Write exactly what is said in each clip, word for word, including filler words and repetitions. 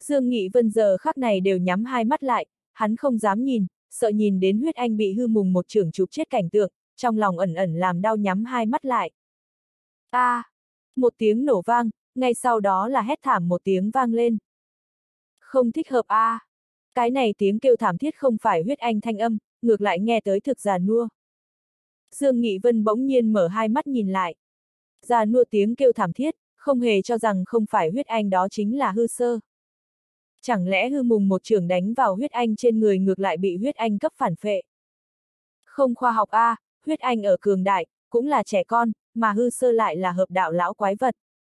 Dương Nghị Vân giờ khắc này đều nhắm hai mắt lại, hắn không dám nhìn, sợ nhìn đến huyết anh bị hư mùng một chưởng chụp chết cảnh tượng, trong lòng ẩn ẩn làm đau nhắm hai mắt lại. A! À, một tiếng nổ vang, ngay sau đó là hét thảm một tiếng vang lên. Không thích hợp a! À. Cái này tiếng kêu thảm thiết không phải huyết anh thanh âm, ngược lại nghe tới thực già nua. Dương Nghị Vân bỗng nhiên mở hai mắt nhìn lại. Già nua tiếng kêu thảm thiết, không hề cho rằng không phải huyết anh đó chính là hư sơ. Chẳng lẽ hư mùng một chưởng đánh vào huyết anh trên người ngược lại bị huyết anh cấp phản phệ? Không khoa học a, à, huyết anh ở cường đại, cũng là trẻ con, mà hư sơ lại là hợp đạo lão quái vật.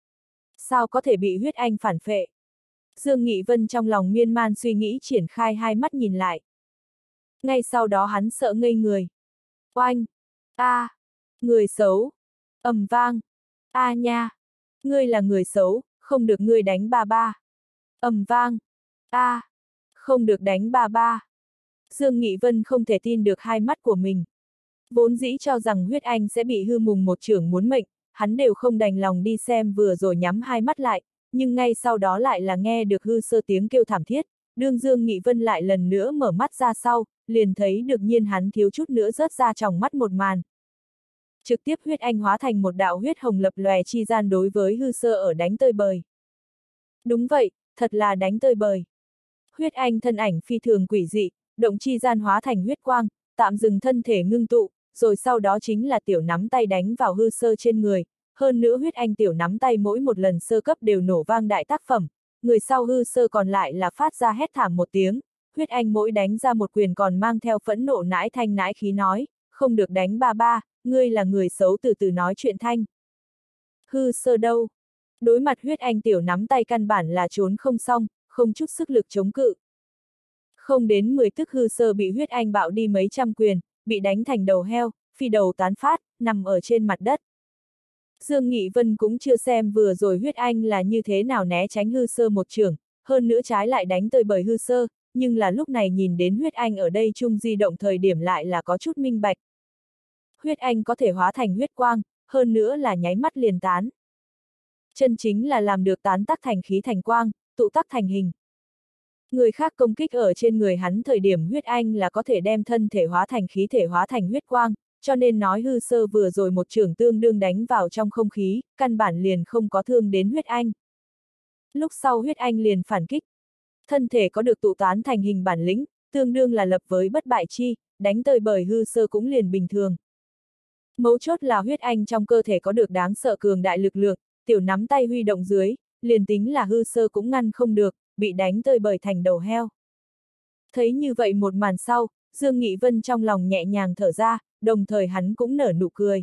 Sao có thể bị huyết anh phản phệ? Dương Nghị Vân trong lòng miên man suy nghĩ triển khai hai mắt nhìn lại. Ngay sau đó hắn sợ ngây người. Oanh! A! À, người xấu! Ầm vang! A à nha! Ngươi là người xấu, không được ngươi đánh ba ba. Ầm vang! A! À, không được đánh ba ba. Dương Nghị Vân không thể tin được hai mắt của mình. Vốn dĩ cho rằng huyết anh sẽ bị hư mùng một chưởng muốn mệnh, hắn đều không đành lòng đi xem vừa rồi nhắm hai mắt lại, nhưng ngay sau đó lại là nghe được hư sơ tiếng kêu thảm thiết, đương Dương Nghị Vân lại lần nữa mở mắt ra sau, liền thấy được nhiên hắn thiếu chút nữa rớt ra tròng mắt một màn. Trực tiếp huyết anh hóa thành một đạo huyết hồng lập lòe chi gian đối với hư sơ ở đánh tơi bời. Đúng vậy, thật là đánh tơi bời. Huyết anh thân ảnh phi thường quỷ dị, động chi gian hóa thành huyết quang, tạm dừng thân thể ngưng tụ, rồi sau đó chính là tiểu nắm tay đánh vào hư sơ trên người, hơn nữa huyết anh tiểu nắm tay mỗi một lần sơ cấp đều nổ vang đại tác phẩm, người sau hư sơ còn lại là phát ra hét thảm một tiếng, huyết anh mỗi đánh ra một quyền còn mang theo phẫn nộ nãi thanh nãi khí nói, không được đánh ba ba, ngươi là người xấu từ từ nói chuyện thanh. Hư sơ đâu? Đối mặt huyết anh tiểu nắm tay căn bản là trốn không xong, không chút sức lực chống cự. Không đến mười tức hư sơ bị huyết anh bạo đi mấy trăm quyền, bị đánh thành đầu heo, phi đầu tán phát, nằm ở trên mặt đất. Dương Nghị Vân cũng chưa xem vừa rồi huyết anh là như thế nào né tránh hư sơ một chưởng, hơn nữa trái lại đánh tơi bời hư sơ, nhưng là lúc này nhìn đến huyết anh ở đây chung di động thời điểm lại là có chút minh bạch. Huyết anh có thể hóa thành huyết quang, hơn nữa là nháy mắt liền tán. Chân chính là làm được tán tắc thành khí thành quang, tụ tắc thành hình. Người khác công kích ở trên người hắn thời điểm huyết anh là có thể đem thân thể hóa thành khí thể hóa thành huyết quang, cho nên nói hư sơ vừa rồi một chưởng tương đương đánh vào trong không khí, căn bản liền không có thương đến huyết anh. Lúc sau huyết anh liền phản kích. Thân thể có được tụ tán thành hình bản lĩnh, tương đương là lập với bất bại chi, đánh tơi bời hư sơ cũng liền bình thường. Mấu chốt là huyết anh trong cơ thể có được đáng sợ cường đại lực lượng, tiểu nắm tay huy động dưới, liền tính là hư sơ cũng ngăn không được, bị đánh tơi bời thành đầu heo. Thấy như vậy một màn sau, Dương Nghị Vân trong lòng nhẹ nhàng thở ra, đồng thời hắn cũng nở nụ cười.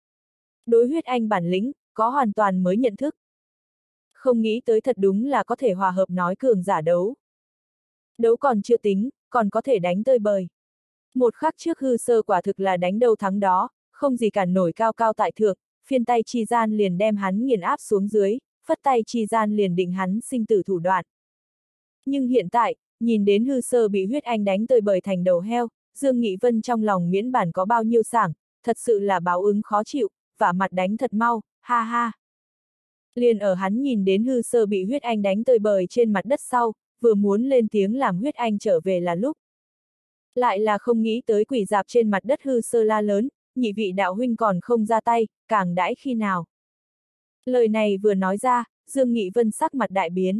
Đối huyết anh bản lĩnh, có hoàn toàn mới nhận thức. Không nghĩ tới thật đúng là có thể hòa hợp nói cường giả đấu. Đấu còn chưa tính, còn có thể đánh tơi bời. Một khắc trước hư sơ quả thực là đánh đâu thắng đó, không gì cản nổi cao cao tại thượng, phiên tay chi gian liền đem hắn nghiền áp xuống dưới, phất tay chi gian liền định hắn sinh tử thủ đoạn. Nhưng hiện tại, nhìn đến hư sơ bị huyết anh đánh tơi bời thành đầu heo, Dương Nghị Vân trong lòng miễn bản có bao nhiêu sảng, thật sự là báo ứng khó chịu, vả mặt đánh thật mau, ha ha. Liền ở hắn nhìn đến hư sơ bị huyết anh đánh tơi bời trên mặt đất sau, vừa muốn lên tiếng làm huyết anh trở về là lúc. Lại là không nghĩ tới quỷ dạp trên mặt đất hư sơ la lớn, nhị vị đạo huynh còn không ra tay, càng đãi khi nào. Lời này vừa nói ra, Dương Nghị Vân sắc mặt đại biến.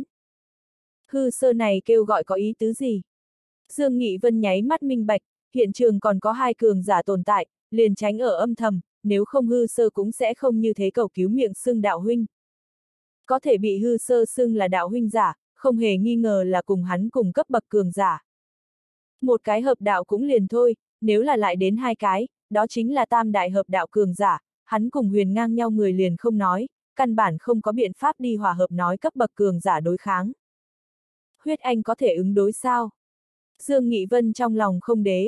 Hư sơ này kêu gọi có ý tứ gì? Dương Nghị Vân nháy mắt minh bạch, hiện trường còn có hai cường giả tồn tại, liền tránh ở âm thầm, nếu không hư sơ cũng sẽ không như thế cầu cứu miệng xưng đạo huynh. Có thể bị hư sơ xưng là đạo huynh giả, không hề nghi ngờ là cùng hắn cùng cấp bậc cường giả. Một cái hợp đạo cũng liền thôi, nếu là lại đến hai cái, đó chính là tam đại hợp đạo cường giả, hắn cùng huyền ngang nhau người liền không nói, căn bản không có biện pháp đi hòa hợp nói cấp bậc cường giả đối kháng. Huyết anh có thể ứng đối sao? Dương Nghị Vân trong lòng không đế.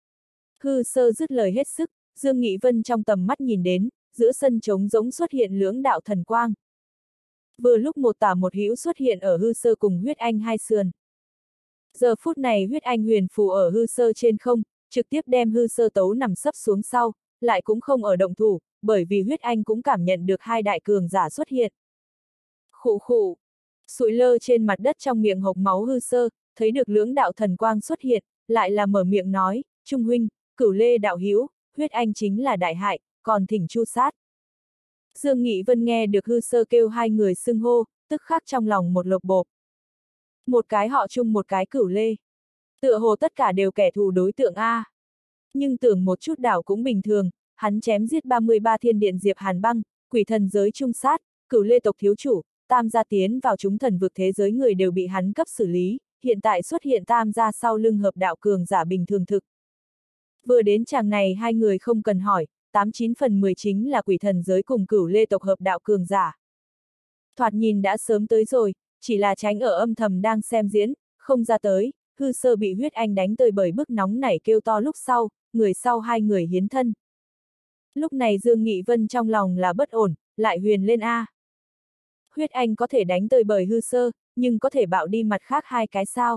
Hư sơ dứt lời hết sức, Dương Nghị Vân trong tầm mắt nhìn đến, giữa sân trống rỗng xuất hiện lưỡng đạo thần quang. Vừa lúc một tả một hữu xuất hiện ở hư sơ cùng huyết anh hai sườn. Giờ phút này huyết anh huyền phù ở hư sơ trên không, trực tiếp đem hư sơ tấu nằm sấp xuống sau, lại cũng không ở động thủ, bởi vì huyết anh cũng cảm nhận được hai đại cường giả xuất hiện. Khụ khụ. Sụi lơ trên mặt đất trong miệng hộc máu hư sơ, thấy được lưỡng đạo thần quang xuất hiện, lại là mở miệng nói, Trung huynh, Cửu Lê đạo hữu, huyết anh chính là đại hại, còn thỉnh chu sát. Dương Nghị Vân nghe được hư sơ kêu hai người xưng hô, tức khắc trong lòng một lột bộp. Một cái họ Trung một cái Cửu Lê. Tựa hồ tất cả đều kẻ thù đối tượng A. Nhưng tưởng một chút đảo cũng bình thường, hắn chém giết ba mươi ba thiên điện Diệp Hàn Băng, quỷ thần giới trung sát, Cửu Lê tộc thiếu chủ, tam gia tiến vào chúng thần vực thế giới người đều bị hắn cấp xử lý, hiện tại xuất hiện tam gia sau lưng hợp đạo cường giả bình thường thực. Vừa đến chàng này hai người không cần hỏi, tám chín phần mười chính là quỷ thần giới cùng Cửu Lê tộc hợp đạo cường giả. Thoạt nhìn đã sớm tới rồi, chỉ là tránh ở âm thầm đang xem diễn, không ra tới, hư sơ bị huyết anh đánh tơi bởi bức nóng nảy kêu to lúc sau, người sau hai người hiến thân. Lúc này Dương Nghị Vân trong lòng là bất ổn, lại huyền lên A. Huyết anh có thể đánh tơi bởi hư sơ, nhưng có thể bạo đi mặt khác hai cái sao.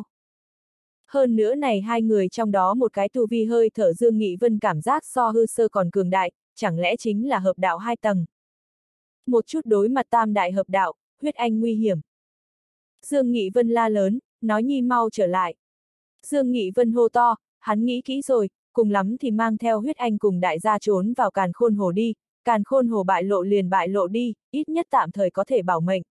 Hơn nữa này hai người trong đó một cái tu vi hơi thở Dương Nghị Vân cảm giác so hư sơ còn cường đại, chẳng lẽ chính là hợp đạo hai tầng. Một chút đối mặt tam đại hợp đạo, huyết anh nguy hiểm. Dương Nghị Vân la lớn, nói nhi mau trở lại. Dương Nghị Vân hô to, hắn nghĩ kỹ rồi, cùng lắm thì mang theo huyết anh cùng đại gia trốn vào càn khôn hồ đi, càn khôn hồ bại lộ liền bại lộ đi, ít nhất tạm thời có thể bảo mệnh.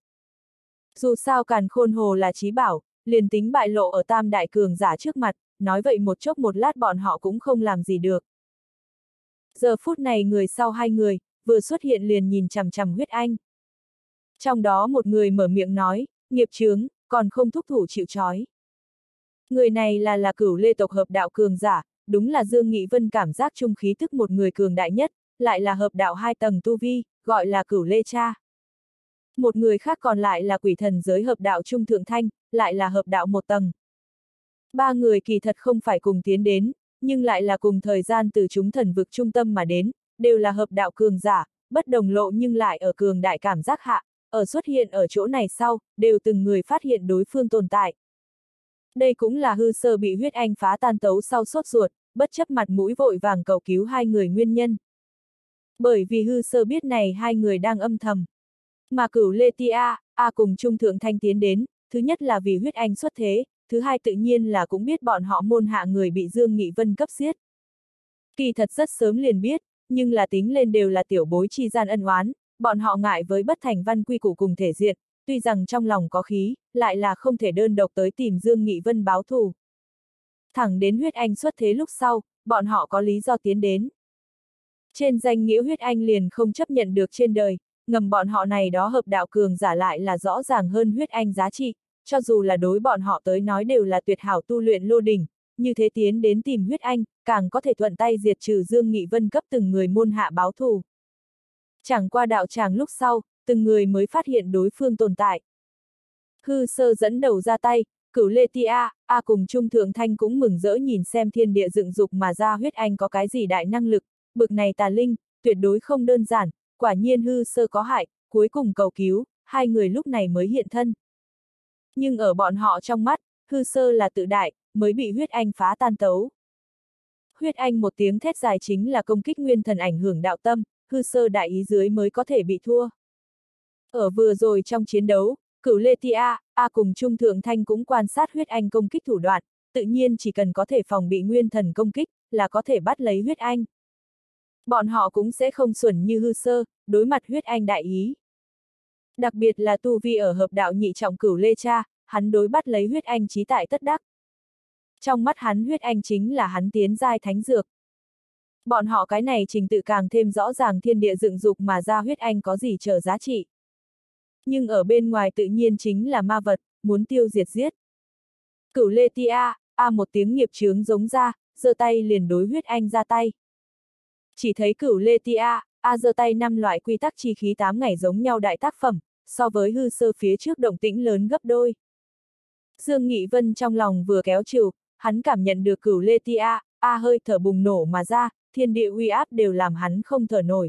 Dù sao càn khôn hồ là chí bảo, liền tính bại lộ ở tam đại cường giả trước mặt, nói vậy một chốc một lát bọn họ cũng không làm gì được. Giờ phút này người sau hai người, vừa xuất hiện liền nhìn chằm chằm huyết anh. Trong đó một người mở miệng nói, nghiệp chướng, còn không thúc thủ chịu trói. Người này là là Cửu Lê tộc hợp đạo cường giả, đúng là Dương Nghị Vân cảm giác trung khí tức một người cường đại nhất, lại là hợp đạo hai tầng tu vi, gọi là Cửu Lê cha. Một người khác còn lại là quỷ thần giới hợp đạo trung thượng thanh, lại là hợp đạo một tầng. Ba người kỳ thật không phải cùng tiến đến, nhưng lại là cùng thời gian từ chúng thần vực trung tâm mà đến, đều là hợp đạo cường giả, bất đồng lộ nhưng lại ở cường đại cảm giác hạ, ở xuất hiện ở chỗ này sau, đều từng người phát hiện đối phương tồn tại. Đây cũng là hư sơ bị huyết anh phá tan tấu sau sốt ruột, bất chấp mặt mũi vội vàng cầu cứu hai người nguyên nhân. Bởi vì hư sơ biết này hai người đang âm thầm. Mà Cửu Lê Tia, A cùng Trung Thượng Thanh tiến đến, thứ nhất là vì huyết anh xuất thế, thứ hai tự nhiên là cũng biết bọn họ môn hạ người bị Dương Nghị Vân cấp giết. Kỳ thật rất sớm liền biết, nhưng là tính lên đều là tiểu bối chi gian ân oán, bọn họ ngại với bất thành văn quy củ cùng thể diện, tuy rằng trong lòng có khí, lại là không thể đơn độc tới tìm Dương Nghị Vân báo thù. Thẳng đến huyết anh xuất thế lúc sau, bọn họ có lý do tiến đến. Trên danh nghĩa huyết anh liền không chấp nhận được trên đời, ngầm bọn họ này đó hợp đạo cường giả lại là rõ ràng hơn huyết anh giá trị, cho dù là đối bọn họ tới nói đều là tuyệt hảo tu luyện lô đỉnh, như thế tiến đến tìm huyết anh, càng có thể thuận tay diệt trừ Dương Nghị Vân cấp từng người môn hạ báo thù. Chẳng qua đạo tràng lúc sau, từng người mới phát hiện đối phương tồn tại. Hư sơ dẫn đầu ra tay, Cửu Lê Tia, A cùng Trung Thượng Thanh cũng mừng rỡ nhìn xem thiên địa dựng dục mà ra huyết anh có cái gì đại năng lực, bực này tà linh, tuyệt đối không đơn giản, quả nhiên hư sơ có hại, cuối cùng cầu cứu, hai người lúc này mới hiện thân. Nhưng ở bọn họ trong mắt, hư sơ là tự đại, mới bị huyết anh phá tan tấu. Huyết anh một tiếng thét dài chính là công kích nguyên thần ảnh hưởng đạo tâm, hư sơ đại ý dưới mới có thể bị thua. Ở vừa rồi trong chiến đấu, Cửu Lê Tia, A cùng Trung Thượng Thanh cũng quan sát huyết anh công kích thủ đoạn, tự nhiên chỉ cần có thể phòng bị nguyên thần công kích, là có thể bắt lấy huyết anh. Bọn họ cũng sẽ không xuẩn như hư sơ, đối mặt huyết anh đại ý. Đặc biệt là tu vi ở hợp đạo nhị trọng Cửu Lê cha, hắn đối bắt lấy huyết anh chí tại tất đắc. Trong mắt hắn huyết anh chính là hắn tiến giai thánh dược. Bọn họ cái này trình tự càng thêm rõ ràng thiên địa dựng dục mà ra huyết anh có gì trở giá trị. Nhưng ở bên ngoài tự nhiên chính là ma vật, muốn tiêu diệt giết. Cửu Lê Tia, A một tiếng nghiệp chướng giống ra, giơ tay liền đối huyết anh ra tay. Chỉ thấy Cửu Lê Tia, A giơ tay năm loại quy tắc chi khí tám ngày giống nhau đại tác phẩm, so với hư sơ phía trước động tĩnh lớn gấp đôi. Dương Nghị Vân trong lòng vừa kéo chiều, hắn cảm nhận được Cửu Lê Tia, A hơi thở bùng nổ mà ra, thiên địa uy áp đều làm hắn không thở nổi.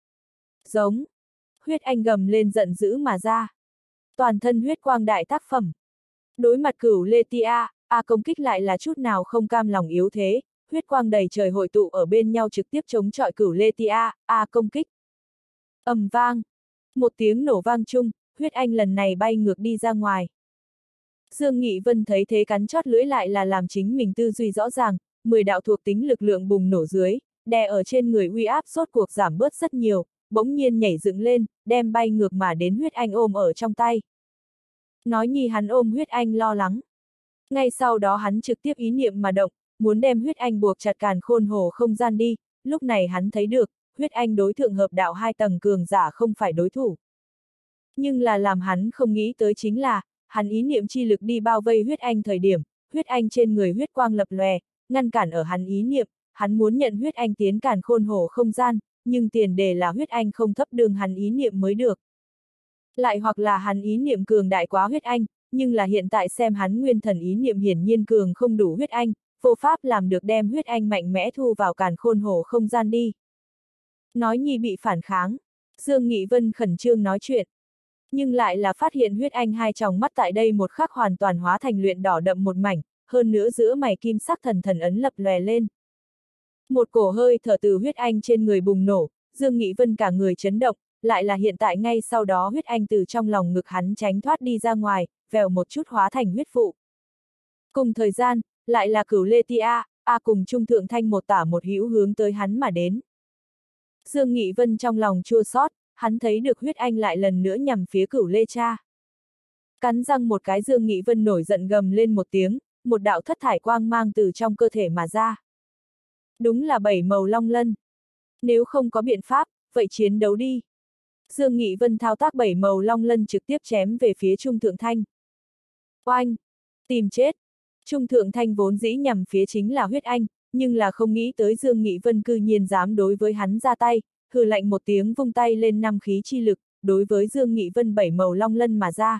Giống. Huyết anh gầm lên giận dữ mà ra. Toàn thân huyết quang đại tác phẩm. Đối mặt Cửu Lê Tia, A công kích lại là chút nào không cam lòng yếu thế, huyết quang đầy trời hội tụ ở bên nhau trực tiếp chống chọi Cửu Lê Tia, A công kích. Ầm vang. Một tiếng nổ vang chung, huyết anh lần này bay ngược đi ra ngoài. Dương Nghị Vân thấy thế cắn chót lưỡi lại là làm chính mình tư duy rõ ràng, mười đạo thuộc tính lực lượng bùng nổ dưới, đè ở trên người uy áp rốt cuộc giảm bớt rất nhiều, bỗng nhiên nhảy dựng lên, đem bay ngược mà đến huyết anh ôm ở trong tay. Nói nhi hắn ôm huyết anh lo lắng. Ngay sau đó hắn trực tiếp ý niệm mà động, muốn đem huyết anh buộc chặt càn khôn hồ không gian đi, lúc này hắn thấy được, huyết anh đối thượng hợp đạo hai tầng cường giả không phải đối thủ. Nhưng là làm hắn không nghĩ tới chính là, hắn ý niệm chi lực đi bao vây huyết anh thời điểm, huyết anh trên người huyết quang lập lòe, ngăn cản ở hắn ý niệm, hắn muốn nhận huyết anh tiến càn khôn hồ không gian, nhưng tiền đề là huyết anh không thấp đường hắn ý niệm mới được. Lại hoặc là hắn ý niệm cường đại quá huyết anh, nhưng là hiện tại xem hắn nguyên thần ý niệm hiển nhiên cường không đủ huyết anh, vô pháp làm được đem huyết anh mạnh mẽ thu vào càn khôn hồ không gian đi. Nói nhi bị phản kháng, Dương Nghị Vân khẩn trương nói chuyện. Nhưng lại là phát hiện huyết anh hai tròng mắt tại đây một khắc hoàn toàn hóa thành luyện đỏ đậm một mảnh, hơn nữa giữa mày kim sắc thần thần ấn lập lòe lên. Một cổ hơi thở từ huyết anh trên người bùng nổ, Dương Nghị Vân cả người chấn động, lại là hiện tại ngay sau đó huyết anh từ trong lòng ngực hắn tránh thoát đi ra ngoài, vèo một chút hóa thành huyết vụ. Cùng thời gian, lại là Cửu Lê Ti A, A cùng Trung Thượng Thanh một tả một hữu hướng tới hắn mà đến. Dương Nghị Vân trong lòng chua xót, hắn thấy được huyết anh lại lần nữa nhằm phía Cửu Lê cha. Cắn răng một cái Dương Nghị Vân nổi giận gầm lên một tiếng, một đạo thất thải quang mang từ trong cơ thể mà ra. Đúng là bảy màu long lân. Nếu không có biện pháp, vậy chiến đấu đi. Dương Nghị Vân thao tác bảy màu long lân trực tiếp chém về phía Trung Thượng Thanh. Oanh! Tìm chết! Trung Thượng Thanh vốn dĩ nhằm phía chính là huyết anh, nhưng là không nghĩ tới Dương Nghị Vân cư nhiên dám đối với hắn ra tay, hừ lạnh một tiếng vung tay lên năm khí chi lực, đối với Dương Nghị Vân bảy màu long lân mà ra.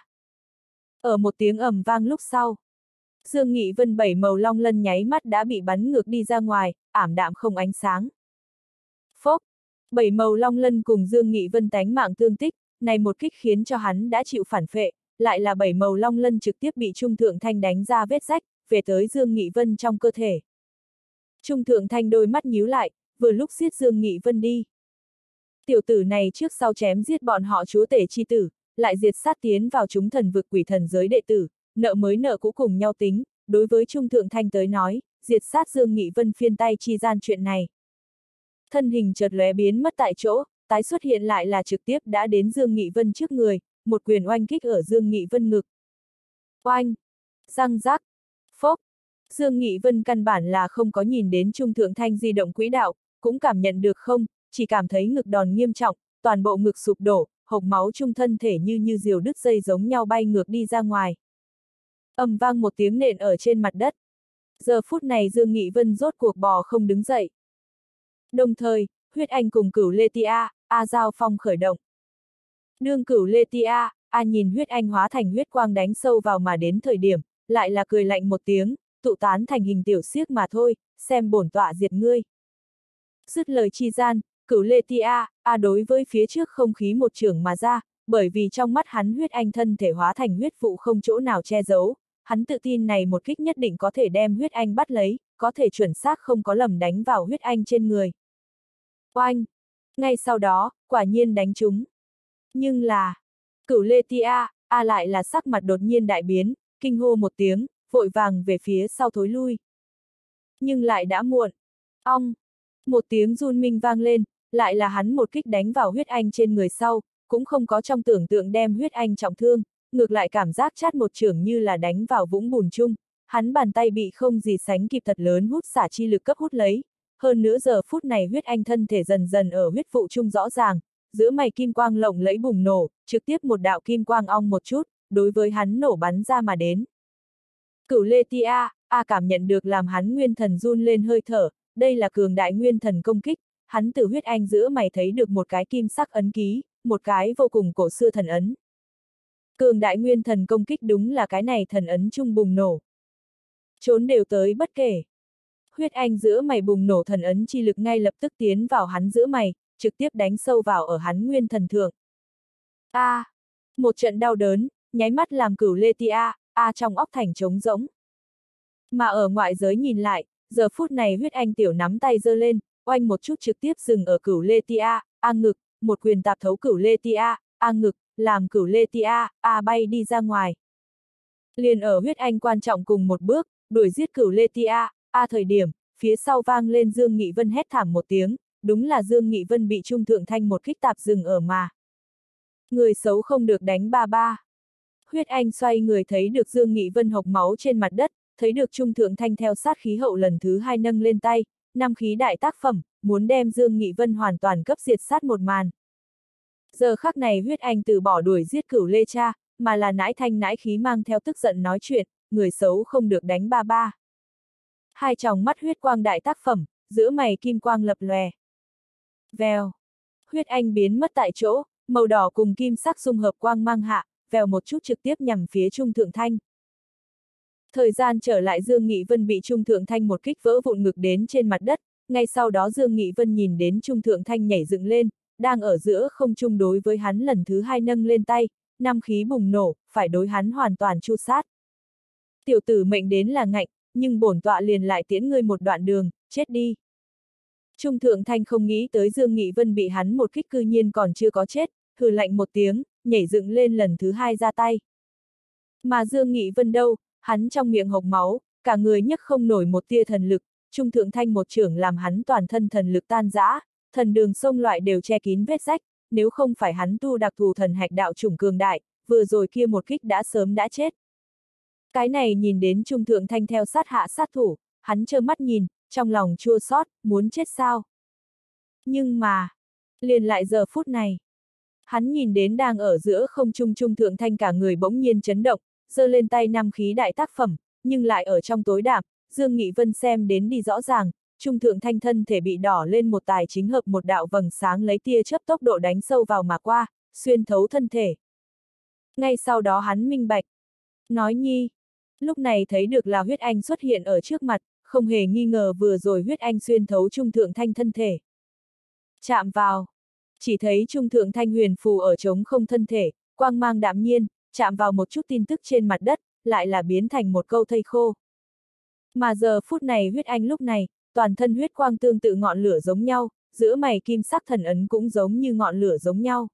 Ở một tiếng ầm vang lúc sau, Dương Nghị Vân bảy màu long lân nháy mắt đã bị bắn ngược đi ra ngoài, ảm đạm không ánh sáng. Phốc! Bảy màu long lân cùng Dương Nghị Vân tánh mạng tương tích, này một kích khiến cho hắn đã chịu phản phệ, lại là bảy màu long lân trực tiếp bị Trung Thượng Thanh đánh ra vết rách, về tới Dương Nghị Vân trong cơ thể. Trung Thượng Thanh đôi mắt nhíu lại, vừa lúc giết Dương Nghị Vân đi. Tiểu tử này trước sau chém giết bọn họ chúa tể chi tử, lại diệt sát tiến vào chúng thần vực quỷ thần giới đệ tử, nợ mới nợ cũ cùng nhau tính, đối với Trung Thượng Thanh tới nói, diệt sát Dương Nghị Vân phiên tay chi gian chuyện này. Thân hình chợt lóe biến mất tại chỗ, tái xuất hiện lại là trực tiếp đã đến Dương Nghị Vân trước người, một quyền oanh kích ở Dương Nghị Vân ngực. Oanh! Răng rắc! Phốc! Dương Nghị Vân căn bản là không có nhìn đến Trung Thượng Thanh di động quỹ đạo, cũng cảm nhận được không, chỉ cảm thấy ngực đòn nghiêm trọng, toàn bộ ngực sụp đổ, hộc máu trung thân thể như như diều đứt dây giống nhau bay ngược đi ra ngoài. Ầm vang một tiếng nện ở trên mặt đất. Giờ phút này Dương Nghị Vân rốt cuộc bò không đứng dậy. Đồng thời, huyết anh cùng Cửu Lê Ti A, A giao phong khởi động. Đương Cửu Lê Ti A, A nhìn huyết anh hóa thành huyết quang đánh sâu vào mà đến thời điểm, lại là cười lạnh một tiếng, tụ tán thành hình tiểu xiếc mà thôi, xem bổn tọa diệt ngươi. Dứt lời chi gian, Cửu Lê Ti A, A đối với phía trước không khí một trường mà ra, bởi vì trong mắt hắn huyết anh thân thể hóa thành huyết vụ không chỗ nào che giấu, hắn tự tin này một kích nhất định có thể đem huyết anh bắt lấy, có thể chuẩn xác không có lầm đánh vào huyết anh trên người. Oanh! Ngay sau đó, quả nhiên đánh trúng. Nhưng là, Cửu Lê Ti A, A lại là sắc mặt đột nhiên đại biến, kinh hô một tiếng, vội vàng về phía sau thối lui. Nhưng lại đã muộn. Ong! Một tiếng run minh vang lên, lại là hắn một kích đánh vào huyết anh trên người sau, cũng không có trong tưởng tượng đem huyết anh trọng thương, ngược lại cảm giác chát một chưởng như là đánh vào vũng bùn chung, hắn bàn tay bị không gì sánh kịp thật lớn hút xả chi lực cấp hút lấy, hơn nữa giờ phút này huyết anh thân thể dần dần ở huyết vụ chung rõ ràng, giữa mày kim quang lộng lẫy bùng nổ, trực tiếp một đạo kim quang ong một chút, đối với hắn nổ bắn ra mà đến. Cửu Lê Ti A, A cảm nhận được làm hắn nguyên thần run lên hơi thở, đây là cường đại nguyên thần công kích, hắn từ huyết anh giữa mày thấy được một cái kim sắc ấn ký, một cái vô cùng cổ xưa thần ấn. Cường đại nguyên thần công kích đúng là cái này thần ấn chung bùng nổ. Trốn đều tới bất kể. Huyết anh giữa mày bùng nổ thần ấn chi lực ngay lập tức tiến vào hắn giữa mày, trực tiếp đánh sâu vào ở hắn nguyên thần thượng. A! À, một trận đau đớn, nháy mắt làm Cửu Lê Ti A, A trong óc thành trống rỗng. Mà ở ngoại giới nhìn lại, giờ phút này huyết anh tiểu nắm tay giơ lên, oanh một chút trực tiếp dừng ở Cửu Lê Ti A, A ngực, một quyền tạp thấu Cửu Lê Ti A, A ngực, làm Cửu Lê Ti A, A bay đi ra ngoài. Liền ở huyết anh quan trọng cùng một bước, đuổi giết Cửu Lê Ti A, A thời điểm, phía sau vang lên Dương Nghị Vân hét thảm một tiếng, đúng là Dương Nghị Vân bị Trung Thượng Thanh một kích tạp dừng ở mà. Người xấu không được đánh ba ba. Huyết anh xoay người thấy được Dương Nghị Vân hộc máu trên mặt đất, thấy được Trung Thượng Thanh theo sát khí hậu lần thứ hai nâng lên tay, năm khí đại tác phẩm, muốn đem Dương Nghị Vân hoàn toàn cấp diệt sát một màn. Giờ khắc này huyết anh từ bỏ đuổi giết Cửu Lê cha, mà là nãi thanh nãi khí mang theo tức giận nói chuyện, người xấu không được đánh ba ba. Hai tròng mắt huyết quang đại tác phẩm, giữa mày kim quang lập lòe. Vèo. Huyết anh biến mất tại chỗ, màu đỏ cùng kim sắc dung hợp quang mang hạ, vèo một chút trực tiếp nhằm phía Trung Thượng Thanh. Thời gian trở lại Dương Nghị Vân bị Trung Thượng Thanh một kích vỡ vụn ngực đến trên mặt đất, ngay sau đó Dương Nghị Vân nhìn đến Trung Thượng Thanh nhảy dựng lên, đang ở giữa không trung đối với hắn lần thứ hai nâng lên tay, năm khí bùng nổ, phải đối hắn hoàn toàn tru sát. Tiểu tử mệnh đến là ngạnh, nhưng bổn tọa liền lại tiễn ngươi một đoạn đường, chết đi. Trung Thượng Thanh không nghĩ tới Dương Nghị Vân bị hắn một kích cư nhiên còn chưa có chết, hừ lạnh một tiếng, nhảy dựng lên lần thứ hai ra tay. Mà Dương Nghị Vân đâu, hắn trong miệng hộc máu, cả người nhấc không nổi một tia thần lực, Trung Thượng Thanh một chưởng làm hắn toàn thân thần lực tan rã, thần đường sông loại đều che kín vết rách, nếu không phải hắn tu đặc thù thần hạch đạo chủng cường đại, vừa rồi kia một kích đã sớm đã chết. Cái này nhìn đến Trung Thượng Thanh theo sát hạ sát thủ, hắn trơ mắt nhìn, trong lòng chua xót, muốn chết sao. Nhưng mà, liền lại giờ phút này, hắn nhìn đến đang ở giữa không trung Trung Thượng Thanh cả người bỗng nhiên chấn động, giơ lên tay năm khí đại tác phẩm, nhưng lại ở trong tối đạm, Dương Nghị Vân xem đến đi rõ ràng, Trung Thượng Thanh thân thể bị đỏ lên một tài chính hợp một đạo vầng sáng lấy tia chớp tốc độ đánh sâu vào mà qua, xuyên thấu thân thể. Ngay sau đó hắn minh bạch. Nói nhi. Lúc này thấy được là huyết anh xuất hiện ở trước mặt, không hề nghi ngờ vừa rồi huyết anh xuyên thấu Trung Thượng Thanh thân thể. Chạm vào. Chỉ thấy Trung Thượng Thanh huyền phù ở trống không thân thể, quang mang đạm nhiên, chạm vào một chút tin tức trên mặt đất, lại là biến thành một câu thây khô. Mà giờ phút này huyết anh lúc này, toàn thân huyết quang tương tự ngọn lửa giống nhau, giữa mày kim sắc thần ấn cũng giống như ngọn lửa giống nhau.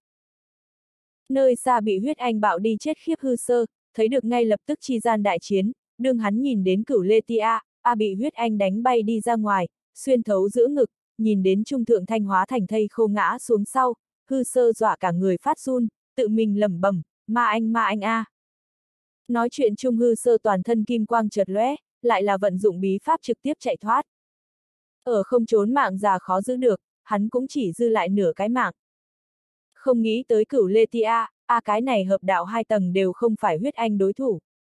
Nơi xa bị huyết anh bạo đi chết khiếp hư sơ, thấy được ngay lập tức chi gian đại chiến, đương hắn nhìn đến Cửu Lê Ti A, A bị huyết anh đánh bay đi ra ngoài, xuyên thấu giữa ngực, nhìn đến Trung Thượng Thanh hóa thành thây khô ngã xuống sau, hư sơ dọa cả người phát run, tự mình lẩm bẩm, ma anh ma anh a. Nói chuyện chung hư sơ toàn thân kim quang chợt lóe, lại là vận dụng bí pháp trực tiếp chạy thoát. Ở không trốn mạng già khó giữ được, hắn cũng chỉ dư lại nửa cái mạng. Không nghĩ tới Cửu Lê Ti A, A cái này hợp đạo hai tầng đều không phải huyết anh đối thủ.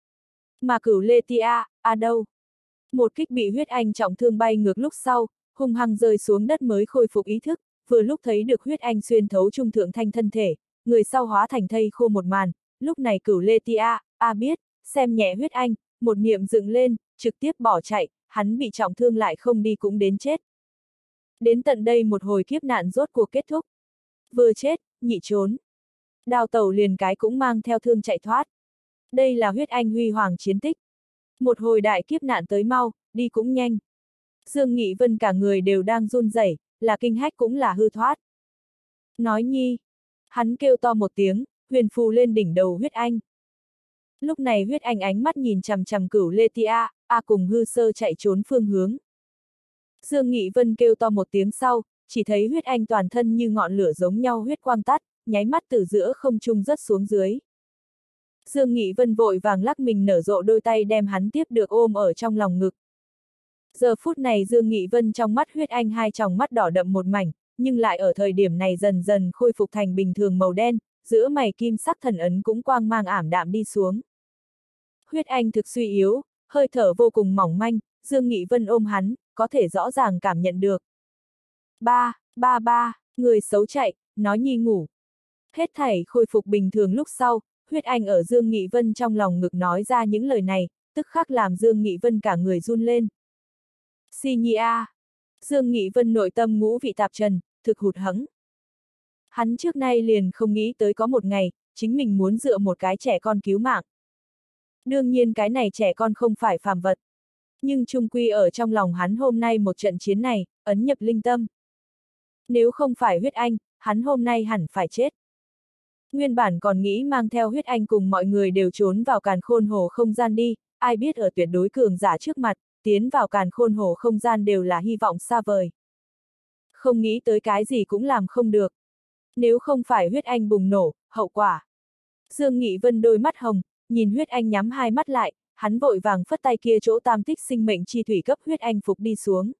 Mà Cửu Lê Ti A, A đâu? Một kích bị huyết anh trọng thương bay ngược lúc sau, hung hăng rơi xuống đất mới khôi phục ý thức, vừa lúc thấy được huyết anh xuyên thấu Trung Thượng Thanh thân thể, người sau hóa thành thây khô một màn, lúc này Cửu Lê Ti A, A biết, xem nhẹ huyết anh, một niệm dựng lên, trực tiếp bỏ chạy, hắn bị trọng thương lại không đi cũng đến chết. Đến tận đây một hồi kiếp nạn rốt cuộc kết thúc. Vừa chết, nhị trốn. Đào tẩu liền cái cũng mang theo thương chạy thoát. Đây là huyết anh huy hoàng chiến tích. Một hồi đại kiếp nạn tới mau, đi cũng nhanh. Dương Nghị Vân cả người đều đang run rẩy, là kinh hách cũng là hư thoát. Nói nhi. Hắn kêu to một tiếng, huyền phù lên đỉnh đầu huyết anh. Lúc này huyết anh ánh mắt nhìn chằm chằm Cửu Lê Ti A, A cùng hư sơ chạy trốn phương hướng. Dương Nghị Vân kêu to một tiếng sau, chỉ thấy huyết anh toàn thân như ngọn lửa giống nhau huyết quang tắt, nháy mắt từ giữa không trung rớt xuống dưới. Dương Nghị Vân vội vàng lắc mình nở rộ đôi tay đem hắn tiếp được ôm ở trong lòng ngực. Giờ phút này Dương Nghị Vân trong mắt huyết anh hai tròng mắt đỏ đậm một mảnh, nhưng lại ở thời điểm này dần dần khôi phục thành bình thường màu đen, giữa mày kim sắc thần ấn cũng quang mang ảm đạm đi xuống. Huyết anh thực suy yếu, hơi thở vô cùng mỏng manh, Dương Nghị Vân ôm hắn, có thể rõ ràng cảm nhận được. Ba, ba ba, người xấu chạy, nói nhi ngủ. Hết thảy khôi phục bình thường lúc sau, huyết anh ở Dương Nghị Vân trong lòng ngực nói ra những lời này, tức khắc làm Dương Nghị Vân cả người run lên. Si nhi a. Dương Nghị Vân nội tâm ngũ vị tạp trần, thực hụt hẫng. Hắn trước nay liền không nghĩ tới có một ngày, chính mình muốn dựa một cái trẻ con cứu mạng. Đương nhiên cái này trẻ con không phải phàm vật. Nhưng chung quy ở trong lòng hắn hôm nay một trận chiến này, ấn nhập linh tâm. Nếu không phải huyết anh, hắn hôm nay hẳn phải chết. Nguyên bản còn nghĩ mang theo huyết anh cùng mọi người đều trốn vào càn khôn hồ không gian đi, ai biết ở tuyệt đối cường giả trước mặt, tiến vào càn khôn hồ không gian đều là hy vọng xa vời. Không nghĩ tới cái gì cũng làm không được. Nếu không phải huyết anh bùng nổ, hậu quả. Dương Nghị Vân đôi mắt hồng, nhìn huyết anh nhắm hai mắt lại, hắn vội vàng phất tay kia chỗ tam tích sinh mệnh chi thủy cấp huyết anh phục đi xuống.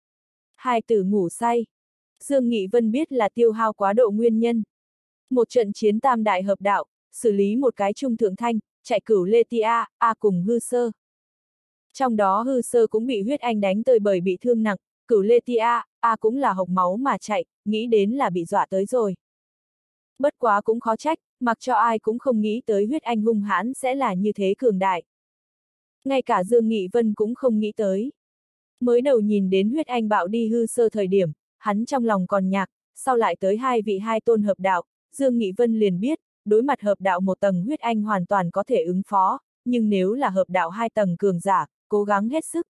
Hai tử ngủ say. Dương Nghị Vân biết là tiêu hao quá độ nguyên nhân. Một trận chiến tam đại hợp đạo, xử lý một cái trung thượng thanh, chạy cửu Lê Ti A, A cùng hư sơ. Trong đó hư sơ cũng bị huyết anh đánh tơi bời bị thương nặng, cửu Lê Ti A, A cũng là hộc máu mà chạy, nghĩ đến là bị dọa tới rồi. Bất quá cũng khó trách, mặc cho ai cũng không nghĩ tới huyết anh hung hãn sẽ là như thế cường đại. Ngay cả Dương Nghị Vân cũng không nghĩ tới. Mới đầu nhìn đến huyết anh bạo đi hư sơ thời điểm, hắn trong lòng còn nhạc, sau lại tới hai vị hai tôn hợp đạo, Dương Nghị Vân liền biết, đối mặt hợp đạo một tầng huyết anh hoàn toàn có thể ứng phó, nhưng nếu là hợp đạo hai tầng cường giả, cố gắng hết sức.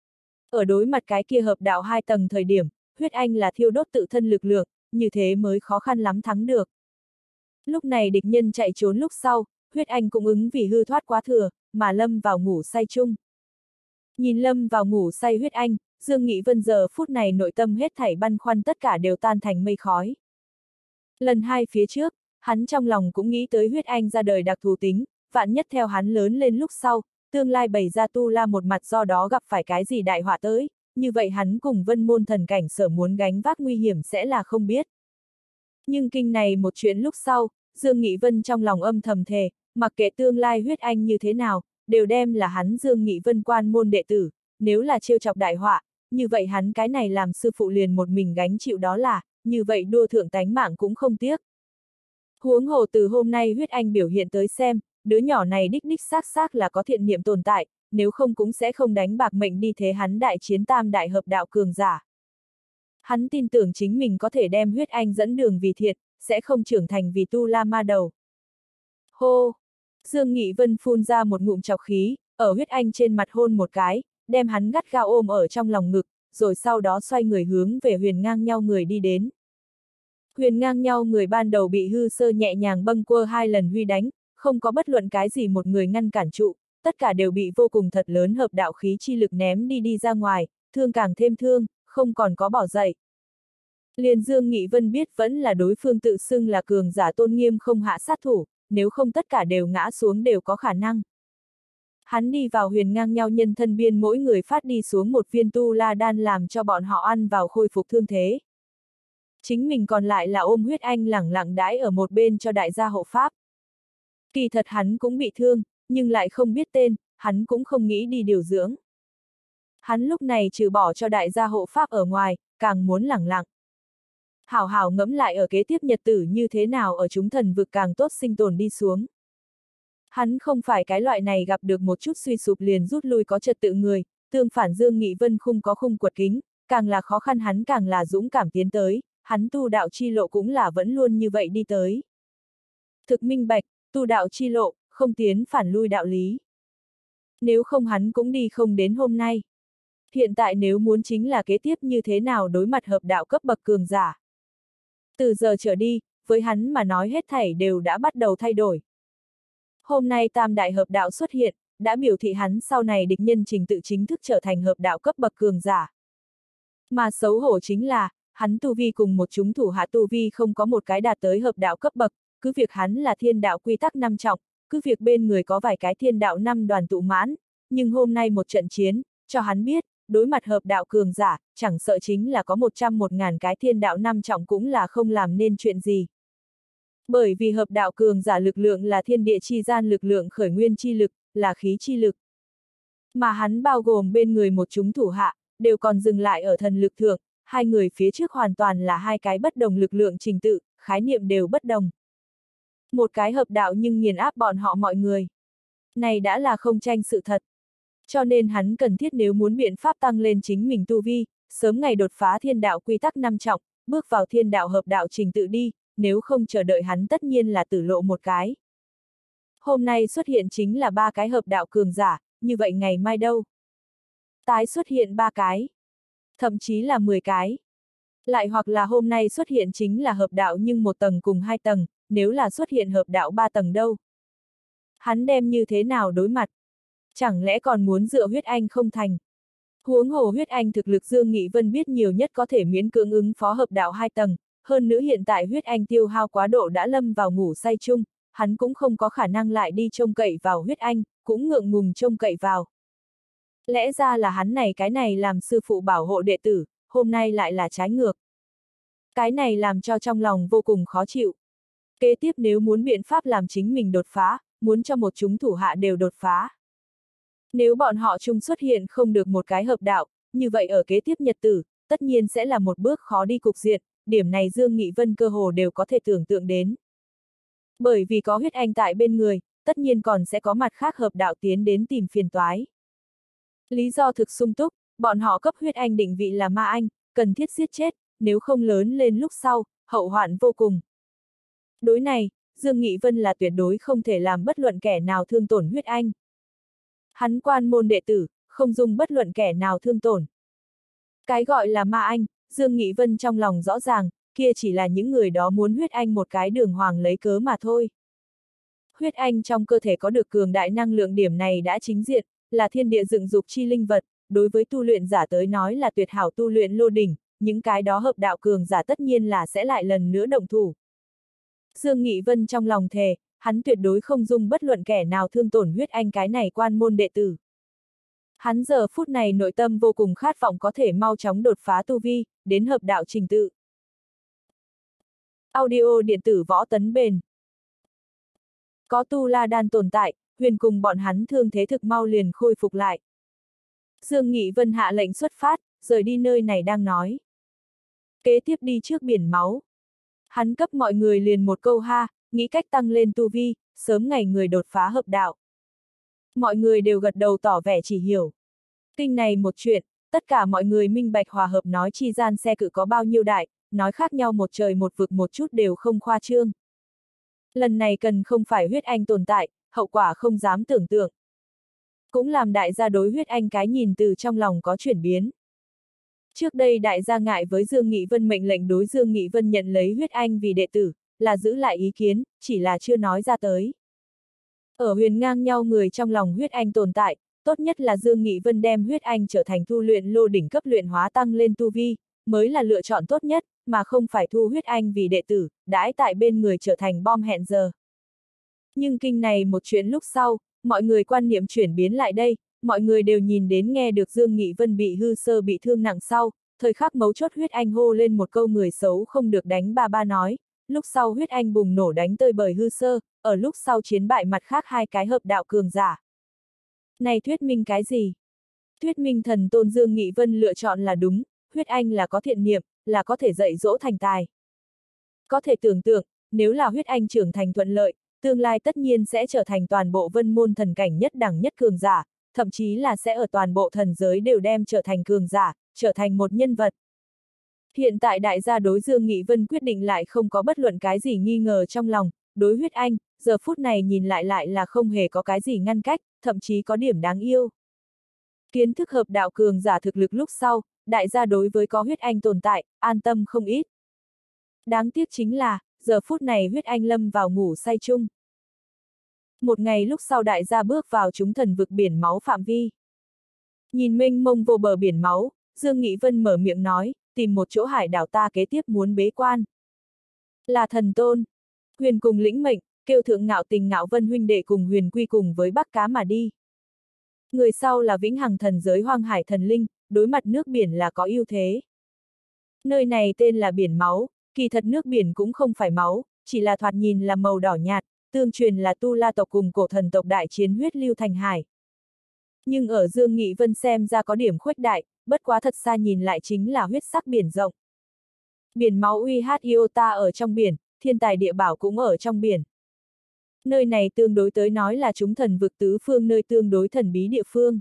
Ở đối mặt cái kia hợp đạo hai tầng thời điểm, huyết anh là thiêu đốt tự thân lực lượng, như thế mới khó khăn lắm thắng được. Lúc này địch nhân chạy trốn lúc sau, huyết anh cũng ứng vì hư thoát quá thừa, mà lâm vào ngủ say chung. Nhìn lâm vào ngủ say huyết anh, Dương Nghị Vân giờ phút này nội tâm hết thảy băn khoăn tất cả đều tan thành mây khói. Lần hai phía trước, hắn trong lòng cũng nghĩ tới huyết anh ra đời đặc thù tính, vạn nhất theo hắn lớn lên lúc sau, tương lai bày ra tu la một mặt do đó gặp phải cái gì đại họa tới, như vậy hắn cùng vân môn thần cảnh sở muốn gánh vác nguy hiểm sẽ là không biết. Nhưng kinh này một chuyện lúc sau, Dương Nghị Vân trong lòng âm thầm thề, mặc kệ tương lai huyết anh như thế nào, đều đem là hắn Dương Nghị Vân quan môn đệ tử, nếu là trêu chọc đại họa, như vậy hắn cái này làm sư phụ liền một mình gánh chịu đó là, như vậy đua thượng tánh mạng cũng không tiếc. Huống hồ từ hôm nay huyết anh biểu hiện tới xem, đứa nhỏ này đích đích xác xác là có thiện niệm tồn tại, nếu không cũng sẽ không đánh bạc mệnh đi thế hắn đại chiến tam đại hợp đạo cường giả. Hắn tin tưởng chính mình có thể đem huyết anh dẫn đường vì thiện, sẽ không trưởng thành vì tu la ma đầu. Hô! Dương Nghị Vân phun ra một ngụm trọc khí, ở huyết anh trên mặt hôn một cái, đem hắn gắt gao ôm ở trong lòng ngực, rồi sau đó xoay người hướng về huyền ngang nhau người đi đến. Huyền ngang nhau người ban đầu bị hư sơ nhẹ nhàng bâng quơ hai lần huy đánh, không có bất luận cái gì một người ngăn cản trụ, tất cả đều bị vô cùng thật lớn hợp đạo khí chi lực ném đi đi ra ngoài, thương càng thêm thương, không còn có bỏ dậy. Liền Dương Nghị Vân biết vẫn là đối phương tự xưng là cường giả tôn nghiêm không hạ sát thủ, nếu không tất cả đều ngã xuống đều có khả năng. Hắn đi vào huyền ngang nhau nhân thân biên mỗi người phát đi xuống một viên tu la đan làm cho bọn họ ăn vào khôi phục thương thế. Chính mình còn lại là ôm huyết anh lẳng lặng đãi ở một bên cho đại gia hộ pháp. Kỳ thật hắn cũng bị thương, nhưng lại không biết tên, hắn cũng không nghĩ đi điều dưỡng. Hắn lúc này trừ bỏ cho đại gia hộ pháp ở ngoài, càng muốn lẳng lặng. Hảo hảo ngẫm lại ở kế tiếp nhật tử như thế nào ở chúng thần vực càng tốt sinh tồn đi xuống. Hắn không phải cái loại này gặp được một chút suy sụp liền rút lui có trật tự người, tương phản Dương Nghị Vân không có khung quật kính, càng là khó khăn hắn càng là dũng cảm tiến tới, hắn tu đạo chi lộ cũng là vẫn luôn như vậy đi tới. Thực minh bạch, tu đạo chi lộ, không tiến phản lui đạo lý. Nếu không hắn cũng đi không đến hôm nay. Hiện tại nếu muốn chính là kế tiếp như thế nào đối mặt hợp đạo cấp bậc cường giả. Từ giờ trở đi, với hắn mà nói hết thảy đều đã bắt đầu thay đổi. Hôm nay tam đại hợp đạo xuất hiện, đã biểu thị hắn sau này địch nhân trình tự chính thức trở thành hợp đạo cấp bậc cường giả. Mà xấu hổ chính là, hắn tu vi cùng một chúng thủ hạ tu vi không có một cái đạt tới hợp đạo cấp bậc, cứ việc hắn là thiên đạo quy tắc năm trọng, cứ việc bên người có vài cái thiên đạo năm đoàn tụ mãn, nhưng hôm nay một trận chiến, cho hắn biết, đối mặt hợp đạo cường giả, chẳng sợ chính là có một trăm một ngàn cái thiên đạo năm trọng cũng là không làm nên chuyện gì. Bởi vì hợp đạo cường giả lực lượng là thiên địa chi gian lực lượng khởi nguyên chi lực, là khí chi lực. Mà hắn bao gồm bên người một chúng thủ hạ, đều còn dừng lại ở thần lực thượng, hai người phía trước hoàn toàn là hai cái bất đồng lực lượng trình tự, khái niệm đều bất đồng. Một cái hợp đạo nhưng nghiền áp bọn họ mọi người. Này đã là không tranh sự thật. Cho nên hắn cần thiết nếu muốn biện pháp tăng lên chính mình tu vi, sớm ngày đột phá thiên đạo quy tắc năm trọng, bước vào thiên đạo hợp đạo trình tự đi, nếu không chờ đợi hắn tất nhiên là tử lộ một cái. Hôm nay xuất hiện chính là ba cái hợp đạo cường giả, như vậy ngày mai đâu? Tái xuất hiện ba cái. Thậm chí là mười cái. Lại hoặc là hôm nay xuất hiện chính là hợp đạo nhưng một tầng cùng hai tầng, nếu là xuất hiện hợp đạo ba tầng đâu? Hắn đem như thế nào đối mặt? Chẳng lẽ còn muốn dựa huyết anh không thành? Huống hồ huyết anh thực lực Dương Nghị Vân biết nhiều nhất có thể miễn cưỡng ứng phó hợp đạo hai tầng, hơn nữa hiện tại huyết anh tiêu hao quá độ đã lâm vào ngủ say chung, hắn cũng không có khả năng lại đi trông cậy vào huyết anh, cũng ngượng ngùng trông cậy vào. Lẽ ra là hắn này cái này làm sư phụ bảo hộ đệ tử, hôm nay lại là trái ngược. Cái này làm cho trong lòng vô cùng khó chịu. Kế tiếp nếu muốn biện pháp làm chính mình đột phá, muốn cho một chúng thủ hạ đều đột phá. Nếu bọn họ chung xuất hiện không được một cái hợp đạo, như vậy ở kế tiếp nhật tử, tất nhiên sẽ là một bước khó đi cục diện, điểm này Dương Nghị Vân cơ hồ đều có thể tưởng tượng đến. Bởi vì có huyết anh tại bên người, tất nhiên còn sẽ có mặt khác hợp đạo tiến đến tìm phiền toái. Lý do thực sung túc, bọn họ cấp huyết anh định vị là ma anh, cần thiết giết chết, nếu không lớn lên lúc sau, hậu hoạn vô cùng. Đối này, Dương Nghị Vân là tuyệt đối không thể làm bất luận kẻ nào thương tổn huyết anh. Hắn quan môn đệ tử, không dùng bất luận kẻ nào thương tổn. Cái gọi là ma anh, Dương Nghị Vân trong lòng rõ ràng, kia chỉ là những người đó muốn huyết anh một cái đường hoàng lấy cớ mà thôi. Huyết anh trong cơ thể có được cường đại năng lượng, điểm này đã chính diện, là thiên địa dựng dục chi linh vật, đối với tu luyện giả tới nói là tuyệt hảo tu luyện lô đỉnh, những cái đó hợp đạo cường giả tất nhiên là sẽ lại lần nữa động thủ. Dương Nghị Vân trong lòng thề, hắn tuyệt đối không dung bất luận kẻ nào thương tổn huyết anh cái này quan môn đệ tử. Hắn giờ phút này nội tâm vô cùng khát vọng có thể mau chóng đột phá tu vi, đến hợp đạo trình tự. Audio điện tử Võ Tấn Bền. Có tu la đan tồn tại, huyền cùng bọn hắn thương thế thực mau liền khôi phục lại. Dương Nghị Vân hạ lệnh xuất phát, rời đi nơi này đang nói. Kế tiếp đi trước biển máu. Hắn cấp mọi người liền một câu ha, nghĩ cách tăng lên tu vi, sớm ngày người đột phá hợp đạo. Mọi người đều gật đầu tỏ vẻ chỉ hiểu. Kinh này một chuyện, tất cả mọi người minh bạch hòa hợp nói chi gian xe cự có bao nhiêu đại, nói khác nhau một trời một vực một chút đều không khoa trương. Lần này cần không phải huyết anh tồn tại, hậu quả không dám tưởng tượng. Cũng làm đại gia đối huyết anh cái nhìn từ trong lòng có chuyển biến. Trước đây đại gia ngại với Dương Nghị Vân mệnh lệnh đối Dương Nghị Vân nhận lấy huyết anh vì đệ tử, là giữ lại ý kiến, chỉ là chưa nói ra tới. Ở huyền ngang nhau người trong lòng huyết anh tồn tại, tốt nhất là Dương Nghị Vân đem huyết anh trở thành tu luyện lô đỉnh cấp luyện hóa tăng lên tu vi, mới là lựa chọn tốt nhất, mà không phải thu huyết anh vì đệ tử, đãi tại bên người trở thành bom hẹn giờ. Nhưng kinh này một chuyện lúc sau, mọi người quan niệm chuyển biến lại đây, mọi người đều nhìn đến nghe được Dương Nghị Vân bị hư sơ bị thương nặng sau, thời khắc mấu chốt huyết anh hô lên một câu người xấu không được đánh ba ba nói, lúc sau huyết anh bùng nổ đánh tơi bời hư sơ, ở lúc sau chiến bại mặt khác hai cái hợp đạo cường giả. Này thuyết minh cái gì? Thuyết minh thần tôn Dương Nghị Vân lựa chọn là đúng, huyết anh là có thiện niệm, là có thể dạy dỗ thành tài. Có thể tưởng tượng, nếu là huyết anh trưởng thành thuận lợi, tương lai tất nhiên sẽ trở thành toàn bộ vân môn thần cảnh nhất đẳng nhất cường giả, thậm chí là sẽ ở toàn bộ thần giới đều đem trở thành cường giả, trở thành một nhân vật. Hiện tại đại gia đối Dương Nghị Vân quyết định lại không có bất luận cái gì nghi ngờ trong lòng, đối huyết anh, giờ phút này nhìn lại lại là không hề có cái gì ngăn cách, thậm chí có điểm đáng yêu. Kiến thức hợp đạo cường giả thực lực lúc sau, đại gia đối với có huyết anh tồn tại, an tâm không ít. Đáng tiếc chính là, giờ phút này huyết anh lâm vào ngủ say chung. Một ngày lúc sau đại gia bước vào chúng thần vực biển máu phạm vi. Nhìn mênh mông vô bờ biển máu, Dương Nghị Vân mở miệng nói, tìm một chỗ hải đảo ta kế tiếp muốn bế quan. Là thần tôn. Huyền cùng lĩnh mệnh, kêu thượng Ngạo Tình Ngạo Vân huynh đệ cùng Huyền quy cùng với Bắc Cá mà đi. Người sau là vĩnh hằng thần giới hoang hải thần linh, đối mặt nước biển là có ưu thế. Nơi này tên là biển máu, kỳ thật nước biển cũng không phải máu, chỉ là thoạt nhìn là màu đỏ nhạt, tương truyền là tu la tộc cùng cổ thần tộc đại chiến huyết lưu thành hải. Nhưng ở Dương Nghị Vân xem ra có điểm khuếch đại, bất quá thật xa nhìn lại chính là huyết sắc biển rộng. Biển máu uy hát iota ở trong biển, thiên tài địa bảo cũng ở trong biển. Nơi này tương đối tới nói là chúng thần vực tứ phương nơi tương đối thần bí địa phương.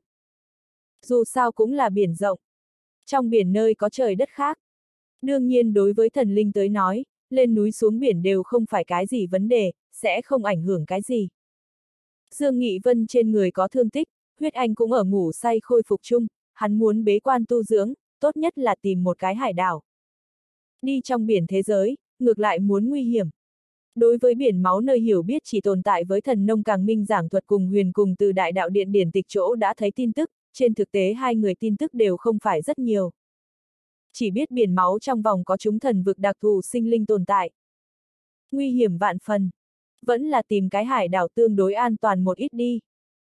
Dù sao cũng là biển rộng. Trong biển nơi có trời đất khác. Đương nhiên đối với thần linh tới nói, lên núi xuống biển đều không phải cái gì vấn đề, sẽ không ảnh hưởng cái gì. Dương Nghị Vân trên người có thương tích, huyết anh cũng ở ngủ say khôi phục chung, hắn muốn bế quan tu dưỡng, tốt nhất là tìm một cái hải đảo. Đi trong biển thế giới, ngược lại muốn nguy hiểm. Đối với biển máu nơi hiểu biết chỉ tồn tại với thần nông càng minh giảng thuật cùng Huyền cùng từ đại đạo điện điển tịch chỗ đã thấy tin tức, trên thực tế hai người tin tức đều không phải rất nhiều. Chỉ biết biển máu trong vòng có chúng thần vực đặc thù sinh linh tồn tại. Nguy hiểm vạn phần. Vẫn là tìm cái hải đảo tương đối an toàn một ít đi.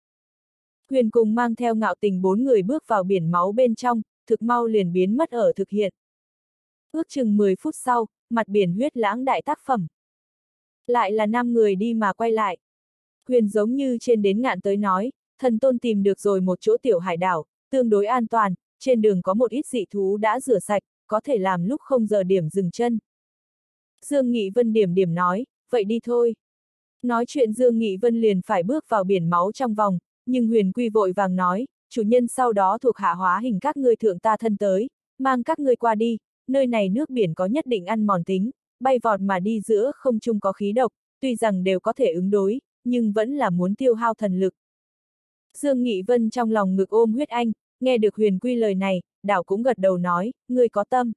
Huyền cùng mang theo Ngạo Tình bốn người bước vào biển máu bên trong, thực mau liền biến mất ở thực hiện. Ước chừng mười phút sau, mặt biển huyết lãng đại tác phẩm. Lại là năm người đi mà quay lại. Huyền giống như trên đến ngạn tới nói, thần tôn tìm được rồi một chỗ tiểu hải đảo, tương đối an toàn, trên đường có một ít dị thú đã rửa sạch, có thể làm lúc không giờ điểm dừng chân. Dương Nghị Vân điểm điểm nói, vậy đi thôi. Nói chuyện Dương Nghị Vân liền phải bước vào biển máu trong vòng, nhưng Huyền Quy vội vàng nói, chủ nhân sau đó thuộc hạ hóa hình các ngươi thượng ta thân tới, mang các ngươi qua đi, nơi này nước biển có nhất định ăn mòn tính, bay vọt mà đi giữa không trung có khí độc, tuy rằng đều có thể ứng đối, nhưng vẫn là muốn tiêu hao thần lực. Dương Nghị Vân trong lòng ngực ôm huyết anh, nghe được Huyền Quy lời này, đảo cũng gật đầu nói, ngươi có tâm.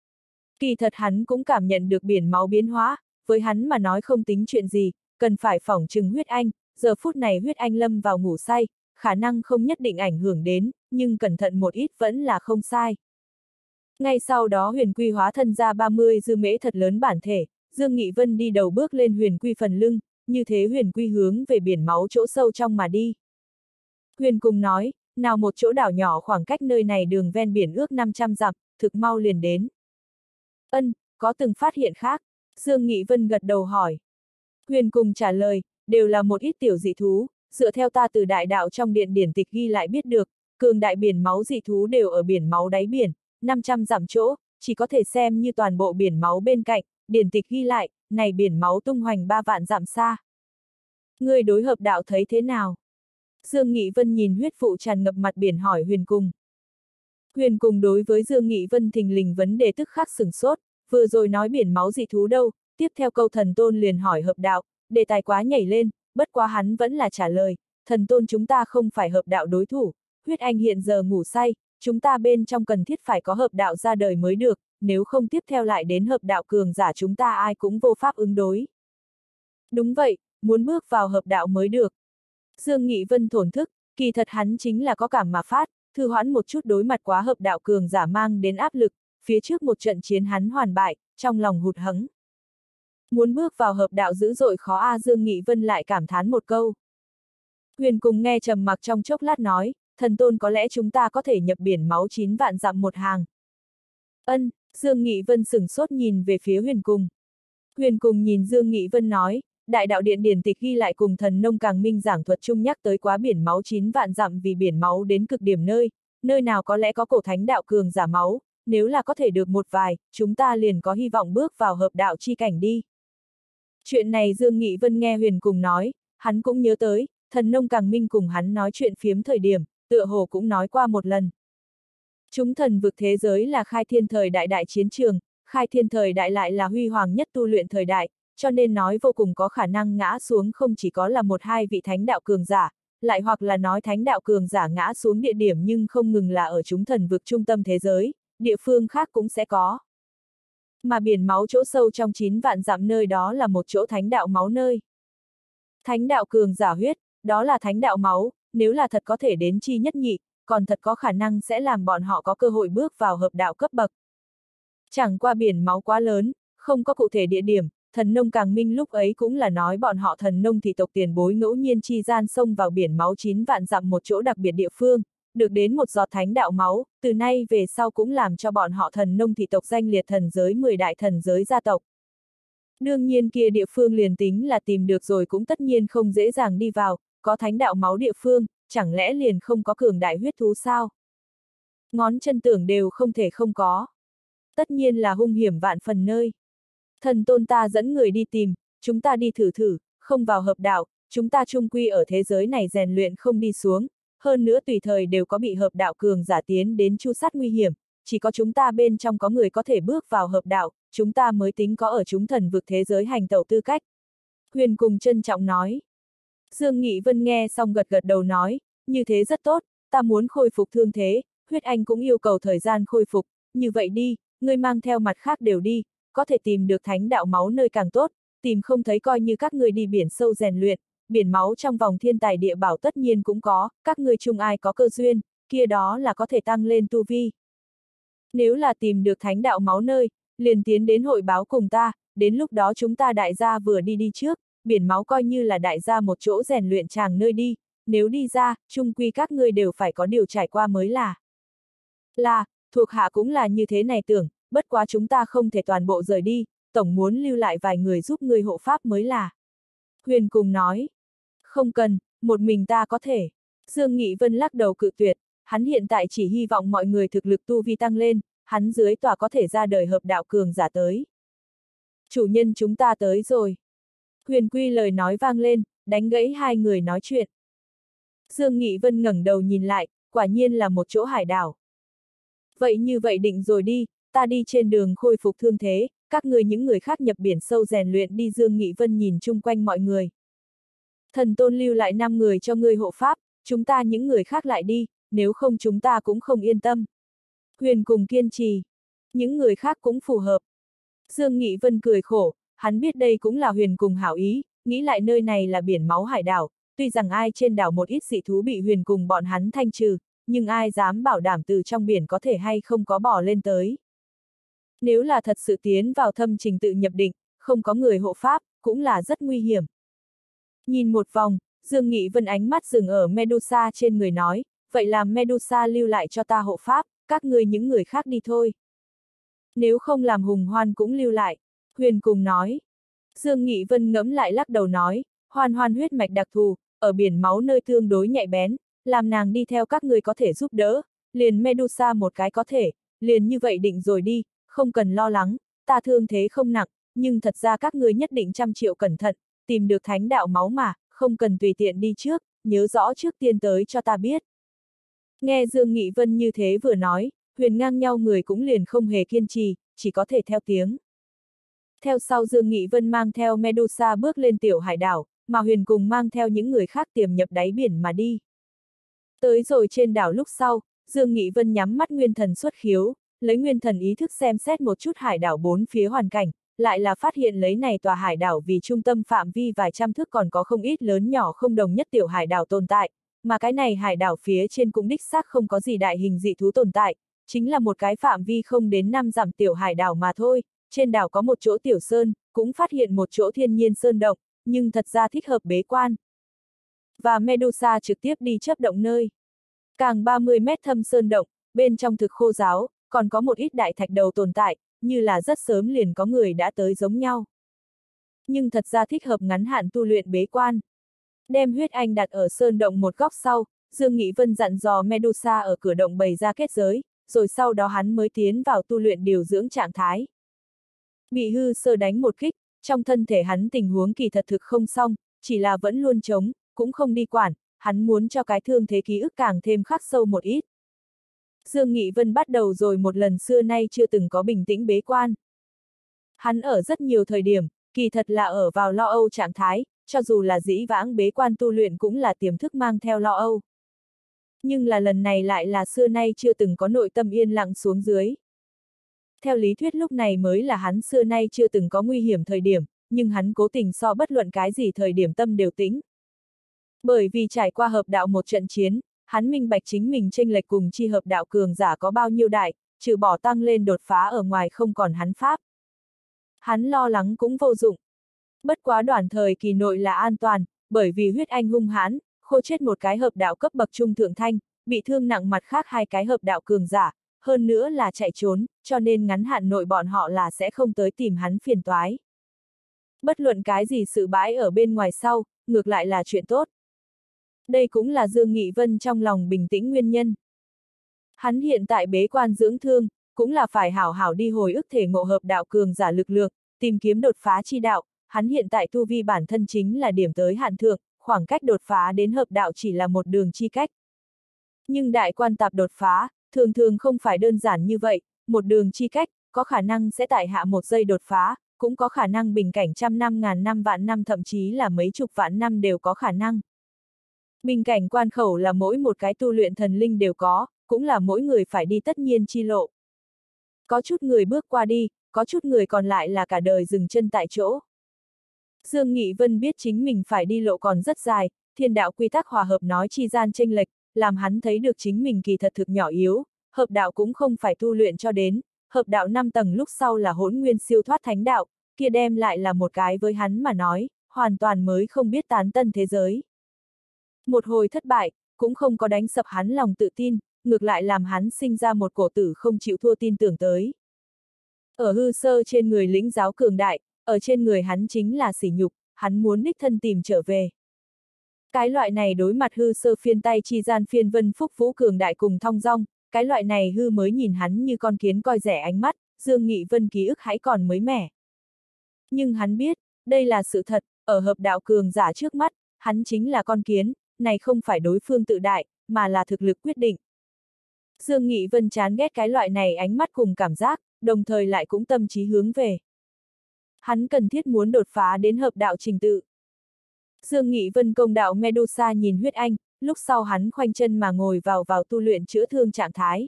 Kỳ thật hắn cũng cảm nhận được biển máu biến hóa, với hắn mà nói không tính chuyện gì, cần phải phỏng chừng huyết anh, giờ phút này huyết anh lâm vào ngủ say, khả năng không nhất định ảnh hưởng đến, nhưng cẩn thận một ít vẫn là không sai. Ngay sau đó Huyền Quy hóa thân ra ba mươi dư mễ thật lớn bản thể, Dương Nghị Vân đi đầu bước lên Huyền Quy phần lưng, như thế Huyền Quy hướng về biển máu chỗ sâu trong mà đi. Huyền cùng nói, nào một chỗ đảo nhỏ khoảng cách nơi này đường ven biển ước năm trăm dặm, thực mau liền đến. Ân, có từng phát hiện khác? Dương Nghị Vân gật đầu hỏi. Huyền cùng trả lời, đều là một ít tiểu dị thú, dựa theo ta từ đại đạo trong điện điển tịch ghi lại biết được, cường đại biển máu dị thú đều ở biển máu đáy biển, năm trăm dặm chỗ, chỉ có thể xem như toàn bộ biển máu bên cạnh, điển tịch ghi lại, này biển máu tung hoành ba vạn dặm xa. Người đối hợp đạo thấy thế nào? Dương Nghị Vân nhìn huyết vụ tràn ngập mặt biển hỏi Huyền cùng. Huyền cùng đối với Dương Nghị Vân thình lình vấn đề tức khắc sửng sốt, vừa rồi nói biển máu dị thú đâu, tiếp theo câu thần tôn liền hỏi hợp đạo, đề tài quá nhảy lên, bất quá hắn vẫn là trả lời, thần tôn chúng ta không phải hợp đạo đối thủ, huyết anh hiện giờ ngủ say, chúng ta bên trong cần thiết phải có hợp đạo ra đời mới được, nếu không tiếp theo lại đến hợp đạo cường giả chúng ta ai cũng vô pháp ứng đối. Đúng vậy, muốn bước vào hợp đạo mới được. Dương Nghị Vân thổn thức, kỳ thật hắn chính là có cảm mà phát, thư hoãn một chút đối mặt quá hợp đạo cường giả mang đến áp lực, phía trước một trận chiến hắn hoàn bại, trong lòng hụt hẫng. Muốn bước vào hợp đạo dữ dội khó a Dương Nghị Vân lại cảm thán một câu. Huyền cùng nghe trầm mặc trong chốc lát nói, thần tôn có lẽ chúng ta có thể nhập biển máu chín vạn dặm một hàng. Ân, Dương Nghị Vân sửng sốt nhìn về phía Huyền cùng. Huyền cùng nhìn Dương Nghị Vân nói, đại đạo điện điển tịch ghi lại cùng thần nông càng minh giảng thuật chung nhắc tới quá biển máu chín vạn dặm vì biển máu đến cực điểm nơi, nơi nào có lẽ có cổ thánh đạo cường giả máu, nếu là có thể được một vài, chúng ta liền có hy vọng bước vào hợp đạo chi cảnh đi. Chuyện này Dương Nghị Vân nghe Huyền cùng nói, hắn cũng nhớ tới, thần nông càng minh cùng hắn nói chuyện phiếm thời điểm, tựa hồ cũng nói qua một lần. Chúng thần vực thế giới là khai thiên thời đại đại chiến trường, khai thiên thời đại lại là huy hoàng nhất tu luyện thời đại, cho nên nói vô cùng có khả năng ngã xuống không chỉ có là một hai vị thánh đạo cường giả, lại hoặc là nói thánh đạo cường giả ngã xuống địa điểm nhưng không ngừng là ở chúng thần vực trung tâm thế giới, địa phương khác cũng sẽ có. Mà biển máu chỗ sâu trong chín vạn dặm nơi đó là một chỗ thánh đạo máu nơi. Thánh đạo cường giả huyết, đó là thánh đạo máu, nếu là thật có thể đến chi nhất nhị, còn thật có khả năng sẽ làm bọn họ có cơ hội bước vào hợp đạo cấp bậc. Chẳng qua biển máu quá lớn, không có cụ thể địa điểm, thần nông càng minh lúc ấy cũng là nói bọn họ thần nông thị tộc tiền bối ngẫu nhiên chi gian xông vào biển máu chín vạn dặm một chỗ đặc biệt địa phương, được đến một giọt thánh đạo máu, từ nay về sau cũng làm cho bọn họ thần nông thị tộc danh liệt thần giới mười đại thần giới gia tộc. Đương nhiên kia địa phương liền tính là tìm được rồi cũng tất nhiên không dễ dàng đi vào, có thánh đạo máu địa phương, chẳng lẽ liền không có cường đại huyết thú sao? Ngón chân tưởng đều không thể không có. Tất nhiên là hung hiểm vạn phần nơi. Thần tôn ta dẫn người đi tìm, chúng ta đi thử thử, không vào hợp đạo, chúng ta chung quy ở thế giới này rèn luyện không đi xuống, hơn nữa tùy thời đều có bị hợp đạo cường giả tiến đến chu sát nguy hiểm, chỉ có chúng ta bên trong có người có thể bước vào hợp đạo, chúng ta mới tính có ở chúng thần vực thế giới hành tẩu tư cách. Huyền cùng trân trọng nói. Dương Nghị Vân nghe xong gật gật đầu nói, như thế rất tốt, ta muốn khôi phục thương thế, huyết anh cũng yêu cầu thời gian khôi phục, như vậy đi, ngươi mang theo mặt khác đều đi, có thể tìm được thánh đạo máu nơi càng tốt, tìm không thấy coi như các ngươi đi biển sâu rèn luyện, biển máu trong vòng thiên tài địa bảo tất nhiên cũng có, các ngươi chung ai có cơ duyên, kia đó là có thể tăng lên tu vi. Nếu là tìm được thánh đạo máu nơi, liền tiến đến hội báo cùng ta, đến lúc đó chúng ta đại gia vừa đi đi trước, biển máu coi như là đại gia một chỗ rèn luyện chàng nơi đi, nếu đi ra, chung quy các ngươi đều phải có điều trải qua mới là. Là, thuộc hạ cũng là như thế này tưởng, bất quá chúng ta không thể toàn bộ rời đi, tổng muốn lưu lại vài người giúp ngươi hộ pháp mới là. Huyền cùng nói, không cần, một mình ta có thể. Dương Nghị Vân lắc đầu cự tuyệt, hắn hiện tại chỉ hy vọng mọi người thực lực tu vi tăng lên, hắn dưới tòa có thể ra đời hợp đạo cường giả tới. Chủ nhân chúng ta tới rồi. Huyền Quy lời nói vang lên, đánh gãy hai người nói chuyện. Dương Nghị Vân ngẩng đầu nhìn lại, quả nhiên là một chỗ hải đảo. Vậy như vậy định rồi đi, ta đi trên đường khôi phục thương thế, các người những người khác nhập biển sâu rèn luyện đi. Dương Nghị Vân nhìn chung quanh mọi người. Thần tôn lưu lại năm người cho ngươi hộ pháp, chúng ta những người khác lại đi, nếu không chúng ta cũng không yên tâm. Huyền cùng kiên trì, những người khác cũng phù hợp. Dương Nghị Vân cười khổ, hắn biết đây cũng là Huyền cùng hảo ý, nghĩ lại nơi này là biển máu hải đảo, tuy rằng ai trên đảo một ít dị thú bị Huyền cùng bọn hắn thanh trừ, nhưng ai dám bảo đảm từ trong biển có thể hay không có bò lên tới. Nếu là thật sự tiến vào thâm trình tự nhập định, không có người hộ pháp, cũng là rất nguy hiểm. Nhìn một vòng, Dương Nghị Vân ánh mắt dừng ở Medusa trên người nói, vậy làm Medusa lưu lại cho ta hộ pháp, các ngươi những người khác đi thôi. Nếu không làm Hùng Hoan cũng lưu lại, Huyền cùng nói. Dương Nghị Vân ngẫm lại lắc đầu nói, Hoan Hoan huyết mạch đặc thù, ở biển máu nơi tương đối nhạy bén, làm nàng đi theo các ngươi có thể giúp đỡ, liền Medusa một cái có thể, liền như vậy định rồi đi, không cần lo lắng, ta thương thế không nặng, nhưng thật ra các ngươi nhất định trăm triệu cẩn thận, tìm được thánh đạo máu mà, không cần tùy tiện đi trước, nhớ rõ trước tiên tới cho ta biết. Nghe Dương Nghị Vân như thế vừa nói, Huyền ngang nhau người cũng liền không hề kiên trì, chỉ có thể theo tiếng. Theo sau Dương Nghị Vân mang theo Medusa bước lên tiểu hải đảo, mà Huyền cùng mang theo những người khác tiềm nhập đáy biển mà đi. Tới rồi trên đảo lúc sau, Dương Nghị Vân nhắm mắt nguyên thần xuất khiếu, lấy nguyên thần ý thức xem xét một chút hải đảo bốn phía hoàn cảnh, lại là phát hiện lấy này tòa hải đảo vì trung tâm phạm vi vài trăm thước còn có không ít lớn nhỏ không đồng nhất tiểu hải đảo tồn tại, mà cái này hải đảo phía trên cũng đích xác không có gì đại hình dị thú tồn tại, chính là một cái phạm vi không đến năm dặm tiểu hải đảo mà thôi. Trên đảo có một chỗ tiểu sơn, cũng phát hiện một chỗ thiên nhiên sơn động, nhưng thật ra thích hợp bế quan. Và Medusa trực tiếp đi chớp động nơi. Càng ba mươi mét thâm sơn động, bên trong thực khô ráo, còn có một ít đại thạch đầu tồn tại, như là rất sớm liền có người đã tới giống nhau. Nhưng thật ra thích hợp ngắn hạn tu luyện bế quan. Đem huyết anh đặt ở sơn động một góc sau, Dương Nghị Vân dặn dò Medusa ở cửa động bày ra kết giới, rồi sau đó hắn mới tiến vào tu luyện điều dưỡng trạng thái. Bị hư sơ đánh một kích, trong thân thể hắn tình huống kỳ thật thực không xong, chỉ là vẫn luôn chống, cũng không đi quản, hắn muốn cho cái thương thế ký ức càng thêm khắc sâu một ít. Dương Nghị Vân bắt đầu rồi một lần xưa nay chưa từng có bình tĩnh bế quan. Hắn ở rất nhiều thời điểm, kỳ thật là ở vào lo âu trạng thái, cho dù là dĩ vãng bế quan tu luyện cũng là tiềm thức mang theo lo âu. Nhưng là lần này lại là xưa nay chưa từng có nội tâm yên lặng xuống dưới. Theo lý thuyết lúc này mới là hắn xưa nay chưa từng có nguy hiểm thời điểm, nhưng hắn cố tình so bất luận cái gì thời điểm tâm đều tĩnh. Bởi vì trải qua hợp đạo một trận chiến, hắn minh bạch chính mình chênh lệch cùng chi hợp đạo cường giả có bao nhiêu đại, trừ bỏ tăng lên đột phá ở ngoài không còn hắn pháp. Hắn lo lắng cũng vô dụng. Bất quá đoạn thời kỳ nội là an toàn, bởi vì huyết anh hung hãn, khô chết một cái hợp đạo cấp bậc trung thượng thanh, bị thương nặng mặt khác hai cái hợp đạo cường giả, hơn nữa là chạy trốn, cho nên ngắn hạn nội bọn họ là sẽ không tới tìm hắn phiền toái. Bất luận cái gì sự bãi ở bên ngoài sau, ngược lại là chuyện tốt. Đây cũng là Dương Nghị Vân trong lòng bình tĩnh nguyên nhân. Hắn hiện tại bế quan dưỡng thương, cũng là phải hảo hảo đi hồi ức thể ngộ hợp đạo cường giả lực lượng, tìm kiếm đột phá chi đạo, hắn hiện tại tu vi bản thân chính là điểm tới hạn thượng, khoảng cách đột phá đến hợp đạo chỉ là một đường chi cách. Nhưng đại quan tạp đột phá, thường thường không phải đơn giản như vậy, một đường chi cách, có khả năng sẽ tại hạ một giây đột phá, cũng có khả năng bình cảnh trăm năm ngàn năm vạn năm thậm chí là mấy chục vạn năm đều có khả năng. Bình cảnh quan khẩu là mỗi một cái tu luyện thần linh đều có, cũng là mỗi người phải đi tất nhiên chi lộ. Có chút người bước qua đi, có chút người còn lại là cả đời dừng chân tại chỗ. Dương Nghị Vân biết chính mình phải đi lộ còn rất dài, thiên đạo quy tắc hòa hợp nói chi gian chênh lệch, làm hắn thấy được chính mình kỳ thật thực nhỏ yếu, hợp đạo cũng không phải tu luyện cho đến, hợp đạo năm tầng lúc sau là hỗn nguyên siêu thoát thánh đạo, kia đem lại là một cái với hắn mà nói, hoàn toàn mới không biết tán tân thế giới. Một hồi thất bại, cũng không có đánh sập hắn lòng tự tin, ngược lại làm hắn sinh ra một cổ tử không chịu thua tin tưởng tới. Ở hư sơ trên người lĩnh giáo cường đại, ở trên người hắn chính là sỉ nhục, hắn muốn đích thân tìm trở về. Cái loại này đối mặt hư sơ phiên tay chi gian phiên vân phúc vũ cường đại cùng thong dong, cái loại này hư mới nhìn hắn như con kiến coi rẻ ánh mắt, Dương Nghị Vân ký ức hãy còn mới mẻ. Nhưng hắn biết, đây là sự thật, ở hợp đạo cường giả trước mắt, hắn chính là con kiến, này không phải đối phương tự đại, mà là thực lực quyết định. Dương Nghị Vân chán ghét cái loại này ánh mắt cùng cảm giác, đồng thời lại cũng tâm trí hướng về. Hắn cần thiết muốn đột phá đến hợp đạo trình tự. Dương Nghị Vân công đạo Medusa nhìn huyết anh, lúc sau hắn khoanh chân mà ngồi vào vào tu luyện chữa thương trạng thái.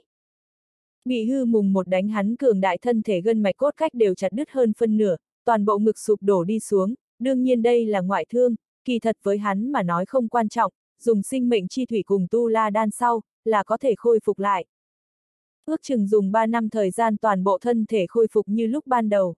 Bị hư mùng một đánh hắn cường đại thân thể gân mạch cốt cách đều chặt đứt hơn phân nửa, toàn bộ ngực sụp đổ đi xuống, đương nhiên đây là ngoại thương, kỳ thật với hắn mà nói không quan trọng, dùng sinh mệnh chi thủy cùng tu la đan sau, là có thể khôi phục lại. Ước chừng dùng ba năm thời gian toàn bộ thân thể khôi phục như lúc ban đầu.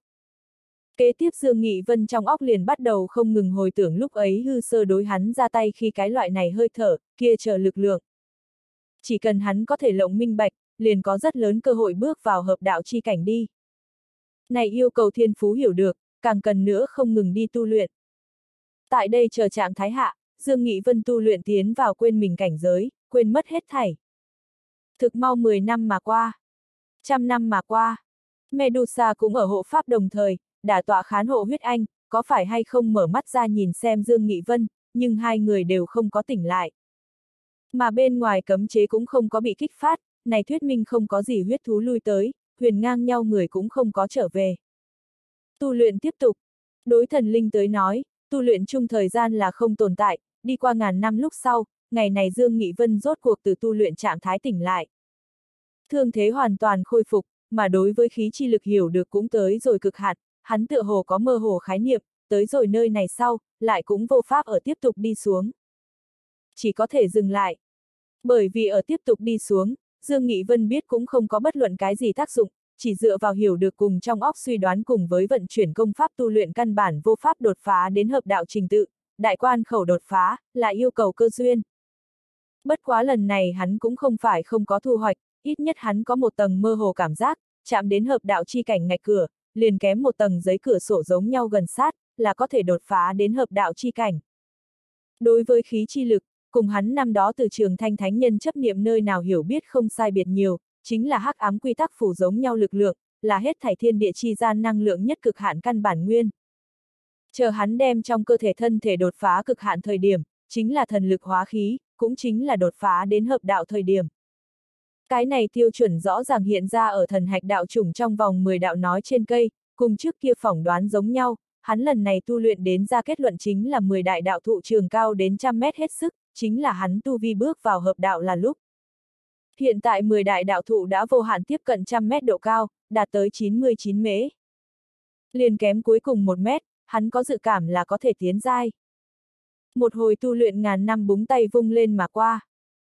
Kế tiếp Dương Nghị Vân trong óc liền bắt đầu không ngừng hồi tưởng lúc ấy hư sơ đối hắn ra tay khi cái loại này hơi thở, kia chờ lực lượng. Chỉ cần hắn có thể lộng minh bạch, liền có rất lớn cơ hội bước vào hợp đạo chi cảnh đi. Này yêu cầu thiên phú hiểu được, càng cần nữa không ngừng đi tu luyện. Tại đây chờ trạng thái hạ, Dương Nghị Vân tu luyện tiến vào quên mình cảnh giới, quên mất hết thảy. Thực mau mười năm mà qua, trăm năm mà qua, Medusa cũng ở hộ pháp đồng thời, đả tọa khán hộ huyết anh, có phải hay không mở mắt ra nhìn xem Dương Nghị Vân, nhưng hai người đều không có tỉnh lại. Mà bên ngoài cấm chế cũng không có bị kích phát, này thuyết minh không có gì huyết thú lui tới, huyền ngang nhau người cũng không có trở về. Tu luyện tiếp tục. Đối thần linh tới nói, tu luyện chung thời gian là không tồn tại, đi qua ngàn năm lúc sau, ngày này Dương Nghị Vân rốt cuộc từ tu luyện trạng thái tỉnh lại. Thương thế hoàn toàn khôi phục, mà đối với khí chi lực hiểu được cũng tới rồi cực hạn, hắn tựa hồ có mơ hồ khái niệm, tới rồi nơi này sau, lại cũng vô pháp ở tiếp tục đi xuống. Chỉ có thể dừng lại. Bởi vì ở tiếp tục đi xuống, Dương Nghị Vân biết cũng không có bất luận cái gì tác dụng, chỉ dựa vào hiểu được cùng trong óc suy đoán cùng với vận chuyển công pháp tu luyện căn bản vô pháp đột phá đến hợp đạo trình tự, đại quan khẩu đột phá, là yêu cầu cơ duyên. Bất quá lần này hắn cũng không phải không có thu hoạch, ít nhất hắn có một tầng mơ hồ cảm giác, chạm đến hợp đạo chi cảnh ngạch cửa, liền kém một tầng giấy cửa sổ giống nhau gần sát, là có thể đột phá đến hợp đạo chi cảnh. Đối với khí chi lực, cùng hắn năm đó từ trường thanh thánh nhân chấp niệm nơi nào hiểu biết không sai biệt nhiều, chính là hắc ám quy tắc phủ giống nhau lực lượng, là hết thảy thiên địa chi gian năng lượng nhất cực hạn căn bản nguyên. Chờ hắn đem trong cơ thể thân thể đột phá cực hạn thời điểm, chính là thần lực hóa khí, cũng chính là đột phá đến hợp đạo thời điểm. Cái này tiêu chuẩn rõ ràng hiện ra ở thần hạch đạo chủng trong vòng mười đạo nói trên cây, cùng trước kia phỏng đoán giống nhau, hắn lần này tu luyện đến ra kết luận chính là mười đại đạo thụ trường cao đến trăm mét hết sức, chính là hắn tu vi bước vào hợp đạo là lúc. Hiện tại mười đại đạo thụ đã vô hạn tiếp cận trăm mét độ cao, đạt tới chín mươi chín mễ. Liền kém cuối cùng một mét, hắn có dự cảm là có thể tiến giai. Một hồi tu luyện ngàn năm búng tay vung lên mà qua.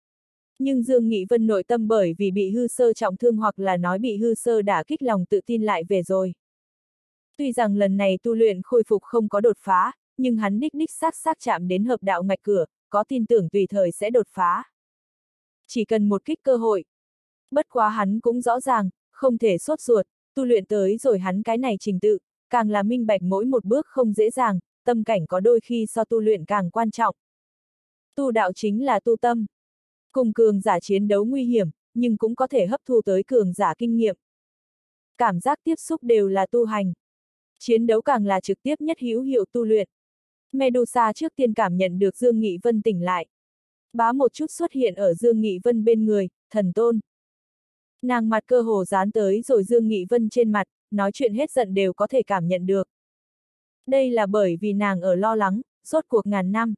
Nhưng Dương Nghị Vân nội tâm bởi vì bị hư sơ trọng thương hoặc là nói bị hư sơ đả kích lòng tự tin lại về rồi. Tuy rằng lần này tu luyện khôi phục không có đột phá, nhưng hắn đích đích xác xác chạm đến hợp đạo ngạch cửa, có tin tưởng tùy thời sẽ đột phá. Chỉ cần một kích cơ hội. Bất quá hắn cũng rõ ràng, không thể sốt ruột, tu luyện tới rồi hắn cái này trình tự, càng là minh bạch mỗi một bước không dễ dàng, tâm cảnh có đôi khi so tu luyện càng quan trọng. Tu đạo chính là tu tâm. Cùng cường giả chiến đấu nguy hiểm, nhưng cũng có thể hấp thu tới cường giả kinh nghiệm. Cảm giác tiếp xúc đều là tu hành. Chiến đấu càng là trực tiếp nhất hữu hiệu tu luyện. Medusa trước tiên cảm nhận được Dương Nghị Vân tỉnh lại. Bá một chút xuất hiện ở Dương Nghị Vân bên người, thần tôn. Nàng mặt cơ hồ dán tới rồi Dương Nghị Vân trên mặt, nói chuyện hết giận đều có thể cảm nhận được. Đây là bởi vì nàng ở lo lắng, rốt cuộc ngàn năm.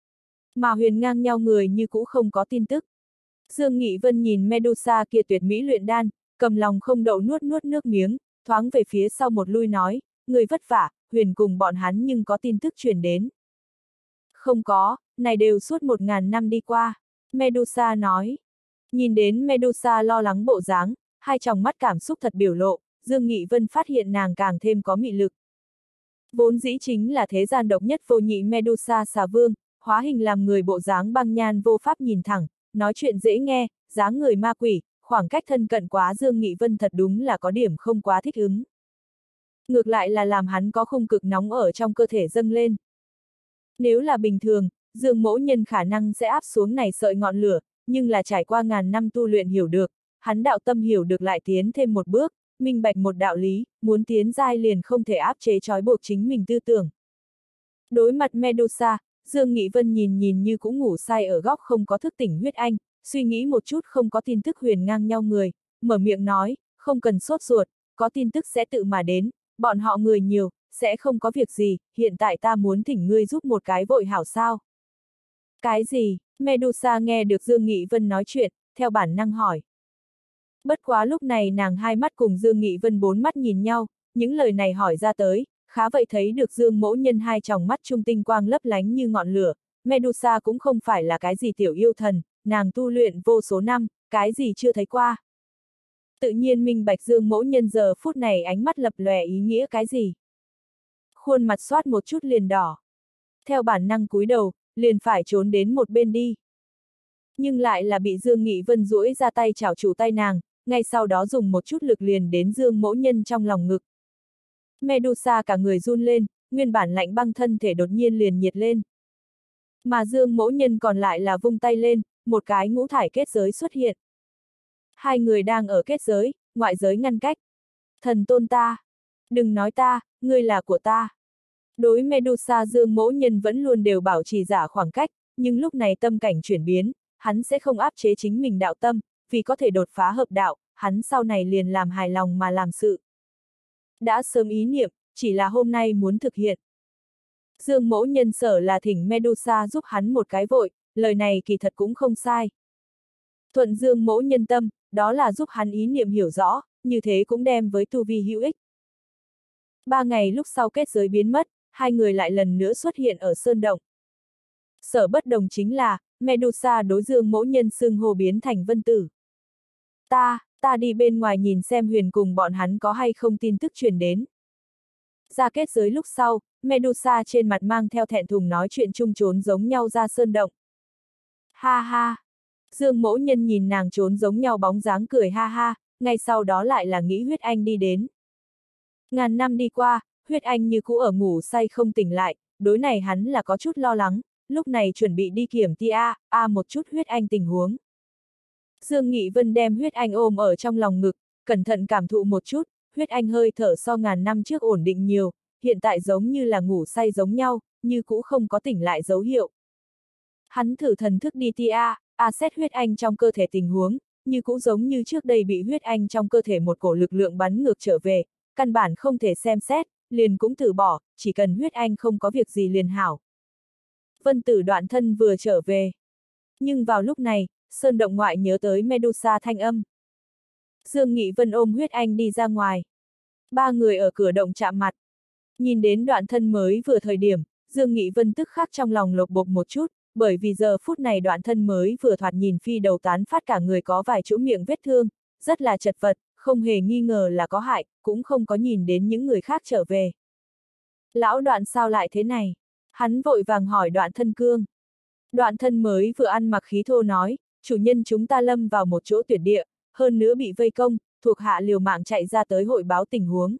Mà huyền ngang nhau người như cũ không có tin tức. Dương Nghị Vân nhìn Medusa kia tuyệt mỹ luyện đan, cầm lòng không đậu nuốt nuốt nước miếng, thoáng về phía sau một lui nói, người vất vả, Huyền cùng bọn hắn nhưng có tin tức truyền đến. Không có, này đều suốt một ngàn năm đi qua, Medusa nói. Nhìn đến Medusa lo lắng bộ dáng, hai tròng mắt cảm xúc thật biểu lộ, Dương Nghị Vân phát hiện nàng càng thêm có mị lực. Vốn dĩ chính là thế gian độc nhất vô nhị Medusa xà vương, hóa hình làm người bộ dáng băng nhan vô pháp nhìn thẳng, nói chuyện dễ nghe, dáng người ma quỷ, khoảng cách thân cận quá Dương Nghị Vân thật đúng là có điểm không quá thích ứng. Ngược lại là làm hắn có khung cực nóng ở trong cơ thể dâng lên. Nếu là bình thường, Dương Mỗ Nhân khả năng sẽ áp xuống này sợi ngọn lửa, nhưng là trải qua ngàn năm tu luyện hiểu được, hắn đạo tâm hiểu được lại tiến thêm một bước, minh bạch một đạo lý, muốn tiến giai liền không thể áp chế trói buộc chính mình tư tưởng. Đối mặt Medusa, Dương Nghị Vân nhìn nhìn như cũng ngủ say ở góc không có thức tỉnh huyết anh, suy nghĩ một chút không có tin tức huyền ngang nhau người, mở miệng nói, không cần sốt ruột, có tin tức sẽ tự mà đến, bọn họ người nhiều, sẽ không có việc gì, hiện tại ta muốn thỉnh ngươi giúp một cái vội hảo sao. Cái gì? Medusa nghe được Dương Nghị Vân nói chuyện, theo bản năng hỏi. Bất quá lúc này nàng hai mắt cùng Dương Nghị Vân bốn mắt nhìn nhau, những lời này hỏi ra tới, khá vậy thấy được Dương Mỗ Nhân hai tròng mắt trung tinh quang lấp lánh như ngọn lửa, Medusa cũng không phải là cái gì tiểu yêu thần, nàng tu luyện vô số năm, cái gì chưa thấy qua. Tự nhiên minh bạch Dương Mỗ Nhân giờ phút này ánh mắt lập lòe ý nghĩa cái gì. Khuôn mặt xoát một chút liền đỏ. Theo bản năng cúi đầu, liền phải trốn đến một bên đi. Nhưng lại là bị Dương Nghị Vân duỗi ra tay chảo chủ tay nàng, ngay sau đó dùng một chút lực liền đến Dương Mỗ Nhân trong lòng ngực. Medusa cả người run lên, nguyên bản lạnh băng thân thể đột nhiên liền nhiệt lên. Mà Dương Mỗ Nhân còn lại là vung tay lên, một cái ngũ thải kết giới xuất hiện. Hai người đang ở kết giới, ngoại giới ngăn cách. Thần tôn ta! Đừng nói ta, ngươi là của ta! Đối Medusa Dương Mỗ Nhân vẫn luôn đều bảo trì giả khoảng cách, nhưng lúc này tâm cảnh chuyển biến, hắn sẽ không áp chế chính mình đạo tâm, vì có thể đột phá hợp đạo, hắn sau này liền làm hài lòng mà làm sự. Đã sớm ý niệm, chỉ là hôm nay muốn thực hiện. Dương Mỗ Nhân sở là thỉnh Medusa giúp hắn một cái vội, lời này kỳ thật cũng không sai. Thuận Dương Mỗ Nhân tâm, đó là giúp hắn ý niệm hiểu rõ, như thế cũng đem với tu vi hữu ích. Ba ngày lúc sau kết giới biến mất, hai người lại lần nữa xuất hiện ở sơn động. Sở bất đồng chính là, Medusa đối Dương Mỗ Nhân xưng hô biến thành Vân Tử. Ta, ta đi bên ngoài nhìn xem huyền cùng bọn hắn có hay không tin tức truyền đến. Ra kết giới lúc sau, Medusa trên mặt mang theo thẹn thùng nói chuyện chung trốn giống nhau ra sơn động. Ha ha! Dương Mỗ Nhân nhìn nàng trốn giống nhau bóng dáng cười ha ha, ngay sau đó lại là nghĩ huyết anh đi đến. Ngàn năm đi qua, huyết anh như cũ ở ngủ say không tỉnh lại, đối này hắn là có chút lo lắng, lúc này chuẩn bị đi kiểm tia a, a một chút huyết anh tình huống. Dương Nghị Vân đem huyết anh ôm ở trong lòng ngực, cẩn thận cảm thụ một chút, huyết anh hơi thở so ngàn năm trước ổn định nhiều, hiện tại giống như là ngủ say giống nhau, như cũ không có tỉnh lại dấu hiệu. Hắn thử thần thức đi tia a, a xét huyết anh trong cơ thể tình huống, như cũ giống như trước đây bị huyết anh trong cơ thể một cổ lực lượng bắn ngược trở về, căn bản không thể xem xét, liền cũng từ bỏ, chỉ cần huyết anh không có việc gì liền hảo. Vân Tử đoạn thân vừa trở về. Nhưng vào lúc này, sơn động ngoại nhớ tới Medusa thanh âm. Dương Nghị Vân ôm huyết anh đi ra ngoài. Ba người ở cửa động chạm mặt. Nhìn đến đoạn thân mới vừa thời điểm, Dương Nghị Vân tức khắc trong lòng lộc bộc một chút, bởi vì giờ phút này đoạn thân mới vừa thoạt nhìn phi đầu tán phát cả người có vài chỗ miệng vết thương, rất là chật vật, không hề nghi ngờ là có hại, cũng không có nhìn đến những người khác trở về. Lão đoạn sao lại thế này? Hắn vội vàng hỏi đoạn thân cương. Đoạn thân mới vừa ăn mặc khí thô nói, chủ nhân chúng ta lâm vào một chỗ tuyệt địa, hơn nữa bị vây công, thuộc hạ liều mạng chạy ra tới hội báo tình huống.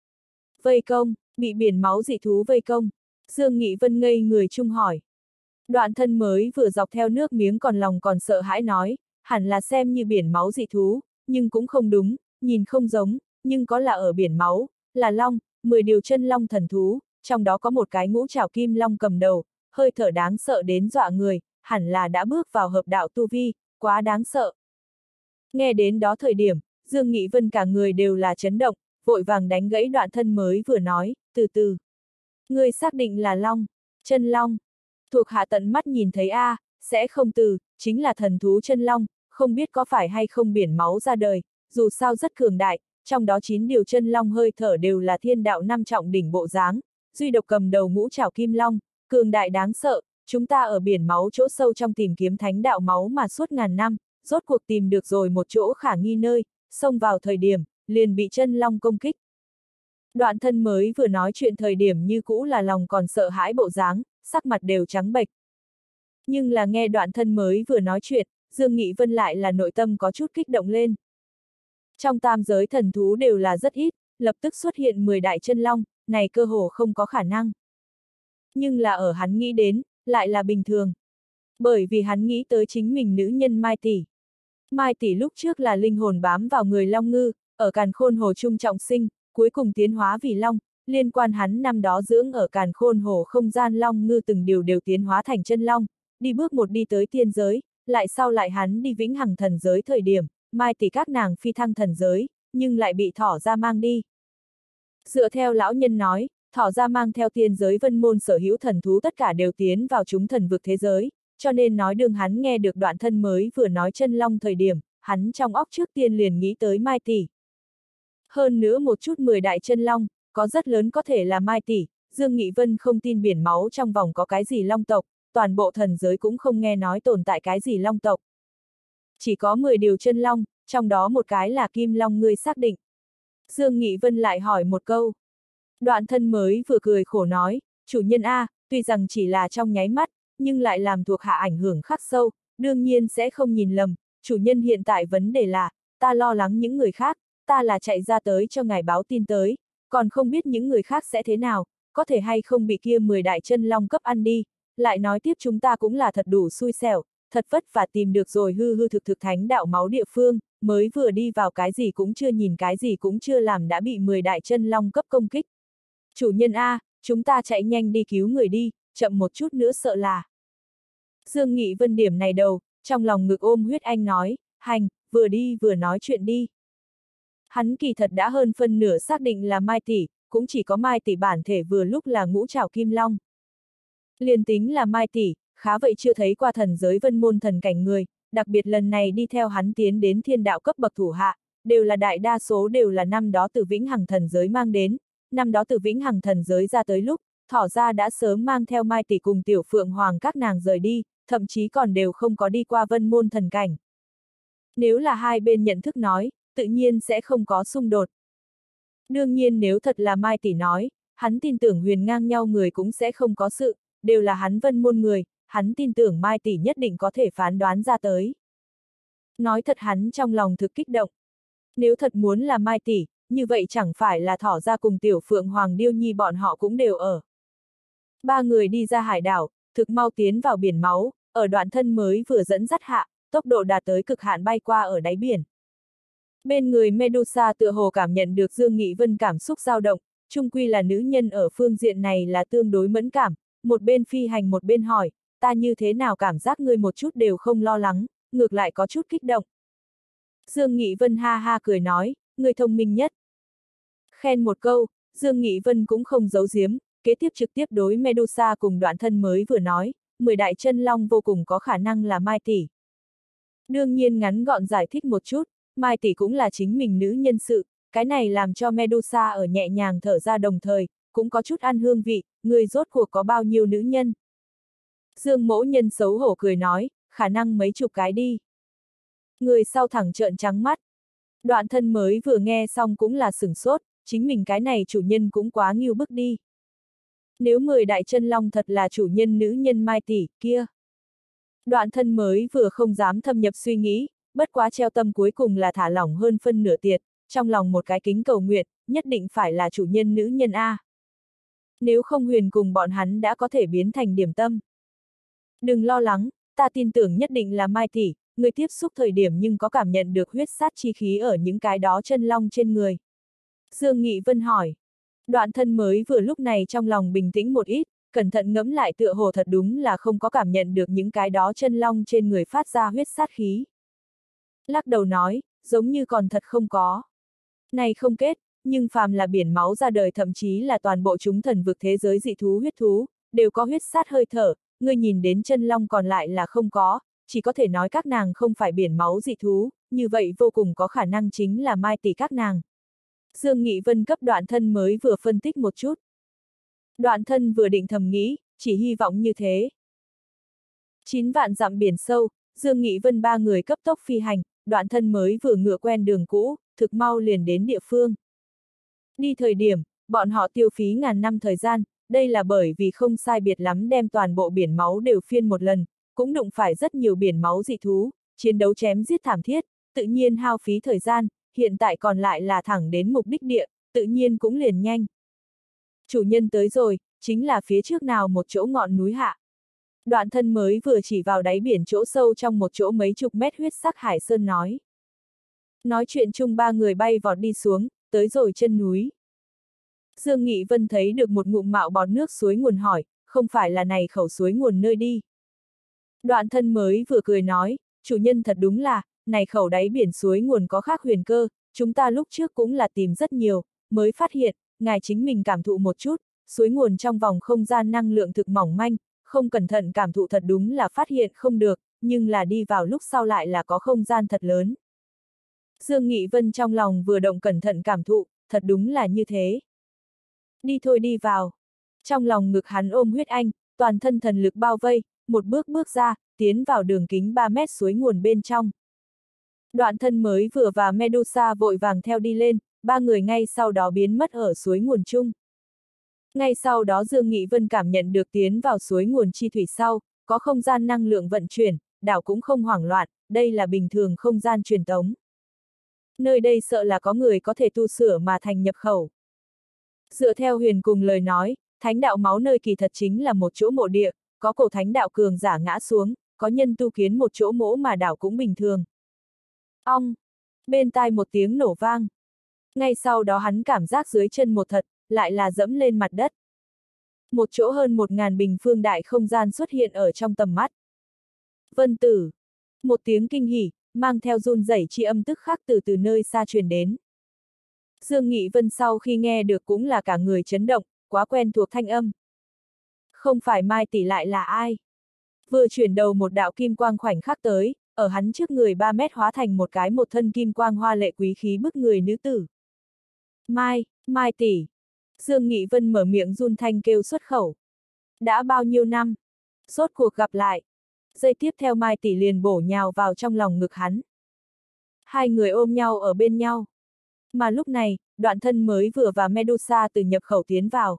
Vây công, bị biển máu dị thú vây công. Dương Nghị Vân ngây người chung hỏi. Đoạn thân mới vừa dọc theo nước miếng còn lòng còn sợ hãi nói, hẳn là xem như biển máu dị thú, nhưng cũng không đúng, nhìn không giống, nhưng có là ở biển máu, là long, mười điều chân long thần thú, trong đó có một cái ngũ trảo kim long cầm đầu, hơi thở đáng sợ đến dọa người, hẳn là đã bước vào hợp đạo tu vi, quá đáng sợ. Nghe đến đó thời điểm, Dương Nghị Vân cả người đều là chấn động, vội vàng đánh gãy đoạn thân mới vừa nói, từ từ. Người xác định là long, chân long. Thuộc hạ tận mắt nhìn thấy a, à, sẽ không từ, chính là thần thú chân long, không biết có phải hay không biển máu ra đời, dù sao rất cường đại, trong đó chín điều chân long hơi thở đều là thiên đạo năm trọng đỉnh bộ dáng, duy độc cầm đầu ngũ trảo kim long, cường đại đáng sợ, chúng ta ở biển máu chỗ sâu trong tìm kiếm thánh đạo máu mà suốt ngàn năm, rốt cuộc tìm được rồi một chỗ khả nghi nơi, xông vào thời điểm, liền bị chân long công kích. Đoạn thân mới vừa nói chuyện thời điểm như cũ là lòng còn sợ hãi bộ dáng, sắc mặt đều trắng bệch. Nhưng là nghe đoạn thân mới vừa nói chuyện, Dương Nghị Vân lại là nội tâm có chút kích động lên. Trong tam giới thần thú đều là rất ít, lập tức xuất hiện mười đại chân long, này cơ hồ không có khả năng. Nhưng là ở hắn nghĩ đến, lại là bình thường. Bởi vì hắn nghĩ tới chính mình nữ nhân Mai Tỷ. Mai Tỷ lúc trước là linh hồn bám vào người Long Ngư, ở Càn Khôn Hồ trung trọng sinh, cuối cùng tiến hóa vì Long, liên quan hắn năm đó dưỡng ở Càn Khôn Hồ không gian Long Ngư từng điều đều tiến hóa thành chân Long, đi bước một đi tới tiên giới, lại sau lại hắn đi vĩnh hằng thần giới thời điểm, Mai Tỷ các nàng phi thăng thần giới, nhưng lại bị Thỏ Gia mang đi. Dựa theo lão nhân nói, Thỏ Gia mang theo tiên giới vân môn sở hữu thần thú tất cả đều tiến vào chúng thần vực thế giới, cho nên nói đường hắn nghe được đoạn thân mới vừa nói chân long thời điểm, hắn trong óc trước tiên liền nghĩ tới Mai Tỷ. Hơn nữa một chút mười đại chân long, có rất lớn có thể là Mai Tỷ, Dương Nghị Vân không tin biển máu trong vòng có cái gì long tộc, toàn bộ thần giới cũng không nghe nói tồn tại cái gì long tộc. Chỉ có mười điều chân long, trong đó một cái là kim long ngươi xác định. Dương Nghị Vân lại hỏi một câu. Đoạn thân mới vừa cười khổ nói, chủ nhân A, tuy rằng chỉ là trong nháy mắt, nhưng lại làm thuộc hạ ảnh hưởng khắc sâu, đương nhiên sẽ không nhìn lầm, chủ nhân hiện tại vấn đề là, ta lo lắng những người khác, ta là chạy ra tới cho ngài báo tin tới, còn không biết những người khác sẽ thế nào, có thể hay không bị kia mười đại chân long cấp ăn đi, lại nói tiếp chúng ta cũng là thật đủ xui xẻo, thật vất vả tìm được rồi hư hư thực thực thánh đạo máu địa phương, mới vừa đi vào cái gì cũng chưa nhìn cái gì cũng chưa làm đã bị mười đại chân long cấp công kích. Chủ nhân A, chúng ta chạy nhanh đi cứu người đi, chậm một chút nữa sợ là. Dương Nghị Vân điểm này đầu, trong lòng ngực ôm huyết anh nói, hành, vừa đi vừa nói chuyện đi. Hắn kỳ thật đã hơn phân nửa xác định là Mai Tỷ, cũng chỉ có Mai Tỷ bản thể vừa lúc là ngũ trảo kim long. Liền tính là Mai Tỷ, khá vậy chưa thấy qua thần giới vân môn thần cảnh người, đặc biệt lần này đi theo hắn tiến đến thiên đạo cấp bậc thủ hạ, đều là đại đa số đều là năm đó từ vĩnh hằng thần giới mang đến, năm đó từ vĩnh hằng thần giới ra tới lúc, Thỏ Gia đã sớm mang theo Mai Tỷ cùng Tiểu Phượng Hoàng các nàng rời đi, thậm chí còn đều không có đi qua vân môn thần cảnh. Nếu là hai bên nhận thức nói, tự nhiên sẽ không có xung đột. Đương nhiên nếu thật là Mai Tỷ nói, hắn tin tưởng huyền ngang nhau người cũng sẽ không có sự, đều là hắn vân môn người, hắn tin tưởng Mai Tỷ nhất định có thể phán đoán ra tới. Nói thật hắn trong lòng thực kích động. Nếu thật muốn là Mai Tỷ, như vậy chẳng phải là Thỏ Gia cùng Tiểu Phượng Hoàng Điêu Nhi bọn họ cũng đều ở. Ba người đi ra hải đảo, thực mau tiến vào biển máu, ở đoạn thân mới vừa dẫn dắt hạ, tốc độ đạt tới cực hạn bay qua ở đáy biển. Bên người Medusa tựa hồ cảm nhận được Dương Nghị Vân cảm xúc dao động, chung quy là nữ nhân ở phương diện này là tương đối mẫn cảm, một bên phi hành một bên hỏi, ta như thế nào cảm giác ngươi một chút đều không lo lắng, ngược lại có chút kích động. Dương Nghị Vân ha ha cười nói, ngươi thông minh nhất. Khen một câu, Dương Nghị Vân cũng không giấu giếm, kế tiếp trực tiếp đối Medusa cùng đoạn thân mới vừa nói, mười đại chân long vô cùng có khả năng là Mai Tỷ. Đương nhiên ngắn gọn giải thích một chút, Mai Tỷ cũng là chính mình nữ nhân sự, cái này làm cho Medusa ở nhẹ nhàng thở ra đồng thời, cũng có chút ăn hương vị, người rốt cuộc có bao nhiêu nữ nhân. Dương Mỗ Nhân xấu hổ cười nói, khả năng mấy chục cái đi. Người sau thẳng trợn trắng mắt. Đoạn thân mới vừa nghe xong cũng là sửng sốt, chính mình cái này chủ nhân cũng quá nghiêu bức đi. Nếu mười đại chân long thật là chủ nhân nữ nhân Mai Tỷ, kia. Đoạn thân mới vừa không dám thâm nhập suy nghĩ, bất quá treo tâm cuối cùng là thả lỏng hơn phân nửa tiệt, trong lòng một cái kính cầu nguyện, nhất định phải là chủ nhân nữ nhân A. Nếu không huyền cùng bọn hắn đã có thể biến thành điểm tâm. Đừng lo lắng, ta tin tưởng nhất định là Mai Tỷ, người tiếp xúc thời điểm nhưng có cảm nhận được huyết sát chi khí ở những cái đó chân long trên người. Dương Nghị Vân hỏi. Đoạn thân mới vừa lúc này trong lòng bình tĩnh một ít, cẩn thận ngẫm lại tựa hồ thật đúng là không có cảm nhận được những cái đó chân long trên người phát ra huyết sát khí. Lắc đầu nói, giống như còn thật không có. Này không kết, nhưng phàm là biển máu ra đời thậm chí là toàn bộ chúng thần vực thế giới dị thú huyết thú, đều có huyết sát hơi thở, ngươi nhìn đến chân long còn lại là không có, chỉ có thể nói các nàng không phải biển máu dị thú, như vậy vô cùng có khả năng chính là Mai Tỷ các nàng. Dương Nghị Vân cấp đoạn thân mới vừa phân tích một chút. Đoạn thân vừa định thầm nghĩ, chỉ hy vọng như thế. Chín vạn dặm biển sâu, Dương Nghị Vân ba người cấp tốc phi hành, đoạn thân mới vừa ngựa quen đường cũ, thực mau liền đến địa phương. Đi thời điểm, bọn họ tiêu phí ngàn năm thời gian, đây là bởi vì không sai biệt lắm đem toàn bộ biển máu đều phiên một lần, cũng đụng phải rất nhiều biển máu dị thú, chiến đấu chém giết thảm thiết, tự nhiên hao phí thời gian, hiện tại còn lại là thẳng đến mục đích địa, tự nhiên cũng liền nhanh. Chủ nhân tới rồi, chính là phía trước nào một chỗ ngọn núi hạ. Đoạn thân mới vừa chỉ vào đáy biển chỗ sâu trong một chỗ mấy chục mét huyết sắc hải sơn nói. Nói chuyện chung ba người bay vọt đi xuống, tới rồi chân núi. Dương Nghị Vân thấy được một ngụm mạo bọt nước suối nguồn hỏi, không phải là này khẩu suối nguồn nơi đi. Đoạn thân mới vừa cười nói, chủ nhân thật đúng là, này khẩu đáy biển suối nguồn có khác huyền cơ, chúng ta lúc trước cũng là tìm rất nhiều, mới phát hiện, ngài chính mình cảm thụ một chút, suối nguồn trong vòng không gian năng lượng thực mỏng manh, không cẩn thận cảm thụ thật đúng là phát hiện không được, nhưng là đi vào lúc sau lại là có không gian thật lớn. Dương Nghị Vân trong lòng vừa động cẩn thận cảm thụ, thật đúng là như thế. Đi thôi đi vào. Trong lòng ngực hắn ôm huyết anh, toàn thân thần lực bao vây, một bước bước ra, tiến vào đường kính ba mét suối nguồn bên trong. Đoạn thân mới vừa và Medusa vội vàng theo đi lên, ba người ngay sau đó biến mất ở suối nguồn chung. Ngay sau đó Dương Nghị Vân cảm nhận được tiến vào suối nguồn chi thủy sau, có không gian năng lượng vận chuyển, đảo cũng không hoảng loạn, đây là bình thường không gian truyền tống. Nơi đây sợ là có người có thể tu sửa mà thành nhập khẩu. Dựa theo Huyền cùng lời nói, thánh đạo máu nơi kỳ thật chính là một chỗ mộ địa, có cổ thánh đạo cường giả ngã xuống, có nhân tu kiến một chỗ mỗ mà đảo cũng bình thường. Ong! Bên tai một tiếng nổ vang. Ngay sau đó hắn cảm giác dưới chân một thật, lại là dẫm lên mặt đất. Một chỗ hơn một ngàn bình phương đại không gian xuất hiện ở trong tầm mắt. Vân tử! Một tiếng kinh hỉ, mang theo run rẩy chi âm tức khắc từ từ nơi xa truyền đến. Dương Nghị Vân sau khi nghe được cũng là cả người chấn động, quá quen thuộc thanh âm. Không phải Mai tỷ lại là ai? Vừa chuyển đầu một đạo kim quang khoảnh khắc tới, ở hắn trước người ba mét hóa thành một cái một thân kim quang hoa lệ quý khí bức người nữ tử. Mai, Mai tỷ. Dương Nghị Vân mở miệng run thanh kêu xuất khẩu. Đã bao nhiêu năm? Rốt cuộc gặp lại. Giây tiếp theo Mai tỷ liền bổ nhào vào trong lòng ngực hắn. Hai người ôm nhau ở bên nhau. Mà lúc này, đoạn thân mới vừa và Medusa từ nhập khẩu tiến vào.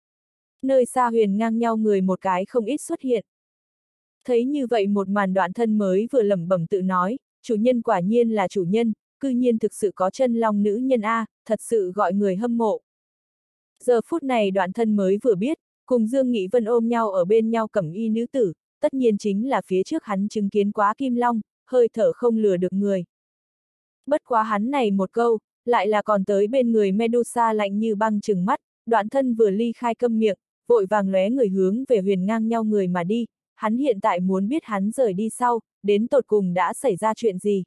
Nơi xa Huyền ngang nhau người một cái không ít xuất hiện. Thấy như vậy một màn đoạn thân mới vừa lẩm bẩm tự nói, chủ nhân quả nhiên là chủ nhân, cư nhiên thực sự có chân long nữ nhân A, thật sự gọi người hâm mộ. Giờ phút này đoạn thân mới vừa biết, cùng Dương Nghị Vân ôm nhau ở bên nhau cẩm y nữ tử, tất nhiên chính là phía trước hắn chứng kiến quá kim long, hơi thở không lừa được người. Bất quá hắn này một câu, lại là còn tới bên người Medusa lạnh như băng trừng mắt, đoạn thân vừa ly khai câm miệng, vội vàng lóe người hướng về Huyền ngang nhau người mà đi, hắn hiện tại muốn biết hắn rời đi sau, đến tột cùng đã xảy ra chuyện gì.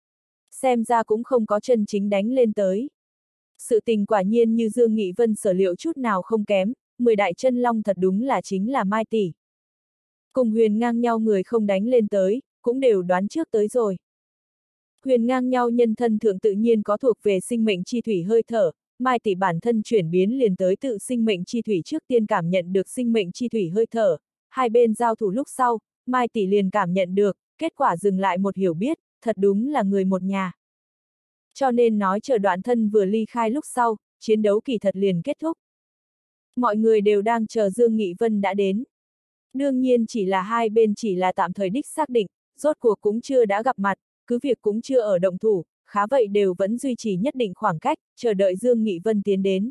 Xem ra cũng không có chân chính đánh lên tới. Sự tình quả nhiên như Dương Nghị Vân sở liệu chút nào không kém, mười đại chân long thật đúng là chính là Mai tỷ. Cùng Huyền ngang nhau người không đánh lên tới, cũng đều đoán trước tới rồi. Huyền ngang nhau nhân thân thượng tự nhiên có thuộc về sinh mệnh chi thủy hơi thở, Mai tỷ bản thân chuyển biến liền tới tự sinh mệnh chi thủy trước tiên cảm nhận được sinh mệnh chi thủy hơi thở, hai bên giao thủ lúc sau, Mai tỷ liền cảm nhận được, kết quả dừng lại một hiểu biết, thật đúng là người một nhà. Cho nên nói chờ đoạn thân vừa ly khai lúc sau, chiến đấu kỳ thật liền kết thúc. Mọi người đều đang chờ Dương Nghị Vân đã đến. Đương nhiên chỉ là hai bên chỉ là tạm thời đích xác định, rốt cuộc cũng chưa đã gặp mặt, cứ việc cũng chưa ở động thủ, khá vậy đều vẫn duy trì nhất định khoảng cách, chờ đợi Dương Nghị Vân tiến đến.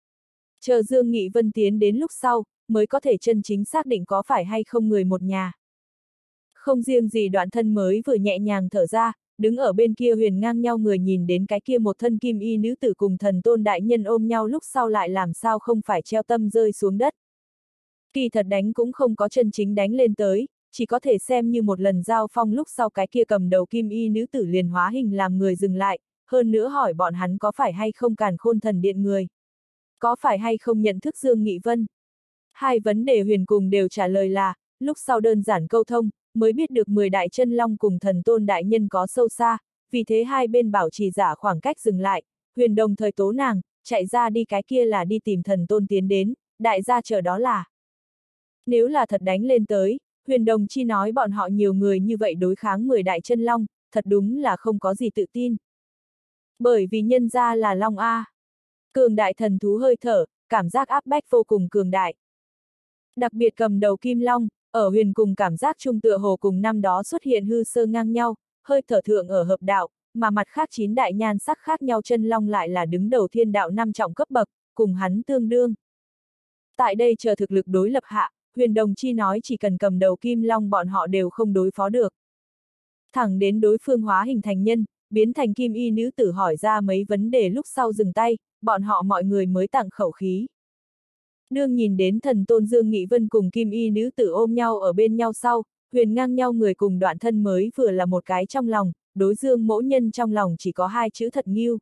Chờ Dương Nghị Vân tiến đến lúc sau, mới có thể chân chính xác định có phải hay không người một nhà. Không riêng gì đoạn thân mới vừa nhẹ nhàng thở ra, đứng ở bên kia Huyền ngang nhau người nhìn đến cái kia một thân kim y nữ tử cùng thần tôn đại nhân ôm nhau lúc sau lại làm sao không phải treo tâm rơi xuống đất. Kỳ thật đánh cũng không có chân chính đánh lên tới, chỉ có thể xem như một lần giao phong lúc sau cái kia cầm đầu kim y nữ tử liền hóa hình làm người dừng lại, hơn nữa hỏi bọn hắn có phải hay không Càn Khôn Thần Điện người. Có phải hay không nhận thức Dương Nghị Vân. Hai vấn đề Huyền cùng đều trả lời là, lúc sau đơn giản câu thông, mới biết được mười đại chân long cùng thần tôn đại nhân có sâu xa, vì thế hai bên bảo trì giả khoảng cách dừng lại, Huyền đồng thời tố nàng, chạy ra đi cái kia là đi tìm thần tôn tiến đến, đại gia chờ đó là. Nếu là thật đánh lên tới, Huyền Đồng Chi nói bọn họ nhiều người như vậy đối kháng mười đại chân long, thật đúng là không có gì tự tin. Bởi vì nhân gia là long A. Cường đại thần thú hơi thở, cảm giác áp bách vô cùng cường đại. Đặc biệt cầm đầu kim long, ở huyền cùng cảm giác trung tựa hồ cùng năm đó xuất hiện hư sơ ngang nhau, hơi thở thượng ở hợp đạo, mà mặt khác chín đại nhan sắc khác nhau chân long lại là đứng đầu thiên đạo năm trọng cấp bậc, cùng hắn tương đương. Tại đây chờ thực lực đối lập hạ, Huyền Đồng Chi nói chỉ cần cầm đầu kim long bọn họ đều không đối phó được. Thẳng đến đối phương hóa hình thành nhân, biến thành kim y nữ tử hỏi ra mấy vấn đề lúc sau dừng tay, bọn họ mọi người mới tặng khẩu khí. Nương nhìn đến thần tôn Dương Nghị Vân cùng kim y nữ tử ôm nhau ở bên nhau sau, huyền ngang nhau người cùng đoạn thân mới vừa là một cái trong lòng, đối Dương mỗ nhân trong lòng chỉ có hai chữ thật nghiêu.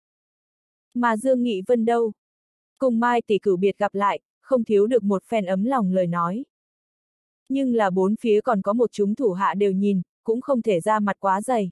Mà Dương Nghị Vân đâu? Cùng Mai tỷ cửu biệt gặp lại, không thiếu được một phen ấm lòng lời nói. Nhưng là bốn phía còn có một chúng thủ hạ đều nhìn, cũng không thể ra mặt quá dày.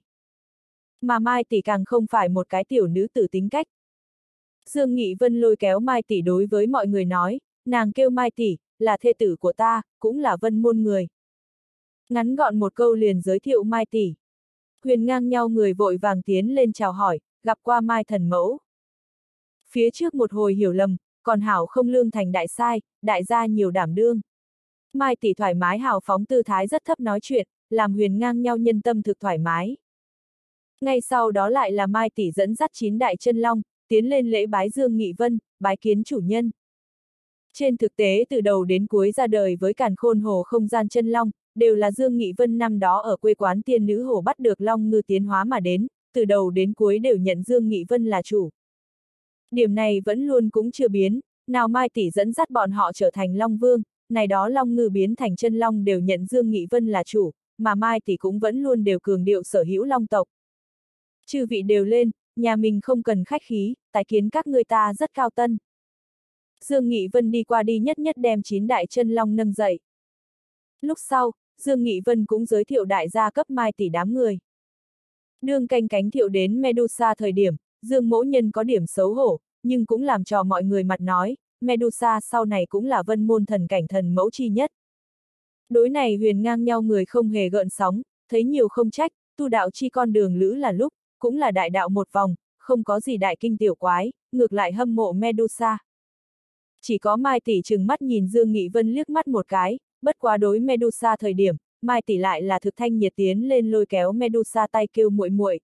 Mà Mai tỷ càng không phải một cái tiểu nữ tử tính cách. Dương Nghị Vân lôi kéo Mai tỷ đối với mọi người nói, nàng kêu Mai tỷ, là thê tử của ta, cũng là Vân môn người. Ngắn gọn một câu liền giới thiệu Mai tỷ. Huyền ngang nhau người vội vàng tiến lên chào hỏi, gặp qua Mai thần mẫu. Phía trước một hồi hiểu lầm, còn hảo không lương thành đại sai, đại gia nhiều đảm đương. Mai tỷ thoải mái hào phóng tư thái rất thấp nói chuyện, làm huyền ngang nhau nhân tâm thực thoải mái. Ngay sau đó lại là Mai tỷ dẫn dắt chín đại chân long, tiến lên lễ bái Dương Nghị Vân, bái kiến chủ nhân. Trên thực tế từ đầu đến cuối ra đời với càn khôn hồ không gian chân long, đều là Dương Nghị Vân năm đó ở quê quán tiên nữ hồ bắt được long ngư tiến hóa mà đến, từ đầu đến cuối đều nhận Dương Nghị Vân là chủ. Điểm này vẫn luôn cũng chưa biến, nào Mai tỷ dẫn dắt bọn họ trở thành long vương, này đó long ngư biến thành chân long đều nhận Dương Nghị Vân là chủ, mà Mai tỷ cũng vẫn luôn đều cường điệu sở hữu long tộc. Chư vị đều lên, nhà mình không cần khách khí, tái kiến các ngươi ta rất cao tân. Dương Nghị Vân đi qua đi nhất nhất đem chín đại chân long nâng dậy. Lúc sau, Dương Nghị Vân cũng giới thiệu đại gia cấp Mai tỷ đám người. Đương canh cánh thiệu đến Medusa thời điểm, Dương mỗ nhân có điểm xấu hổ, nhưng cũng làm cho mọi người mặt nói, Medusa sau này cũng là Vân môn thần cảnh thần mẫu chi nhất. Đối này huyền ngang nhau người không hề gợn sóng, thấy nhiều không trách, tu đạo chi con đường lữ là lúc, cũng là đại đạo một vòng, không có gì đại kinh tiểu quái, ngược lại hâm mộ Medusa. Chỉ có Mai tỷ trừng mắt nhìn Dương Nghị Vân liếc mắt một cái, bất quá đối Medusa thời điểm, Mai tỷ lại là thực thanh nhiệt tiến lên lôi kéo Medusa tay kêu muội muội.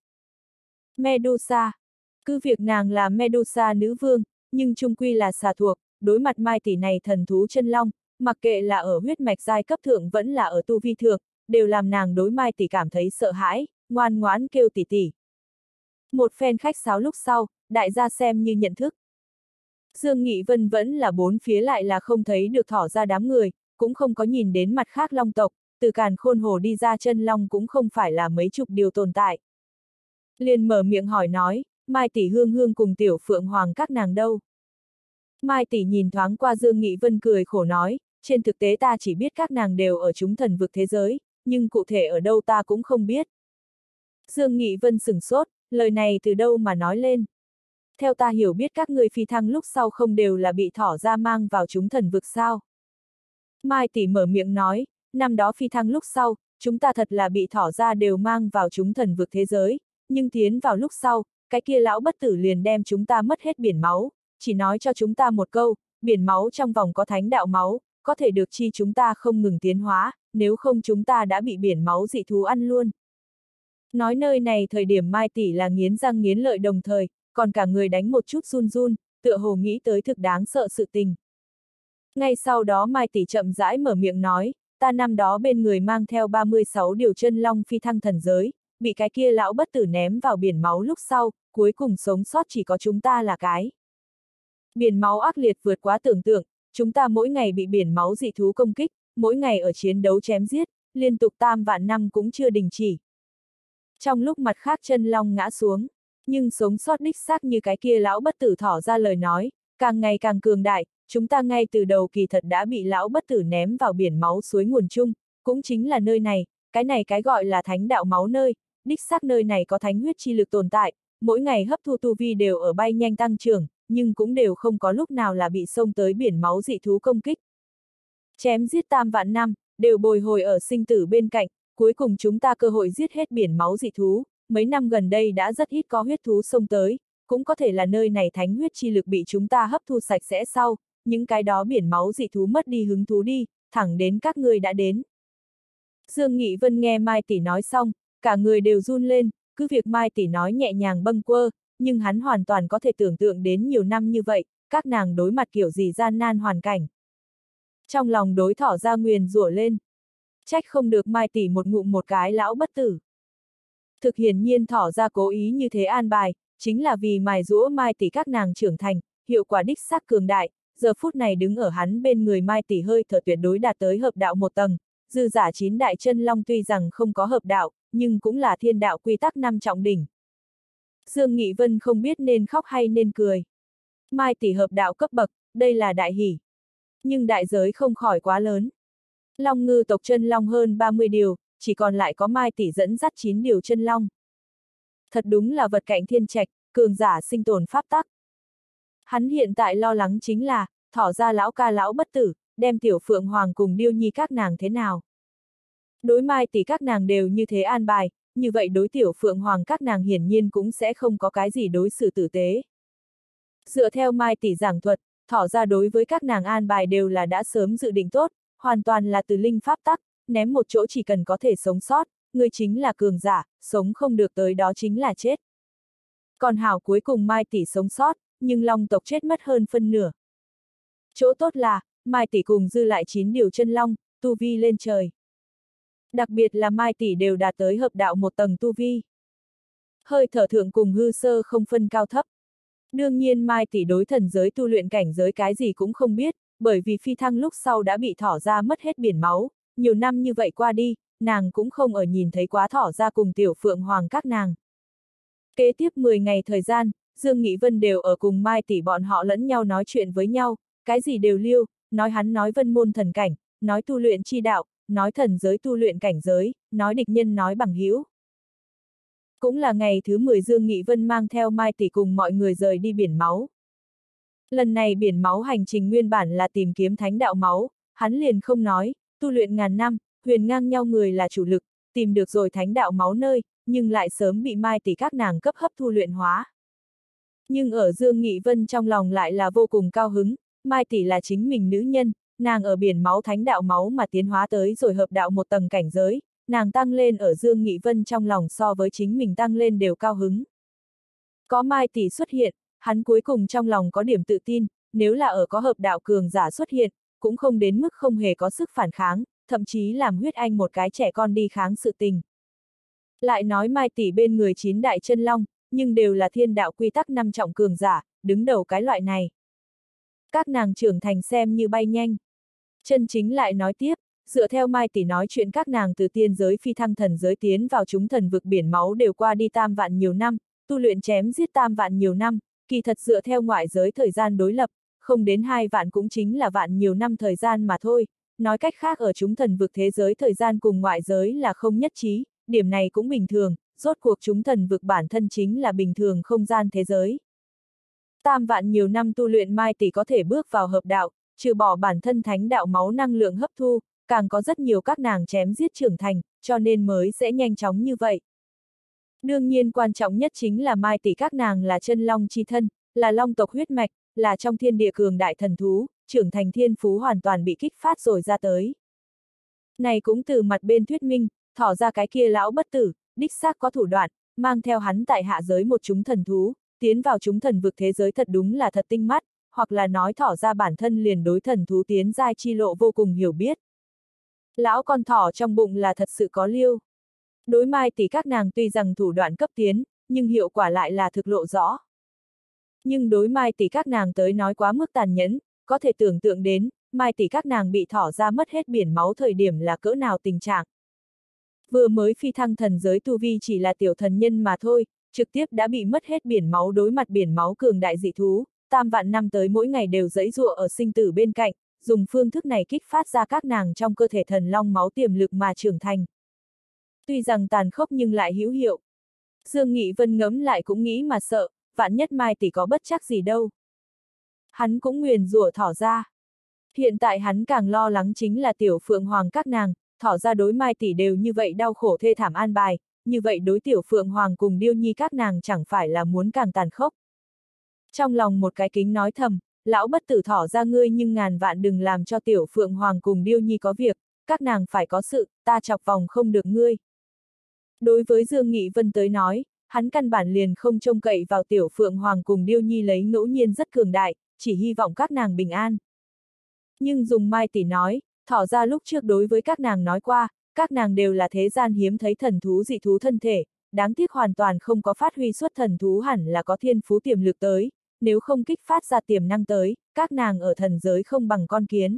Medusa, cứ việc nàng là Medusa nữ vương, nhưng chung quy là xà thuộc, đối mặt Mai tỷ này thần thú chân long, mặc kệ là ở huyết mạch giai cấp thượng vẫn là ở tu vi thượng, đều làm nàng đối Mai tỷ cảm thấy sợ hãi, ngoan ngoãn kêu tỷ tỷ. Một phen khách sáo lúc sau, đại gia xem như nhận thức. Dương Nghị Vân vẫn là bốn phía lại là không thấy được thỏ ra đám người, cũng không có nhìn đến mặt khác long tộc, từ càn khôn hồ đi ra chân long cũng không phải là mấy chục điều tồn tại. Liền mở miệng hỏi nói, Mai tỷ hương hương cùng tiểu phượng hoàng các nàng đâu? Mai tỷ nhìn thoáng qua Dương Nghị Vân cười khổ nói, trên thực tế ta chỉ biết các nàng đều ở chúng thần vực thế giới, nhưng cụ thể ở đâu ta cũng không biết. Dương Nghị Vân sửng sốt, lời này từ đâu mà nói lên? Theo ta hiểu biết các người phi thăng lúc sau không đều là bị thỏ ra mang vào chúng thần vực sao? Mai tỷ mở miệng nói, năm đó phi thăng lúc sau, chúng ta thật là bị thỏ ra đều mang vào chúng thần vực thế giới, nhưng tiến vào lúc sau, cái kia lão bất tử liền đem chúng ta mất hết biển máu, chỉ nói cho chúng ta một câu, biển máu trong vòng có thánh đạo máu, có thể được chi chúng ta không ngừng tiến hóa, nếu không chúng ta đã bị biển máu dị thú ăn luôn. Nói nơi này thời điểm Mai tỷ là nghiến răng nghiến lợi đồng thời, còn cả người đánh một chút run run, tựa hồ nghĩ tới thực đáng sợ sự tình. Ngay sau đó Mai tỷ chậm rãi mở miệng nói, ta năm đó bên người mang theo ba mươi sáu điều chân long phi thăng thần giới, bị cái kia lão bất tử ném vào biển máu lúc sau, cuối cùng sống sót chỉ có chúng ta là cái. Biển máu ác liệt vượt quá tưởng tượng, chúng ta mỗi ngày bị biển máu dị thú công kích, mỗi ngày ở chiến đấu chém giết, liên tục tam vạn năm cũng chưa đình chỉ. Trong lúc mặt khác chân long ngã xuống, nhưng sống sót đích xác như cái kia lão bất tử thỏ ra lời nói, càng ngày càng cường đại, chúng ta ngay từ đầu kỳ thật đã bị lão bất tử ném vào biển máu suối nguồn chung, cũng chính là nơi này, cái này cái gọi là thánh đạo máu nơi, đích xác nơi này có thánh huyết chi lực tồn tại, mỗi ngày hấp thu tu vi đều ở bay nhanh tăng trưởng, nhưng cũng đều không có lúc nào là bị xông tới biển máu dị thú công kích. Chém giết tam vạn năm, đều bồi hồi ở sinh tử bên cạnh, cuối cùng chúng ta cơ hội giết hết biển máu dị thú, mấy năm gần đây đã rất ít có huyết thú xông tới, cũng có thể là nơi này thánh huyết chi lực bị chúng ta hấp thu sạch sẽ sau, những cái đó biển máu dị thú mất đi hứng thú đi, thẳng đến các ngươi đã đến. Dương Nghị Vân nghe Mai Tỷ nói xong, cả người đều run lên, cứ việc Mai Tỷ nói nhẹ nhàng bâng quơ, nhưng hắn hoàn toàn có thể tưởng tượng đến nhiều năm như vậy, các nàng đối mặt kiểu gì gian nan hoàn cảnh. Trong lòng đối thỏ ra nguyền rủa lên. Trách không được Mai Tỷ một ngụm một cái lão bất tử. Thực hiển nhiên thỏ ra cố ý như thế an bài, chính là vì mài giũa Mai Tỷ các nàng trưởng thành, hiệu quả đích xác cường đại, giờ phút này đứng ở hắn bên người Mai Tỷ hơi thở tuyệt đối đạt tới hợp đạo một tầng, dư giả chín đại chân long tuy rằng không có hợp đạo, nhưng cũng là thiên đạo quy tắc năm trọng đỉnh. Dương Nghị Vân không biết nên khóc hay nên cười. Mai Tỷ hợp đạo cấp bậc, đây là đại hỷ. Nhưng đại giới không khỏi quá lớn. Long ngư tộc chân long hơn ba mươi điều, chỉ còn lại có Mai Tỷ dẫn dắt chín điều chân long. Thật đúng là vật cạnh thiên trạch, cường giả sinh tồn pháp tắc. Hắn hiện tại lo lắng chính là, thỏ ra lão ca lão bất tử, đem tiểu phượng hoàng cùng điêu nhi các nàng thế nào. Đối Mai Tỷ các nàng đều như thế an bài, như vậy đối tiểu phượng hoàng các nàng hiển nhiên cũng sẽ không có cái gì đối xử tử tế. Dựa theo Mai Tỷ giảng thuật, thỏ ra đối với các nàng an bài đều là đã sớm dự định tốt, hoàn toàn là từ linh pháp tắc, ném một chỗ chỉ cần có thể sống sót, người chính là cường giả, sống không được tới đó chính là chết. Còn hảo cuối cùng Mai Tỷ sống sót, nhưng long tộc chết mất hơn phân nửa. Chỗ tốt là, Mai Tỷ cùng dư lại chín điều chân long, tu vi lên trời. Đặc biệt là Mai Tỷ đều đạt tới hợp đạo một tầng tu vi. Hơi thở thượng cùng hư sơ không phân cao thấp. Đương nhiên Mai Tỷ đối thần giới tu luyện cảnh giới cái gì cũng không biết, bởi vì phi thăng lúc sau đã bị thỏ ra mất hết biển máu, nhiều năm như vậy qua đi, nàng cũng không ở nhìn thấy quá thỏ ra cùng tiểu phượng hoàng các nàng. Kế tiếp mười ngày thời gian, Dương Nghị Vân đều ở cùng Mai Tỷ bọn họ lẫn nhau nói chuyện với nhau, cái gì đều liêu, nói hắn nói vân môn thần cảnh, nói tu luyện chi đạo, nói thần giới tu luyện cảnh giới, nói địch nhân nói bằng hữu. Cũng là ngày thứ mười Dương Nghị Vân mang theo Mai Tỷ cùng mọi người rời đi biển máu. Lần này biển máu hành trình nguyên bản là tìm kiếm thánh đạo máu, hắn liền không nói, tu luyện ngàn năm, huyền ngang nhau người là chủ lực, tìm được rồi thánh đạo máu nơi, nhưng lại sớm bị Mai Tỷ các nàng cấp hấp thu luyện hóa. Nhưng ở Dương Nghị Vân trong lòng lại là vô cùng cao hứng, Mai Tỷ là chính mình nữ nhân, nàng ở biển máu thánh đạo máu mà tiến hóa tới rồi hợp đạo một tầng cảnh giới, nàng tăng lên ở Dương Nghị Vân trong lòng so với chính mình tăng lên đều cao hứng. Có Mai Tỷ xuất hiện, hắn cuối cùng trong lòng có điểm tự tin, nếu là ở có hợp đạo cường giả xuất hiện, cũng không đến mức không hề có sức phản kháng, thậm chí làm huyết anh một cái trẻ con đi kháng sự tình. Lại nói Mai Tỷ bên người chín đại chân long, nhưng đều là thiên đạo quy tắc năm trọng cường giả, đứng đầu cái loại này. Các nàng trưởng thành xem như bay nhanh. Chân chính lại nói tiếp, dựa theo Mai Tỷ nói chuyện các nàng từ tiên giới phi thăng thần giới tiến vào chúng thần vực biển máu đều qua đi tam vạn nhiều năm, tu luyện chém giết tam vạn nhiều năm, kỳ thật dựa theo ngoại giới thời gian đối lập, không đến hai vạn cũng chính là vạn nhiều năm thời gian mà thôi, nói cách khác ở chúng thần vực thế giới thời gian cùng ngoại giới là không nhất trí, điểm này cũng bình thường, rốt cuộc chúng thần vực bản thân chính là bình thường không gian thế giới. Tam vạn nhiều năm tu luyện Mai Tỷ có thể bước vào hợp đạo, trừ bỏ bản thân thánh đạo máu năng lượng hấp thu, càng có rất nhiều các nàng chém giết trưởng thành, cho nên mới sẽ nhanh chóng như vậy. Đương nhiên quan trọng nhất chính là Mai Tỷ các nàng là chân long chi thân, là long tộc huyết mạch, là trong thiên địa cường đại thần thú, trưởng thành thiên phú hoàn toàn bị kích phát rồi ra tới. Này cũng từ mặt bên thuyết minh, thỏ ra cái kia lão bất tử, đích xác có thủ đoạn, mang theo hắn tại hạ giới một chúng thần thú, tiến vào chúng thần vực thế giới thật đúng là thật tinh mắt, hoặc là nói thỏ ra bản thân liền đối thần thú tiến giai chi lộ vô cùng hiểu biết. Lão con thỏ trong bụng là thật sự có liêu. Đối Mai Tỷ các nàng tuy rằng thủ đoạn cấp tiến, nhưng hiệu quả lại là thực lộ rõ. Nhưng đối Mai Tỷ các nàng tới nói quá mức tàn nhẫn, có thể tưởng tượng đến, Mai Tỷ các nàng bị thỏ ra mất hết biển máu thời điểm là cỡ nào tình trạng. Vừa mới phi thăng thần giới tu vi chỉ là tiểu thần nhân mà thôi, trực tiếp đã bị mất hết biển máu đối mặt biển máu cường đại dị thú, tam vạn năm tới mỗi ngày đều giãy giụa ở sinh tử bên cạnh, dùng phương thức này kích phát ra các nàng trong cơ thể thần long máu tiềm lực mà trưởng thành. Tuy rằng tàn khốc nhưng lại hữu hiệu. Dương Nghị Vân ngẫm lại cũng nghĩ mà sợ, vạn nhất Mai Tỷ có bất chắc gì đâu. hắn cũng nguyền rủa Thỏ Gia. Hiện tại hắn càng lo lắng chính là Tiểu Phượng Hoàng các nàng, Thỏ Gia đối Mai tỷ đều như vậy đau khổ thê thảm an bài, như vậy đối Tiểu Phượng Hoàng cùng Điêu Nhi các nàng chẳng phải là muốn càng tàn khốc. Trong lòng một cái kính nói thầm, lão bất tử Thỏ Gia ngươi nhưng ngàn vạn đừng làm cho Tiểu Phượng Hoàng cùng Điêu Nhi có việc, các nàng phải có sự, ta chọc vòng không được ngươi. Đối với Dương Nghị Vân tới nói, hắn căn bản liền không trông cậy vào Tiểu Phượng Hoàng cùng Điêu Nhi lấy ngẫu nhiên rất cường đại, chỉ hy vọng các nàng bình an. Nhưng dùng Mai tỷ nói, Thỏ Gia lúc trước đối với các nàng nói qua, các nàng đều là thế gian hiếm thấy thần thú dị thú thân thể, đáng tiếc hoàn toàn không có phát huy xuất thần thú hẳn là có thiên phú tiềm lực tới, nếu không kích phát ra tiềm năng tới, các nàng ở thần giới không bằng con kiến.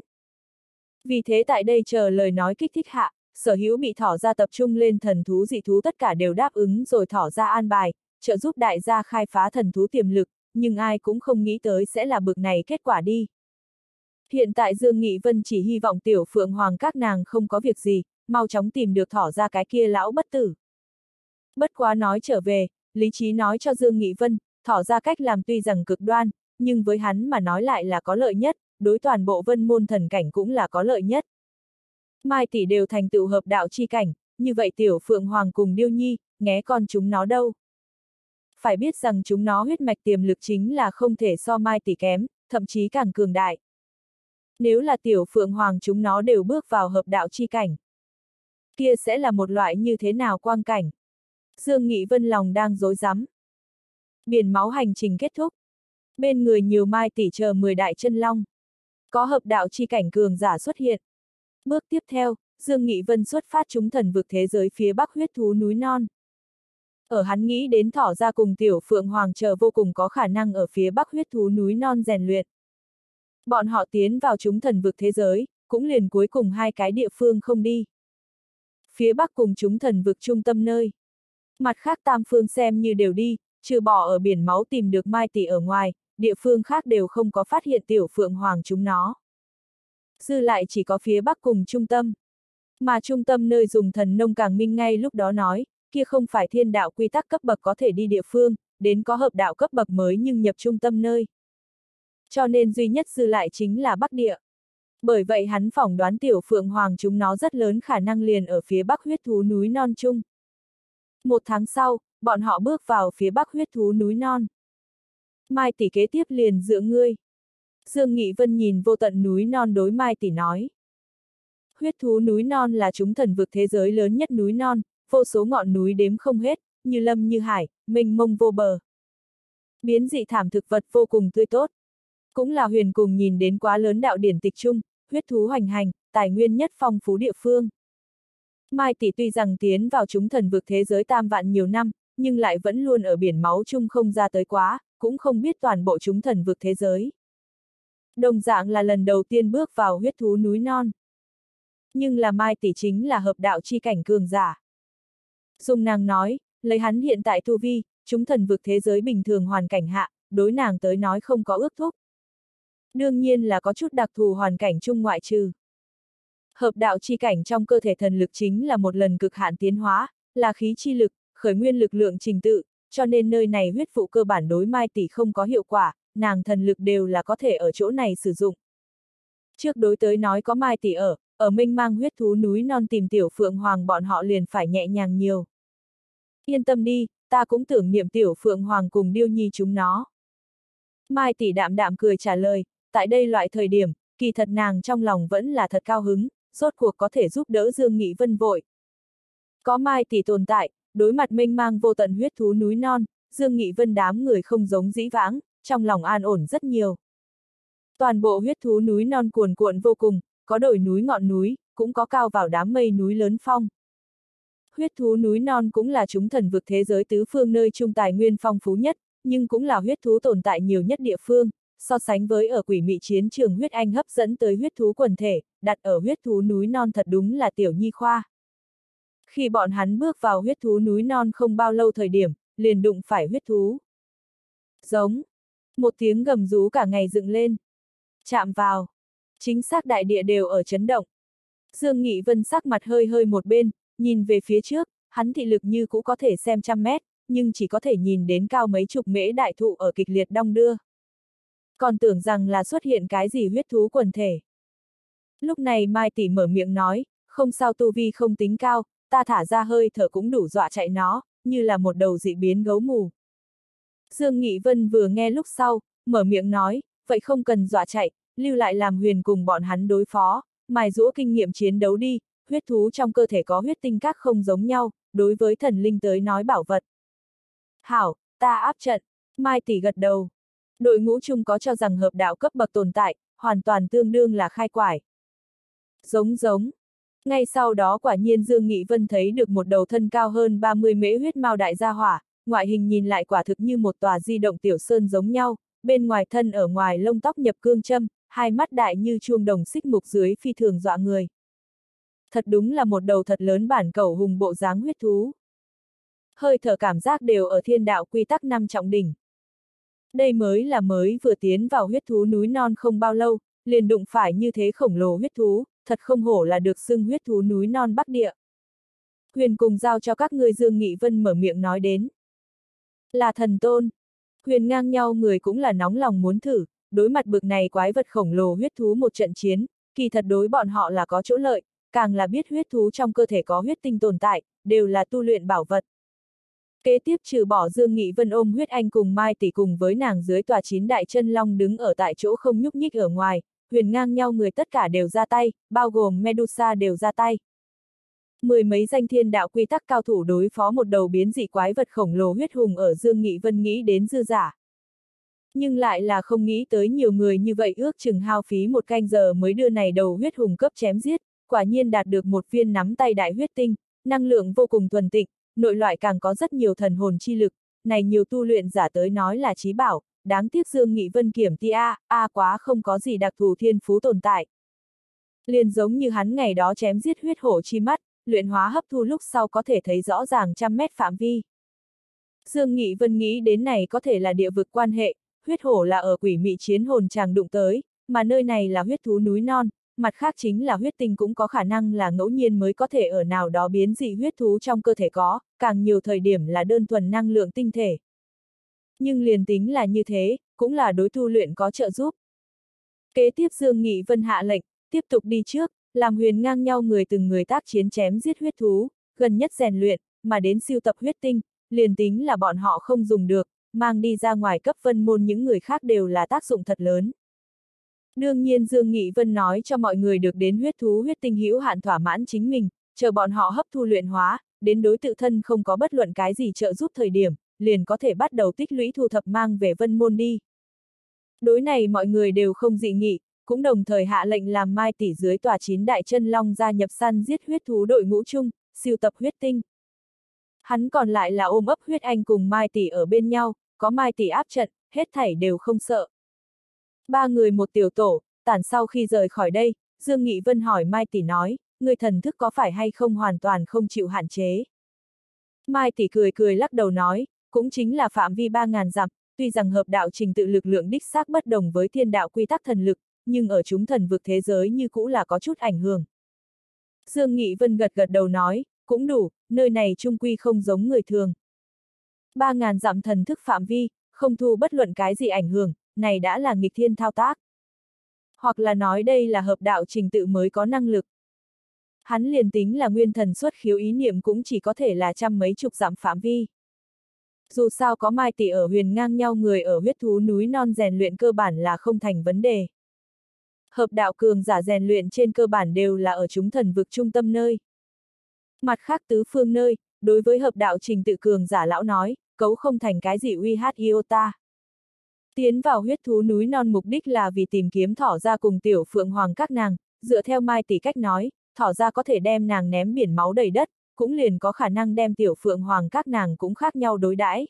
Vì thế tại đây chờ lời nói kích thích hạ, sở hữu bị Thỏ Gia tập trung lên thần thú dị thú tất cả đều đáp ứng rồi Thỏ Gia an bài, trợ giúp đại gia khai phá thần thú tiềm lực, nhưng ai cũng không nghĩ tới sẽ là bực này kết quả đi. Hiện tại Dương Nghị Vân chỉ hy vọng Tiểu Phượng Hoàng các nàng không có việc gì, mau chóng tìm được Thỏ Gia cái kia lão bất tử. Bất quá nói trở về, lý trí nói cho Dương Nghị Vân, Thỏ Gia cách làm tuy rằng cực đoan, nhưng với hắn mà nói lại là có lợi nhất, đối toàn bộ Vân Môn thần cảnh cũng là có lợi nhất. Mai tỷ đều thành tựu hợp đạo chi cảnh, như vậy Tiểu Phượng Hoàng cùng Điêu Nhi, nghé con chúng nó đâu. Phải biết rằng chúng nó huyết mạch tiềm lực chính là không thể so Mai tỷ kém, thậm chí càng cường đại. Nếu là Tiểu Phượng Hoàng chúng nó đều bước vào hợp đạo chi cảnh, kia sẽ là một loại như thế nào quang cảnh. Dương Nghị Vân lòng đang rối rắm. Biển máu hành trình kết thúc. Bên người nhiều Mai tỷ chờ mười đại chân long. Có hợp đạo chi cảnh cường giả xuất hiện. Bước tiếp theo, Dương Nghị Vân xuất phát chúng thần vực thế giới phía bắc huyết thú núi non. Ở hắn nghĩ đến Thỏ Gia cùng Tiểu Phượng Hoàng chờ vô cùng có khả năng ở phía bắc huyết thú núi non rèn luyện. Bọn họ tiến vào chúng thần vực thế giới, cũng liền cuối cùng hai cái địa phương không đi. Phía bắc cùng chúng thần vực trung tâm nơi. Mặt khác tam phương xem như đều đi, trừ bỏ ở biển máu tìm được Mai tỷ ở ngoài, địa phương khác đều không có phát hiện Tiểu Phượng Hoàng chúng nó. Dư lại chỉ có phía bắc cùng trung tâm. Mà trung tâm nơi dùng thần nông càng minh ngay lúc đó nói, kia không phải thiên đạo quy tắc cấp bậc có thể đi địa phương, đến có hợp đạo cấp bậc mới nhưng nhập trung tâm nơi. Cho nên duy nhất dư lại chính là Bắc Địa. Bởi vậy hắn phỏng đoán Tiểu Phượng Hoàng chúng nó rất lớn khả năng liền ở phía bắc huyết thú núi non chung. Một tháng sau, bọn họ bước vào phía bắc huyết thú núi non. Mai tỷ kế tiếp liền dựa ngươi. Dương Nghị Vân nhìn vô tận núi non đối Mai tỷ nói. Huyết thú núi non là chúng thần vực thế giới lớn nhất núi non, vô số ngọn núi đếm không hết, như lâm như hải, mênh mông vô bờ. Biến dị thảm thực vật vô cùng tươi tốt. Cũng là huyền cùng nhìn đến quá lớn đạo điển tịch chung, huyết thú hoành hành, tài nguyên nhất phong phú địa phương. Mai tỷ tuy rằng tiến vào chúng thần vực thế giới tam vạn nhiều năm, nhưng lại vẫn luôn ở biển máu chung không ra tới quá, cũng không biết toàn bộ chúng thần vực thế giới. Đồng dạng là lần đầu tiên bước vào huyết thú núi non. Nhưng là Mai tỷ chính là hợp đạo chi cảnh cường giả. Dung nàng nói, lấy hắn hiện tại tu vi, chúng thần vực thế giới bình thường hoàn cảnh hạ, đối nàng tới nói không có ước thúc. Đương nhiên là có chút đặc thù hoàn cảnh chung ngoại trừ. Hợp đạo chi cảnh trong cơ thể thần lực chính là một lần cực hạn tiến hóa, là khí chi lực, khởi nguyên lực lượng trình tự, cho nên nơi này huyết vụ cơ bản đối Mai tỷ không có hiệu quả, nàng thần lực đều là có thể ở chỗ này sử dụng. Trước đối tới nói có Mai tỷ ở, ở mênh mang huyết thú núi non tìm Tiểu Phượng Hoàng bọn họ liền phải nhẹ nhàng nhiều. Yên tâm đi, ta cũng tưởng niệm Tiểu Phượng Hoàng cùng Điêu Nhi chúng nó. Mai tỷ đạm đạm cười trả lời, tại đây loại thời điểm, kỳ thật nàng trong lòng vẫn là thật cao hứng, rốt cuộc có thể giúp đỡ Dương Nghị Vân vội. Có Mai tỷ tồn tại, đối mặt mênh mang vô tận huyết thú núi non, Dương Nghị Vân đám người không giống dĩ vãng, trong lòng an ổn rất nhiều. Toàn bộ huyết thú núi non cuồn cuộn vô cùng, có đồi núi ngọn núi, cũng có cao vào đám mây núi lớn phong. Huyết thú núi non cũng là chúng thần vực thế giới tứ phương nơi trung tài nguyên phong phú nhất, nhưng cũng là huyết thú tồn tại nhiều nhất địa phương, so sánh với ở quỷ mị chiến trường huyết anh hấp dẫn tới huyết thú quần thể, đặt ở huyết thú núi non thật đúng là tiểu nhi khoa. Khi bọn hắn bước vào huyết thú núi non không bao lâu thời điểm, liền đụng phải huyết thú. Giống. Một tiếng gầm rú cả ngày dựng lên. Chạm vào. Chính xác đại địa đều ở chấn động. Dương Nghị Vân sắc mặt hơi hơi một bên, nhìn về phía trước, hắn thị lực như cũ có thể xem trăm mét, nhưng chỉ có thể nhìn đến cao mấy chục mễ đại thụ ở kịch liệt đong đưa. còn tưởng rằng là xuất hiện cái gì huyết thú quần thể. Lúc này Mai tỷ mở miệng nói, không sao, tu vi không tính cao, ta thả ra hơi thở cũng đủ dọa chạy nó, như là một đầu dị biến gấu mù. Dương Nghị Vân vừa nghe lúc sau, mở miệng nói, vậy không cần dọa chạy, lưu lại làm Huyền cùng bọn hắn đối phó, mài giũa kinh nghiệm chiến đấu đi, huyết thú trong cơ thể có huyết tinh các không giống nhau, đối với thần linh tới nói bảo vật. Hảo, ta áp trận, Mai tỷ gật đầu. Đội ngũ chung có cho rằng hợp đạo cấp bậc tồn tại, hoàn toàn tương đương là khai quải. Giống giống. Ngay sau đó quả nhiên Dương Nghị Vân thấy được một đầu thân cao hơn ba mươi mễ huyết mao đại gia hỏa, ngoại hình nhìn lại quả thực như một tòa di động tiểu sơn giống nhau, bên ngoài thân ở ngoài lông tóc nhập cương châm, hai mắt đại như chuông đồng xích mục dưới phi thường dọa người. Thật đúng là một đầu thật lớn bản cẩu hùng bộ dáng huyết thú. Hơi thở cảm giác đều ở thiên đạo quy tắc năm trọng đỉnh. Đây mới là mới vừa tiến vào huyết thú núi non không bao lâu, liền đụng phải như thế khổng lồ huyết thú, thật không hổ là được xưng huyết thú núi non Bắc Địa. Huyền cùng giao cho các ngươi, Dương Nghị Vân mở miệng nói đến. Là thần tôn. Huyền ngang nhau người cũng là nóng lòng muốn thử, đối mặt bực này quái vật khổng lồ huyết thú một trận chiến, kỳ thật đối bọn họ là có chỗ lợi, càng là biết huyết thú trong cơ thể có huyết tinh tồn tại, đều là tu luyện bảo vật. Kế tiếp trừ bỏ Dương Nghị Vân ôm huyết anh cùng Mai tỷ cùng với nàng dưới tòa chín đại chân long đứng ở tại chỗ không nhúc nhích ở ngoài, Huyền ngang nhau người tất cả đều ra tay, bao gồm Medusa đều ra tay. Mười mấy danh thiên đạo quy tắc cao thủ đối phó một đầu biến dị quái vật khổng lồ huyết hùng ở Dương Nghị Vân nghĩ đến dư giả. Nhưng lại là không nghĩ tới nhiều người như vậy, ước chừng hao phí một canh giờ mới đưa này đầu huyết hùng cấp chém giết, quả nhiên đạt được một viên nắm tay đại huyết tinh, năng lượng vô cùng thuần tịnh, nội loại càng có rất nhiều thần hồn chi lực, này nhiều tu luyện giả tới nói là chí bảo, đáng tiếc Dương Nghị Vân kiểm ti a, a quá không có gì đặc thù thiên phú tồn tại. Liền giống như hắn ngày đó chém giết huyết hổ chi mắt, luyện hóa hấp thu lúc sau có thể thấy rõ ràng trăm mét phạm vi. Dương Nghị Vân nghĩ đến này có thể là địa vực quan hệ, huyết hổ là ở quỷ mị chiến hồn chàng đụng tới, mà nơi này là huyết thú núi non, mặt khác chính là huyết tinh cũng có khả năng là ngẫu nhiên mới có thể ở nào đó biến dị huyết thú trong cơ thể có, càng nhiều thời điểm là đơn thuần năng lượng tinh thể. Nhưng liền tính là như thế, cũng là đối tu luyện có trợ giúp. Kế tiếp Dương Nghị Vân hạ lệnh, tiếp tục đi trước, làm Huyền ngang nhau người từng người tác chiến chém giết huyết thú, gần nhất rèn luyện, mà đến siêu tập huyết tinh, liền tính là bọn họ không dùng được, mang đi ra ngoài cấp vân môn những người khác đều là tác dụng thật lớn. Đương nhiên Dương Nghị Vân nói cho mọi người được đến huyết thú huyết tinh hữu hạn thỏa mãn chính mình, chờ bọn họ hấp thu luyện hóa, đến đối tự thân không có bất luận cái gì trợ giúp thời điểm, liền có thể bắt đầu tích lũy thu thập mang về vân môn đi. Đối này mọi người đều không dị nghị, cũng đồng thời hạ lệnh làm Mai tỷ dưới tòa chín đại chân long gia nhập săn giết huyết thú đội ngũ chung, siêu tập huyết tinh. Hắn còn lại là ôm ấp huyết anh cùng Mai tỷ ở bên nhau, có Mai tỷ áp trận, hết thảy đều không sợ. Ba người một tiểu tổ, tản sau khi rời khỏi đây, Dương Nghị Vân hỏi Mai tỷ nói, người thần thức có phải hay không hoàn toàn không chịu hạn chế. Mai tỷ cười cười lắc đầu nói, cũng chính là phạm vi ba ngàn dặm, tuy rằng hợp đạo trình tự lực lượng đích xác bất đồng với thiên đạo quy tắc thần lực, nhưng ở chúng thần vực thế giới như cũ là có chút ảnh hưởng. Dương Nghị Vân gật gật đầu nói, cũng đủ, nơi này chung quy không giống người thường. Ba ngàn dặm thần thức phạm vi, không thu bất luận cái gì ảnh hưởng, này đã là nghịch thiên thao tác. Hoặc là nói đây là hợp đạo trình tự mới có năng lực. Hắn liền tính là nguyên thần xuất khiếu ý niệm cũng chỉ có thể là trăm mấy chục dặm phạm vi. Dù sao có Mai tỷ ở Huyền ngang nhau người ở huyết thú núi non rèn luyện cơ bản là không thành vấn đề. Hợp đạo cường giả rèn luyện trên cơ bản đều là ở chúng thần vực trung tâm nơi. Mặt khác tứ phương nơi, đối với hợp đạo trình tự cường giả lão nói, cấu không thành cái gì uy hát iota. Tiến vào huyết thú núi non mục đích là vì tìm kiếm thỏ ra cùng tiểu phượng hoàng các nàng, dựa theo Mai tỷ cách nói, thỏ ra có thể đem nàng ném biển máu đầy đất, cũng liền có khả năng đem tiểu phượng hoàng các nàng cũng khác nhau đối đãi.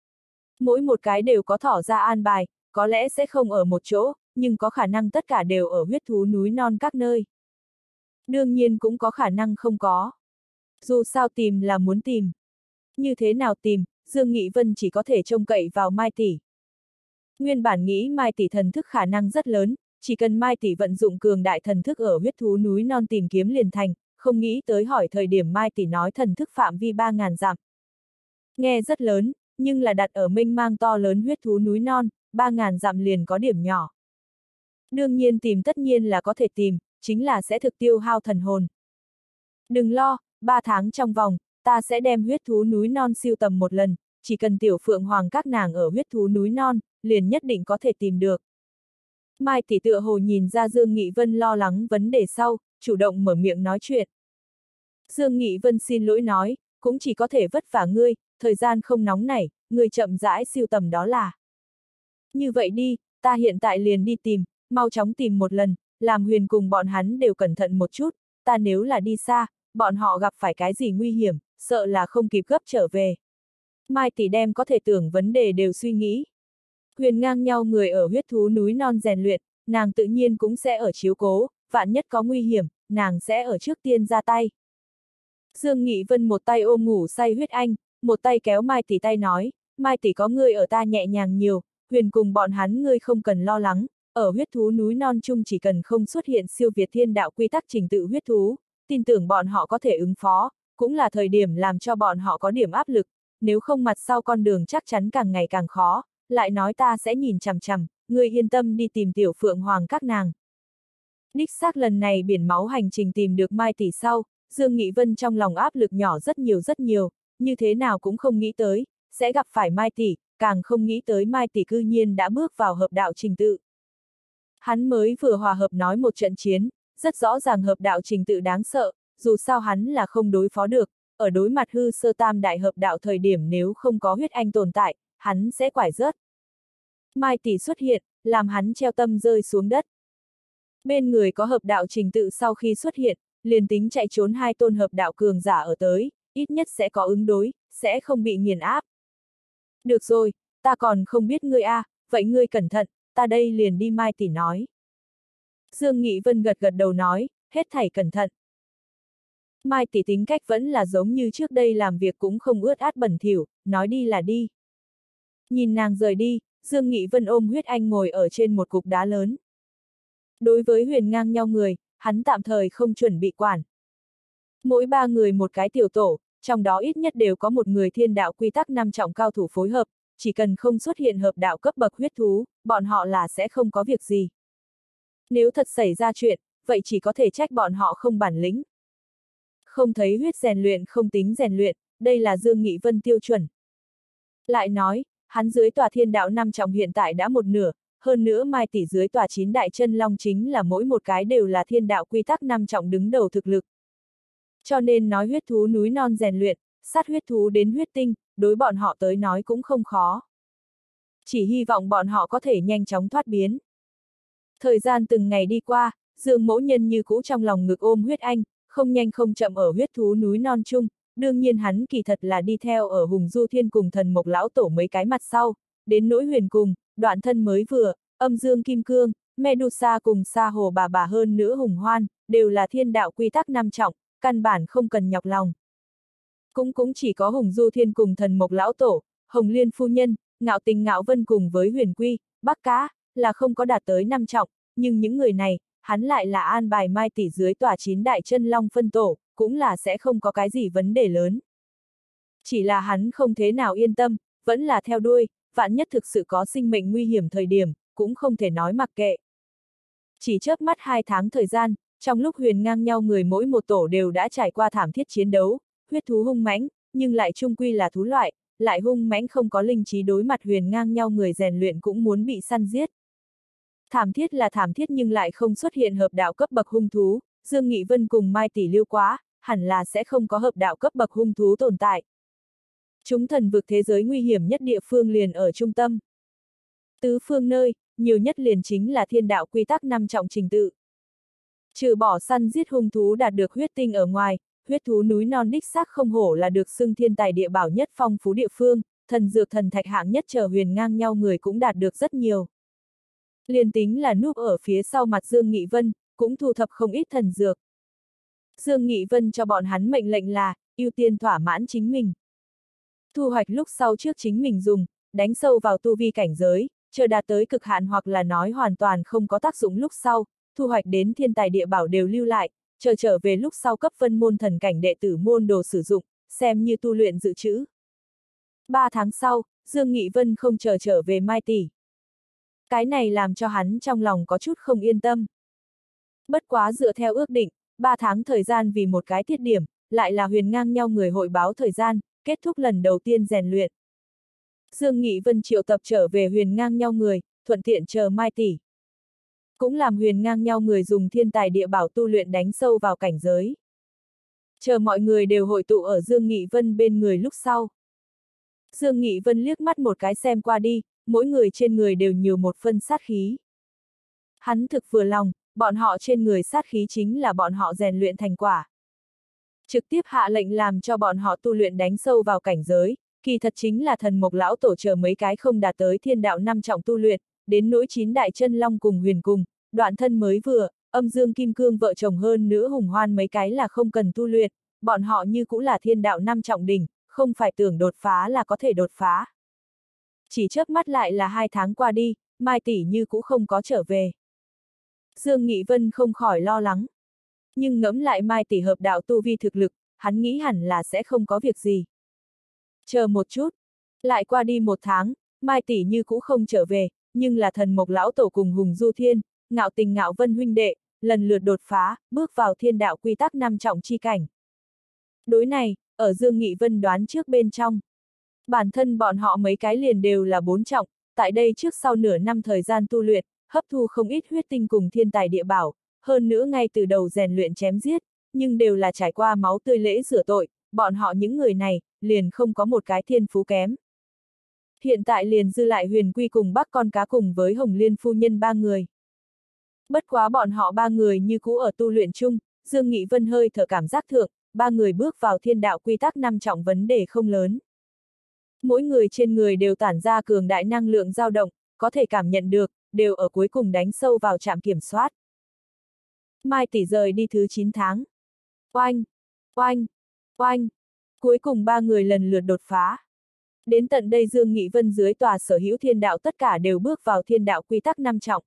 Mỗi một cái đều có thỏ ra an bài, có lẽ sẽ không ở một chỗ, nhưng có khả năng tất cả đều ở huyết thú núi non các nơi. Đương nhiên cũng có khả năng không có. Dù sao tìm là muốn tìm. Như thế nào tìm, Dương Nghị Vân chỉ có thể trông cậy vào Mai tỷ. Nguyên bản nghĩ Mai tỷ thần thức khả năng rất lớn, chỉ cần Mai tỷ vận dụng cường đại thần thức ở huyết thú núi non tìm kiếm liền thành, không nghĩ tới hỏi thời điểm Mai tỷ nói thần thức phạm vi ba ngàn dặm. Nghe rất lớn, nhưng là đặt ở mênh mang to lớn huyết thú núi non, ba ngàn dặm liền có điểm nhỏ. Đương nhiên tìm tất nhiên là có thể tìm, chính là sẽ thực tiêu hao thần hồn. Đừng lo, ba tháng trong vòng, ta sẽ đem huyết thú núi non siêu tầm một lần, chỉ cần tiểu phượng hoàng các nàng ở huyết thú núi non, liền nhất định có thể tìm được. Mai tỷ tựa hồ nhìn ra Dương Nghị Vân lo lắng vấn đề sau, chủ động mở miệng nói chuyện. Dương Nghị Vân xin lỗi nói, cũng chỉ có thể vất vả ngươi, thời gian không nóng nảy, ngươi chậm rãi siêu tầm đó là. Như vậy đi, ta hiện tại liền đi tìm, mau chóng tìm một lần, làm Huyền cùng bọn hắn đều cẩn thận một chút, ta nếu là đi xa, bọn họ gặp phải cái gì nguy hiểm, sợ là không kịp gấp trở về. Mai tỷ đem có thể tưởng vấn đề đều suy nghĩ. Huyền ngang nhau người ở huyết thú núi non rèn luyện, nàng tự nhiên cũng sẽ ở chiếu cố, vạn nhất có nguy hiểm, nàng sẽ ở trước tiên ra tay. Dương Nghị Vân một tay ôm ngủ say huyết anh, một tay kéo Mai tỷ tay nói, Mai tỷ có ngươi ở ta nhẹ nhàng nhiều, Huyền cùng bọn hắn ngươi không cần lo lắng, ở huyết thú núi non chung chỉ cần không xuất hiện siêu việt thiên đạo quy tắc trình tự huyết thú, tin tưởng bọn họ có thể ứng phó, cũng là thời điểm làm cho bọn họ có điểm áp lực, nếu không mặt sau con đường chắc chắn càng ngày càng khó, lại nói ta sẽ nhìn chằm chằm, ngươi yên tâm đi tìm tiểu phượng hoàng các nàng. Đích xác lần này biển máu hành trình tìm được Mai tỷ sau, Dương Nghị Vân trong lòng áp lực nhỏ rất nhiều rất nhiều, như thế nào cũng không nghĩ tới, sẽ gặp phải Mai tỷ, càng không nghĩ tới Mai tỷ cư nhiên đã bước vào hợp đạo trình tự. Hắn mới vừa hòa hợp nói một trận chiến, rất rõ ràng hợp đạo trình tự đáng sợ, dù sao hắn là không đối phó được, ở đối mặt hư sơ tam đại hợp đạo thời điểm nếu không có huyết anh tồn tại, hắn sẽ quải rớt. Mai tỷ xuất hiện, làm hắn treo tâm rơi xuống đất. Bên người có hợp đạo trình tự sau khi xuất hiện, liền tính chạy trốn hai tôn hợp đạo cường giả ở tới, ít nhất sẽ có ứng đối, sẽ không bị nghiền áp. Được rồi, ta còn không biết ngươi a, à, vậy ngươi cẩn thận, ta đây liền đi. Mai tỷ nói. Dương Nghị Vân gật gật đầu nói, hết thảy cẩn thận. Mai tỷ tính cách vẫn là giống như trước đây làm việc cũng không ướt át bẩn thỉu, nói đi là đi. Nhìn nàng rời đi, Dương Nghị Vân ôm huyết anh ngồi ở trên một cục đá lớn. Đối với Huyền ngang nhau người, hắn tạm thời không chuẩn bị quản. Mỗi ba người một cái tiểu tổ, trong đó ít nhất đều có một người thiên đạo quy tắc năm trọng cao thủ phối hợp, chỉ cần không xuất hiện hợp đạo cấp bậc huyết thú, bọn họ là sẽ không có việc gì. Nếu thật xảy ra chuyện, vậy chỉ có thể trách bọn họ không bản lĩnh. Không thấy huyết rèn luyện không tính rèn luyện, đây là Dương Nghị Vân tiêu chuẩn. Lại nói, hắn dưới tòa thiên đạo năm trọng hiện tại đã một nửa, hơn nữa Mai tỷ dưới tòa chín đại chân long chính là mỗi một cái đều là thiên đạo quy tắc năm trọng đứng đầu thực lực. Cho nên nói huyết thú núi non rèn luyện, sát huyết thú đến huyết tinh, đối bọn họ tới nói cũng không khó. Chỉ hy vọng bọn họ có thể nhanh chóng thoát biến. Thời gian từng ngày đi qua, Dương Mỗ Nhân như cũ trong lòng ngực ôm huyết anh, không nhanh không chậm ở huyết thú núi non chung, đương nhiên hắn kỳ thật là đi theo ở Hùng Du Thiên cùng Thần Mộc lão tổ mấy cái mặt sau, đến nỗi Huyền cùng, Đoạn Thân mới vừa, Âm Dương Kim Cương, Medusa cùng Sa Hồ bà bà hơn nữa Hùng Hoan, đều là thiên đạo quy tắc năm trọng, căn bản không cần nhọc lòng. Cũng cũng chỉ có Hùng Du Thiên cùng Thần Mộc lão tổ, Hồng Liên phu nhân, Ngạo Tình Ngạo Vân cùng với Huyền Quy, Bắc Cá, là không có đạt tới năm trọng, nhưng những người này, hắn lại là an bài Mai tỷ dưới tòa chín đại chân long phân tổ, cũng là sẽ không có cái gì vấn đề lớn. Chỉ là hắn không thế nào yên tâm, vẫn là theo đuôi, vạn nhất thực sự có sinh mệnh nguy hiểm thời điểm, cũng không thể nói mặc kệ. Chỉ chớp mắt hai tháng thời gian, trong lúc Huyền ngang nhau người mỗi một tổ đều đã trải qua thảm thiết chiến đấu, huyết thú hung mãnh, nhưng lại chung quy là thú loại, lại hung mãnh không có linh trí đối mặt Huyền ngang nhau người rèn luyện cũng muốn bị săn giết. Thảm thiết là thảm thiết nhưng lại không xuất hiện hợp đạo cấp bậc hung thú, Dương Nghị Vân cùng Mai tỷ lưu quá, hẳn là sẽ không có hợp đạo cấp bậc hung thú tồn tại. Chúng thần vực thế giới nguy hiểm nhất địa phương liền ở trung tâm. Tứ phương nơi, nhiều nhất liền chính là thiên đạo quy tắc năm trọng trình tự. Trừ bỏ săn giết hung thú đạt được huyết tinh ở ngoài, huyết thú núi non đích xác không hổ là được xưng thiên tài địa bảo nhất phong phú địa phương, thần dược thần thạch hạng nhất chờ Huyền ngang nhau người cũng đạt được rất nhiều. Liền tính là núp ở phía sau mặt Dương Nghị Vân, cũng thu thập không ít thần dược. Dương Nghị Vân cho bọn hắn mệnh lệnh là, ưu tiên thỏa mãn chính mình. Thu hoạch lúc sau trước chính mình dùng, đánh sâu vào tu vi cảnh giới, chờ đạt tới cực hạn hoặc là nói hoàn toàn không có tác dụng lúc sau, thu hoạch đến thiên tài địa bảo đều lưu lại, chờ trở về lúc sau cấp vân môn thần cảnh đệ tử môn đồ sử dụng, xem như tu luyện dự trữ. Ba tháng sau, Dương Nghị Vân không chờ trở về Mai tỷ. Cái này làm cho hắn trong lòng có chút không yên tâm. Bất quá dựa theo ước định, ba tháng thời gian vì một cái tiết điểm, lại là huyền ngang nhau người hội báo thời gian, kết thúc lần đầu tiên rèn luyện. Dương Nghị Vân triệu tập trở về huyền ngang nhau người, thuận tiện chờ Mai tỷ. Cũng làm huyền ngang nhau người dùng thiên tài địa bảo tu luyện đánh sâu vào cảnh giới. Chờ mọi người đều hội tụ ở Dương Nghị Vân bên người lúc sau. Dương Nghị Vân liếc mắt một cái xem qua đi, mỗi người trên người đều nhiều một phân sát khí. Hắn thực vừa lòng, bọn họ trên người sát khí chính là bọn họ rèn luyện thành quả. Trực tiếp hạ lệnh làm cho bọn họ tu luyện đánh sâu vào cảnh giới, kỳ thật chính là thần mộc lão tổ chờ mấy cái không đạt tới thiên đạo năm trọng tu luyện, đến nỗi chín đại chân long cùng huyền cùng, đoạn thân mới vừa, âm dương kim cương vợ chồng hơn nữa hùng hoan mấy cái là không cần tu luyện, bọn họ như cũng là thiên đạo năm trọng đỉnh, không phải tưởng đột phá là có thể đột phá. Chỉ chớp mắt lại là hai tháng qua đi, Mai tỷ như cũng không có trở về. Dương Nghị Vân không khỏi lo lắng. Nhưng ngẫm lại Mai tỷ hợp đạo tu vi thực lực, hắn nghĩ hẳn là sẽ không có việc gì. Chờ một chút. Lại qua đi một tháng, Mai tỷ như cũng không trở về, nhưng là thần mộc lão tổ cùng Hùng Du Thiên, Ngạo Tình Ngạo Vân huynh đệ, lần lượt đột phá, bước vào thiên đạo quy tắc năm trọng chi cảnh. Đối này, ở Dương Nghị Vân đoán trước bên trong. Bản thân bọn họ mấy cái liền đều là bốn trọng, tại đây trước sau nửa năm thời gian tu luyện, hấp thu không ít huyết tinh cùng thiên tài địa bảo, hơn nữa ngay từ đầu rèn luyện chém giết, nhưng đều là trải qua máu tươi lễ rửa tội, bọn họ những người này, liền không có một cái thiên phú kém. Hiện tại liền dư lại Huyền Quy cùng Bắc con cá cùng với Hồng Liên phu nhân ba người. Bất quá bọn họ ba người như cũ ở tu luyện chung, Dương Nghị Vân hơi thở cảm giác thượng, ba người bước vào thiên đạo quy tắc năm trọng vấn đề không lớn. Mỗi người trên người đều tản ra cường đại năng lượng dao động, có thể cảm nhận được, đều ở cuối cùng đánh sâu vào trạm kiểm soát. Mai tỷ rời đi thứ chín tháng. Oanh, oanh, oanh. Cuối cùng ba người lần lượt đột phá. Đến tận đây Dương Nghị Vân dưới tòa sở hữu thiên đạo tất cả đều bước vào thiên đạo quy tắc năm trọng.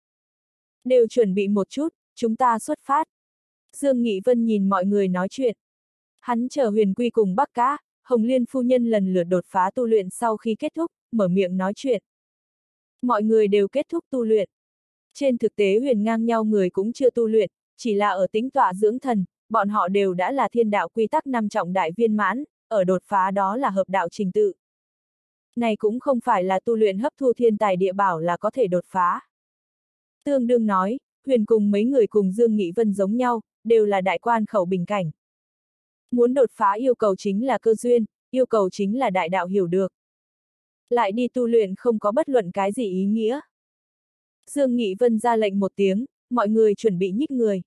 Đều chuẩn bị một chút, chúng ta xuất phát. Dương Nghị Vân nhìn mọi người nói chuyện. Hắn chờ Huyền Quy cùng Bắc Cá, Hồng Liên phu nhân lần lượt đột phá tu luyện sau khi kết thúc, mở miệng nói chuyện. Mọi người đều kết thúc tu luyện. Trên thực tế huyền ngang nhau người cũng chưa tu luyện, chỉ là ở tĩnh tọa dưỡng thần, bọn họ đều đã là thiên đạo quy tắc năm trọng đại viên mãn, ở đột phá đó là hợp đạo trình tự. Này cũng không phải là tu luyện hấp thu thiên tài địa bảo là có thể đột phá. Tương đương nói, Huyền cùng mấy người cùng Dương Nghị Vân giống nhau, đều là đại quan khẩu bình cảnh. Muốn đột phá yêu cầu chính là cơ duyên, yêu cầu chính là đại đạo hiểu được. Lại đi tu luyện không có bất luận cái gì ý nghĩa. Dương Nghị Vân ra lệnh một tiếng, mọi người chuẩn bị nhích người.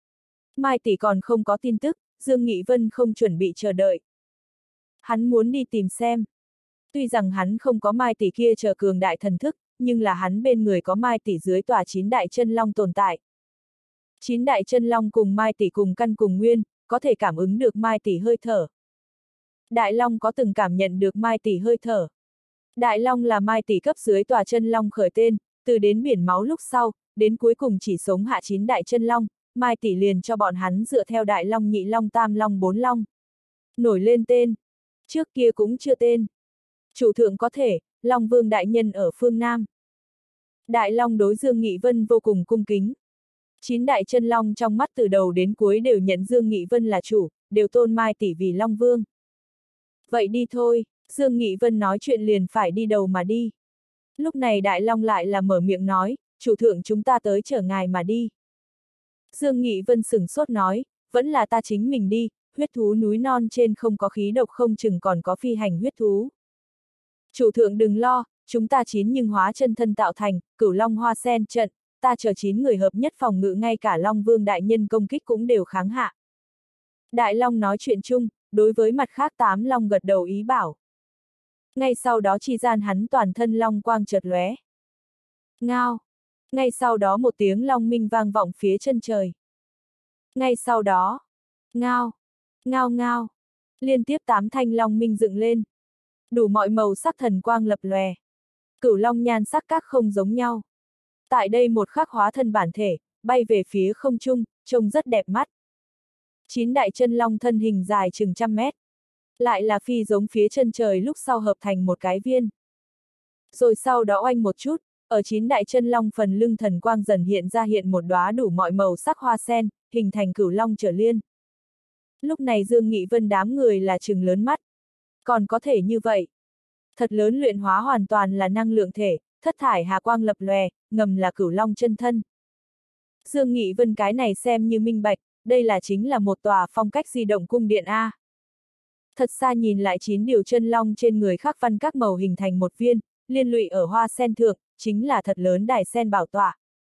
Mai tỷ còn không có tin tức, Dương Nghị Vân không chuẩn bị chờ đợi. Hắn muốn đi tìm xem. Tuy rằng hắn không có Mai tỷ kia chờ cường đại thần thức, nhưng là hắn bên người có Mai tỷ dưới tòa chín đại chân long tồn tại. Chín đại chân long cùng Mai tỷ cùng căn cùng nguyên, có thể cảm ứng được Mai tỷ hơi thở. Đại long có từng cảm nhận được Mai tỷ hơi thở. Đại long là Mai tỷ cấp dưới tòa chân long khởi tên, từ đến biển máu lúc sau, đến cuối cùng chỉ sống hạ chín đại chân long, Mai tỷ liền cho bọn hắn dựa theo đại long nhị long tam long bốn long. Nổi lên tên. Trước kia cũng chưa tên. Chủ thượng có thể, Long Vương đại nhân ở phương Nam. Đại long đối Dương Nghị Vân vô cùng cung kính. Chín đại chân long trong mắt từ đầu đến cuối đều nhận Dương Nghị Vân là chủ, đều tôn Mai tỷ vì Long Vương. Vậy đi thôi, Dương Nghị Vân nói chuyện liền phải đi đầu mà đi. Lúc này Đại Long lại là mở miệng nói, chủ thượng chúng ta tới chở ngài mà đi. Dương Nghị Vân sửng sốt nói, vẫn là ta chính mình đi, huyết thú núi non trên không có khí độc không chừng còn có phi hành huyết thú. Chủ thượng đừng lo, chúng ta chín nhưng hóa chân thân tạo thành, cửu long hoa sen trận, ta chờ chín người hợp nhất phòng ngự ngay cả Long Vương đại nhân công kích cũng đều kháng hạ. Đại Long nói chuyện chung, đối với mặt khác tám long gật đầu ý bảo. Ngay sau đó chi gian hắn toàn thân long quang chợt lóe. Ngao. Ngay sau đó một tiếng long minh vang vọng phía chân trời. Ngay sau đó. Ngao. Ngao ngao. Liên tiếp tám thanh long minh dựng lên. Đủ mọi màu sắc thần quang lập lòe. Cửu long nhan sắc các không giống nhau. Tại đây một khắc hóa thân bản thể, bay về phía không trung, trông rất đẹp mắt. Chín đại chân long thân hình dài chừng trăm mét. lại là phi giống phía chân trời lúc sau hợp thành một cái viên. Rồi sau đó oanh một chút, ở chín đại chân long phần lưng thần quang dần hiện ra hiện một đóa đủ mọi màu sắc hoa sen, hình thành cửu long trở liên. Lúc này Dương Nghị Vân đám người là trừng lớn mắt. Còn có thể như vậy. Thật lớn luyện hóa hoàn toàn là năng lượng thể, thất thải hà quang lập lòe, ngầm là cửu long chân thân. Dương Nghị Vân cái này xem như minh bạch, đây là chính là một tòa phong cách di động cung điện A. Thật xa nhìn lại chín điều chân long trên người khắc văn các màu hình thành một viên, liên lụy ở hoa sen thượng, chính là thật lớn đài sen bảo tọa.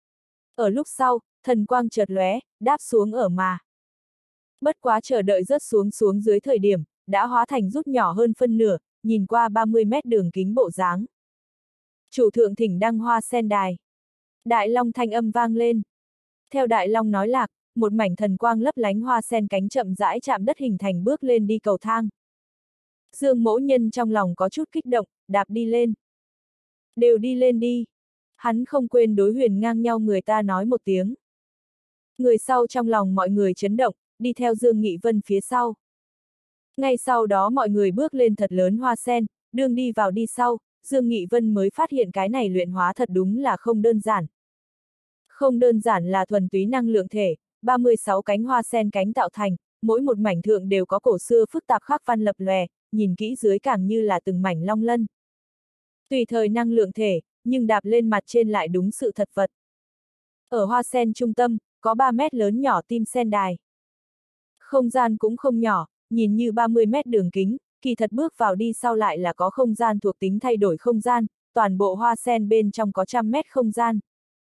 Ở lúc sau, thần quang chợt lóe, đáp xuống ở mà. Bất quá chờ đợi rớt xuống xuống dưới thời điểm, đã hóa thành rút nhỏ hơn phân nửa, nhìn qua ba mươi mét đường kính bộ dáng. Chủ thượng thỉnh đăng hoa sen đài. Đại long thanh âm vang lên. Theo đại long nói lạc, một mảnh thần quang lấp lánh hoa sen cánh chậm rãi chạm đất hình thành bước lên đi cầu thang. Dương Mỗ Nhân trong lòng có chút kích động, đạp đi lên. Đều đi lên đi. Hắn không quên đối Huyền ngang nhau người ta nói một tiếng. Người sau trong lòng mọi người chấn động, đi theo Dương Nghị Vân phía sau. Ngay sau đó mọi người bước lên thật lớn hoa sen, đường đi vào đi sau, Dương Nghị Vân mới phát hiện cái này luyện hóa thật đúng là không đơn giản. Không đơn giản là thuần túy năng lượng thể, ba mươi sáu cánh hoa sen cánh tạo thành, mỗi một mảnh thượng đều có cổ xưa phức tạp khắc văn lập lòe, nhìn kỹ dưới càng như là từng mảnh long lân. Tùy thời năng lượng thể, nhưng đạp lên mặt trên lại đúng sự thật vật. Ở hoa sen trung tâm, có ba mét lớn nhỏ tim sen đài. Không gian cũng không nhỏ, nhìn như ba mươi mét đường kính, kỳ thật bước vào đi sau lại là có không gian thuộc tính thay đổi không gian, toàn bộ hoa sen bên trong có trăm mét không gian.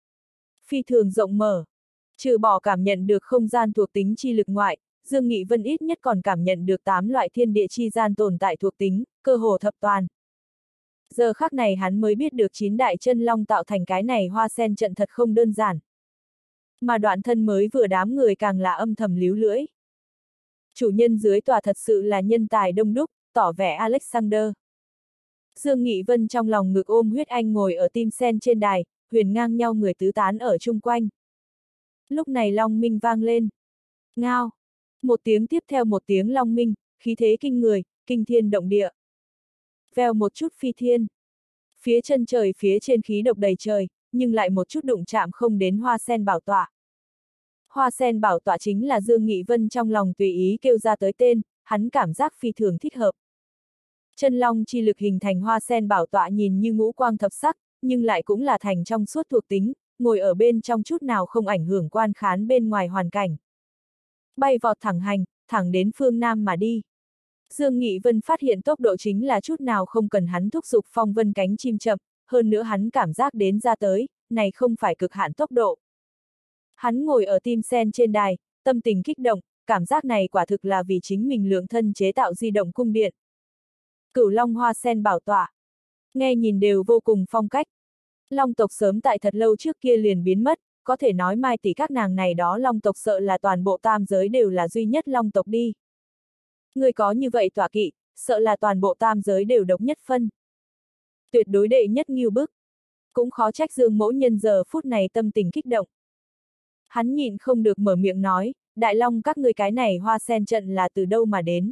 Phi thường rộng mở. Trừ bỏ cảm nhận được không gian thuộc tính chi lực ngoại, Dương Nghị Vân ít nhất còn cảm nhận được tám loại thiên địa chi gian tồn tại thuộc tính, cơ hồ thập toàn. Giờ khắc này hắn mới biết được chín đại chân long tạo thành cái này hoa sen trận thật không đơn giản. Mà đoạn thân mới vừa đám người càng là âm thầm líu lưỡi. Chủ nhân dưới tòa thật sự là nhân tài đông đúc, tỏ vẻ Alexander. Dương Nghị Vân trong lòng ngực ôm huyết anh ngồi ở tim sen trên đài, Huyền ngang nhau người tứ tán ở chung quanh. Lúc này long minh vang lên. Ngao. Một tiếng tiếp theo một tiếng long minh, khí thế kinh người, kinh thiên động địa. Vèo một chút phi thiên. Phía chân trời phía trên khí độc đầy trời, nhưng lại một chút đụng chạm không đến hoa sen bảo tọa. Hoa sen bảo tọa chính là Dương Nghị Vân trong lòng tùy ý kêu ra tới tên, hắn cảm giác phi thường thích hợp. Chân long chi lực hình thành hoa sen bảo tọa nhìn như ngũ quang thập sắc, nhưng lại cũng là thành trong suốt thuộc tính, ngồi ở bên trong chút nào không ảnh hưởng quan khán bên ngoài hoàn cảnh. Bay vọt thẳng hành, thẳng đến phương Nam mà đi. Dương Nghị Vân phát hiện tốc độ chính là chút nào không cần hắn thúc giục phong vân cánh chim chậm, hơn nữa hắn cảm giác đến ra tới, này không phải cực hạn tốc độ. Hắn ngồi ở tim sen trên đài, tâm tình kích động, cảm giác này quả thực là vì chính mình lượng thân chế tạo di động cung điện. Cửu long hoa sen bảo tọa. Nghe nhìn đều vô cùng phong cách. Long tộc sớm tại thật lâu trước kia liền biến mất, có thể nói mai tỷ các nàng này đó long tộc sợ là toàn bộ tam giới đều là duy nhất long tộc đi. Người có như vậy tọa kỵ, sợ là toàn bộ tam giới đều độc nhất phân. Tuyệt đối đệ nhất nghiêu bức. Cũng khó trách Dương Mỗ Nhân giờ phút này tâm tình kích động. Hắn nhịn không được mở miệng nói, đại long các ngươi cái này hoa sen trận là từ đâu mà đến.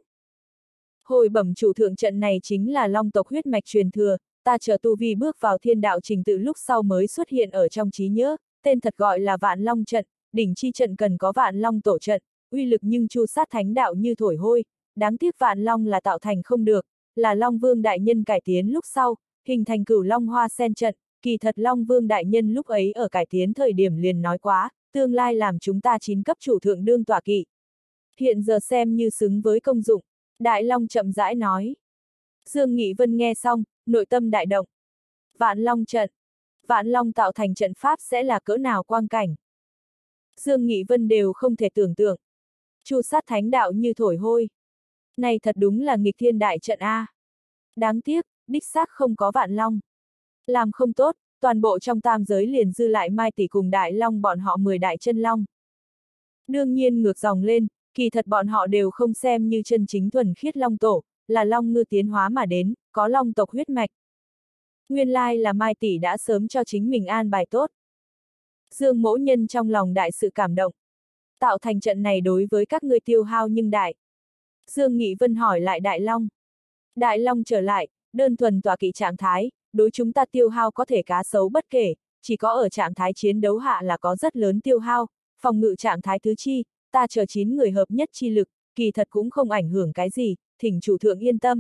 Hồi bẩm chủ thượng trận này chính là long tộc huyết mạch truyền thừa, ta chờ tu vi bước vào thiên đạo trình tự lúc sau mới xuất hiện ở trong trí nhớ, tên thật gọi là vạn long trận, đỉnh chi trận cần có vạn long tổ trận, uy lực nhưng chu sát thánh đạo như thổi hôi, đáng tiếc vạn long là tạo thành không được, là Long Vương đại nhân cải tiến lúc sau, hình thành cửu long hoa sen trận, kỳ thật Long Vương đại nhân lúc ấy ở cải tiến thời điểm liền nói quá, tương lai làm chúng ta chín cấp chủ thượng đương tọa kỵ. Hiện giờ xem như xứng với công dụng, Đại Long chậm rãi nói. Dương Nghị Vân nghe xong, nội tâm đại động. Vạn Long trận. Vạn Long tạo thành trận pháp sẽ là cỡ nào quang cảnh. Dương Nghị Vân đều không thể tưởng tượng. Chu sát thánh đạo như thổi hôi. Này thật đúng là nghịch thiên đại trận A. Đáng tiếc, đích xác không có Vạn Long. Làm không tốt, toàn bộ trong tam giới liền dư lại Mai tỷ cùng Đại Long bọn họ mười đại chân long. Đương nhiên ngược dòng lên, kỳ thật bọn họ đều không xem như chân chính thuần khiết long tổ, là long ngư tiến hóa mà đến, có long tộc huyết mạch. Nguyên lai là Mai tỷ đã sớm cho chính mình an bài tốt. Dương Mỗ Nhân trong lòng đại sự cảm động. Tạo thành trận này đối với các ngươi tiêu hao nhưng đại. Dương Nghị Vân hỏi lại Đại Long. Đại Long trở lại, đơn thuần tọa kỵ trạng thái, đối chúng ta tiêu hao có thể cá sấu bất kể, chỉ có ở trạng thái chiến đấu hạ là có rất lớn tiêu hao, phòng ngự trạng thái tứ chi, ta chờ chín người hợp nhất chi lực, kỳ thật cũng không ảnh hưởng cái gì, thỉnh chủ thượng yên tâm.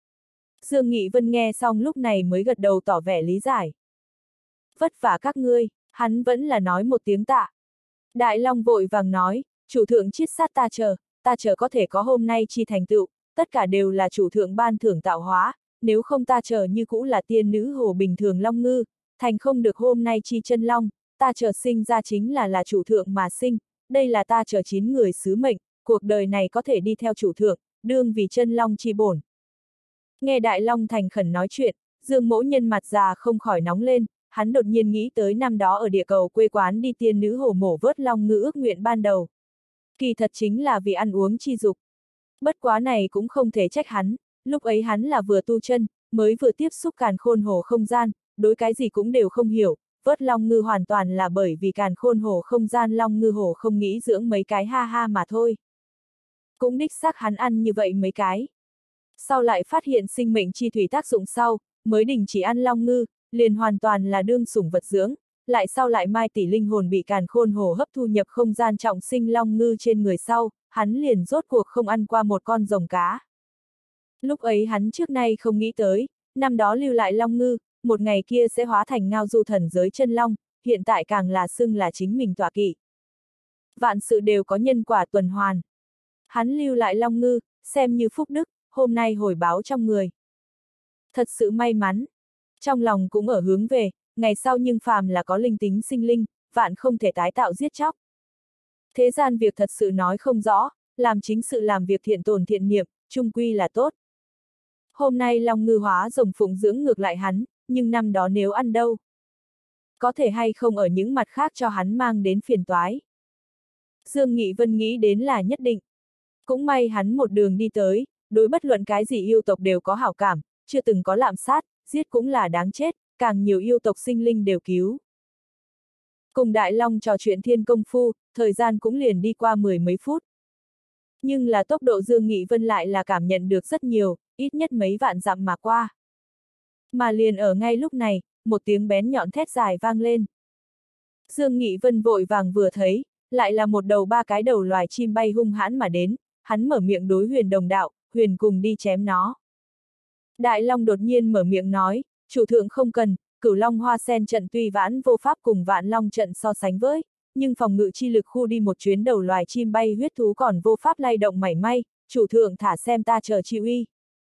Dương Nghị Vân nghe xong lúc này mới gật đầu tỏ vẻ lý giải. Vất vả các ngươi, hắn vẫn là nói một tiếng tạ. Đại Long vội vàng nói, chủ thượng chiết sát ta chờ, ta chờ có thể có hôm nay chi thành tựu, tất cả đều là chủ thượng ban thưởng tạo hóa, nếu không ta chờ như cũ là tiên nữ hồ bình thường long ngư, thành không được hôm nay chi chân long, ta chờ sinh ra chính là là chủ thượng mà sinh, đây là ta chờ chín người sứ mệnh, cuộc đời này có thể đi theo chủ thượng, đương vì chân long chi bổn. Nghe Đại Long thành khẩn nói chuyện, Dương Mỗ Nhân mặt già không khỏi nóng lên, hắn đột nhiên nghĩ tới năm đó ở địa cầu quê quán đi tiên nữ hồ mổ vớt long ngư ước nguyện ban đầu. Kỳ thật chính là vì ăn uống chi dục. Bất quá này cũng không thể trách hắn, lúc ấy hắn là vừa tu chân, mới vừa tiếp xúc càn khôn hồ không gian, đối cái gì cũng đều không hiểu, vớt long ngư hoàn toàn là bởi vì càn khôn hồ không gian long ngư hồ không nghĩ dưỡng mấy cái ha ha mà thôi. Cũng đích xác hắn ăn như vậy mấy cái. Sau lại phát hiện sinh mệnh chi thủy tác dụng sau, mới đình chỉ ăn long ngư, liền hoàn toàn là đương sủng vật dưỡng, lại sau lại mai tỷ linh hồn bị càn khôn hồ hấp thu nhập không gian trọng sinh long ngư trên người sau, hắn liền rốt cuộc không ăn qua một con rồng cá. Lúc ấy hắn trước nay không nghĩ tới, năm đó lưu lại long ngư, một ngày kia sẽ hóa thành ngao du thần giới chân long, hiện tại càng là xưng là chính mình tọa kỵ. Vạn sự đều có nhân quả tuần hoàn. Hắn lưu lại long ngư, xem như phúc đức, hôm nay hồi báo trong người. Thật sự may mắn. Trong lòng cũng ở hướng về, ngày sau nhưng phàm là có linh tính sinh linh, vạn không thể tái tạo giết chóc. Thế gian việc thật sự nói không rõ, làm chính sự làm việc thiện tồn thiện niệm, chung quy là tốt. Hôm nay long ngư hóa rồng phụng dưỡng ngược lại hắn, nhưng năm đó nếu ăn đâu? Có thể hay không ở những mặt khác cho hắn mang đến phiền toái. Dương Nghị Vân nghĩ đến là nhất định. Cũng may hắn một đường đi tới, đối bất luận cái gì yêu tộc đều có hảo cảm, chưa từng có lạm sát, giết cũng là đáng chết, càng nhiều yêu tộc sinh linh đều cứu. Cùng Đại Long trò chuyện thiên công phu, thời gian cũng liền đi qua mười mấy phút. Nhưng là tốc độ Dương Nghị Vân lại là cảm nhận được rất nhiều, ít nhất mấy vạn dặm mà qua. Mà liền ở ngay lúc này, một tiếng bén nhọn thét dài vang lên. Dương Nghị Vân vội vàng vừa thấy, lại là một đầu ba cái đầu loài chim bay hung hãn mà đến, hắn mở miệng đối Huyền đồng đạo, Huyền cùng đi chém nó. Đại Long đột nhiên mở miệng nói, chủ thượng không cần, Cửu Long Hoa Sen trận tuy vãn vô pháp cùng Vạn Long trận so sánh với, nhưng phòng ngự chi lực khu đi một chuyến đầu loài chim bay huyết thú còn vô pháp lay động mảy may, chủ thượng thả xem ta chờ chi uy.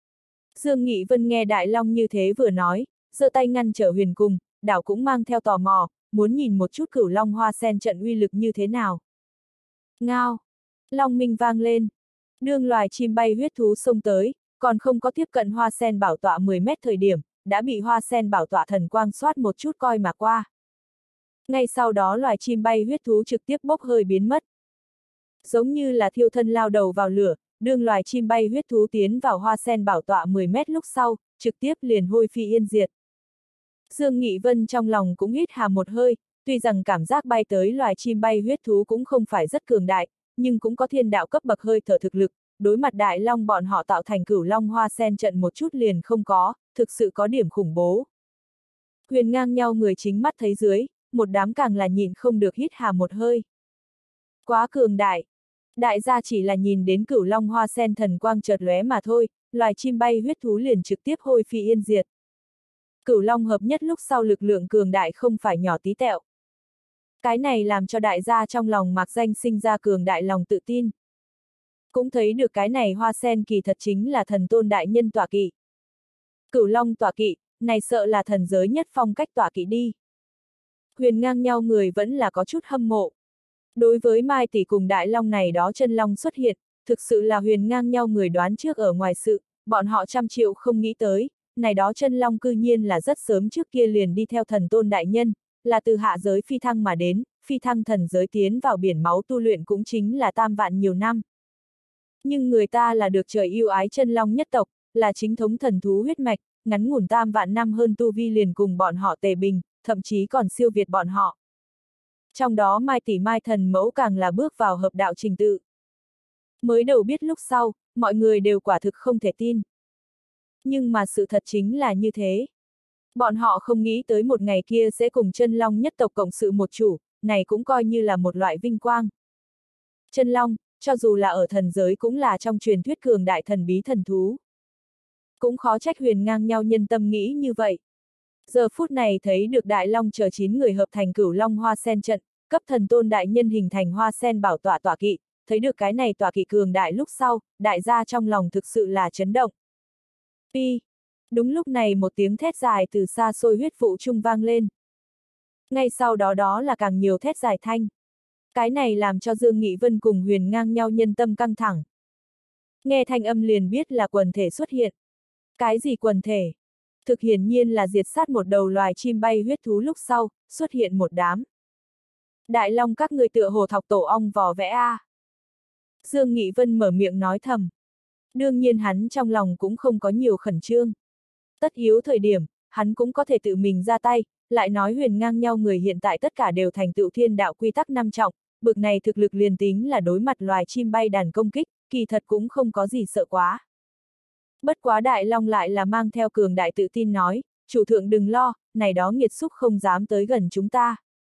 Dương Nghị Vân nghe Đại Long như thế vừa nói, giơ tay ngăn trở Huyền cùng, đảo cũng mang theo tò mò, muốn nhìn một chút Cửu Long Hoa Sen trận uy lực như thế nào. Ngao! Long minh vang lên. Đương loài chim bay huyết thú xông tới, còn không có tiếp cận hoa sen bảo tọa mười mét thời điểm, đã bị hoa sen bảo tọa thần quang xoát một chút coi mà qua. Ngay sau đó loài chim bay huyết thú trực tiếp bốc hơi biến mất. Giống như là thiêu thân lao đầu vào lửa, đương loài chim bay huyết thú tiến vào hoa sen bảo tọa mười mét lúc sau, trực tiếp liền hôi phi yên diệt. Dương Nghị Vân trong lòng cũng hít hà một hơi, tuy rằng cảm giác bay tới loài chim bay huyết thú cũng không phải rất cường đại, nhưng cũng có thiên đạo cấp bậc hơi thở thực lực, đối mặt Đại Long bọn họ tạo thành Cửu Long Hoa Sen trận một chút liền không có, thực sự có điểm khủng bố. Huyền ngang nhau người chính mắt thấy dưới, một đám càng là nhìn không được hít hà một hơi. Quá cường đại. Đại gia chỉ là nhìn đến Cửu Long Hoa Sen thần quang chợt lóe mà thôi, loài chim bay huyết thú liền trực tiếp hôi phi yên diệt. Cửu Long hợp nhất lúc sau lực lượng cường đại không phải nhỏ tí tẹo. Cái này làm cho đại gia trong lòng mạc danh sinh ra cường đại lòng tự tin. Cũng thấy được cái này hoa sen kỳ thật chính là thần tôn đại nhân tọa kỵ. Cửu Long tọa kỵ, này sợ là thần giới nhất phong cách tọa kỵ đi. Huyền ngang nhau người vẫn là có chút hâm mộ. Đối với Mai tỷ cùng Đại Long này đó chân long xuất hiện, thực sự là huyền ngang nhau người đoán trước ở ngoài sự, bọn họ trăm triệu không nghĩ tới, này đó chân long cư nhiên là rất sớm trước kia liền đi theo thần tôn đại nhân, là từ hạ giới phi thăng mà đến, phi thăng thần giới tiến vào biển máu tu luyện cũng chính là tam vạn nhiều năm. Nhưng người ta là được trời yêu ái chân long nhất tộc, là chính thống thần thú huyết mạch, ngắn ngủn tam vạn năm hơn tu vi liền cùng bọn họ tề bình, thậm chí còn siêu việt bọn họ. Trong đó Mai tỷ Mai thần mẫu càng là bước vào hợp đạo trình tự. Mới đầu biết lúc sau, mọi người đều quả thực không thể tin. Nhưng mà sự thật chính là như thế. Bọn họ không nghĩ tới một ngày kia sẽ cùng chân long nhất tộc cộng sự một chủ, này cũng coi như là một loại vinh quang. Chân long, cho dù là ở thần giới cũng là trong truyền thuyết cường đại thần bí thần thú. Cũng khó trách Huyền Ngang Nhau nhân tâm nghĩ như vậy. Giờ phút này thấy được Đại Long chờ chín người hợp thành Cửu Long Hoa Sen trận, cấp thần tôn đại nhân hình thành Hoa Sen bảo tọa tọa kỵ, thấy được cái này tọa kỵ cường đại lúc sau, đại gia trong lòng thực sự là chấn động. Pi! Đúng lúc này một tiếng thét dài từ xa xôi huyết vụ trung vang lên. Ngay sau đó đó là càng nhiều thét dài thanh. Cái này làm cho Dương Nghị Vân cùng Huyền Ngang Nhau nhân tâm căng thẳng. Nghe thanh âm liền biết là quần thể xuất hiện. Cái gì quần thể? Thực hiển nhiên là diệt sát một đầu loài chim bay huyết thú lúc sau, xuất hiện một đám. Đại Long các người tựa hồ thọc tổ ong vò vẽ a. Dương Nghị Vân mở miệng nói thầm. Đương nhiên hắn trong lòng cũng không có nhiều khẩn trương. Tất yếu thời điểm, hắn cũng có thể tự mình ra tay, lại nói Huyền Ngang Nhau người hiện tại tất cả đều thành tựu thiên đạo quy tắc năm trọng, bực này thực lực liền tính là đối mặt loài chim bay đàn công kích, kỳ thật cũng không có gì sợ quá. Bất quá Đại Long lại là mang theo cường đại tự tin nói, chủ thượng đừng lo, này đó nghiệt xúc không dám tới gần chúng ta.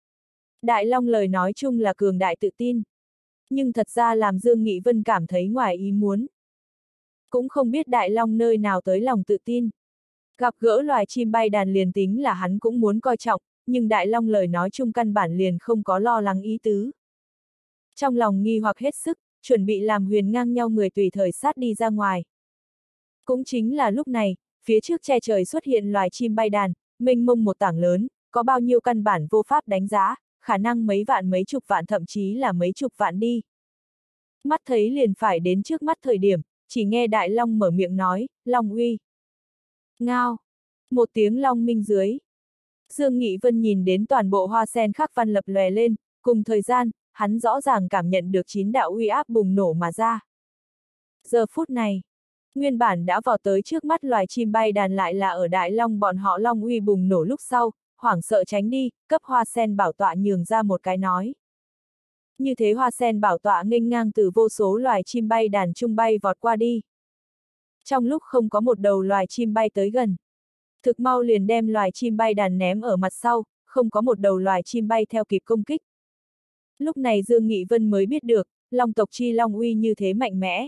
Đại Long lời nói chung là cường đại tự tin. Nhưng thật ra làm Dương Nghị Vân cảm thấy ngoài ý muốn. Cũng không biết Đại Long nơi nào tới lòng tự tin. Gặp gỡ loài chim bay đàn liền tính là hắn cũng muốn coi trọng, nhưng Đại Long lời nói chung căn bản liền không có lo lắng ý tứ. Trong lòng nghi hoặc hết sức, chuẩn bị làm Huyền Ngang Nhau người tùy thời sát đi ra ngoài. Cũng chính là lúc này, phía trước che trời xuất hiện loài chim bay đàn, mênh mông một tảng lớn, có bao nhiêu căn bản vô pháp đánh giá, khả năng mấy vạn mấy chục vạn thậm chí là mấy chục vạn đi. Mắt thấy liền phải đến trước mắt thời điểm, chỉ nghe Đại Long mở miệng nói, Long uy. Ngao. Một tiếng long minh dưới. Dương Nghị Vân nhìn đến toàn bộ hoa sen khắc văn lập lòe lên, cùng thời gian, hắn rõ ràng cảm nhận được chín đạo uy áp bùng nổ mà ra. Giờ phút này, nguyên bản đã vào tới trước mắt loài chim bay đàn lại là ở Đại Long bọn họ long uy bùng nổ lúc sau, hoảng sợ tránh đi, cấp hoa sen bảo tọa nhường ra một cái nói. Như thế hoa sen bảo tọa nghênh ngang từ vô số loài chim bay đàn trung bay vọt qua đi. Trong lúc không có một đầu loài chim bay tới gần, thực mau liền đem loài chim bay đàn ném ở mặt sau, không có một đầu loài chim bay theo kịp công kích. Lúc này Dương Nghị Vân mới biết được, long tộc chi long uy như thế mạnh mẽ.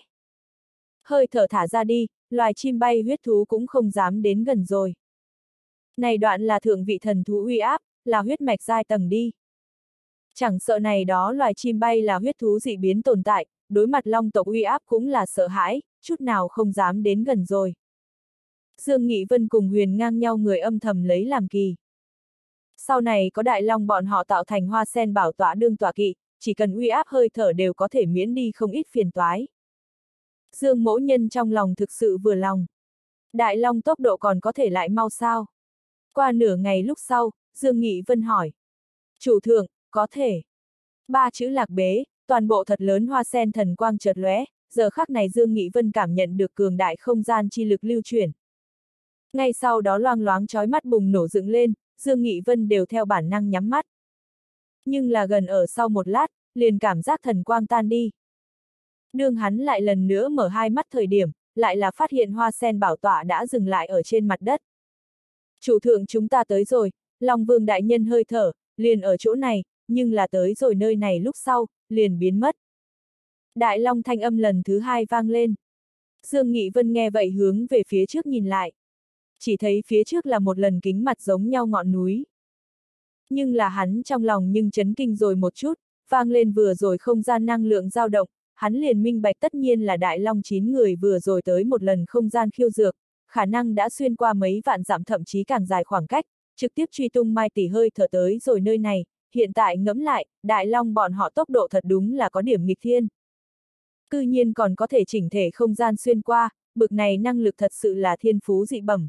Hơi thở thả ra đi, loài chim bay huyết thú cũng không dám đến gần rồi. Này đoạn là thượng vị thần thú uy áp, là huyết mạch giai tầng đi. Chẳng sợ này đó loài chim bay là huyết thú dị biến tồn tại, đối mặt long tộc uy áp cũng là sợ hãi, chút nào không dám đến gần rồi. Dương Nghị Vân cùng Huyền Ngang Nhau người âm thầm lấy làm kỳ. Sau này có Đại Long bọn họ tạo thành hoa sen bảo tọa đương tọa kỵ, chỉ cần uy áp hơi thở đều có thể miễn đi không ít phiền toái. Dương mỗ nhân trong lòng thực sự vừa lòng. Đại Long tốc độ còn có thể lại mau sao? Qua nửa ngày lúc sau, Dương Nghị Vân hỏi. Chủ thượng, có thể. Ba chữ lạc bế, toàn bộ thật lớn hoa sen thần quang chợt lóe, giờ khắc này Dương Nghị Vân cảm nhận được cường đại không gian chi lực lưu chuyển. Ngay sau đó loang loáng chói mắt bùng nổ dựng lên, Dương Nghị Vân đều theo bản năng nhắm mắt. Nhưng là gần ở sau một lát, liền cảm giác thần quang tan đi. Đương hắn lại lần nữa mở hai mắt thời điểm, lại là phát hiện hoa sen bảo tọa đã dừng lại ở trên mặt đất. Chủ thượng chúng ta tới rồi, Long Vương đại nhân hơi thở, liền ở chỗ này, nhưng là tới rồi nơi này lúc sau, liền biến mất. Đại Long thanh âm lần thứ hai vang lên. Dương Nghị Vân nghe vậy hướng về phía trước nhìn lại. Chỉ thấy phía trước là một lần kính mặt giống nhau ngọn núi. Nhưng là hắn trong lòng nhưng chấn kinh rồi một chút, vang lên vừa rồi không gian năng lượng dao động, hắn liền minh bạch tất nhiên là Đại Long chín người vừa rồi tới một lần không gian khiêu dược, khả năng đã xuyên qua mấy vạn dặm thậm chí càng dài khoảng cách, trực tiếp truy tung Mai tỷ hơi thở tới rồi nơi này, hiện tại ngẫm lại, Đại Long bọn họ tốc độ thật đúng là có điểm nghịch thiên. Cư nhiên còn có thể chỉnh thể không gian xuyên qua, bực này năng lực thật sự là thiên phú dị bẩm.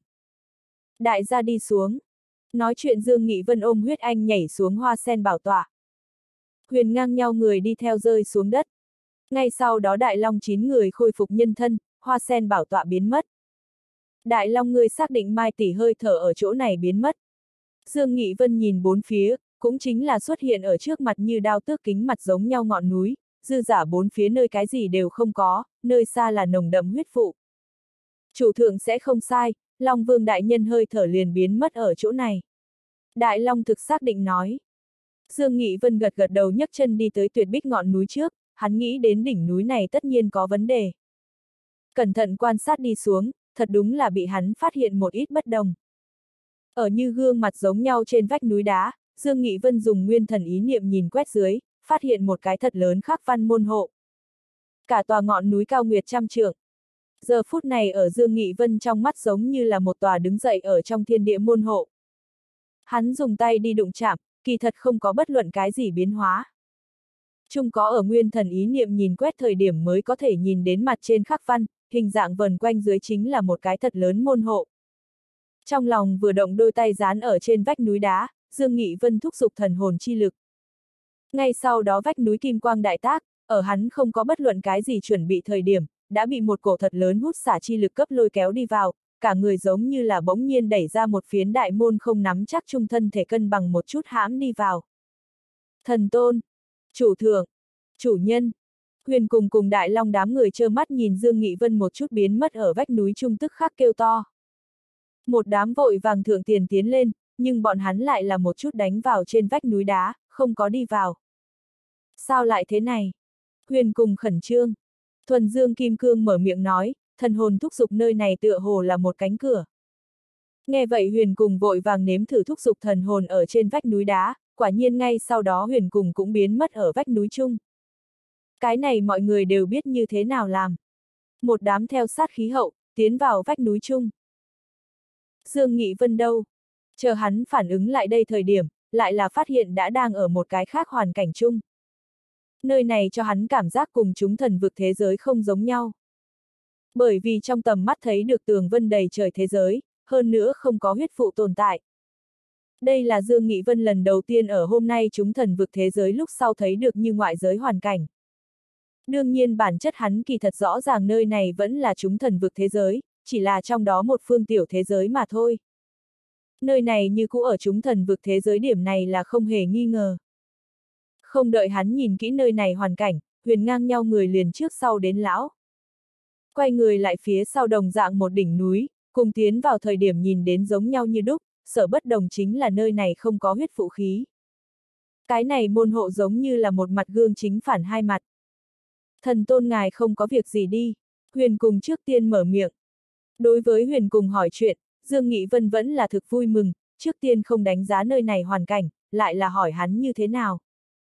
Đại gia đi xuống. Nói chuyện Dương Nghị Vân ôm huyết anh nhảy xuống hoa sen bảo tọa. Huyền Ngang Nhau người đi theo rơi xuống đất. Ngay sau đó Đại Long chín người khôi phục nhân thân, hoa sen bảo tọa biến mất. Đại Long người xác định Mai tỷ hơi thở ở chỗ này biến mất. Dương Nghị Vân nhìn bốn phía, cũng chính là xuất hiện ở trước mặt như đao tước kính mặt giống nhau ngọn núi, dư giả bốn phía nơi cái gì đều không có, nơi xa là nồng đậm huyết vụ. Chủ thượng sẽ không sai, Long Vương đại nhân hơi thở liền biến mất ở chỗ này. Đại Long thực xác định nói. Dương Nghị Vân gật gật đầu nhấc chân đi tới tuyệt bích ngọn núi trước, hắn nghĩ đến đỉnh núi này tất nhiên có vấn đề. Cẩn thận quan sát đi xuống, thật đúng là bị hắn phát hiện một ít bất đồng. Ở như gương mặt giống nhau trên vách núi đá, Dương Nghị Vân dùng nguyên thần ý niệm nhìn quét dưới, phát hiện một cái thật lớn khắc văn môn hộ. Cả tòa ngọn núi cao nguyệt trăm trượng. Giờ phút này ở Dương Nghị Vân trong mắt giống như là một tòa đứng dậy ở trong thiên địa môn hộ. Hắn dùng tay đi đụng chạm, kỳ thật không có bất luận cái gì biến hóa. Chung có ở nguyên thần ý niệm nhìn quét thời điểm mới có thể nhìn đến mặt trên khắc văn, hình dạng vần quanh dưới chính là một cái thật lớn môn hộ. Trong lòng vừa động đôi tay dán ở trên vách núi đá, Dương Nghị Vân thúc giục thần hồn chi lực. Ngay sau đó vách núi kim quang đại tác, ở hắn không có bất luận cái gì chuẩn bị thời điểm, đã bị một cổ thật lớn hút xả chi lực cấp lôi kéo đi vào, cả người giống như là bỗng nhiên đẩy ra một phiến đại môn không nắm chắc trung thân thể cân bằng một chút hãm đi vào. Thần tôn, chủ thượng, chủ nhân, Huyền cùng cùng Đại Long đám người trơ mắt nhìn Dương Nghị Vân một chút biến mất ở vách núi trung tức khắc kêu to. Một đám vội vàng thượng tiền tiến lên, nhưng bọn hắn lại là một chút đánh vào trên vách núi đá, không có đi vào. Sao lại thế này? Huyền cùng khẩn trương. Thuần Dương Kim Cương mở miệng nói, thần hồn thúc giục nơi này tựa hồ là một cánh cửa. Nghe vậy Huyền cùng vội vàng nếm thử thúc giục thần hồn ở trên vách núi đá, quả nhiên ngay sau đó Huyền cùng cũng biến mất ở vách núi chung. Cái này mọi người đều biết như thế nào làm. Một đám theo sát khí hậu, tiến vào vách núi chung. Dương Nghị Vân đâu? Chờ hắn phản ứng lại đây thời điểm, lại là phát hiện đã đang ở một cái khác hoàn cảnh chung. Nơi này cho hắn cảm giác cùng chúng thần vực thế giới không giống nhau. Bởi vì trong tầm mắt thấy được tường vân đầy trời thế giới, hơn nữa không có huyết phụ tồn tại. Đây là Dương Nghị Vân lần đầu tiên ở hôm nay chúng thần vực thế giới lúc sau thấy được như ngoại giới hoàn cảnh. Đương nhiên bản chất hắn kỳ thật rõ ràng nơi này vẫn là chúng thần vực thế giới, chỉ là trong đó một phương tiểu thế giới mà thôi. Nơi này như cũ ở chúng thần vực thế giới điểm này là không hề nghi ngờ. Không đợi hắn nhìn kỹ nơi này hoàn cảnh, Huyền ngang nhau người liền trước sau đến lão. Quay người lại phía sau đồng dạng một đỉnh núi, cùng tiến vào thời điểm nhìn đến giống nhau như đúc, sở bất đồng chính là nơi này không có huyết phụ khí. Cái này môn hộ giống như là một mặt gương chính phản hai mặt. Thần tôn ngài không có việc gì đi, Huyền cùng trước tiên mở miệng. Đối với Huyền cùng hỏi chuyện, Dương Nghị Vân vẫn là thực vui mừng, trước tiên không đánh giá nơi này hoàn cảnh, lại là hỏi hắn như thế nào.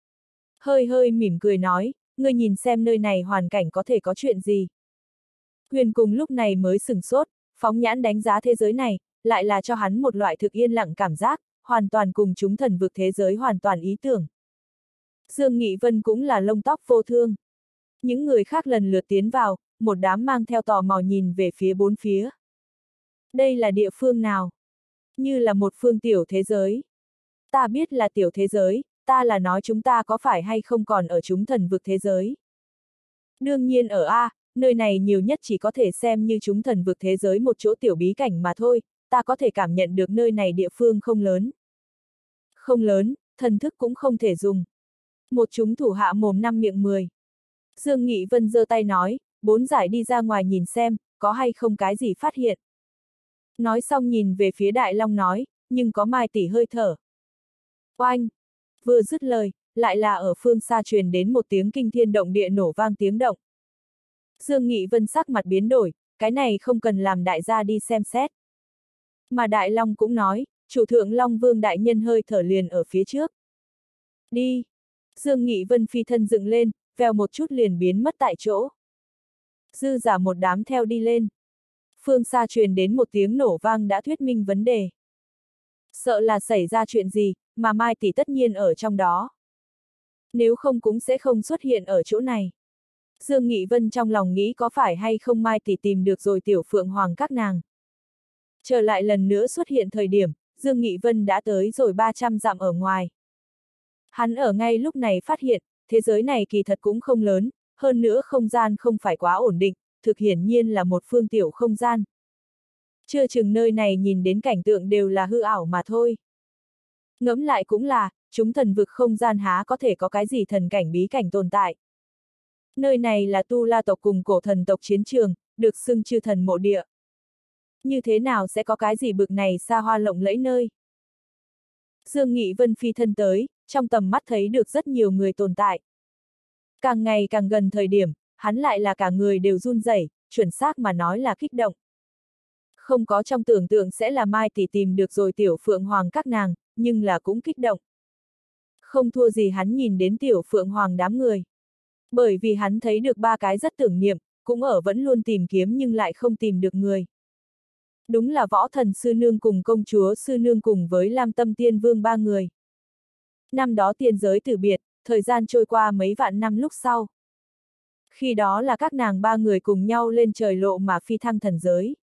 Hơi hơi mỉm cười nói, ngươi nhìn xem nơi này hoàn cảnh có thể có chuyện gì. Huyền cùng lúc này mới sửng sốt, phóng nhãn đánh giá thế giới này, lại là cho hắn một loại thực yên lặng cảm giác, hoàn toàn cùng chúng thần vực thế giới hoàn toàn ý tưởng. Dương Nghị Vân cũng là lông tóc vô thương. Những người khác lần lượt tiến vào, một đám mang theo tò mò nhìn về phía bốn phía. Đây là địa phương nào? Như là một phương tiểu thế giới. Ta biết là tiểu thế giới, ta là nói chúng ta có phải hay không còn ở chúng thần vực thế giới. Đương nhiên ở A, nơi này nhiều nhất chỉ có thể xem như chúng thần vực thế giới một chỗ tiểu bí cảnh mà thôi, ta có thể cảm nhận được nơi này địa phương không lớn. Không lớn, thần thức cũng không thể dùng. Một chúng thủ hạ mồm năm miệng mười. Dương Nghị Vân giơ tay nói, bốn giải đi ra ngoài nhìn xem, có hay không cái gì phát hiện. Nói xong nhìn về phía Đại Long nói, nhưng có Mai tỷ hơi thở. Oanh! Vừa dứt lời, lại là ở phương xa truyền đến một tiếng kinh thiên động địa nổ vang tiếng động. Dương Nghị Vân sắc mặt biến đổi, cái này không cần làm đại gia đi xem xét. Mà Đại Long cũng nói, chủ thượng Long Vương đại nhân hơi thở liền ở phía trước. Đi! Dương Nghị Vân phi thân dựng lên, vèo một chút liền biến mất tại chỗ. Dư giả một đám theo đi lên. Phương xa truyền đến một tiếng nổ vang đã thuyết minh vấn đề. Sợ là xảy ra chuyện gì, mà Mai tỷ tất nhiên ở trong đó. Nếu không cũng sẽ không xuất hiện ở chỗ này. Dương Nghị Vân trong lòng nghĩ có phải hay không Mai tỷ tìm được rồi tiểu phượng hoàng các nàng. Trở lại lần nữa xuất hiện thời điểm, Dương Nghị Vân đã tới rồi ba trăm dặm ở ngoài. Hắn ở ngay lúc này phát hiện, thế giới này kỳ thật cũng không lớn, hơn nữa không gian không phải quá ổn định, thực hiển nhiên là một phương tiểu không gian. Chưa chừng nơi này nhìn đến cảnh tượng đều là hư ảo mà thôi. Ngẫm lại cũng là, chúng thần vực không gian há có thể có cái gì thần cảnh bí cảnh tồn tại. Nơi này là Tu La tộc cùng cổ thần tộc chiến trường, được xưng chư thần mộ địa. Như thế nào sẽ có cái gì bực này xa hoa lộng lẫy nơi? Dương Nghị Vân phi thân tới, trong tầm mắt thấy được rất nhiều người tồn tại. Càng ngày càng gần thời điểm, hắn lại là cả người đều run rẩy, chuẩn xác mà nói là kích động. Không có trong tưởng tượng sẽ là Mai tỷ tìm được rồi Tiểu Phượng Hoàng các nàng, nhưng là cũng kích động. Không thua gì hắn nhìn đến Tiểu Phượng Hoàng đám người. Bởi vì hắn thấy được ba cái rất tưởng niệm, cũng ở vẫn luôn tìm kiếm nhưng lại không tìm được người. Đúng là Võ Thần Sư Nương cùng Công Chúa Sư Nương cùng với Lam Tâm Tiên Vương ba người. Năm đó tiên giới tử biệt, thời gian trôi qua mấy vạn năm lúc sau. Khi đó là các nàng ba người cùng nhau lên trời lộ mà phi thăng thần giới.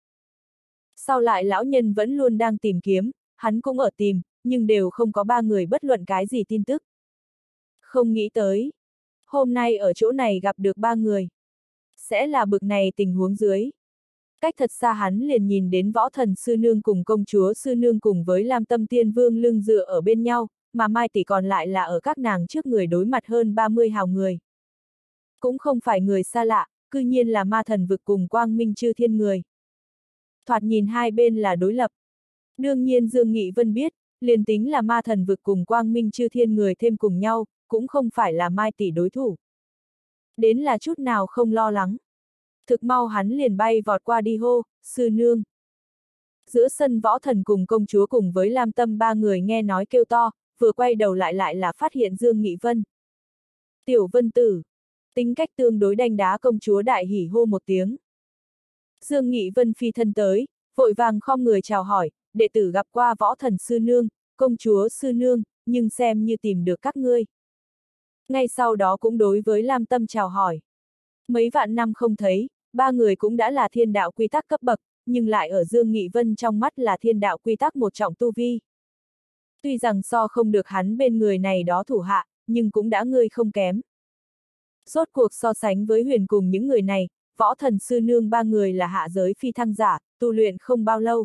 Sau lại lão nhân vẫn luôn đang tìm kiếm, hắn cũng ở tìm, nhưng đều không có ba người bất luận cái gì tin tức. Không nghĩ tới. Hôm nay ở chỗ này gặp được ba người. Sẽ là bực này tình huống dưới. Cách thật xa hắn liền nhìn đến Võ Thần Sư Nương cùng Công Chúa Sư Nương cùng với Lam Tâm Tiên Vương lưng dựa ở bên nhau, mà Mai tỷ còn lại là ở các nàng trước người đối mặt hơn ba mươi hào người. Cũng không phải người xa lạ, cư nhiên là ma thần vực cùng Quang Minh Chư Thiên người. Thoạt nhìn hai bên là đối lập. Đương nhiên Dương Nghị Vân biết, liền tính là ma thần vực cùng Quang Minh Chư Thiên người thêm cùng nhau, cũng không phải là Mai tỷ đối thủ. Đến là chút nào không lo lắng. Thực mau hắn liền bay vọt qua đi hô, Sư Nương. Giữa sân Võ Thần cùng Công Chúa cùng với Lam Tâm ba người nghe nói kêu to, vừa quay đầu lại lại là phát hiện Dương Nghị Vân. Tiểu Vân Tử. Tính cách tương đối đanh đá Công Chúa đại hỉ hô một tiếng. Dương Nghị Vân phi thân tới, vội vàng khom người chào hỏi, đệ tử gặp qua Võ Thần Sư Nương, Công Chúa Sư Nương, nhưng xem như tìm được các ngươi. Ngay sau đó cũng đối với Lam Tâm chào hỏi. Mấy vạn năm không thấy, ba người cũng đã là thiên đạo quy tắc cấp bậc, nhưng lại ở Dương Nghị Vân trong mắt là thiên đạo quy tắc một trọng tu vi. Tuy rằng so không được hắn bên người này đó thủ hạ, nhưng cũng đã ngươi không kém. Rốt cuộc so sánh với huyền cùng những người này, Võ Thần Sư Nương ba người là hạ giới phi thăng giả, tu luyện không bao lâu.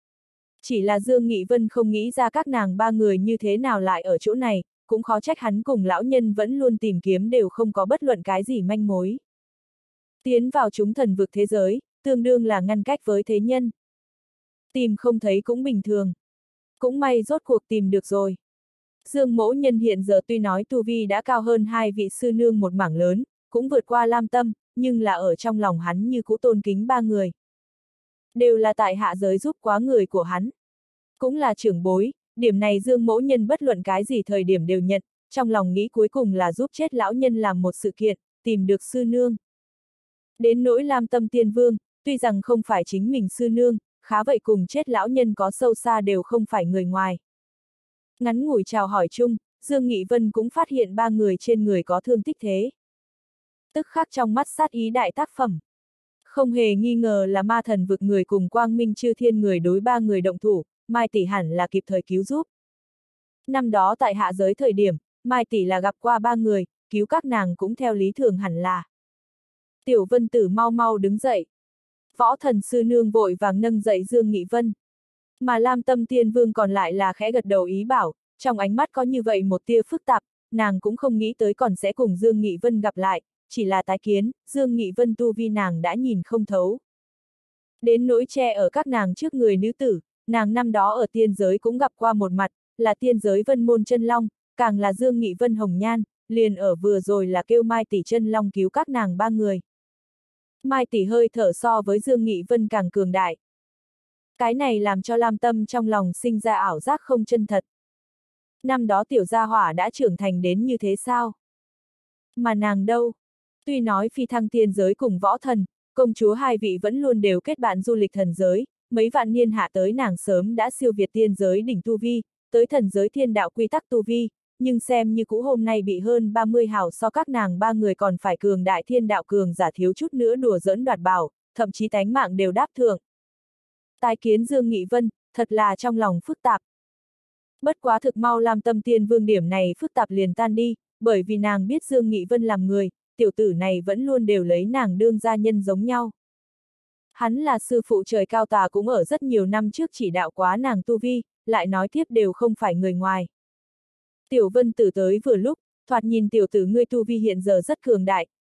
Chỉ là Dương Nghị Vân không nghĩ ra các nàng ba người như thế nào lại ở chỗ này, cũng khó trách hắn cùng lão nhân vẫn luôn tìm kiếm đều không có bất luận cái gì manh mối. Tiến vào chúng thần vực thế giới, tương đương là ngăn cách với thế nhân. Tìm không thấy cũng bình thường. Cũng may rốt cuộc tìm được rồi. Dương Mỗ Nhân hiện giờ tuy nói tu vi đã cao hơn hai vị sư nương một mảng lớn, cũng vượt qua Lam Tâm, nhưng là ở trong lòng hắn như cũ tôn kính ba người. Đều là tại hạ giới giúp quá người của hắn. Cũng là trưởng bối, điểm này Dương Mỗ Nhân bất luận cái gì thời điểm đều nhận, trong lòng nghĩ cuối cùng là giúp chết lão nhân làm một sự kiện, tìm được sư nương. Đến nỗi Lam Tâm Tiên Vương, tuy rằng không phải chính mình sư nương, khá vậy cùng chết lão nhân có sâu xa đều không phải người ngoài. Ngắn ngủi chào hỏi chung, Dương Nghị Vân cũng phát hiện ba người trên người có thương tích thế. Tức khắc trong mắt sát ý đại tác phẩm. Không hề nghi ngờ là ma thần vực người cùng Quang Minh Chư Thiên người đối ba người động thủ, Mai tỷ hẳn là kịp thời cứu giúp. Năm đó tại hạ giới thời điểm, Mai tỷ là gặp qua ba người, cứu các nàng cũng theo lý thường hẳn là. Tiểu Vân Tử mau mau đứng dậy. Võ Thần Sư Nương vội vàng nâng dậy Dương Nghị Vân. Mà Lam Tâm Tiên Vương còn lại là khẽ gật đầu ý bảo, trong ánh mắt có như vậy một tia phức tạp, nàng cũng không nghĩ tới còn sẽ cùng Dương Nghị Vân gặp lại, chỉ là tái kiến, Dương Nghị Vân tu vi nàng đã nhìn không thấu. Đến nỗi che ở các nàng trước người nữ tử, nàng năm đó ở tiên giới cũng gặp qua một mặt, là tiên giới Vân Môn Chân Long, càng là Dương Nghị Vân hồng nhan, liền ở vừa rồi là kêu Mai tỷ Chân Long cứu các nàng ba người. Mai tỷ hơi thở so với Dương Nghị Vân càng cường đại. Cái này làm cho Lam Tâm trong lòng sinh ra ảo giác không chân thật. Năm đó tiểu gia hỏa đã trưởng thành đến như thế sao? Mà nàng đâu? Tuy nói phi thăng tiên giới cùng võ thần, công chúa hai vị vẫn luôn đều kết bạn du lịch thần giới, mấy vạn niên hạ tới nàng sớm đã siêu việt tiên giới đỉnh tu vi, tới thần giới thiên đạo quy tắc tu vi, nhưng xem như cũ hôm nay bị hơn ba mươi hào so các nàng ba người còn phải cường đại thiên đạo cường giả thiếu chút nữa đùa giỡn đoạt bảo, thậm chí tánh mạng đều đáp thượng. Tái kiến Dương Nghị Vân, thật là trong lòng phức tạp. Bất quá thực mau Lam Tâm Tiên Vương điểm này phức tạp liền tan đi, bởi vì nàng biết Dương Nghị Vân làm người, tiểu tử này vẫn luôn đều lấy nàng đương gia nhân giống nhau. Hắn là sư phụ trời cao tà cũng ở rất nhiều năm trước chỉ đạo quá nàng tu vi, lại nói tiếp đều không phải người ngoài. Tiểu Vân Tử tới vừa lúc, thoạt nhìn tiểu tử ngươi tu vi hiện giờ rất cường đại,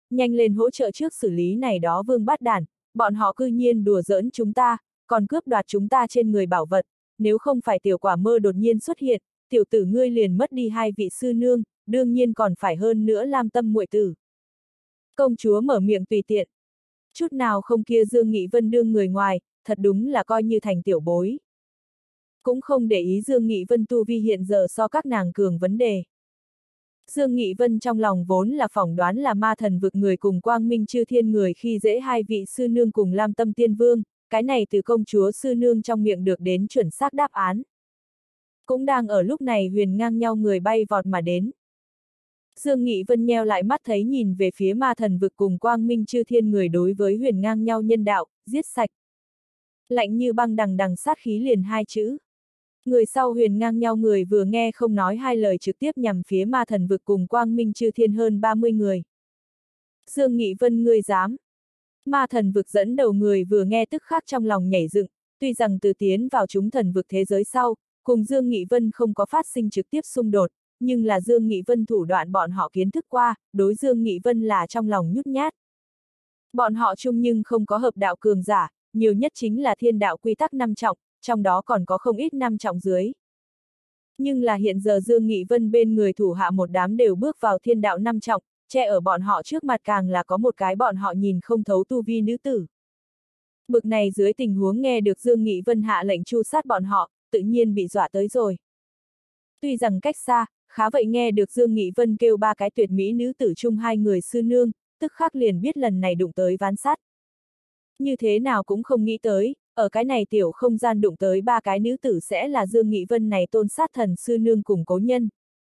nhanh lên hỗ trợ trước xử lý này đó vương bát đản, bọn họ cư nhiên đùa giỡn chúng ta, còn cướp đoạt chúng ta trên người bảo vật, nếu không phải tiểu quả mơ đột nhiên xuất hiện, tiểu tử ngươi liền mất đi hai vị sư nương, đương nhiên còn phải hơn nữa Lam Tâm muội tử. Công chúa mở miệng tùy tiện. Chút nào không kia Dương Nghị Vân đương người ngoài, thật đúng là coi như thành tiểu bối. Cũng không để ý Dương Nghị Vân tu vi hiện giờ so các nàng cường vấn đề. Dương Nghị Vân trong lòng vốn là phỏng đoán là ma thần vực người cùng Quang Minh Chư Thiên người khi dễ hai vị sư nương cùng Lam Tâm Tiên Vương, cái này từ công chúa sư nương trong miệng được đến chuẩn xác đáp án. Cũng đang ở lúc này huyền ngang nhau người bay vọt mà đến. Dương Nghị Vân nheo lại mắt thấy nhìn về phía ma thần vực cùng Quang Minh Chư Thiên người đối với huyền ngang nhau nhân đạo, giết sạch. Lạnh như băng đằng đằng sát khí liền hai chữ. Người sau huyền ngang nhau người vừa nghe không nói hai lời trực tiếp nhằm phía ma thần vực cùng Quang Minh Chư Thiên hơn ba mươi người. Dương Nghị Vân ngươi dám. Ma thần vực dẫn đầu người vừa nghe tức khắc trong lòng nhảy dựng, tuy rằng từ tiến vào chúng thần vực thế giới sau, cùng Dương Nghị Vân không có phát sinh trực tiếp xung đột, nhưng là Dương Nghị Vân thủ đoạn bọn họ kiến thức qua, đối Dương Nghị Vân là trong lòng nhút nhát. Bọn họ chung nhưng không có hợp đạo cường giả, nhiều nhất chính là thiên đạo quy tắc năm trọng, trong đó còn có không ít năm trọng dưới. Nhưng là hiện giờ Dương Nghị Vân bên người thủ hạ một đám đều bước vào thiên đạo năm trọng, che ở bọn họ trước mặt càng là có một cái bọn họ nhìn không thấu tu vi nữ tử. Bực này dưới tình huống nghe được Dương Nghị Vân hạ lệnh tru sát bọn họ, tự nhiên bị dọa tới rồi. Tuy rằng cách xa, khá vậy nghe được Dương Nghị Vân kêu ba cái tuyệt mỹ nữ tử chung hai người sư nương, tức khắc liền biết lần này đụng tới ván sắt. Như thế nào cũng không nghĩ tới, ở cái này tiểu không gian đụng tới ba cái nữ tử sẽ là Dương Nghị Vân này tôn sát thần sư nương cùng cố nhân.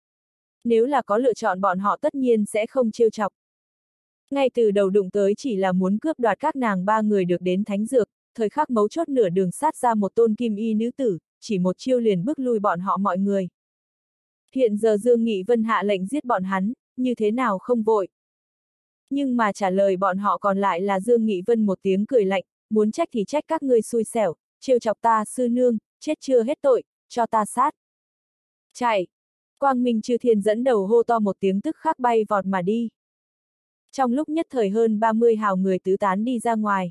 Nếu là có lựa chọn bọn họ tất nhiên sẽ không trêu chọc. Ngay từ đầu đụng tới chỉ là muốn cướp đoạt các nàng ba người được đến thánh dược, thời khắc mấu chốt nửa đường sát ra một tôn kim y nữ tử, chỉ một chiêu liền bức lui bọn họ mọi người. Hiện giờ Dương Nghị Vân hạ lệnh giết bọn hắn, như thế nào không vội. Nhưng mà trả lời bọn họ còn lại là Dương Nghị Vân một tiếng cười lạnh, muốn trách thì trách các ngươi xui xẻo, trêu chọc ta sư nương, chết chưa hết tội, cho ta sát. Chạy! Quang Minh Chư Thiên dẫn đầu hô to một tiếng tức khắc bay vọt mà đi. Trong lúc nhất thời hơn ba mươi hào người tứ tán đi ra ngoài.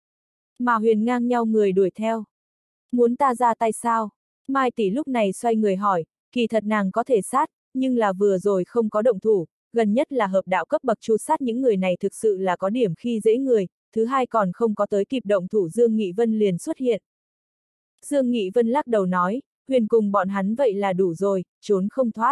Mà huyền ngang nhau người đuổi theo. Muốn ta ra tay sao? Mai tỷ lúc này xoay người hỏi, kỳ thật nàng có thể sát, nhưng là vừa rồi không có động thủ, gần nhất là hợp đạo cấp bậc tru sát những người này thực sự là có điểm khi dễ người, thứ hai còn không có tới kịp động thủ Dương Nghị Vân liền xuất hiện. Dương Nghị Vân lắc đầu nói, huyền cùng bọn hắn vậy là đủ rồi, trốn không thoát.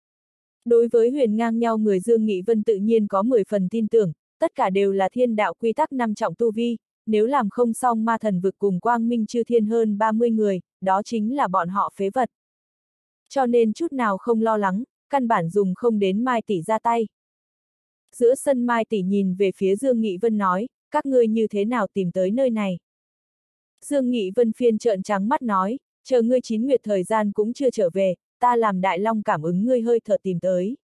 Đối với huyền ngang nhau người Dương Nghị Vân tự nhiên có mười phần tin tưởng, tất cả đều là thiên đạo quy tắc năm trọng tu vi, nếu làm không xong ma thần vực cùng Quang Minh Chư Thiên hơn ba mươi người, đó chính là bọn họ phế vật. Cho nên chút nào không lo lắng, căn bản dùng không đến Mai tỷ ra tay. Giữa sân Mai tỷ nhìn về phía Dương Nghị Vân nói, các ngươi như thế nào tìm tới nơi này? Dương Nghị Vân phiên trợn trắng mắt nói, chờ ngươi chín nguyệt thời gian cũng chưa trở về, ta làm Đại Long cảm ứng ngươi hơi thở tìm tới.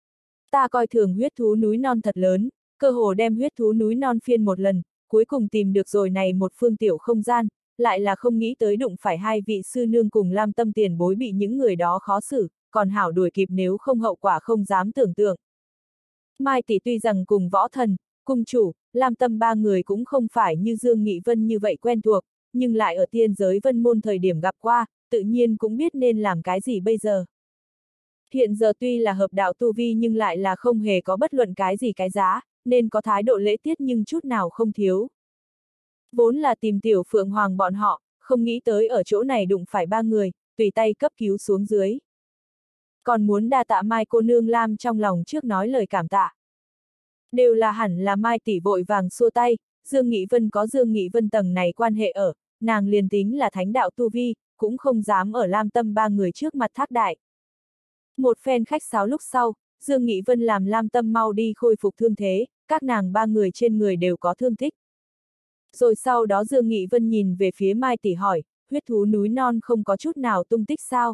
Ta coi thường huyết thú núi non thật lớn, cơ hồ đem huyết thú núi non phiên một lần, cuối cùng tìm được rồi này một phương tiểu không gian, lại là không nghĩ tới đụng phải hai vị sư nương cùng Lam Tâm tiền bối bị những người đó khó xử, còn hảo đuổi kịp nếu không hậu quả không dám tưởng tượng. Mai tỷ tuy rằng cùng võ thần, cung chủ, Lam Tâm ba người cũng không phải như Dương Nghị Vân như vậy quen thuộc, nhưng lại ở tiên giới vân môn thời điểm gặp qua, tự nhiên cũng biết nên làm cái gì bây giờ. Hiện giờ tuy là hợp đạo tu vi nhưng lại là không hề có bất luận cái gì cái giá, nên có thái độ lễ tiết nhưng chút nào không thiếu. Vốn là tìm tiểu Phượng Hoàng bọn họ, không nghĩ tới ở chỗ này đụng phải ba người, tùy tay cấp cứu xuống dưới. Còn muốn đa tạ Mai cô nương Lam trong lòng trước nói lời cảm tạ. Đều là hẳn là Mai tỷ vội vàng xua tay, Dương Nghị Vân có Dương Nghị Vân tầng này quan hệ ở, nàng liền tính là thánh đạo tu vi, cũng không dám ở Lam Tâm ba người trước mặt thác đại. Một phen khách sáo lúc sau, Dương Nghị Vân làm Lam Tâm mau đi khôi phục thương thế, các nàng ba người trên người đều có thương tích. Rồi sau đó Dương Nghị Vân nhìn về phía Mai tỷ hỏi, huyết thú núi non không có chút nào tung tích sao?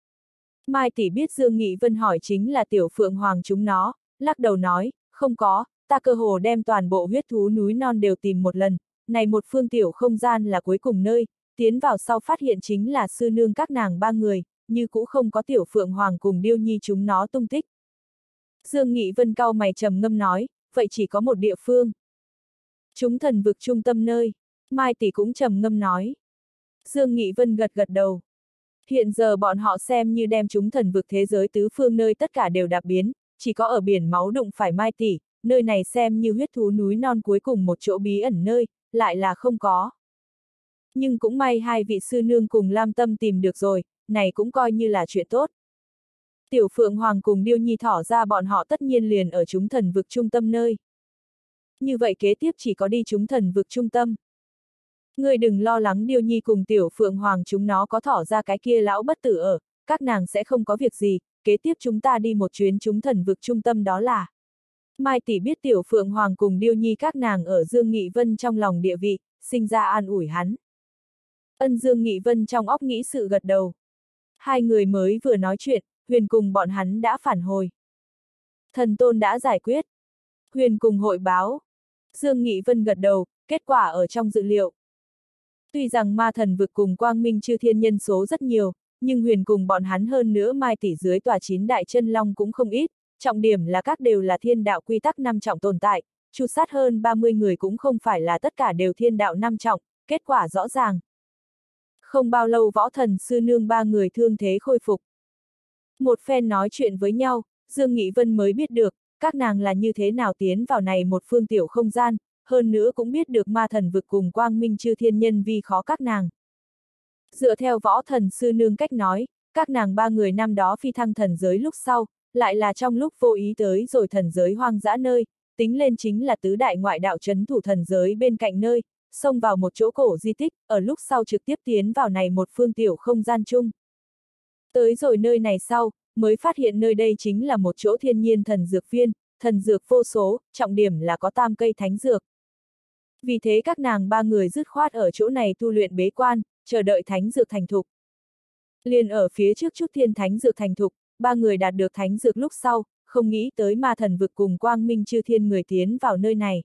Mai tỷ biết Dương Nghị Vân hỏi chính là tiểu Phượng Hoàng chúng nó, lắc đầu nói, không có, ta cơ hồ đem toàn bộ huyết thú núi non đều tìm một lần, này một phương tiểu không gian là cuối cùng nơi, tiến vào sau phát hiện chính là sư nương các nàng ba người, như cũ không có tiểu Phượng Hoàng cùng Điêu Nhi chúng nó tung tích. Dương Nghị Vân cau mày trầm ngâm nói, vậy chỉ có một địa phương. Chúng thần vực trung tâm nơi, Mai tỷ cũng trầm ngâm nói. Dương Nghị Vân gật gật đầu. Hiện giờ bọn họ xem như đem chúng thần vực thế giới tứ phương nơi tất cả đều đạp biến, chỉ có ở biển máu đụng phải Mai tỷ, nơi này xem như huyết thú núi non cuối cùng một chỗ bí ẩn nơi, lại là không có. Nhưng cũng may hai vị sư nương cùng Lam Tâm tìm được rồi, này cũng coi như là chuyện tốt. Tiểu Phượng Hoàng cùng Điêu Nhi thỏ ra bọn họ tất nhiên liền ở chúng thần vực trung tâm nơi. Như vậy kế tiếp chỉ có đi chúng thần vực trung tâm. Ngươi đừng lo lắng, Điêu Nhi cùng Tiểu Phượng Hoàng chúng nó có thỏ ra cái kia lão bất tử ở, các nàng sẽ không có việc gì, kế tiếp chúng ta đi một chuyến chúng thần vực trung tâm đó là. Mai tỷ biết Tiểu Phượng Hoàng cùng Điêu Nhi các nàng ở Dương Nghị Vân trong lòng địa vị, sinh ra an ủi hắn. Ân Dương Nghị Vân trong óc nghĩ sự gật đầu. Hai người mới vừa nói chuyện, Huyền cùng bọn hắn đã phản hồi. Thần tôn đã giải quyết. Huyền cùng hội báo. Dương Nghị Vân gật đầu, kết quả ở trong dự liệu. Tuy rằng ma thần vực cùng quang minh chư thiên nhân số rất nhiều, nhưng Huyền cùng bọn hắn hơn nữa Mai tỷ dưới tòa chín đại chân long cũng không ít, trọng điểm là các đều là thiên đạo quy tắc năm trọng tồn tại, chu sát hơn ba mươi người cũng không phải là tất cả đều thiên đạo năm trọng, kết quả rõ ràng. Không bao lâu võ thần sư nương ba người thương thế khôi phục. Một phen nói chuyện với nhau, Dương Nghị Vân mới biết được, các nàng là như thế nào tiến vào này một phương tiểu không gian, hơn nữa cũng biết được ma thần vực cùng quang minh chư thiên nhân vi khó các nàng. Dựa theo võ thần sư nương cách nói, các nàng ba người năm đó phi thăng thần giới lúc sau, lại là trong lúc vô ý tới rồi thần giới hoang dã nơi, tính lên chính là tứ đại ngoại đạo trấn thủ thần giới bên cạnh nơi, xông vào một chỗ cổ di tích, ở lúc sau trực tiếp tiến vào này một phương tiểu không gian chung. Tới rồi nơi này sau, mới phát hiện nơi đây chính là một chỗ thiên nhiên thần dược viên, thần dược vô số, trọng điểm là có tam cây thánh dược. Vì thế các nàng ba người dứt khoát ở chỗ này tu luyện bế quan, chờ đợi thánh dược thành thục. Liền ở phía trước chút thiên thánh dược thành thục, ba người đạt được thánh dược lúc sau, không nghĩ tới ma thần vực cùng quang minh chư thiên người tiến vào nơi này.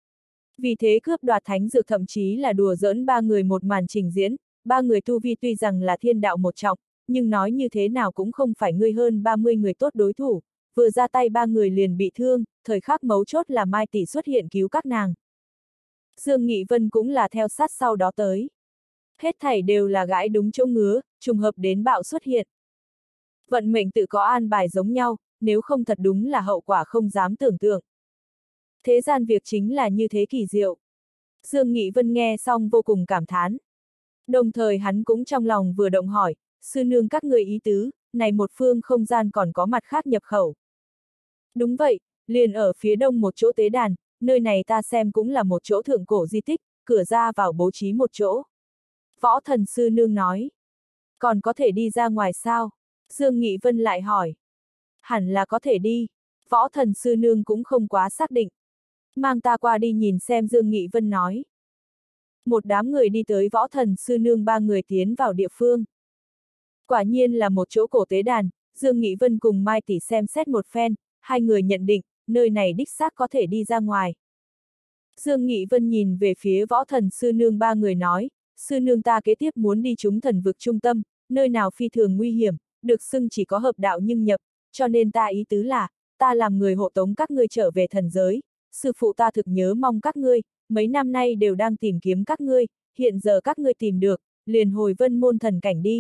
Vì thế cướp đoạt thánh dược thậm chí là đùa giỡn ba người một màn trình diễn, ba người tu vi tuy rằng là thiên đạo một trọng, nhưng nói như thế nào cũng không phải ngươi hơn ba mươi người tốt đối thủ, vừa ra tay ba người liền bị thương, thời khắc mấu chốt là Mai tỷ xuất hiện cứu các nàng. Dương Nghị Vân cũng là theo sát sau đó tới. Hết thảy đều là gãi đúng chỗ ngứa, trùng hợp đến bạo xuất hiện. Vận mệnh tự có an bài giống nhau, nếu không thật đúng là hậu quả không dám tưởng tượng. Thế gian việc chính là như thế kỳ diệu. Dương Nghị Vân nghe xong vô cùng cảm thán. Đồng thời hắn cũng trong lòng vừa động hỏi, sư nương các người ý tứ, này một phương không gian còn có mặt khác nhập khẩu. Đúng vậy, liền ở phía đông một chỗ tế đàn, nơi này ta xem cũng là một chỗ thượng cổ di tích, cửa ra vào bố trí một chỗ. Võ thần sư nương nói. Còn có thể đi ra ngoài sao? Dương Nghị Vân lại hỏi. Hẳn là có thể đi. Võ thần sư nương cũng không quá xác định. Mang ta qua đi nhìn xem, Dương Nghị Vân nói. Một đám người đi tới võ thần sư nương ba người tiến vào địa phương. Quả nhiên là một chỗ cổ tế đàn, Dương Nghị Vân cùng Mai tỷ xem xét một phen, hai người nhận định, nơi này đích xác có thể đi ra ngoài. Dương Nghị Vân nhìn về phía võ thần sư nương ba người nói, sư nương ta kế tiếp muốn đi chúng thần vực trung tâm, nơi nào phi thường nguy hiểm, được xưng chỉ có hợp đạo nhưng nhập, cho nên ta ý tứ là, ta làm người hộ tống các ngươi trở về thần giới, sư phụ ta thực nhớ mong các ngươi, mấy năm nay đều đang tìm kiếm các ngươi, hiện giờ các ngươi tìm được, liền hồi vân môn thần cảnh đi.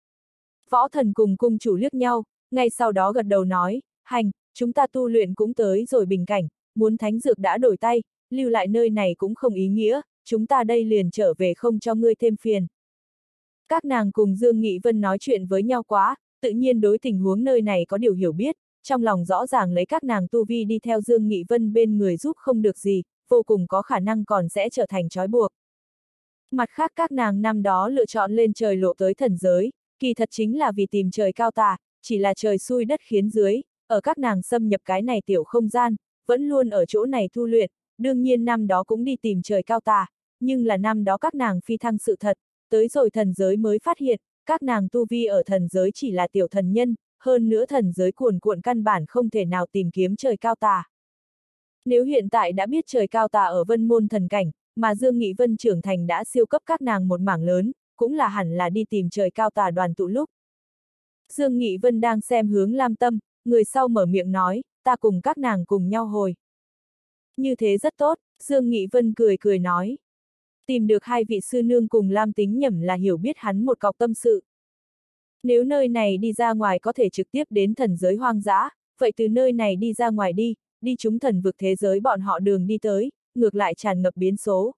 Võ thần cùng cung chủ liếc nhau, ngay sau đó gật đầu nói, hành, chúng ta tu luyện cũng tới rồi bình cảnh, muốn thánh dược đã đổi tay, lưu lại nơi này cũng không ý nghĩa, chúng ta đây liền trở về không cho ngươi thêm phiền. Các nàng cùng Dương Nghị Vân nói chuyện với nhau quá, tự nhiên đối tình huống nơi này có điều hiểu biết, trong lòng rõ ràng lấy các nàng tu vi đi theo Dương Nghị Vân bên người giúp không được gì, vô cùng có khả năng còn sẽ trở thành trói buộc. Mặt khác các nàng năm đó lựa chọn lên trời lộ tới thần giới, kỳ thật chính là vì tìm trời cao tà, chỉ là trời xui đất khiến dưới, ở các nàng xâm nhập cái này tiểu không gian, vẫn luôn ở chỗ này tu luyện, đương nhiên năm đó cũng đi tìm trời cao tà, nhưng là năm đó các nàng phi thăng sự thật, tới rồi thần giới mới phát hiện, các nàng tu vi ở thần giới chỉ là tiểu thần nhân, hơn nữa thần giới cuồn cuộn căn bản không thể nào tìm kiếm trời cao tà. Nếu hiện tại đã biết trời cao tà ở vân môn thần cảnh, mà Dương Nghị Vân trưởng thành đã siêu cấp các nàng một mảng lớn, cũng là hẳn là đi tìm trời cao tà đoàn tụ lúc. Dương Nghị Vân đang xem hướng Lam Tâm, người sau mở miệng nói, ta cùng các nàng cùng nhau hồi. Như thế rất tốt, Dương Nghị Vân cười cười nói. Tìm được hai vị sư nương cùng Lam Tính Nhẩm là hiểu biết hắn một cọc tâm sự. Nếu nơi này đi ra ngoài có thể trực tiếp đến thần giới hoang dã, vậy từ nơi này đi ra ngoài đi, đi chúng thần vực thế giới bọn họ đường đi tới, ngược lại tràn ngập biến số.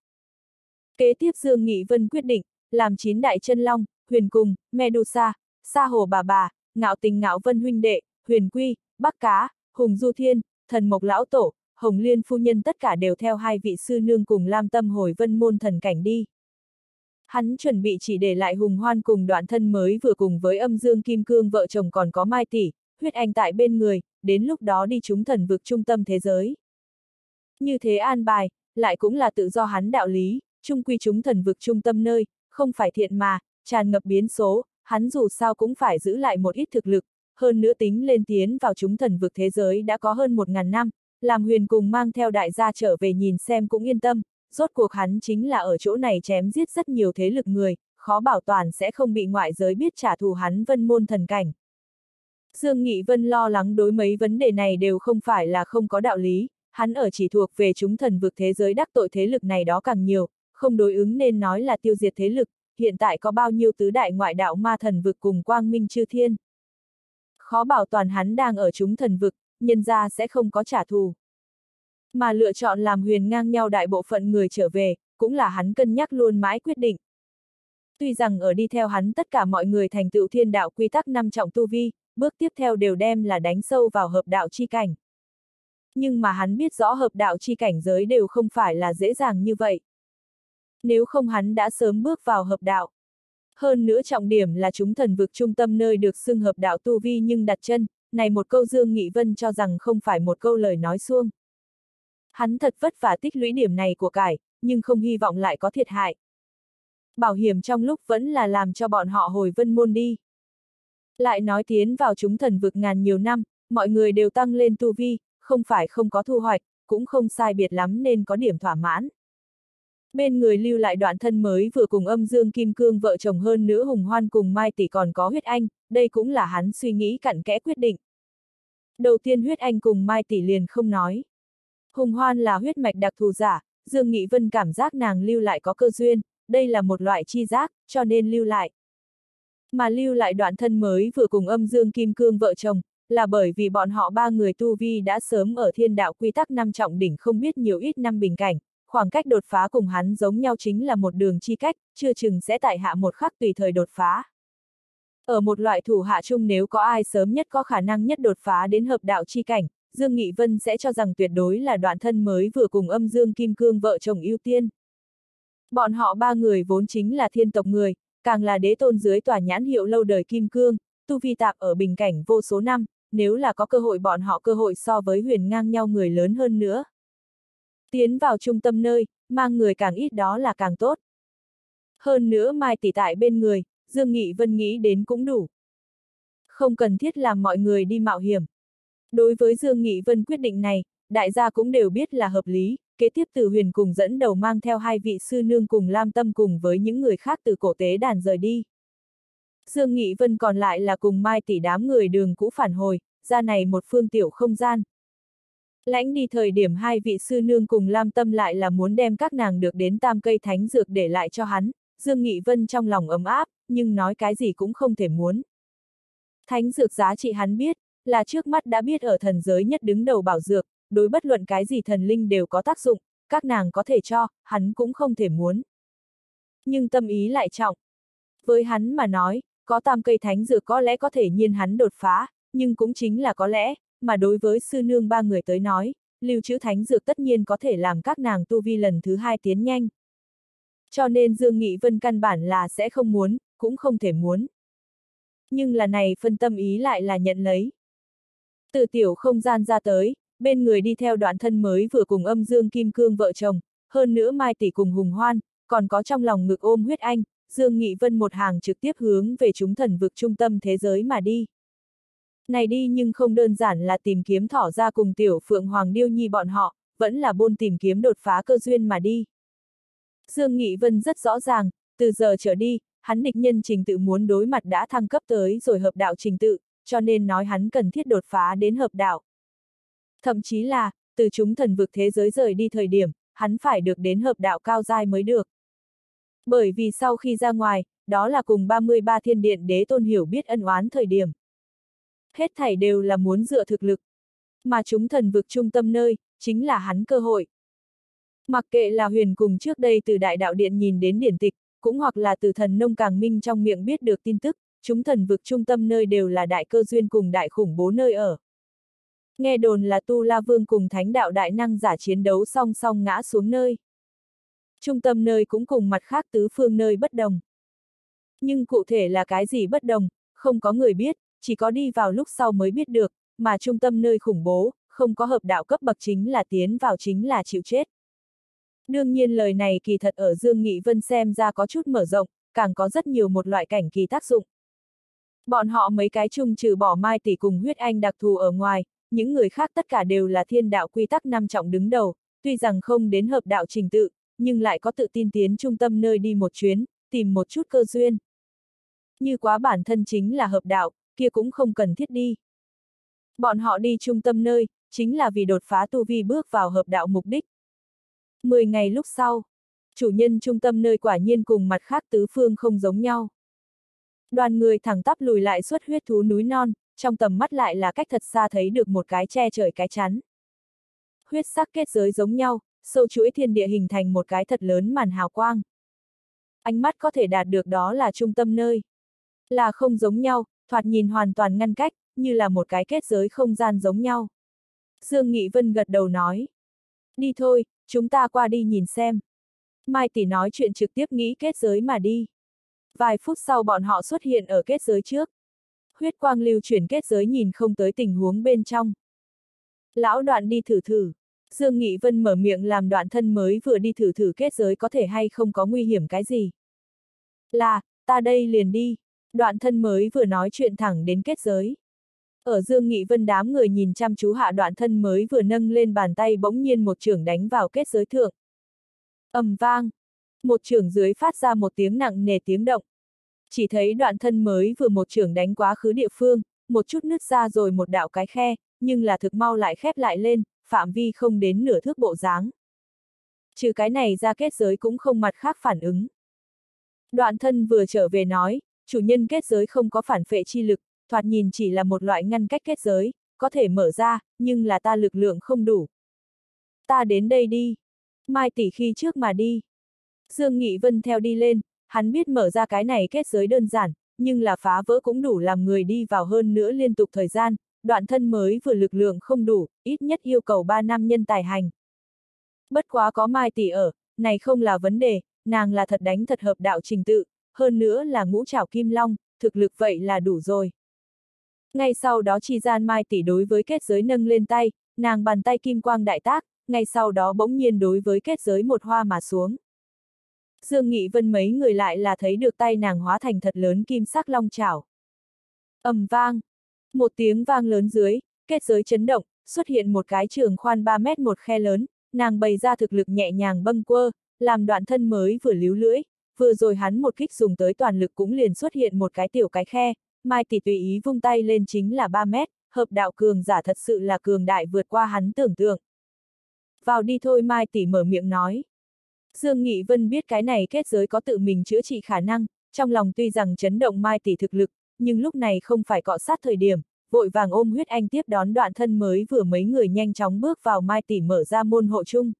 Kế tiếp Dương Nghị Vân quyết định, làm chín đại chân long, Huyền Cùng, Medusa, Sa Hồ Bà Bà, Ngạo Tình Ngạo Vân huynh đệ, Huyền Quy, Bắc Cá, Hùng Du Thiên, Thần Mộc Lão Tổ, Hồng Liên phu nhân tất cả đều theo hai vị sư nương cùng Lam Tâm hồi vân môn thần cảnh đi. Hắn chuẩn bị chỉ để lại Hùng Hoan cùng Đoạn Thân mới vừa cùng với Âm Dương Kim Cương vợ chồng còn có Mai Tỷ, Huyết Anh tại bên người, đến lúc đó đi chúng thần vực trung tâm thế giới. Như thế an bài, lại cũng là tự do hắn đạo lý, chung quy chúng thần vực trung tâm nơi, không phải thiện mà, tràn ngập biến số, hắn dù sao cũng phải giữ lại một ít thực lực, hơn nữa tính lên tiến vào chúng thần vực thế giới đã có hơn một ngàn năm, làm Huyền Cùng mang theo đại gia trở về nhìn xem cũng yên tâm, rốt cuộc hắn chính là ở chỗ này chém giết rất nhiều thế lực người, khó bảo toàn sẽ không bị ngoại giới biết trả thù hắn vân môn thần cảnh. Dương Nghị Vân lo lắng đối mấy vấn đề này đều không phải là không có đạo lý, hắn ở chỉ thuộc về chúng thần vực thế giới đắc tội thế lực này đó càng nhiều, không đối ứng nên nói là tiêu diệt thế lực, hiện tại có bao nhiêu tứ đại ngoại đạo ma thần vực cùng quang minh chư thiên. Khó bảo toàn hắn đang ở chúng thần vực, nhân ra sẽ không có trả thù. Mà lựa chọn làm huyền ngang nhau đại bộ phận người trở về, cũng là hắn cân nhắc luôn mãi quyết định. Tuy rằng ở đi theo hắn tất cả mọi người thành tựu thiên đạo quy tắc năm trọng tu vi, bước tiếp theo đều đem là đánh sâu vào hợp đạo chi cảnh. Nhưng mà hắn biết rõ hợp đạo chi cảnh giới đều không phải là dễ dàng như vậy. Nếu không hắn đã sớm bước vào hợp đạo. Hơn nữa trọng điểm là chúng thần vực trung tâm nơi được xưng hợp đạo tu vi nhưng đặt chân, này một câu Dương Nghị Vân cho rằng không phải một câu lời nói suông. Hắn thật vất vả tích lũy điểm này của cải, nhưng không hy vọng lại có thiệt hại. Bảo hiểm trong lúc vẫn là làm cho bọn họ hồi vân môn đi. Lại nói tiến vào chúng thần vực ngàn nhiều năm, mọi người đều tăng lên tu vi, không phải không có thu hoạch, cũng không sai biệt lắm nên có điểm thỏa mãn. Bên người lưu lại Đoạn Thân mới vừa cùng Âm Dương Kim Cương vợ chồng hơn nữa Hùng Hoan cùng Mai Tỷ còn có Huyết Anh, đây cũng là hắn suy nghĩ cặn kẽ quyết định. Đầu tiên Huyết Anh cùng Mai Tỷ liền không nói. Hùng Hoan là huyết mạch đặc thù giả, Dương Nghị Vân cảm giác nàng lưu lại có cơ duyên, đây là một loại chi giác, cho nên lưu lại. Mà lưu lại Đoạn Thân mới vừa cùng Âm Dương Kim Cương vợ chồng, là bởi vì bọn họ ba người tu vi đã sớm ở thiên đạo quy tắc năm trọng đỉnh không biết nhiều ít năm bình cảnh, khoảng cách đột phá cùng hắn giống nhau chính là một đường chi cách, chưa chừng sẽ tại hạ một khắc tùy thời đột phá. Ở một loại thủ hạ chung nếu có ai sớm nhất có khả năng nhất đột phá đến hợp đạo chi cảnh, Dương Nghị Vân sẽ cho rằng tuyệt đối là Đoạn Thân mới vừa cùng Âm Dương Kim Cương vợ chồng ưu tiên. Bọn họ ba người vốn chính là thiên tộc người, càng là đế tôn dưới tòa nhãn hiệu lâu đời Kim Cương, tu vi tạp ở bình cảnh vô số năm, nếu là có cơ hội bọn họ cơ hội so với huyền ngang nhau người lớn hơn nữa. Tiến vào trung tâm nơi, mang người càng ít đó là càng tốt. Hơn nữa Mai Tỷ tại bên người, Dương Nghị Vân nghĩ đến cũng đủ. Không cần thiết làm mọi người đi mạo hiểm. Đối với Dương Nghị Vân quyết định này, đại gia cũng đều biết là hợp lý, kế tiếp Từ Huyền cùng dẫn đầu mang theo hai vị sư nương cùng Lam Tâm cùng với những người khác từ cổ tế đàn rời đi. Dương Nghị Vân còn lại là cùng Mai Tỷ đám người đường cũ phản hồi, ra này một phương tiểu không gian. Lãnh đi thời điểm hai vị sư nương cùng Lam Tâm lại là muốn đem các nàng được đến tam cây thánh dược để lại cho hắn, Dương Nghị Vân trong lòng ấm áp, nhưng nói cái gì cũng không thể muốn. Thánh dược giá trị hắn biết, là trước mắt đã biết ở thần giới nhất đứng đầu bảo dược, đối bất luận cái gì thần linh đều có tác dụng, các nàng có thể cho, hắn cũng không thể muốn. Nhưng tâm ý lại trọng. Với hắn mà nói, có tam cây thánh dược có lẽ có thể nhiên hắn đột phá, nhưng cũng chính là có lẽ, mà đối với sư nương ba người tới nói, lưu trữ thánh dược tất nhiên có thể làm các nàng tu vi lần thứ hai tiến nhanh. Cho nên Dương Nghị Vân căn bản là sẽ không muốn, cũng không thể muốn. Nhưng là này phân tâm ý lại là nhận lấy. Từ tiểu không gian ra tới, bên người đi theo Đoạn Thân mới vừa cùng Âm Dương Kim Cương vợ chồng, hơn nữa Mai Tỷ cùng Hùng Hoan, còn có trong lòng ngực ôm Huyết Anh, Dương Nghị Vân một hàng trực tiếp hướng về chúng thần vực trung tâm thế giới mà đi. Này đi nhưng không đơn giản là tìm kiếm thỏ ra cùng tiểu Phượng Hoàng Điêu Nhi bọn họ, vẫn là bôn tìm kiếm đột phá cơ duyên mà đi. Dương Nghị Vân rất rõ ràng, từ giờ trở đi, hắn địch nhân trình tự muốn đối mặt đã thăng cấp tới rồi hợp đạo trình tự, cho nên nói hắn cần thiết đột phá đến hợp đạo. Thậm chí là, từ chúng thần vực thế giới rời đi thời điểm, hắn phải được đến hợp đạo cao giai mới được. Bởi vì sau khi ra ngoài, đó là cùng ba mươi ba thiên điện đế tôn hiểu biết ân oán thời điểm. Hết thảy đều là muốn dựa thực lực. Mà chúng thần vực trung tâm nơi, chính là hắn cơ hội. Mặc kệ là Huyền cùng trước đây từ đại đạo điện nhìn đến điển tịch, cũng hoặc là từ thần nông càng minh trong miệng biết được tin tức, chúng thần vực trung tâm nơi đều là đại cơ duyên cùng đại khủng bố nơi ở. Nghe đồn là Tu La Vương cùng thánh đạo đại năng giả chiến đấu song song ngã xuống nơi. Trung tâm nơi cũng cùng mặt khác tứ phương nơi bất đồng. Nhưng cụ thể là cái gì bất đồng, không có người biết, chỉ có đi vào lúc sau mới biết được, mà trung tâm nơi khủng bố, không có hợp đạo cấp bậc chính là tiến vào chính là chịu chết. Đương nhiên lời này kỳ thật ở Dương Nghị Vân xem ra có chút mở rộng, càng có rất nhiều một loại cảnh kỳ tác dụng. Bọn họ mấy cái chung trừ bỏ Mai tỷ cùng Huyết Anh đặc thù ở ngoài, những người khác tất cả đều là thiên đạo quy tắc năm trọng đứng đầu, tuy rằng không đến hợp đạo trình tự, nhưng lại có tự tin tiến trung tâm nơi đi một chuyến, tìm một chút cơ duyên. Như quá bản thân chính là hợp đạo, kia cũng không cần thiết đi. Bọn họ đi trung tâm nơi, chính là vì đột phá tu vi bước vào hợp đạo mục đích. Mười ngày lúc sau, chủ nhân trung tâm nơi quả nhiên cùng mặt khác tứ phương không giống nhau. Đoàn người thẳng tắp lùi lại xuất huyết thú núi non, trong tầm mắt lại là cách thật xa thấy được một cái che trời cái chắn. Huyết sắc kết giới giống nhau, sâu chuỗi thiên địa hình thành một cái thật lớn màn hào quang. Ánh mắt có thể đạt được đó là trung tâm nơi. Là không giống nhau, thoạt nhìn hoàn toàn ngăn cách, như là một cái kết giới không gian giống nhau. Dương Nghị Vân gật đầu nói. Đi thôi, chúng ta qua đi nhìn xem. Mai tỷ nói chuyện trực tiếp nghĩ kết giới mà đi. Vài phút sau bọn họ xuất hiện ở kết giới trước. Huyết quang lưu chuyển kết giới nhìn không tới tình huống bên trong. Lão Đoạn đi thử thử. Dương Nghị Vân mở miệng làm Đoạn thân mới vừa đi thử thử kết giới có thể hay không có nguy hiểm cái gì. Là, ta đây liền đi. Đoạn thân mới vừa nói chuyện thẳng đến kết giới. Ở Dương Nghị Vân đám người nhìn chăm chú hạ Đoạn thân mới vừa nâng lên bàn tay bỗng nhiên một chưởng đánh vào kết giới thượng. Ầm vang. Một chưởng dưới phát ra một tiếng nặng nề tiếng động. Chỉ thấy Đoạn thân mới vừa một chưởng đánh quá khứ địa phương, một chút nứt ra rồi một đạo cái khe, nhưng là thực mau lại khép lại lên, phạm vi không đến nửa thước bộ dáng. Trừ cái này ra kết giới cũng không mặt khác phản ứng. Đoạn thân vừa trở về nói, chủ nhân kết giới không có phản phệ chi lực, thoạt nhìn chỉ là một loại ngăn cách kết giới, có thể mở ra, nhưng là ta lực lượng không đủ. Ta đến đây đi. Mai tỷ khi trước mà đi. Dương Nghị Vân theo đi lên, hắn biết mở ra cái này kết giới đơn giản, nhưng là phá vỡ cũng đủ làm người đi vào hơn nữa liên tục thời gian, Đoạn thân mới vừa lực lượng không đủ, ít nhất yêu cầu ba năm nhân tài hành. Bất quá có Mai tỷ ở, này không là vấn đề, nàng là thật đánh thật hợp đạo trình tự, hơn nữa là ngũ trảo kim long, thực lực vậy là đủ rồi. Ngay sau đó chi gian Mai tỷ đối với kết giới nâng lên tay, nàng bàn tay kim quang đại tác, ngay sau đó bỗng nhiên đối với kết giới một hoa mà xuống. Dương Nghị Vân mấy người lại là thấy được tay nàng hóa thành thật lớn kim sắc long chảo. Ầm vang. Một tiếng vang lớn dưới, kết giới chấn động, xuất hiện một cái trường khoan ba mét một khe lớn, nàng bày ra thực lực nhẹ nhàng bâng quơ, làm Đoạn thân mới vừa líu lưỡi, vừa rồi hắn một kích dùng tới toàn lực cũng liền xuất hiện một cái tiểu cái khe, Mai tỷ tùy ý vung tay lên chính là ba mét, hợp đạo cường giả thật sự là cường đại vượt qua hắn tưởng tượng. Vào đi thôi, Mai tỷ mở miệng nói. Dương Nghị Vân biết cái này kết giới có tự mình chữa trị khả năng, trong lòng tuy rằng chấn động Mai tỷ thực lực, nhưng lúc này không phải cọ sát thời điểm, vội vàng ôm Huyết Anh tiếp đón Đoạn thân mới vừa mấy người nhanh chóng bước vào Mai tỷ mở ra môn hộ chung.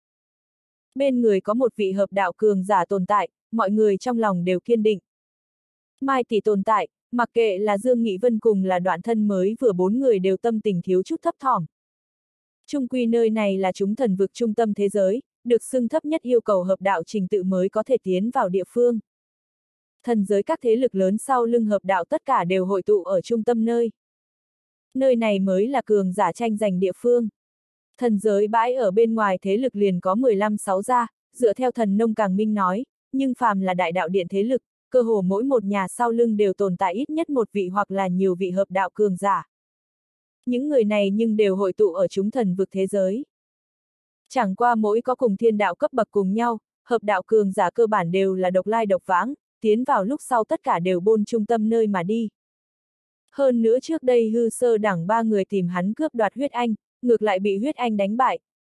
Bên người có một vị hợp đạo cường giả tồn tại, mọi người trong lòng đều kiên định. Mai tỷ tồn tại, mặc kệ là Dương Nghị Vân cùng là Đoạn thân mới vừa bốn người đều tâm tình thiếu chút thấp thỏm. Trung quy nơi này là chúng thần vực trung tâm thế giới, được xưng thấp nhất yêu cầu hợp đạo trình tự mới có thể tiến vào địa phương. Thần giới các thế lực lớn sau lưng hợp đạo tất cả đều hội tụ ở trung tâm nơi. Nơi này mới là cường giả tranh giành địa phương. Thần giới bãi ở bên ngoài thế lực liền có mười lăm sáu gia, dựa theo thần nông càng minh nói, nhưng phàm là đại đạo điện thế lực, cơ hồ mỗi một nhà sau lưng đều tồn tại ít nhất một vị hoặc là nhiều vị hợp đạo cường giả. Những người này nhưng đều hội tụ ở chúng thần vực thế giới. Chẳng qua mỗi có cùng thiên đạo cấp bậc cùng nhau, hợp đạo cường giả cơ bản đều là độc lai độc vãng, tiến vào lúc sau tất cả đều bôn trung tâm nơi mà đi. Hơn nữa trước đây hư sơ đẳng ba người tìm hắn cướp đoạt Huyết Anh, ngược lại bị Huyết Anh đánh bại,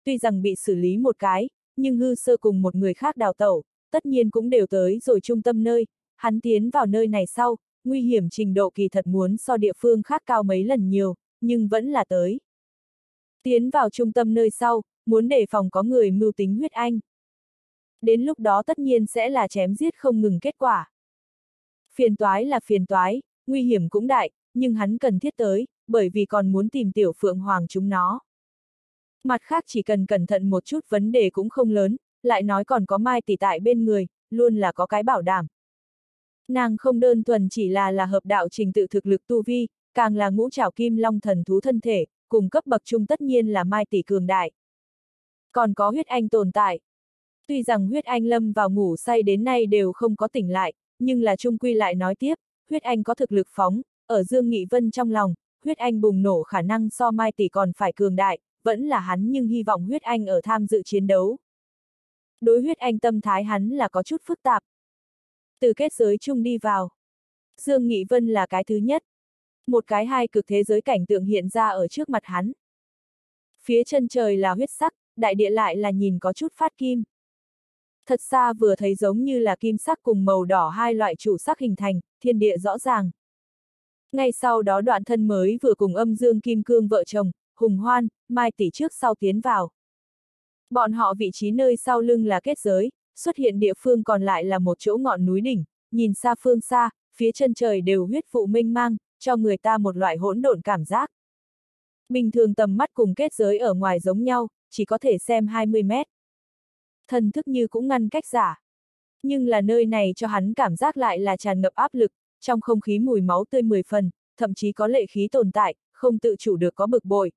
tuy rằng bị xử lý một cái, nhưng hư sơ cùng một người khác đào tẩu, tất nhiên cũng đều tới rồi trung tâm nơi, hắn tiến vào nơi này sau, nguy hiểm trình độ kỳ thật muốn so địa phương khác cao mấy lần nhiều, nhưng vẫn là tới. Tiến vào trung tâm nơi sau, muốn đề phòng có người mưu tính huyết anh. Đến lúc đó tất nhiên sẽ là chém giết không ngừng kết quả. Phiền toái là phiền toái, nguy hiểm cũng đại, nhưng hắn cần thiết tới, bởi vì còn muốn tìm tiểu phượng hoàng chúng nó. Mặt khác chỉ cần cẩn thận một chút vấn đề cũng không lớn, lại nói còn có Mai tỷ tại bên người, luôn là có cái bảo đảm. Nàng không đơn thuần chỉ là là hợp đạo trình tự thực lực tu vi, càng là ngũ trảo kim long thần thú thân thể, cùng cấp bậc trung tất nhiên là Mai tỷ cường đại. Còn có huyết anh tồn tại. Tuy rằng huyết anh lâm vào ngủ say đến nay đều không có tỉnh lại, nhưng là trung quy lại nói tiếp, huyết anh có thực lực phóng, ở Dương Nghị Vân trong lòng, huyết anh bùng nổ khả năng so Mai tỷ còn phải cường đại, vẫn là hắn nhưng hy vọng huyết anh ở tham dự chiến đấu. Đối huyết anh tâm thái hắn là có chút phức tạp. Từ kết giới chung đi vào. Dương Nghị Vân là cái thứ nhất. Một cái hai cực thế giới cảnh tượng hiện ra ở trước mặt hắn. Phía chân trời là huyết sắc, đại địa lại là nhìn có chút phát kim. Thật xa vừa thấy giống như là kim sắc cùng màu đỏ hai loại chủ sắc hình thành, thiên địa rõ ràng. Ngay sau đó đoạn thân mới vừa cùng âm dương kim cương vợ chồng, Hùng Hoan, Mai tỷ trước sau tiến vào. Bọn họ vị trí nơi sau lưng là kết giới, xuất hiện địa phương còn lại là một chỗ ngọn núi đỉnh, nhìn xa phương xa, phía chân trời đều huyết vụ mênh mang, cho người ta một loại hỗn độn cảm giác. Bình thường tầm mắt cùng kết giới ở ngoài giống nhau, chỉ có thể xem hai mươi mét. Thần thức như cũng ngăn cách giả. Nhưng là nơi này cho hắn cảm giác lại là tràn ngập áp lực, trong không khí mùi máu tươi mười phần, thậm chí có lệ khí tồn tại, không tự chủ được có bực bội.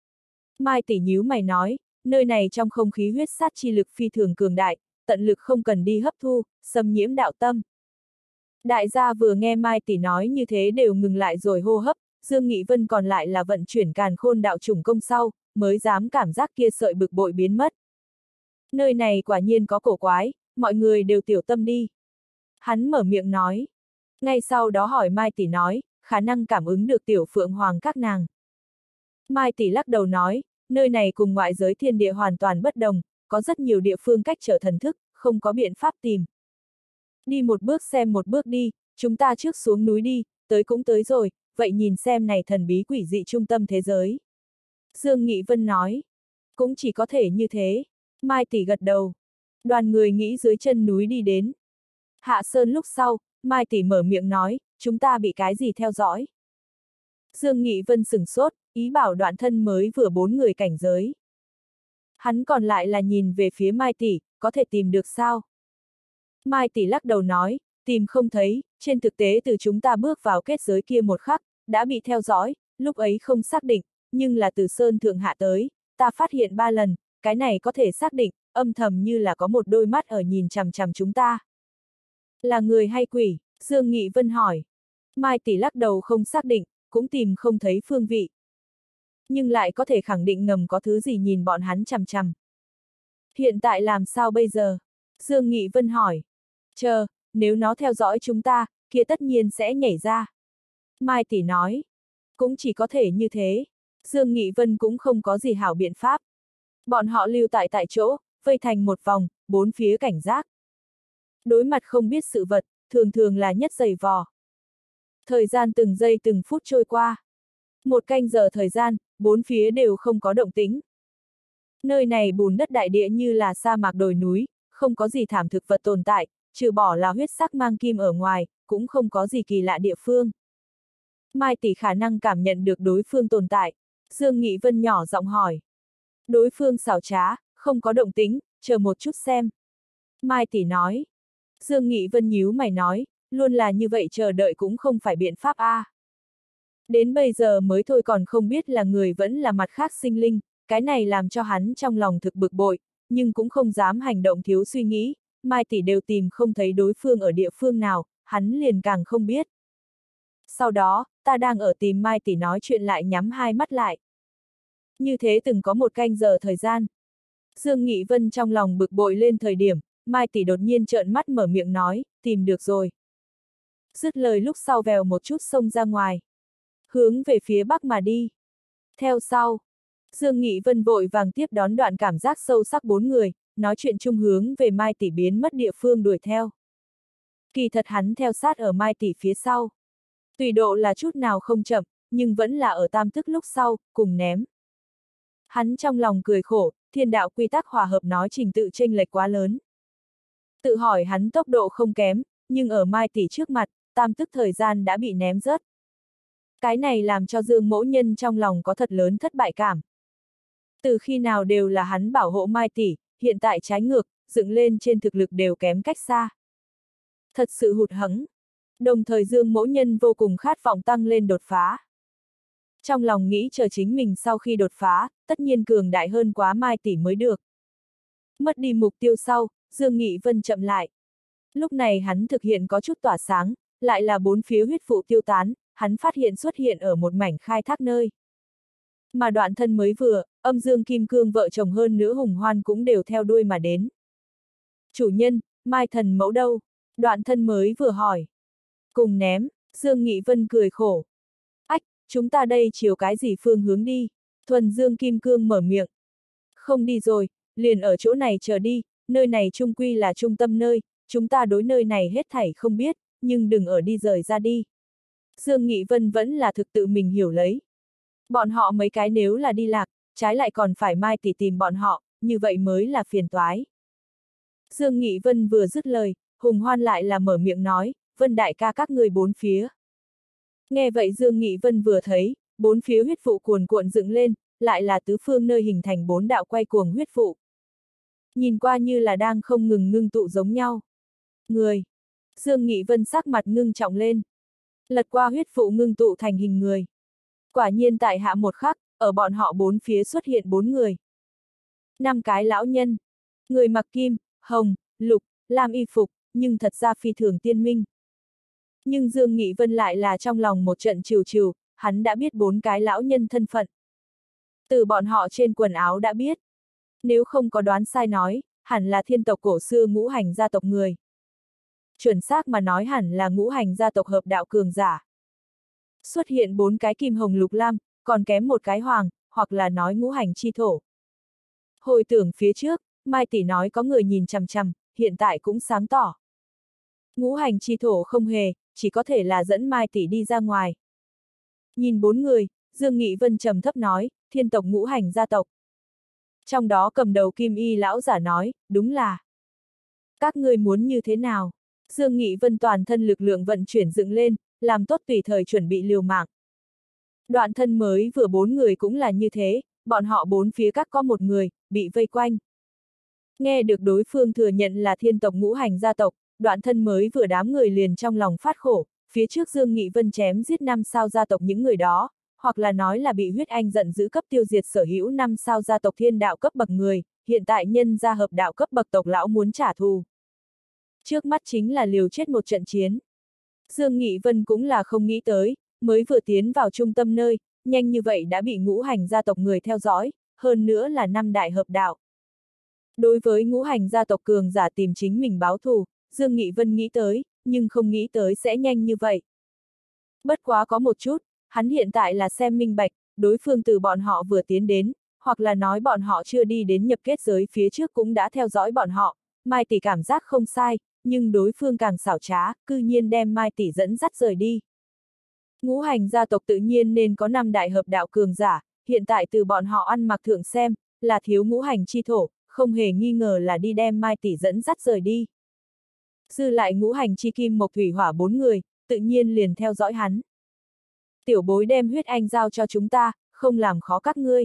Mai tỷ nhíu mày nói, nơi này trong không khí huyết sát chi lực phi thường cường đại, tận lực không cần đi hấp thu, xâm nhiễm đạo tâm. Đại gia vừa nghe Mai tỷ nói như thế đều ngừng lại rồi hô hấp, Dương Nghị Vân còn lại là vận chuyển càn khôn đạo chủng công sau, mới dám cảm giác kia sợi bực bội biến mất. Nơi này quả nhiên có cổ quái, mọi người đều tiểu tâm đi. Hắn mở miệng nói. Ngay sau đó hỏi Mai tỷ nói, khả năng cảm ứng được tiểu phượng hoàng các nàng. Mai tỷ lắc đầu nói, nơi này cùng ngoại giới thiên địa hoàn toàn bất đồng, có rất nhiều địa phương cách trở thần thức, không có biện pháp tìm. Đi một bước xem một bước đi, chúng ta trước xuống núi đi, tới cũng tới rồi, vậy nhìn xem này thần bí quỷ dị trung tâm thế giới. Dương Nghị Vân nói, cũng chỉ có thể như thế. Mai tỷ gật đầu. Đoàn người nghĩ dưới chân núi đi đến. Hạ sơn lúc sau, Mai tỷ mở miệng nói, chúng ta bị cái gì theo dõi. Dương Nghị Vân sửng sốt, ý bảo đoạn thân mới vừa bốn người cảnh giới. Hắn còn lại là nhìn về phía Mai tỷ, có thể tìm được sao? Mai tỷ lắc đầu nói, tìm không thấy, trên thực tế từ chúng ta bước vào kết giới kia một khắc, đã bị theo dõi, lúc ấy không xác định, nhưng là từ sơn thượng hạ tới, ta phát hiện ba lần, cái này có thể xác định, âm thầm như là có một đôi mắt ở nhìn chằm chằm chúng ta. Là người hay quỷ? Dương Nghị Vân hỏi. Mai tỷ lắc đầu không xác định, cũng tìm không thấy phương vị. Nhưng lại có thể khẳng định ngầm có thứ gì nhìn bọn hắn chằm chằm. Hiện tại làm sao bây giờ? Dương Nghị Vân hỏi. Chờ, nếu nó theo dõi chúng ta, kia tất nhiên sẽ nhảy ra. Mai tỷ nói. Cũng chỉ có thể như thế. Dương Nghị Vân cũng không có gì hảo biện pháp. Bọn họ lưu tại tại chỗ, vây thành một vòng, bốn phía cảnh giác. Đối mặt không biết sự vật, thường thường là nhất dày vò. Thời gian từng giây từng phút trôi qua. Một canh giờ thời gian, bốn phía đều không có động tĩnh. Nơi này bùn đất đại địa như là sa mạc đồi núi, không có gì thảm thực vật tồn tại, trừ bỏ là huyết sắc mang kim ở ngoài, cũng không có gì kỳ lạ địa phương. Mai tỷ khả năng cảm nhận được đối phương tồn tại. Dương Nghị Vân nhỏ giọng hỏi. Đối phương xảo trá, không có động tĩnh, chờ một chút xem. Mai tỷ nói. Dương Nghị Vân nhíu mày nói, luôn là như vậy chờ đợi cũng không phải biện pháp a. À. Đến bây giờ mới thôi còn không biết là người vẫn là mặt khác sinh linh, cái này làm cho hắn trong lòng thực bực bội, nhưng cũng không dám hành động thiếu suy nghĩ, Mai tỷ đều tìm không thấy đối phương ở địa phương nào, hắn liền càng không biết. Sau đó, ta đang ở tìm Mai tỷ nói chuyện lại nhắm hai mắt lại. Như thế từng có một canh giờ thời gian. Dương Nghị Vân trong lòng bực bội lên thời điểm, Mai tỷ đột nhiên trợn mắt mở miệng nói, tìm được rồi. Dứt lời lúc sau vèo một chút xông ra ngoài. Hướng về phía bắc mà đi. Theo sau, Dương Nghị Vân vội vàng tiếp đón đoạn cảm giác sâu sắc bốn người, nói chuyện chung hướng về Mai Tỷ biến mất địa phương đuổi theo. Kỳ thật hắn theo sát ở Mai Tỷ phía sau. Tùy độ là chút nào không chậm, nhưng vẫn là ở tam thức lúc sau, cùng ném. Hắn trong lòng cười khổ, thiên đạo quy tắc hòa hợp nói trình tự chênh lệch quá lớn. Tự hỏi hắn tốc độ không kém, nhưng ở Mai Tỷ trước mặt, tam tức thời gian đã bị ném rớt. Cái này làm cho Dương Mỗ Nhân trong lòng có thật lớn thất bại cảm. Từ khi nào đều là hắn bảo hộ Mai Tỷ, hiện tại trái ngược, dựng lên trên thực lực đều kém cách xa. Thật sự hụt hẫng. Đồng thời Dương Mỗ Nhân vô cùng khát vọng tăng lên đột phá. Trong lòng nghĩ chờ chính mình sau khi đột phá, tất nhiên cường đại hơn quá Mai Tỷ mới được. Mất đi mục tiêu sau, Dương Nghị Vân chậm lại. Lúc này hắn thực hiện có chút tỏa sáng, lại là bốn phía huyết vụ tiêu tán, hắn phát hiện xuất hiện ở một mảnh khai thác nơi. Mà Đoạn Thân mới vừa, Âm Dương Kim Cương vợ chồng hơn nữa Hùng Hoan cũng đều theo đuôi mà đến. Chủ nhân, Mai Thần Mẫu đâu? Đoạn Thân mới vừa hỏi. Cùng ném, Dương Nghị Vân cười khổ. Ách, chúng ta đây chiều cái gì phương hướng đi? Thuần Dương Kim Cương mở miệng. Không đi rồi, liền ở chỗ này chờ đi, nơi này trung quy là trung tâm nơi, chúng ta đối nơi này hết thảy không biết, nhưng đừng ở đi rời ra đi. Dương Nghị Vân vẫn là thực tự mình hiểu lấy. Bọn họ mấy cái nếu là đi lạc, trái lại còn phải Mai Tỷ tìm bọn họ, như vậy mới là phiền toái. Dương Nghị Vân vừa dứt lời, Hùng Hoan lại là mở miệng nói, Vân đại ca các người bốn phía. Nghe vậy Dương Nghị Vân vừa thấy, bốn phía huyết vụ cuồn cuộn dựng lên, lại là tứ phương nơi hình thành bốn đạo quay cuồng huyết vụ. Nhìn qua như là đang không ngừng ngưng tụ giống nhau. Người. Dương Nghị Vân sắc mặt ngưng trọng lên. Lật qua huyết vụ ngưng tụ thành hình người. Quả nhiên tại hạ một khắc, ở bọn họ bốn phía xuất hiện bốn người. Năm cái lão nhân. Người mặc kim, hồng, lục, lam y phục, nhưng thật ra phi thường tiên minh. Nhưng Dương Nghị Vân lại là trong lòng một trận trìu trìu, hắn đã biết bốn cái lão nhân thân phận. Từ bọn họ trên quần áo đã biết. Nếu không có đoán sai nói, hẳn là thiên tộc cổ xưa ngũ hành gia tộc người. Chuẩn xác mà nói hẳn là ngũ hành gia tộc hợp đạo cường giả. Xuất hiện bốn cái kim hồng lục lam, còn kém một cái hoàng, hoặc là nói ngũ hành chi thổ. Hồi tưởng phía trước, Mai Tỷ nói có người nhìn chằm chằm, hiện tại cũng sáng tỏ. Ngũ hành chi thổ không hề, chỉ có thể là dẫn Mai Tỷ đi ra ngoài. Nhìn bốn người, Dương Nghị Vân trầm thấp nói, thiên tộc ngũ hành gia tộc. Trong đó cầm đầu kim y lão giả nói, đúng là. Các ngươi muốn như thế nào? Dương Nghị Vân toàn thân lực lượng vận chuyển dựng lên, làm tốt tùy thời chuẩn bị liều mạng. Đoạn Thân mới vừa bốn người cũng là như thế, bọn họ bốn phía các có một người, bị vây quanh. Nghe được đối phương thừa nhận là thiên tộc ngũ hành gia tộc, Đoạn Thân mới vừa đám người liền trong lòng phát khổ, phía trước Dương Nghị Vân chém giết năm sao gia tộc những người đó, hoặc là nói là bị huyết anh giận dữ cấp tiêu diệt sở hữu năm sao gia tộc thiên đạo cấp bậc người, hiện tại nhân gia hợp đạo cấp bậc tộc lão muốn trả thù. Trước mắt chính là liều chết một trận chiến. Dương Nghị Vân cũng là không nghĩ tới, mới vừa tiến vào trung tâm nơi, nhanh như vậy đã bị ngũ hành gia tộc người theo dõi, hơn nữa là năm đại hợp đạo. Đối với ngũ hành gia tộc cường giả tìm chính mình báo thù, Dương Nghị Vân nghĩ tới, nhưng không nghĩ tới sẽ nhanh như vậy. Bất quá có một chút, hắn hiện tại là xem minh bạch, đối phương từ bọn họ vừa tiến đến, hoặc là nói bọn họ chưa đi đến nhập kết giới phía trước cũng đã theo dõi bọn họ, Mai Tỷ cảm giác không sai, nhưng đối phương càng xảo trá, cư nhiên đem Mai Tỷ dẫn dắt rời đi. Ngũ hành gia tộc tự nhiên nên có năm đại hợp đạo cường giả, hiện tại từ bọn họ ăn mặc thượng xem, là thiếu ngũ hành chi thổ, không hề nghi ngờ là đi đem Mai Tỷ dẫn dắt rời đi. Dư lại ngũ hành chi kim mộc thủy hỏa bốn người, tự nhiên liền theo dõi hắn. Tiểu bối đem huyết anh giao cho chúng ta, không làm khó các ngươi.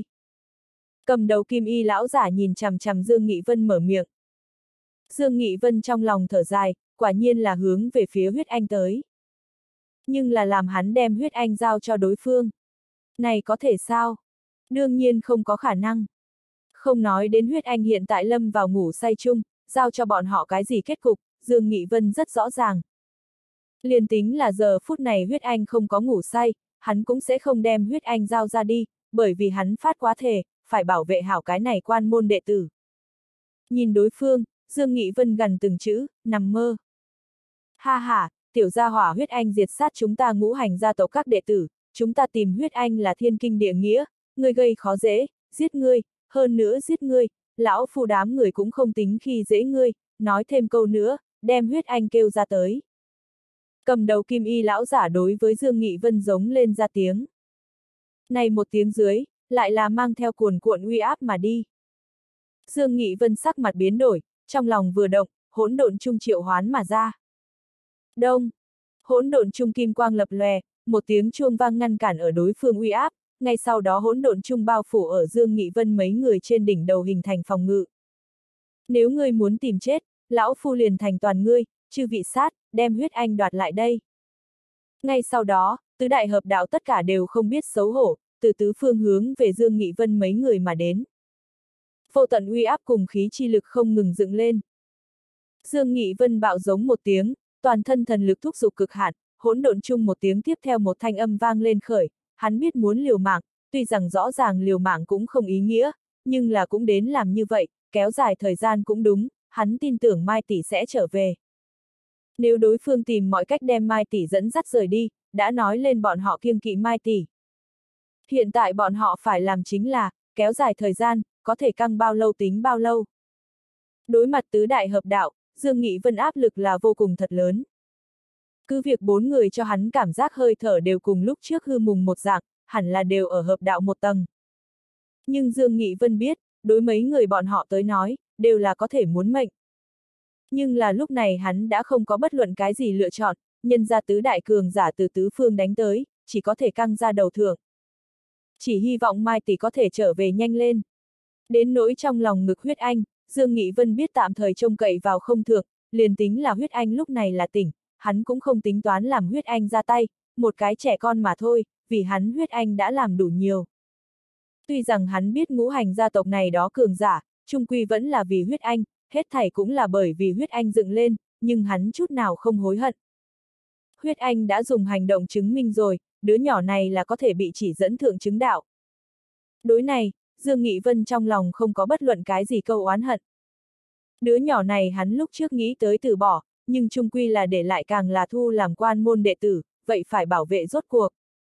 Cầm đầu kim y lão giả nhìn chằm chằm Dương Nghị Vân mở miệng. Dương Nghị Vân trong lòng thở dài, quả nhiên là hướng về phía huyết anh tới. Nhưng là làm hắn đem huyết anh giao cho đối phương. Này có thể sao? Đương nhiên không có khả năng. Không nói đến huyết anh hiện tại lâm vào ngủ say chung, giao cho bọn họ cái gì kết cục, Dương Nghị Vân rất rõ ràng. Liền tính là giờ phút này huyết anh không có ngủ say, hắn cũng sẽ không đem huyết anh giao ra đi, bởi vì hắn phát quá thề, phải bảo vệ hảo cái này quan môn đệ tử. Nhìn đối phương, Dương Nghị Vân gần từng chữ, nằm mơ. Ha ha, tiểu gia hỏa huyết anh diệt sát chúng ta ngũ hành gia tộc các đệ tử, chúng ta tìm huyết anh là thiên kinh địa nghĩa, người gây khó dễ, giết ngươi, hơn nữa giết ngươi, lão phu đám người cũng không tính khi dễ ngươi, nói thêm câu nữa, đem huyết anh kêu ra tới. Cầm đầu kim y lão giả đối với Dương Nghị Vân giống lên ra tiếng. Này một tiếng dưới, lại là mang theo cuồn cuộn uy áp mà đi. Dương Nghị Vân sắc mặt biến đổi, trong lòng vừa động, hỗn độn trung triệu hoán mà ra. Đông, hỗn độn trung kim quang lập lòe, một tiếng chuông vang ngăn cản ở đối phương uy áp, ngay sau đó hỗn độn trung bao phủ ở Dương Nghị Vân mấy người trên đỉnh đầu hình thành phòng ngự. Nếu ngươi muốn tìm chết, lão phu liền thành toàn ngươi, chư vị sát, đem huyết anh đoạt lại đây. Ngay sau đó, tứ đại hợp đạo tất cả đều không biết xấu hổ, từ tứ phương hướng về Dương Nghị Vân mấy người mà đến. Vô tận uy áp cùng khí chi lực không ngừng dựng lên. Dương Nghị Vân bạo giống một tiếng, toàn thân thần lực thúc giục cực hạn, hỗn độn chung một tiếng tiếp theo một thanh âm vang lên khởi, hắn biết muốn liều mạng, tuy rằng rõ ràng liều mạng cũng không ý nghĩa, nhưng là cũng đến làm như vậy, kéo dài thời gian cũng đúng, hắn tin tưởng Mai Tỷ sẽ trở về. Nếu đối phương tìm mọi cách đem Mai Tỷ dẫn dắt rời đi, đã nói lên bọn họ kiêng kỵ Mai Tỷ. Hiện tại bọn họ phải làm chính là, kéo dài thời gian, có thể căng bao lâu tính bao lâu. Đối mặt tứ đại hợp đạo, Dương Nghị Vân áp lực là vô cùng thật lớn. Cứ việc bốn người cho hắn cảm giác hơi thở đều cùng lúc trước hư mùng một dạng, hẳn là đều ở hợp đạo một tầng. Nhưng Dương Nghị Vân biết, đối mấy người bọn họ tới nói, đều là có thể muốn mệnh. Nhưng là lúc này hắn đã không có bất luận cái gì lựa chọn, nhân ra tứ đại cường giả từ tứ phương đánh tới, chỉ có thể căng ra đầu thưởng. Chỉ hy vọng Mai Tỷ có thể trở về nhanh lên. Đến nỗi trong lòng ngực huyết anh, Dương Nghị Vân biết tạm thời trông cậy vào không thượng, liền tính là huyết anh lúc này là tỉnh, hắn cũng không tính toán làm huyết anh ra tay, một cái trẻ con mà thôi, vì hắn huyết anh đã làm đủ nhiều. Tuy rằng hắn biết ngũ hành gia tộc này đó cường giả, chung quy vẫn là vì huyết anh, hết thảy cũng là bởi vì huyết anh dựng lên, nhưng hắn chút nào không hối hận. Huyết anh đã dùng hành động chứng minh rồi, đứa nhỏ này là có thể bị chỉ dẫn thượng chứng đạo. Đối này, Dương Nghị Vân trong lòng không có bất luận cái gì câu oán hận. Đứa nhỏ này hắn lúc trước nghĩ tới từ bỏ, nhưng chung quy là để lại càng là thu làm quan môn đệ tử, vậy phải bảo vệ rốt cuộc.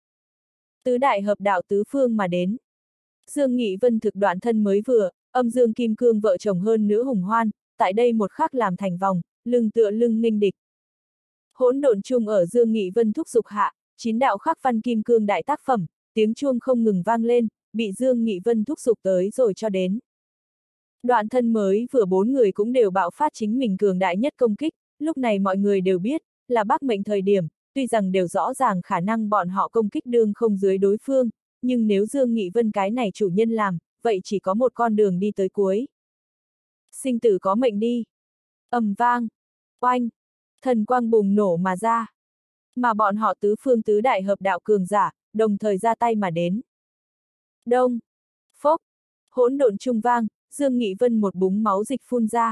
Tứ đại hợp đạo tứ phương mà đến. Dương Nghị Vân thực đoạn thân mới vừa, âm dương kim cương vợ chồng hơn nữa hùng hoan, tại đây một khắc làm thành vòng, lưng tựa lưng nghênh địch. Hỗn độn chung ở Dương Nghị Vân thúc giục hạ, chín đạo khắc văn kim cương đại tác phẩm, tiếng chuông không ngừng vang lên, bị Dương Nghị Vân thúc giục tới rồi cho đến. Đoạn thân mới vừa bốn người cũng đều bạo phát chính mình cường đại nhất công kích, lúc này mọi người đều biết, là bác mệnh thời điểm, tuy rằng đều rõ ràng khả năng bọn họ công kích đương không dưới đối phương, nhưng nếu Dương Nghị Vân cái này chủ nhân làm, vậy chỉ có một con đường đi tới cuối. Sinh tử có mệnh đi. Ầm vang. Oanh. Thần quang bùng nổ mà ra. Mà bọn họ tứ phương tứ đại hợp đạo cường giả, đồng thời ra tay mà đến. Đông. Phốc. Hỗn độn trung vang, Dương Nghị Vân một búng máu dịch phun ra.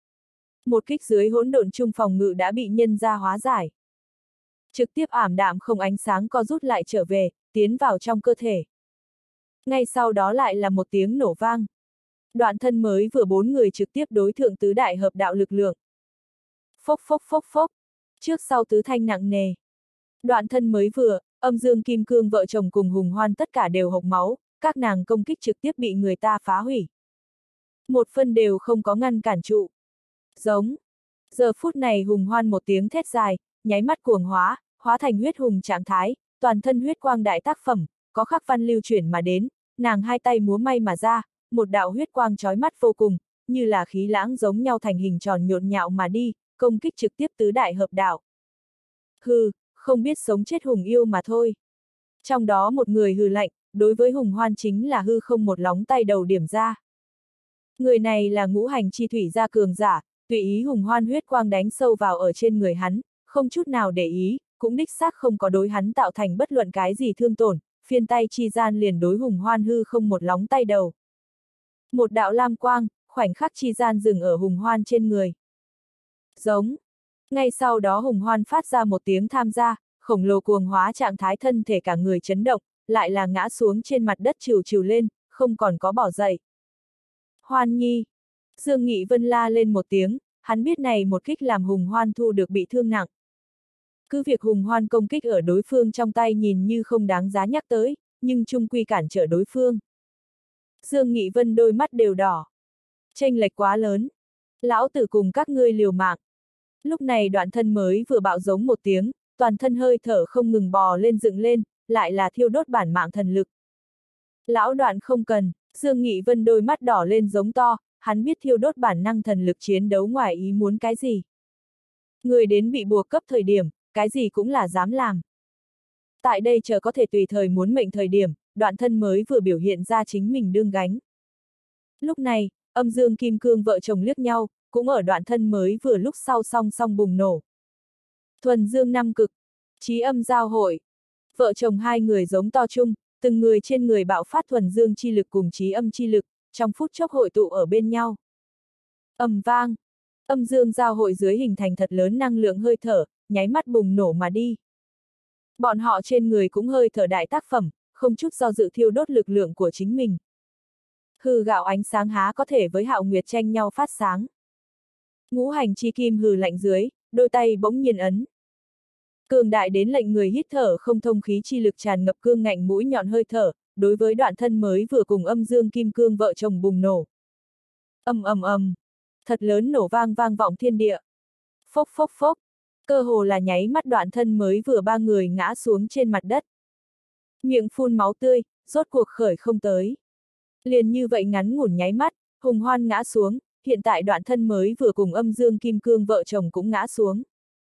Một kích dưới hỗn độn trung phòng ngự đã bị nhân ra hóa giải. Trực tiếp ảm đạm không ánh sáng co rút lại trở về, tiến vào trong cơ thể. Ngay sau đó lại là một tiếng nổ vang. Đoạn thân mới vừa bốn người trực tiếp đối thượng tứ đại hợp đạo lực lượng. Phốc phốc phốc phốc. Trước sau tứ thanh nặng nề. Đoạn thân mới vừa, âm dương kim cương vợ chồng cùng hùng hoan tất cả đều hộc máu, các nàng công kích trực tiếp bị người ta phá hủy. Một phân đều không có ngăn cản trụ. Giống. Giờ phút này hùng hoan một tiếng thét dài, nháy mắt cuồng hóa, hóa thành huyết hùng trạng thái, toàn thân huyết quang đại tác phẩm, có khắc văn lưu chuyển mà đến, nàng hai tay múa may mà ra, một đạo huyết quang chói mắt vô cùng, như là khí lãng giống nhau thành hình tròn nhộn nhạo mà đi, công kích trực tiếp tứ đại hợp đạo. Hừ, không biết sống chết hùng yêu mà thôi. Trong đó một người hừ lạnh, đối với hùng hoan chính là hư không một lóng tay đầu điểm ra. Người này là ngũ hành chi thủy gia cường giả, tùy ý hùng hoan huyết quang đánh sâu vào ở trên người hắn, không chút nào để ý, cũng đích xác không có đối hắn tạo thành bất luận cái gì thương tổn, phiên tay chi gian liền đối hùng hoan hư không một lóng tay đầu. Một đạo lam quang, khoảnh khắc chi gian dừng ở hùng hoan trên người. Giống. Ngay sau đó hùng hoan phát ra một tiếng tham gia, khổng lồ cuồng hóa trạng thái thân thể cả người chấn động, lại là ngã xuống trên mặt đất trìu trìu lên, không còn có bỏ dậy. Hoan nhi. Dương Nghị Vân la lên một tiếng, hắn biết này một kích làm hùng hoan thu được bị thương nặng. Cứ việc hùng hoan công kích ở đối phương trong tay nhìn như không đáng giá nhắc tới, nhưng chung quy cản trở đối phương. Dương Nghị Vân đôi mắt đều đỏ. Chênh lệch quá lớn. Lão tử cùng các ngươi liều mạng. Lúc này Đoạn Thân mới vừa bạo giống một tiếng, toàn thân hơi thở không ngừng bò lên dựng lên, lại là thiêu đốt bản mạng thần lực. Lão Đoạn không cần, Dương Nghị Vân đôi mắt đỏ lên giống to, hắn biết thiêu đốt bản năng thần lực chiến đấu ngoài ý muốn cái gì. Người đến bị buộc cấp thời điểm, cái gì cũng là dám làm. Tại đây chờ có thể tùy thời muốn mệnh thời điểm, Đoạn Thân mới vừa biểu hiện ra chính mình đương gánh. Lúc này, Âm Dương Kim Cương vợ chồng liếc nhau, cũng ở Đoạn Thân mới vừa lúc sau song song bùng nổ. Thuần Dương năm cực, chí âm giao hội. Vợ chồng hai người giống to chung, từng người trên người bạo phát thuần dương chi lực cùng chí âm chi lực, trong phút chốc hội tụ ở bên nhau. Ầm vang, âm dương giao hội dưới hình thành thật lớn năng lượng hơi thở, nháy mắt bùng nổ mà đi. Bọn họ trên người cũng hơi thở đại tác phẩm, không chút do dự thiêu đốt lực lượng của chính mình. Hừ gạo ánh sáng há có thể với Hạo Nguyệt tranh nhau phát sáng. Ngũ hành chi kim hừ lạnh dưới, đôi tay bỗng nhiên ấn. Cường đại đến lệnh người hít thở không thông khí chi lực tràn ngập cương ngạnh mũi nhọn hơi thở, đối với Đoạn Thân mới vừa cùng Âm Dương Kim Cương vợ chồng bùng nổ. Ầm ầm ầm, thật lớn nổ vang vang vọng thiên địa. Phốc phốc phốc, cơ hồ là nháy mắt Đoạn Thân mới vừa ba người ngã xuống trên mặt đất. Miệng phun máu tươi, rốt cuộc khởi không tới. Liền như vậy ngắn ngủn nháy mắt, hùng hoan ngã xuống, hiện tại Đoạn Thân mới vừa cùng Âm Dương Kim Cương vợ chồng cũng ngã xuống.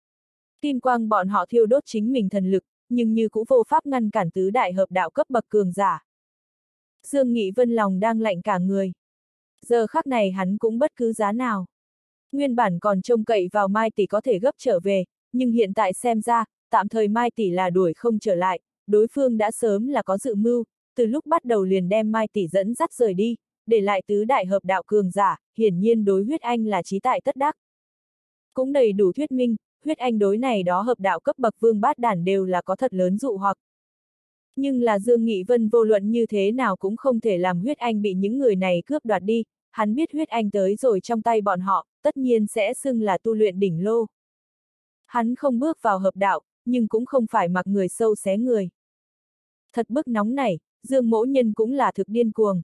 Kim quang bọn họ thiêu đốt chính mình thần lực, nhưng như cũng vô pháp ngăn cản tứ đại hợp đạo cấp bậc cường giả. Dương Nghị Vân lòng đang lạnh cả người. Giờ khắc này hắn cũng bất cứ giá nào. Nguyên bản còn trông cậy vào Mai tỷ có thể gấp trở về, nhưng hiện tại xem ra, tạm thời Mai tỷ là đuổi không trở lại, đối phương đã sớm là có dự mưu, từ lúc bắt đầu liền đem Mai tỷ dẫn dắt rời đi, để lại tứ đại hợp đạo cường giả, hiển nhiên đối Huyết Anh là chí tại tất đắc. Cũng đầy đủ thuyết minh, Huyết Anh đối này đó hợp đạo cấp bậc vương bát đản đều là có thật lớn dụ hoặc. Nhưng là Dương Nghị Vân vô luận như thế nào cũng không thể làm Huyết Anh bị những người này cướp đoạt đi, hắn biết Huyết Anh tới rồi trong tay bọn họ, tất nhiên sẽ xưng là tu luyện đỉnh lô. Hắn không bước vào hợp đạo, nhưng cũng không phải mặc người sâu xé người. Thật bức nóng này, Dương Mỗ Nhân cũng là thực điên cuồng.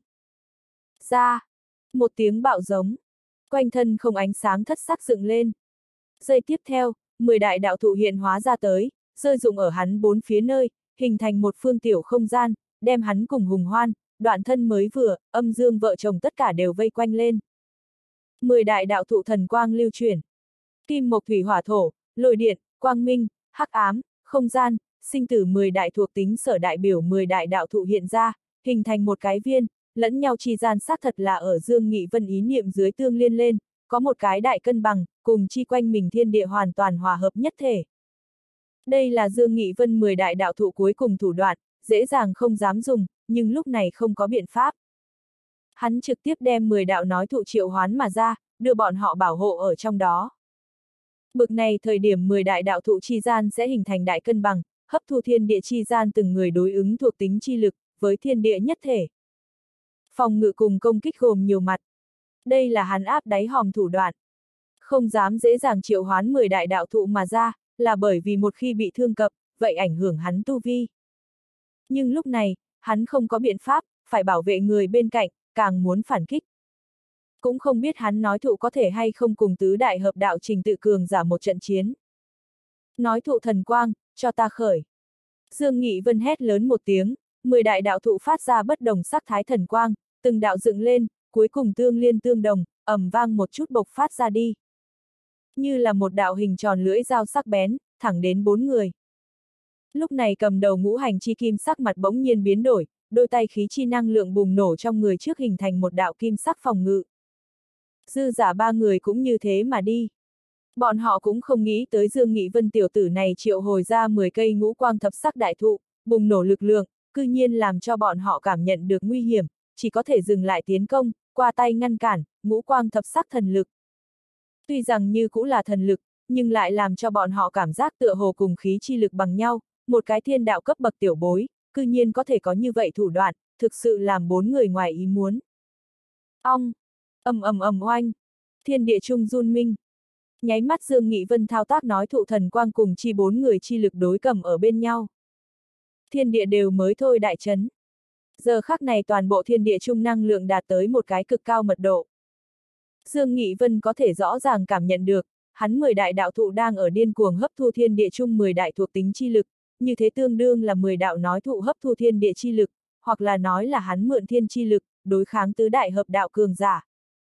Ra, một tiếng bạo giống, quanh thân không ánh sáng thất sắc dựng lên. Giây tiếp theo, mười đại đạo thụ hiện hóa ra tới, rơi rụng ở hắn bốn phía nơi, hình thành một phương tiểu không gian, đem hắn cùng Hùng Hoan, Đoạn Thân mới vừa, Âm Dương vợ chồng tất cả đều vây quanh lên. Mười đại đạo thụ thần quang lưu chuyển. Kim mộc thủy hỏa thổ, lôi điện, quang minh, hắc ám, không gian, sinh tử mười đại thuộc tính sở đại biểu mười đại đạo thụ hiện ra, hình thành một cái viên, lẫn nhau chi gian xác thật là ở Dương Nghị Vân ý niệm dưới tương liên lên, có một cái đại cân bằng, cùng chi quanh mình thiên địa hoàn toàn hòa hợp nhất thể. Đây là Dương Nghị Vân mười đại đạo thụ cuối cùng thủ đoạn, dễ dàng không dám dùng, nhưng lúc này không có biện pháp. Hắn trực tiếp đem mười đạo nói thụ triệu hoán mà ra, đưa bọn họ bảo hộ ở trong đó. Bực này thời điểm mười đại đạo thụ chi gian sẽ hình thành đại cân bằng, hấp thu thiên địa chi gian từng người đối ứng thuộc tính chi lực, với thiên địa nhất thể. Phòng ngự cùng công kích gồm nhiều mặt. Đây là hắn áp đáy hòm thủ đoạn. Không dám dễ dàng triệu hoán mười đại đạo thụ mà ra, là bởi vì một khi bị thương cập, vậy ảnh hưởng hắn tu vi. Nhưng lúc này, hắn không có biện pháp, phải bảo vệ người bên cạnh, càng muốn phản kích. Cũng không biết hắn nói thụ có thể hay không cùng tứ đại hợp đạo trình tự cường giả một trận chiến. Nói thụ thần quang, cho ta khởi. Dương Nghị Vân hét lớn một tiếng, mười đại đạo thụ phát ra bất đồng sắc thái thần quang, từng đạo dựng lên, cuối cùng tương liên tương đồng, ầm vang một chút bộc phát ra đi. Như là một đạo hình tròn lưỡi dao sắc bén, thẳng đến bốn người. Lúc này cầm đầu ngũ hành chi kim sắc mặt bỗng nhiên biến đổi, đôi tay khí chi năng lượng bùng nổ trong người trước hình thành một đạo kim sắc phòng ngự. Dư giả ba người cũng như thế mà đi. Bọn họ cũng không nghĩ tới Dương Nghị Vân tiểu tử này triệu hồi ra mười cây ngũ quang thập sắc đại thụ, bùng nổ lực lượng, cư nhiên làm cho bọn họ cảm nhận được nguy hiểm, chỉ có thể dừng lại tiến công, qua tay ngăn cản, ngũ quang thập sắc thần lực. Tuy rằng như cũng là thần lực, nhưng lại làm cho bọn họ cảm giác tựa hồ cùng khí chi lực bằng nhau, một cái thiên đạo cấp bậc tiểu bối, cư nhiên có thể có như vậy thủ đoạn, thực sự làm bốn người ngoài ý muốn. Ong, ầm ầm ầm oanh, thiên địa trung run minh. Nháy mắt Dương Nghị Vân thao tác nói thụ thần quang cùng chi bốn người chi lực đối cầm ở bên nhau. Thiên địa đều mới thôi đại chấn. Giờ khắc này toàn bộ thiên địa chung năng lượng đạt tới một cái cực cao mật độ. Dương Nghị Vân có thể rõ ràng cảm nhận được, hắn mười đại đạo thụ đang ở điên cuồng hấp thu thiên địa chung mười đại thuộc tính chi lực, như thế tương đương là mười đạo nói thụ hấp thu thiên địa chi lực, hoặc là nói là hắn mượn thiên chi lực, đối kháng tứ đại hợp đạo cường giả.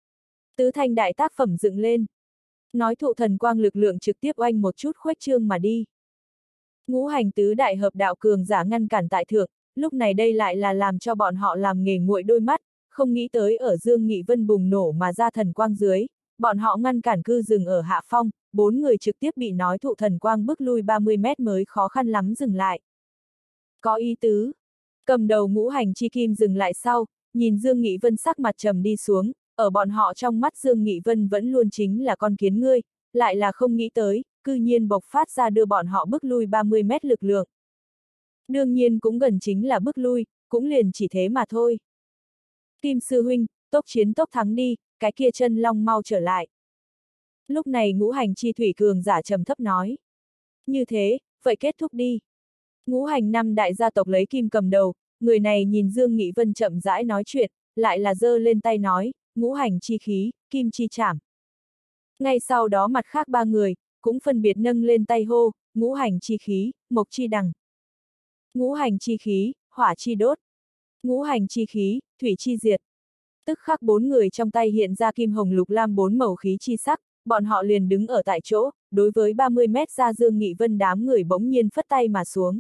Tứ thanh đại tác phẩm dựng lên. Nói thụ thần quang lực lượng trực tiếp oanh một chút khuếch trương mà đi. Ngũ hành tứ đại hợp đạo cường giả ngăn cản tại thượng, lúc này đây lại là làm cho bọn họ làm nghề nguội đôi mắt, không nghĩ tới ở Dương Nghị Vân bùng nổ mà ra thần quang dưới, bọn họ ngăn cản cư dừng ở hạ phong, bốn người trực tiếp bị nói thụ thần quang bước lui ba mươi mét mới khó khăn lắm dừng lại. Có ý tứ. Cầm đầu ngũ hành chi kim dừng lại sau, nhìn Dương Nghị Vân sắc mặt trầm đi xuống, ở bọn họ trong mắt Dương Nghị Vân vẫn luôn chính là con kiến ngươi, lại là không nghĩ tới, cư nhiên bộc phát ra đưa bọn họ bước lui ba mươi mét lực lượng. Đương nhiên cũng gần chính là bước lui, cũng liền chỉ thế mà thôi. Kim sư huynh, tốc chiến tốc thắng đi, cái kia chân long mau trở lại. Lúc này ngũ hành chi thủy cường giả trầm thấp nói. Như thế, vậy kết thúc đi. Ngũ hành năm đại gia tộc lấy kim cầm đầu, người này nhìn Dương Nghị Vân chậm rãi nói chuyện, lại là giơ lên tay nói, ngũ hành chi khí, kim chi chảm. Ngay sau đó mặt khác ba người, cũng phân biệt nâng lên tay hô, ngũ hành chi khí, mộc chi đằng. Ngũ hành chi khí, hỏa chi đốt. Ngũ hành chi khí, thủy chi diệt. Tức khắc bốn người trong tay hiện ra kim hồng lục lam bốn màu khí chi sắc, bọn họ liền đứng ở tại chỗ, đối với ba mươi mét ra Dương Nghị Vân đám người bỗng nhiên phất tay mà xuống.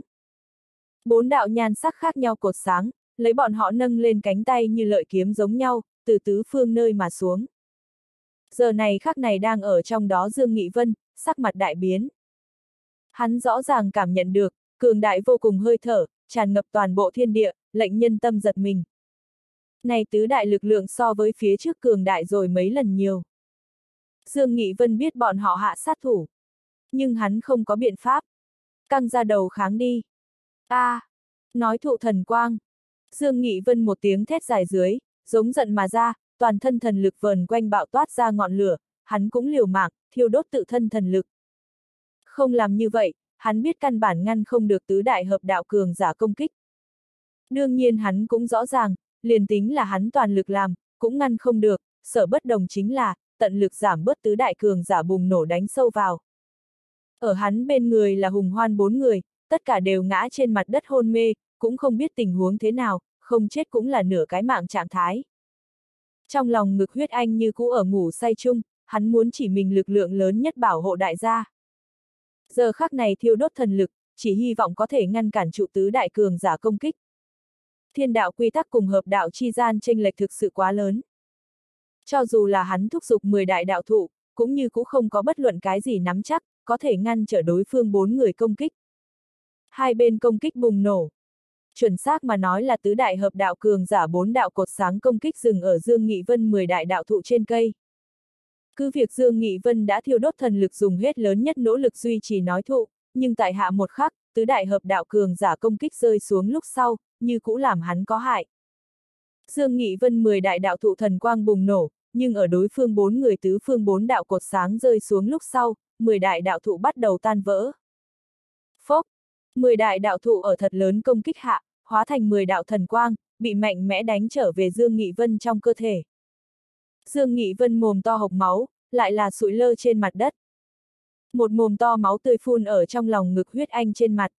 Bốn đạo nhan sắc khác nhau cột sáng, lấy bọn họ nâng lên cánh tay như lợi kiếm giống nhau, từ tứ phương nơi mà xuống. Giờ này khắc này đang ở trong đó Dương Nghị Vân, sắc mặt đại biến. Hắn rõ ràng cảm nhận được, cường đại vô cùng hơi thở, tràn ngập toàn bộ thiên địa, lệnh nhân tâm giật mình. Này tứ đại lực lượng so với phía trước cường đại rồi mấy lần nhiều. Dương Nghị Vân biết bọn họ hạ sát thủ. Nhưng hắn không có biện pháp. Căng ra đầu kháng đi. A, à, nói thụ thần quang. Dương Nghị Vân một tiếng thét dài dưới, giống giận mà ra, toàn thân thần lực vờn quanh bạo toát ra ngọn lửa, hắn cũng liều mạng, thiêu đốt tự thân thần lực. Không làm như vậy, hắn biết căn bản ngăn không được tứ đại hợp đạo cường giả công kích. Đương nhiên hắn cũng rõ ràng, liền tính là hắn toàn lực làm, cũng ngăn không được, sở bất đồng chính là, tận lực giảm bớt tứ đại cường giả bùng nổ đánh sâu vào. Ở hắn bên người là hùng hoan bốn người, tất cả đều ngã trên mặt đất hôn mê, cũng không biết tình huống thế nào, không chết cũng là nửa cái mạng trạng thái. Trong lòng ngực huyết anh như cũ ở ngủ say chung, hắn muốn chỉ mình lực lượng lớn nhất bảo hộ đại gia. Giờ khắc này thiêu đốt thần lực, chỉ hy vọng có thể ngăn cản trụ tứ đại cường giả công kích. Thiên đạo quy tắc cùng hợp đạo chi gian chênh lệch thực sự quá lớn. Cho dù là hắn thúc giục mười đại đạo thụ, cũng như cũng không có bất luận cái gì nắm chắc, có thể ngăn trở đối phương bốn người công kích. Hai bên công kích bùng nổ. Chuẩn xác mà nói là tứ đại hợp đạo cường giả bốn đạo cột sáng công kích dừng ở Dương Nghị Vân mười đại đạo thụ trên cây. Cứ việc Dương Nghị Vân đã thiêu đốt thần lực dùng hết lớn nhất nỗ lực duy trì nói thụ, nhưng tại hạ một khắc, tứ đại hợp đạo cường giả công kích rơi xuống lúc sau, như cũ làm hắn có hại. Dương Nghị Vân mười đại đạo thụ thần quang bùng nổ, nhưng ở đối phương bốn người tứ phương bốn đạo cột sáng rơi xuống lúc sau, mười đại đạo thụ bắt đầu tan vỡ. Phốc, mười đại đạo thụ ở thật lớn công kích hạ, hóa thành mười đạo thần quang, bị mạnh mẽ đánh trở về Dương Nghị Vân trong cơ thể. Dương Nghị Vân mồm to hộc máu, lại là sụi lơ trên mặt đất. Một mồm to máu tươi phun ở trong lòng ngực huyết anh trên mặt.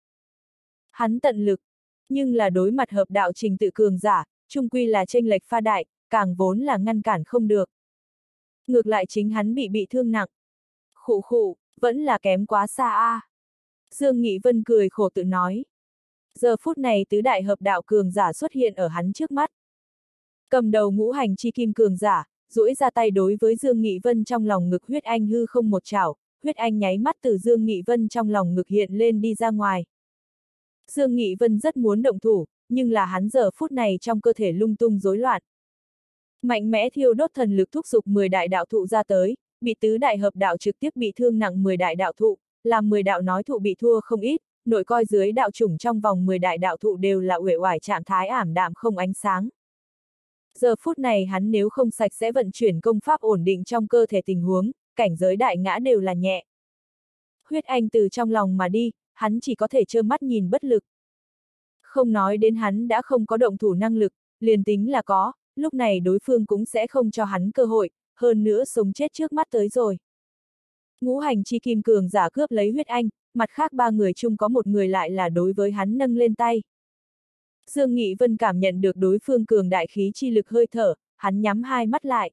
Hắn tận lực, nhưng là đối mặt hợp đạo trình tự cường giả, chung quy là chênh lệch pha đại, càng vốn là ngăn cản không được. Ngược lại chính hắn bị bị thương nặng. Khụ khụ, vẫn là kém quá xa a. À. Dương Nghị Vân cười khổ tự nói. Giờ phút này tứ đại hợp đạo cường giả xuất hiện ở hắn trước mắt. Cầm đầu ngũ hành chi kim cường giả, duỗi ra tay đối với Dương Nghị Vân trong lòng ngực huyết anh hư không một chảo, huyết anh nháy mắt từ Dương Nghị Vân trong lòng ngực hiện lên đi ra ngoài. Dương Nghị Vân rất muốn động thủ, nhưng là hắn giờ phút này trong cơ thể lung tung rối loạn. Mạnh mẽ thiêu đốt thần lực thúc giục mười đại đạo thụ ra tới, bị tứ đại hợp đạo trực tiếp bị thương nặng mười đại đạo thụ, làm mười đạo nói thụ bị thua không ít, nội coi dưới đạo chủng trong vòng mười đại đạo thụ đều là uể oải trạng thái ảm đạm không ánh sáng. Giờ phút này hắn nếu không sạch sẽ vận chuyển công pháp ổn định trong cơ thể tình huống, cảnh giới đại ngã đều là nhẹ. Huyết anh từ trong lòng mà đi, hắn chỉ có thể trơ mắt nhìn bất lực. Không nói đến hắn đã không có động thủ năng lực, liền tính là có, lúc này đối phương cũng sẽ không cho hắn cơ hội, hơn nữa sống chết trước mắt tới rồi. Ngũ hành chi kim cường giả cướp lấy huyết anh, mặt khác ba người chung có một người lại là đối với hắn nâng lên tay. Dương Nghị Vân cảm nhận được đối phương cường đại khí chi lực hơi thở, hắn nhắm hai mắt lại.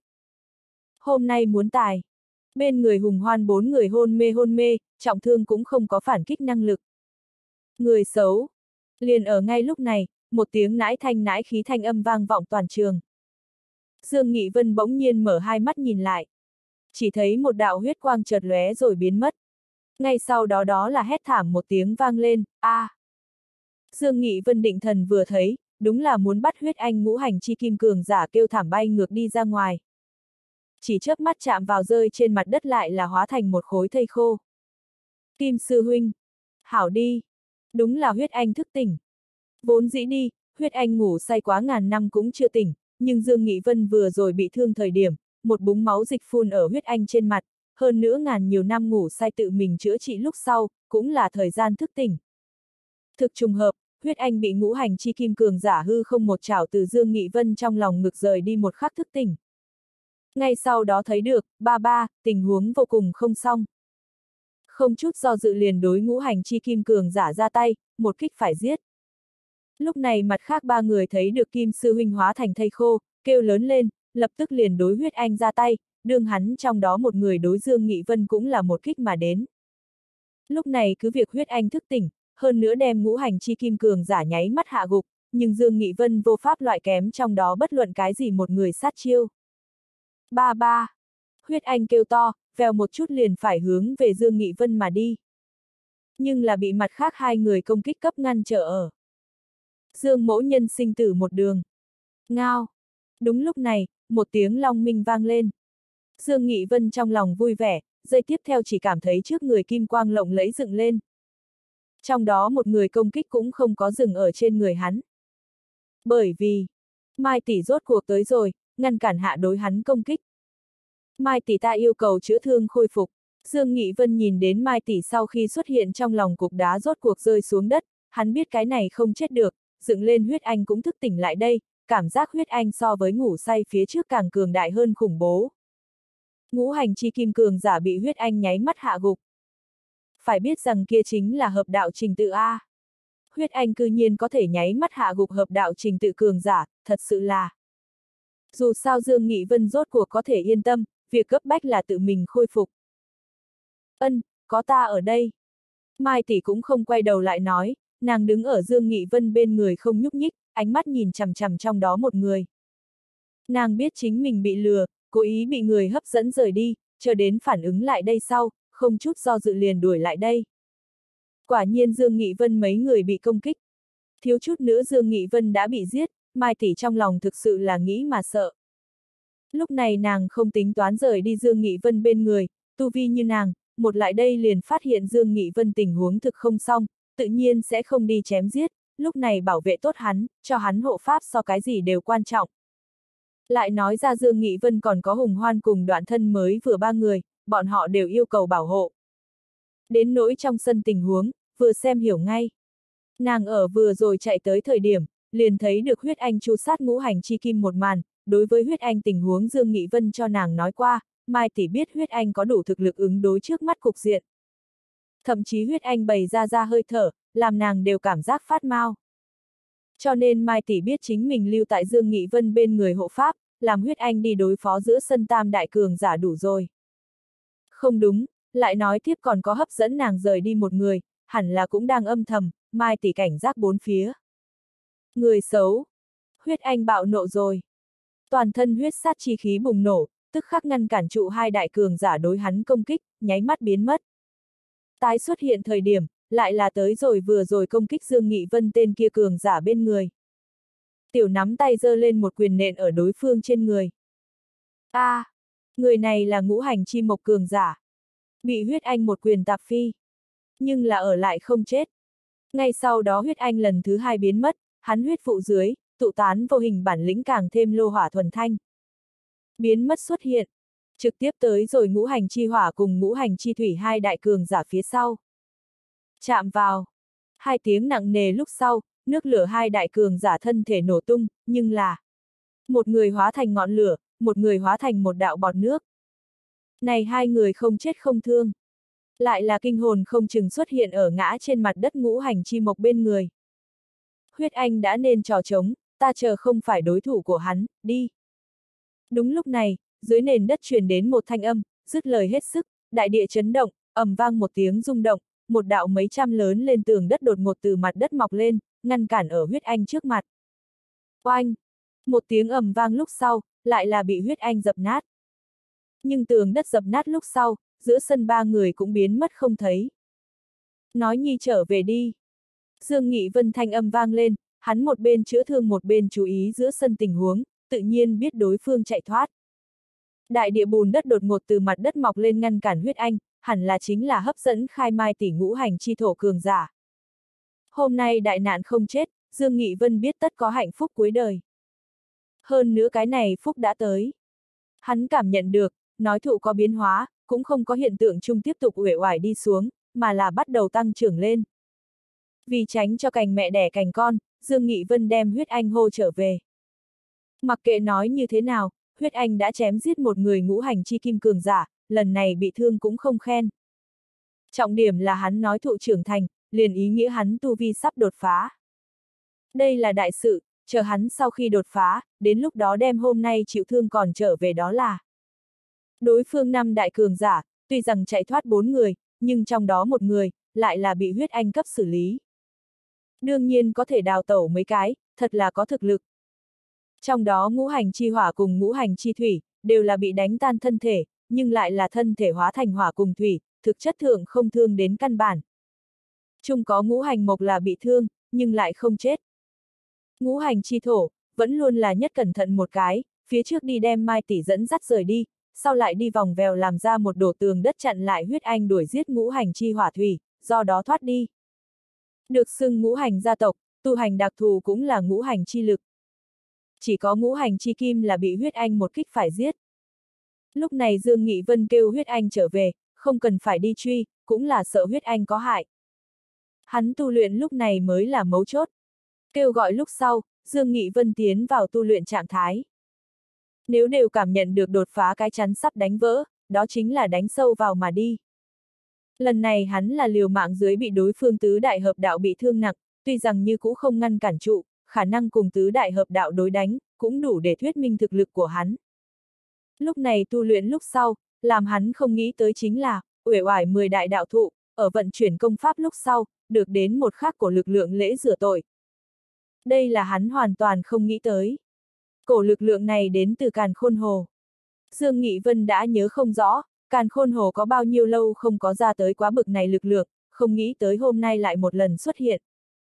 Hôm nay muốn tài. Bên người hùng hoan bốn người hôn mê hôn mê, trọng thương cũng không có phản kích năng lực. Người xấu. Liền ở ngay lúc này, một tiếng nãi thanh nãi khí thanh âm vang vọng toàn trường. Dương Nghị Vân bỗng nhiên mở hai mắt nhìn lại. Chỉ thấy một đạo huyết quang chợt lóe rồi biến mất. Ngay sau đó đó là hét thảm một tiếng vang lên, a. À. Dương Nghị Vân định thần vừa thấy, đúng là muốn bắt huyết anh ngũ hành chi kim cường giả kêu thảm bay ngược đi ra ngoài. Chỉ chớp mắt chạm vào rơi trên mặt đất lại là hóa thành một khối thây khô. Kim sư huynh, hảo đi, đúng là huyết anh thức tỉnh. Vốn dĩ đi, huyết anh ngủ say quá ngàn năm cũng chưa tỉnh, nhưng Dương Nghị Vân vừa rồi bị thương thời điểm, một búng máu dịch phun ở huyết anh trên mặt, hơn nữa ngàn nhiều năm ngủ say tự mình chữa trị lúc sau, cũng là thời gian thức tỉnh. Thực trùng hợp, huyết anh bị ngũ hành chi kim cường giả hư không một chảo từ Dương Nghị Vân trong lòng ngực rời đi một khắc thức tỉnh. Ngay sau đó thấy được, ba ba, tình huống vô cùng không xong. Không chút do dự liền đối ngũ hành chi kim cường giả ra tay, một kích phải giết. Lúc này mặt khác ba người thấy được Kim sư huynh hóa thành thây khô, kêu lớn lên, lập tức liền đối huyết anh ra tay, đương hắn trong đó một người đối Dương Nghị Vân cũng là một kích mà đến. Lúc này cứ việc huyết anh thức tỉnh, hơn nữa đem ngũ hành chi kim cường giả nháy mắt hạ gục, nhưng Dương Nghị Vân vô pháp loại kém trong đó bất luận cái gì một người sát chiêu. Ba ba. Huyết anh kêu to, vèo một chút liền phải hướng về Dương Nghị Vân mà đi. Nhưng là bị mặt khác hai người công kích cấp ngăn trở ở. Dương mỗ nhân sinh tử một đường. Ngao. Đúng lúc này, một tiếng long minh vang lên. Dương Nghị Vân trong lòng vui vẻ, giây tiếp theo chỉ cảm thấy trước người kim quang lộng lẫy dựng lên. Trong đó một người công kích cũng không có dừng ở trên người hắn. Bởi vì, Mai tỷ rốt cuộc tới rồi, ngăn cản hạ đối hắn công kích. Mai tỷ ta yêu cầu chữa thương khôi phục. Dương Nghị Vân nhìn đến Mai tỷ sau khi xuất hiện trong lòng cục đá rốt cuộc rơi xuống đất, hắn biết cái này không chết được, dựng lên huyết anh cũng thức tỉnh lại đây, cảm giác huyết anh so với ngủ say phía trước càng cường đại hơn khủng bố. Ngũ hành chi kim cường giả bị huyết anh nháy mắt hạ gục. Phải biết rằng kia chính là hợp đạo trình tự A. Huyết anh cư nhiên có thể nháy mắt hạ gục hợp đạo trình tự cường giả, thật sự là. Dù sao Dương Nghị Vân rốt cuộc có thể yên tâm, việc cấp bách là tự mình khôi phục. Ân, có ta ở đây. Mai tỷ cũng không quay đầu lại nói, nàng đứng ở Dương Nghị Vân bên người không nhúc nhích, ánh mắt nhìn chằm chằm trong đó một người. Nàng biết chính mình bị lừa, cố ý bị người hấp dẫn rời đi, chờ đến phản ứng lại đây sau, không chút do dự liền đuổi lại đây. Quả nhiên Dương Nghị Vân mấy người bị công kích. Thiếu chút nữa Dương Nghị Vân đã bị giết, Mai tỷ trong lòng thực sự là nghĩ mà sợ. Lúc này nàng không tính toán rời đi Dương Nghị Vân bên người, tu vi như nàng, một lại đây liền phát hiện Dương Nghị Vân tình huống thực không xong, tự nhiên sẽ không đi chém giết, lúc này bảo vệ tốt hắn, cho hắn hộ pháp so cái gì đều quan trọng. Lại nói ra Dương Nghị Vân còn có Hùng Hoan cùng Đoạn Thân mới vừa ba người, bọn họ đều yêu cầu bảo hộ. Đến nỗi trong sân tình huống, vừa xem hiểu ngay. Nàng ở vừa rồi chạy tới thời điểm, liền thấy được huyết anh chu sát ngũ hành chi kim một màn, đối với huyết anh tình huống Dương Nghị Vân cho nàng nói qua, Mai tỷ biết huyết anh có đủ thực lực ứng đối trước mắt cục diện. Thậm chí huyết anh bày ra ra hơi thở, làm nàng đều cảm giác phát mau. Cho nên Mai tỷ biết chính mình lưu tại Dương Nghị Vân bên người hộ pháp, làm huyết anh đi đối phó giữa sân tam đại cường giả đủ rồi. Không đúng, lại nói tiếp còn có hấp dẫn nàng rời đi một người, hẳn là cũng đang âm thầm, Mai tỷ cảnh giác bốn phía. Người xấu. Huyết anh bạo nộ rồi. Toàn thân huyết sát chi khí bùng nổ, tức khắc ngăn cản trụ hai đại cường giả đối hắn công kích, nháy mắt biến mất. Tái xuất hiện thời điểm, lại là tới rồi vừa rồi công kích Dương Nghị Vân tên kia cường giả bên người. Tiểu nắm tay giơ lên một quyền nện ở đối phương trên người. A, à, người này là ngũ hành chi mộc cường giả. Bị huyết anh một quyền tạp phi. Nhưng là ở lại không chết. Ngay sau đó huyết anh lần thứ hai biến mất, hắn huyết phụ dưới, tụ tán vô hình bản lĩnh càng thêm lô hỏa thuần thanh. Biến mất xuất hiện, trực tiếp tới rồi ngũ hành chi hỏa cùng ngũ hành chi thủy hai đại cường giả phía sau. Chạm vào. Hai tiếng nặng nề lúc sau, nước lửa hai đại cường giả thân thể nổ tung, nhưng là một người hóa thành ngọn lửa, một người hóa thành một đạo bọt nước. Này hai người không chết không thương. Lại là kinh hồn không chừng xuất hiện ở ngã trên mặt đất ngũ hành chi mộc bên người. Huyết Anh đã nên trò trống, ta chờ không phải đối thủ của hắn, đi. Đúng lúc này, dưới nền đất truyền đến một thanh âm, dứt lời hết sức, đại địa chấn động, ầm vang một tiếng rung động, một đạo mấy trăm lớn lên tường đất đột ngột từ mặt đất mọc lên, ngăn cản ở Huyết Anh trước mặt. Oanh! Một tiếng ầm vang lúc sau, lại là bị Huyết Anh dập nát. Nhưng tường đất dập nát lúc sau, giữa sân ba người cũng biến mất không thấy. Nói nhi trở về đi. Dương Nghị Vân thanh âm vang lên, hắn một bên chữa thương một bên chú ý giữa sân tình huống, tự nhiên biết đối phương chạy thoát. Đại địa bùn đất đột ngột từ mặt đất mọc lên ngăn cản Huyết Anh, hẳn là chính là hấp dẫn khai mai tỷ ngũ hành chi thổ cường giả. Hôm nay đại nạn không chết, Dương Nghị Vân biết tất có hạnh phúc cuối đời. Hơn nữa cái này phúc đã tới. Hắn cảm nhận được, nói thụ có biến hóa, cũng không có hiện tượng chung tiếp tục uể oải đi xuống, mà là bắt đầu tăng trưởng lên. Vì tránh cho cành mẹ đẻ cành con, Dương Nghị Vân đem Huyết Anh hô trở về. Mặc kệ nói như thế nào, Huyết Anh đã chém giết một người ngũ hành chi kim cường giả, lần này bị thương cũng không khen. Trọng điểm là hắn nói thụ trưởng thành, liền ý nghĩa hắn tu vi sắp đột phá. Đây là đại sự, chờ hắn sau khi đột phá, đến lúc đó đem hôm nay chịu thương còn trở về đó là. Đối phương năm đại cường giả, tuy rằng chạy thoát bốn người, nhưng trong đó một người, lại là bị Huyết Anh cấp xử lý. Đương nhiên có thể đào tẩu mấy cái, thật là có thực lực. Trong đó ngũ hành chi hỏa cùng ngũ hành chi thủy, đều là bị đánh tan thân thể, nhưng lại là thân thể hóa thành hỏa cùng thủy, thực chất thượng không thương đến căn bản. Chung có ngũ hành mộc là bị thương, nhưng lại không chết. Ngũ hành chi thổ, vẫn luôn là nhất cẩn thận một cái, phía trước đi đem Mai tỷ dẫn dắt rời đi, sau lại đi vòng vèo làm ra một đổ tường đất chặn lại Huyết Anh đuổi giết ngũ hành chi hỏa thủy, do đó thoát đi. Được xưng ngũ hành gia tộc, tu hành đặc thù cũng là ngũ hành chi lực. Chỉ có ngũ hành chi kim là bị Huyết Anh một kích phải giết. Lúc này Dương Nghị Vân kêu Huyết Anh trở về, không cần phải đi truy, cũng là sợ Huyết Anh có hại. Hắn tu luyện lúc này mới là mấu chốt. Kêu gọi lúc sau, Dương Nghị Vân tiến vào tu luyện trạng thái. Nếu đều cảm nhận được đột phá cái chắn sắp đánh vỡ, đó chính là đánh sâu vào mà đi. Lần này hắn là liều mạng dưới bị đối phương tứ đại hợp đạo bị thương nặng, tuy rằng như cũ không ngăn cản trụ, khả năng cùng tứ đại hợp đạo đối đánh, cũng đủ để thuyết minh thực lực của hắn. Lúc này tu luyện lúc sau, làm hắn không nghĩ tới chính là, uể oải mười đại đạo thụ, ở vận chuyển công pháp lúc sau, được đến một khắc của lực lượng lễ rửa tội. Đây là hắn hoàn toàn không nghĩ tới. Cổ lực lượng này đến từ Càn Khôn Hồ. Dương Nghị Vân đã nhớ không rõ, Càn Khôn Hồ có bao nhiêu lâu không có ra tới quá bực này lực lượng, không nghĩ tới hôm nay lại một lần xuất hiện.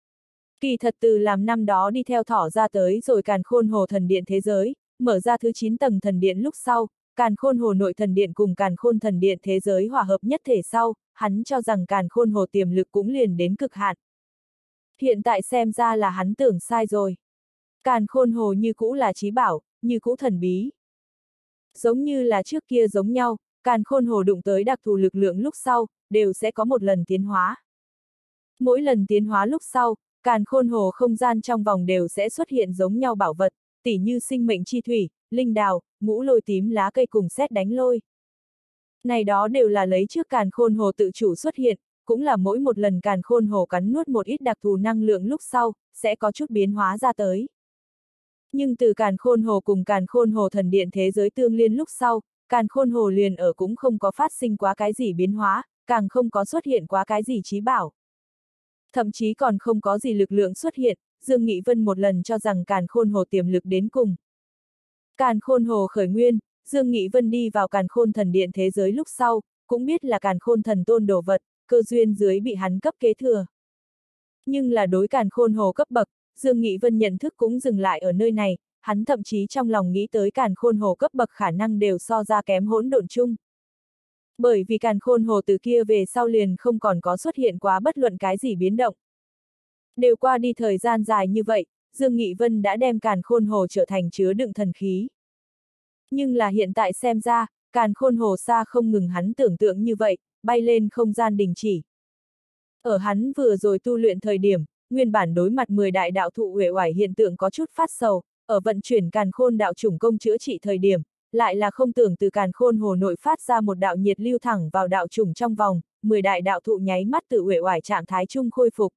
Kỳ thật từ làm năm đó đi theo thỏ ra tới rồi Càn Khôn Hồ thần điện thế giới, mở ra thứ chín tầng thần điện lúc sau, Càn Khôn Hồ nội thần điện cùng Càn Khôn thần điện thế giới hòa hợp nhất thể sau, hắn cho rằng Càn Khôn Hồ tiềm lực cũng liền đến cực hạn. Hiện tại xem ra là hắn tưởng sai rồi. Càn Khôn Hồ như cũ là trí bảo, như cũ thần bí. Giống như là trước kia giống nhau, Càn Khôn Hồ đụng tới đặc thù lực lượng lúc sau, đều sẽ có một lần tiến hóa. Mỗi lần tiến hóa lúc sau, Càn Khôn Hồ không gian trong vòng đều sẽ xuất hiện giống nhau bảo vật, tỉ như sinh mệnh chi thủy, linh đào, ngũ lôi tím lá cây cùng sét đánh lôi. Này đó đều là lấy trước Càn Khôn Hồ tự chủ xuất hiện, cũng là mỗi một lần Càn Khôn Hồ cắn nuốt một ít đặc thù năng lượng lúc sau, sẽ có chút biến hóa ra tới. Nhưng từ Càn Khôn Hồ cùng Càn Khôn Hồ thần điện thế giới tương liên lúc sau, Càn Khôn Hồ liền ở cũng không có phát sinh quá cái gì biến hóa, càng không có xuất hiện quá cái gì trí bảo. Thậm chí còn không có gì lực lượng xuất hiện, Dương Nghị Vân một lần cho rằng Càn Khôn Hồ tiềm lực đến cùng. Càn Khôn Hồ khởi nguyên, Dương Nghị Vân đi vào Càn Khôn thần điện thế giới lúc sau, cũng biết là Càn Khôn thần tôn đồ vật, cơ duyên dưới bị hắn cấp kế thừa. Nhưng là đối Càn Khôn Hồ cấp bậc, Dương Nghị Vân nhận thức cũng dừng lại ở nơi này, hắn thậm chí trong lòng nghĩ tới Càn Khôn Hồ cấp bậc khả năng đều so ra kém hỗn độn chung. Bởi vì Càn Khôn Hồ từ kia về sau liền không còn có xuất hiện quá bất luận cái gì biến động. Đều qua đi thời gian dài như vậy, Dương Nghị Vân đã đem Càn Khôn Hồ trở thành chứa đựng thần khí. Nhưng là hiện tại xem ra, Càn Khôn Hồ xa không ngừng hắn tưởng tượng như vậy, bay lên không gian đình chỉ. Ở hắn vừa rồi tu luyện thời điểm, nguyên bản đối mặt mười đại đạo thụ uể oải hiện tượng có chút phát sầu, ở vận chuyển càn khôn đạo chủng công chữa trị thời điểm, lại là không tưởng từ càn khôn hồ nội phát ra một đạo nhiệt lưu thẳng vào đạo chủng trong vòng, mười đại đạo thụ nháy mắt từ uể oải trạng thái chung khôi phục.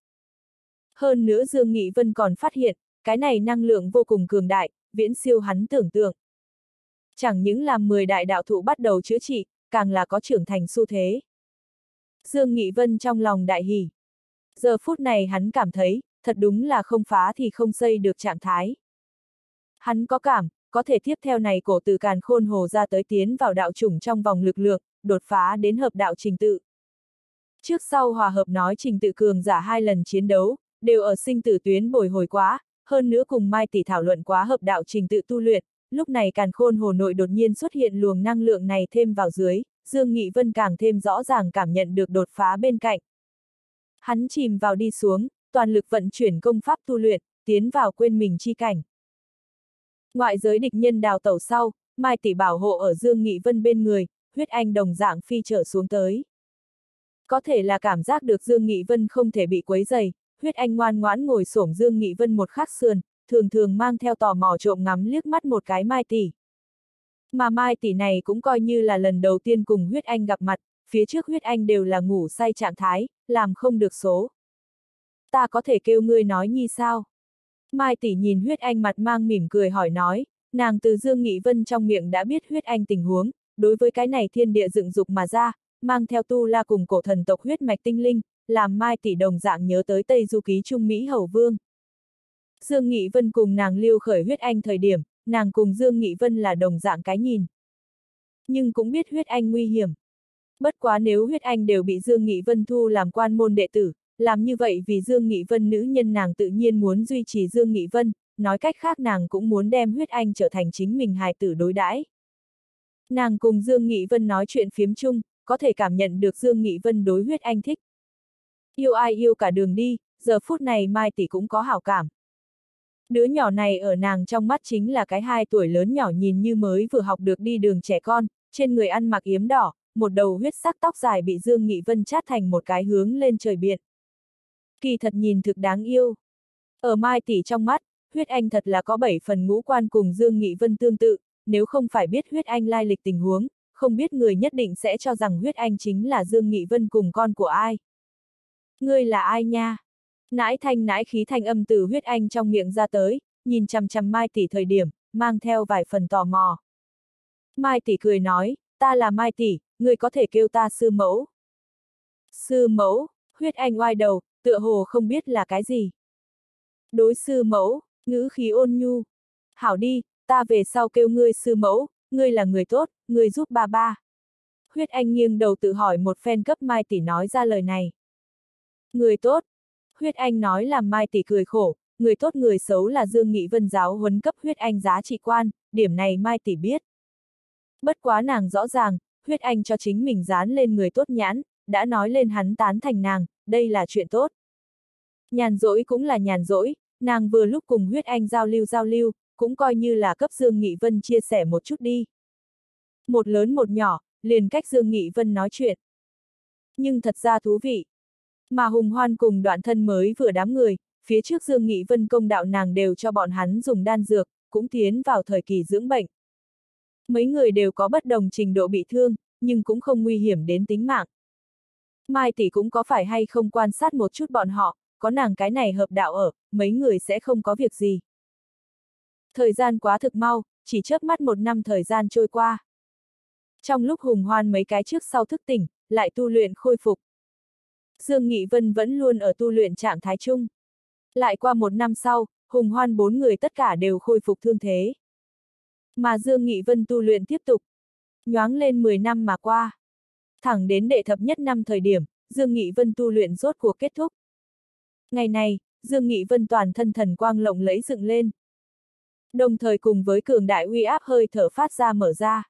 Hơn nữa Dương Nghị Vân còn phát hiện, cái này năng lượng vô cùng cường đại, viễn siêu hắn tưởng tượng. Chẳng những làm mười đại đạo thụ bắt đầu chữa trị, càng là có trưởng thành xu thế. Dương Nghị Vân trong lòng đại hỉ. Giờ phút này hắn cảm thấy, thật đúng là không phá thì không xây được trạng thái. Hắn có cảm, có thể tiếp theo này cổ từ càn khôn hồ ra tới tiến vào đạo chủng trong vòng lực lượng, đột phá đến hợp đạo trình tự. Trước sau hòa hợp nói trình tự cường giả hai lần chiến đấu, đều ở sinh tử tuyến bồi hồi quá, hơn nữa cùng Mai tỷ thảo luận quá hợp đạo trình tự tu luyện, lúc này càn khôn hồ nội đột nhiên xuất hiện luồng năng lượng này thêm vào dưới, Dương Nghị Vân càng thêm rõ ràng cảm nhận được đột phá bên cạnh. Hắn chìm vào đi xuống, toàn lực vận chuyển công pháp tu luyện, tiến vào quên mình chi cảnh. Ngoại giới địch nhân đào tẩu sau, Mai tỷ bảo hộ ở Dương Nghị Vân bên người, huyết anh đồng dạng phi trở xuống tới. Có thể là cảm giác được Dương Nghị Vân không thể bị quấy rầy, huyết anh ngoan ngoãn ngồi xổm Dương Nghị Vân một khắc sườn, thường thường mang theo tò mò trộm ngắm liếc mắt một cái Mai tỷ. Mà Mai tỷ này cũng coi như là lần đầu tiên cùng huyết anh gặp mặt, phía trước huyết anh đều là ngủ say trạng thái, làm không được số. Ta có thể kêu ngươi nói nhi sao? Mai tỷ nhìn huyết anh mặt mang mỉm cười hỏi nói, nàng từ Dương Nghị Vân trong miệng đã biết huyết anh tình huống, đối với cái này thiên địa dựng dục mà ra, mang theo tu la cùng cổ thần tộc huyết mạch tinh linh, làm Mai tỷ đồng dạng nhớ tới Tây Du Ký Trung Mỹ Hầu Vương. Dương Nghị Vân cùng nàng lưu khởi huyết anh thời điểm, nàng cùng Dương Nghị Vân là đồng dạng cái nhìn. Nhưng cũng biết huyết anh nguy hiểm. Bất quá nếu huyết anh đều bị Dương Nghị Vân thu làm quan môn đệ tử, làm như vậy vì Dương Nghị Vân nữ nhân nàng tự nhiên muốn duy trì Dương Nghị Vân, nói cách khác nàng cũng muốn đem huyết anh trở thành chính mình hài tử đối đãi. Nàng cùng Dương Nghị Vân nói chuyện phiếm chung, có thể cảm nhận được Dương Nghị Vân đối huyết anh thích. Yêu ai yêu cả đường đi, giờ phút này Mai tỷ cũng có hảo cảm. Đứa nhỏ này ở nàng trong mắt chính là cái hai tuổi lớn nhỏ nhìn như mới vừa học được đi đường trẻ con, trên người ăn mặc yếm đỏ, một đầu huyết sắc tóc dài bị Dương Nghị Vân chát thành một cái hướng lên trời biện. Kỳ thật nhìn thực đáng yêu. Ở Mai tỷ trong mắt, huyết anh thật là có bảy phần ngũ quan cùng Dương Nghị Vân tương tự, nếu không phải biết huyết anh lai lịch tình huống, không biết người nhất định sẽ cho rằng huyết anh chính là Dương Nghị Vân cùng con của ai. Ngươi là ai nha? Nãi thanh nãi khí thanh âm từ huyết anh trong miệng ra tới, nhìn chằm chằm Mai tỷ thời điểm, mang theo vài phần tò mò. Mai tỷ cười nói, ta là Mai tỷ, ngươi có thể kêu ta sư mẫu. Sư mẫu, huyết anh oai đầu, tựa hồ không biết là cái gì. Đối sư mẫu, ngữ khí ôn nhu. Hảo đi, ta về sau kêu ngươi sư mẫu, ngươi là người tốt, ngươi giúp ba ba. Huyết anh nghiêng đầu tự hỏi một phen cấp Mai tỷ nói ra lời này. Người tốt. Huyết anh nói làm Mai tỷ cười khổ, người tốt người xấu là Dương Nghị Vân giáo huấn cấp huyết anh giá trị quan, điểm này Mai tỷ biết. Bất quá nàng rõ ràng, huyết anh cho chính mình dán lên người tốt nhãn, đã nói lên hắn tán thành nàng, đây là chuyện tốt. Nhàn rỗi cũng là nhàn rỗi, nàng vừa lúc cùng huyết anh giao lưu giao lưu, cũng coi như là cấp Dương Nghị Vân chia sẻ một chút đi. Một lớn một nhỏ, liền cách Dương Nghị Vân nói chuyện. Nhưng thật ra thú vị. Mà Hùng Hoan cùng Đoạn Thân mới vừa đám người, phía trước Dương Nghị Vân công đạo nàng đều cho bọn hắn dùng đan dược, cũng tiến vào thời kỳ dưỡng bệnh. Mấy người đều có bất đồng trình độ bị thương, nhưng cũng không nguy hiểm đến tính mạng. Mai tỷ cũng có phải hay không quan sát một chút bọn họ, có nàng cái này hợp đạo ở, mấy người sẽ không có việc gì. Thời gian quá thực mau, chỉ chớp mắt một năm thời gian trôi qua. Trong lúc Hùng Hoan mấy cái trước sau thức tỉnh, lại tu luyện khôi phục. Dương Nghị Vân vẫn luôn ở tu luyện trạng thái chung. Lại qua một năm sau, Hùng Hoan bốn người tất cả đều khôi phục thương thế. Mà Dương Nghị Vân tu luyện tiếp tục. Nhoáng lên mười năm mà qua. Thẳng đến đệ thập nhất năm thời điểm, Dương Nghị Vân tu luyện rốt cuộc kết thúc. Ngày này, Dương Nghị Vân toàn thân thần quang lộng lẫy dựng lên. Đồng thời cùng với cường đại uy áp hơi thở phát ra mở ra.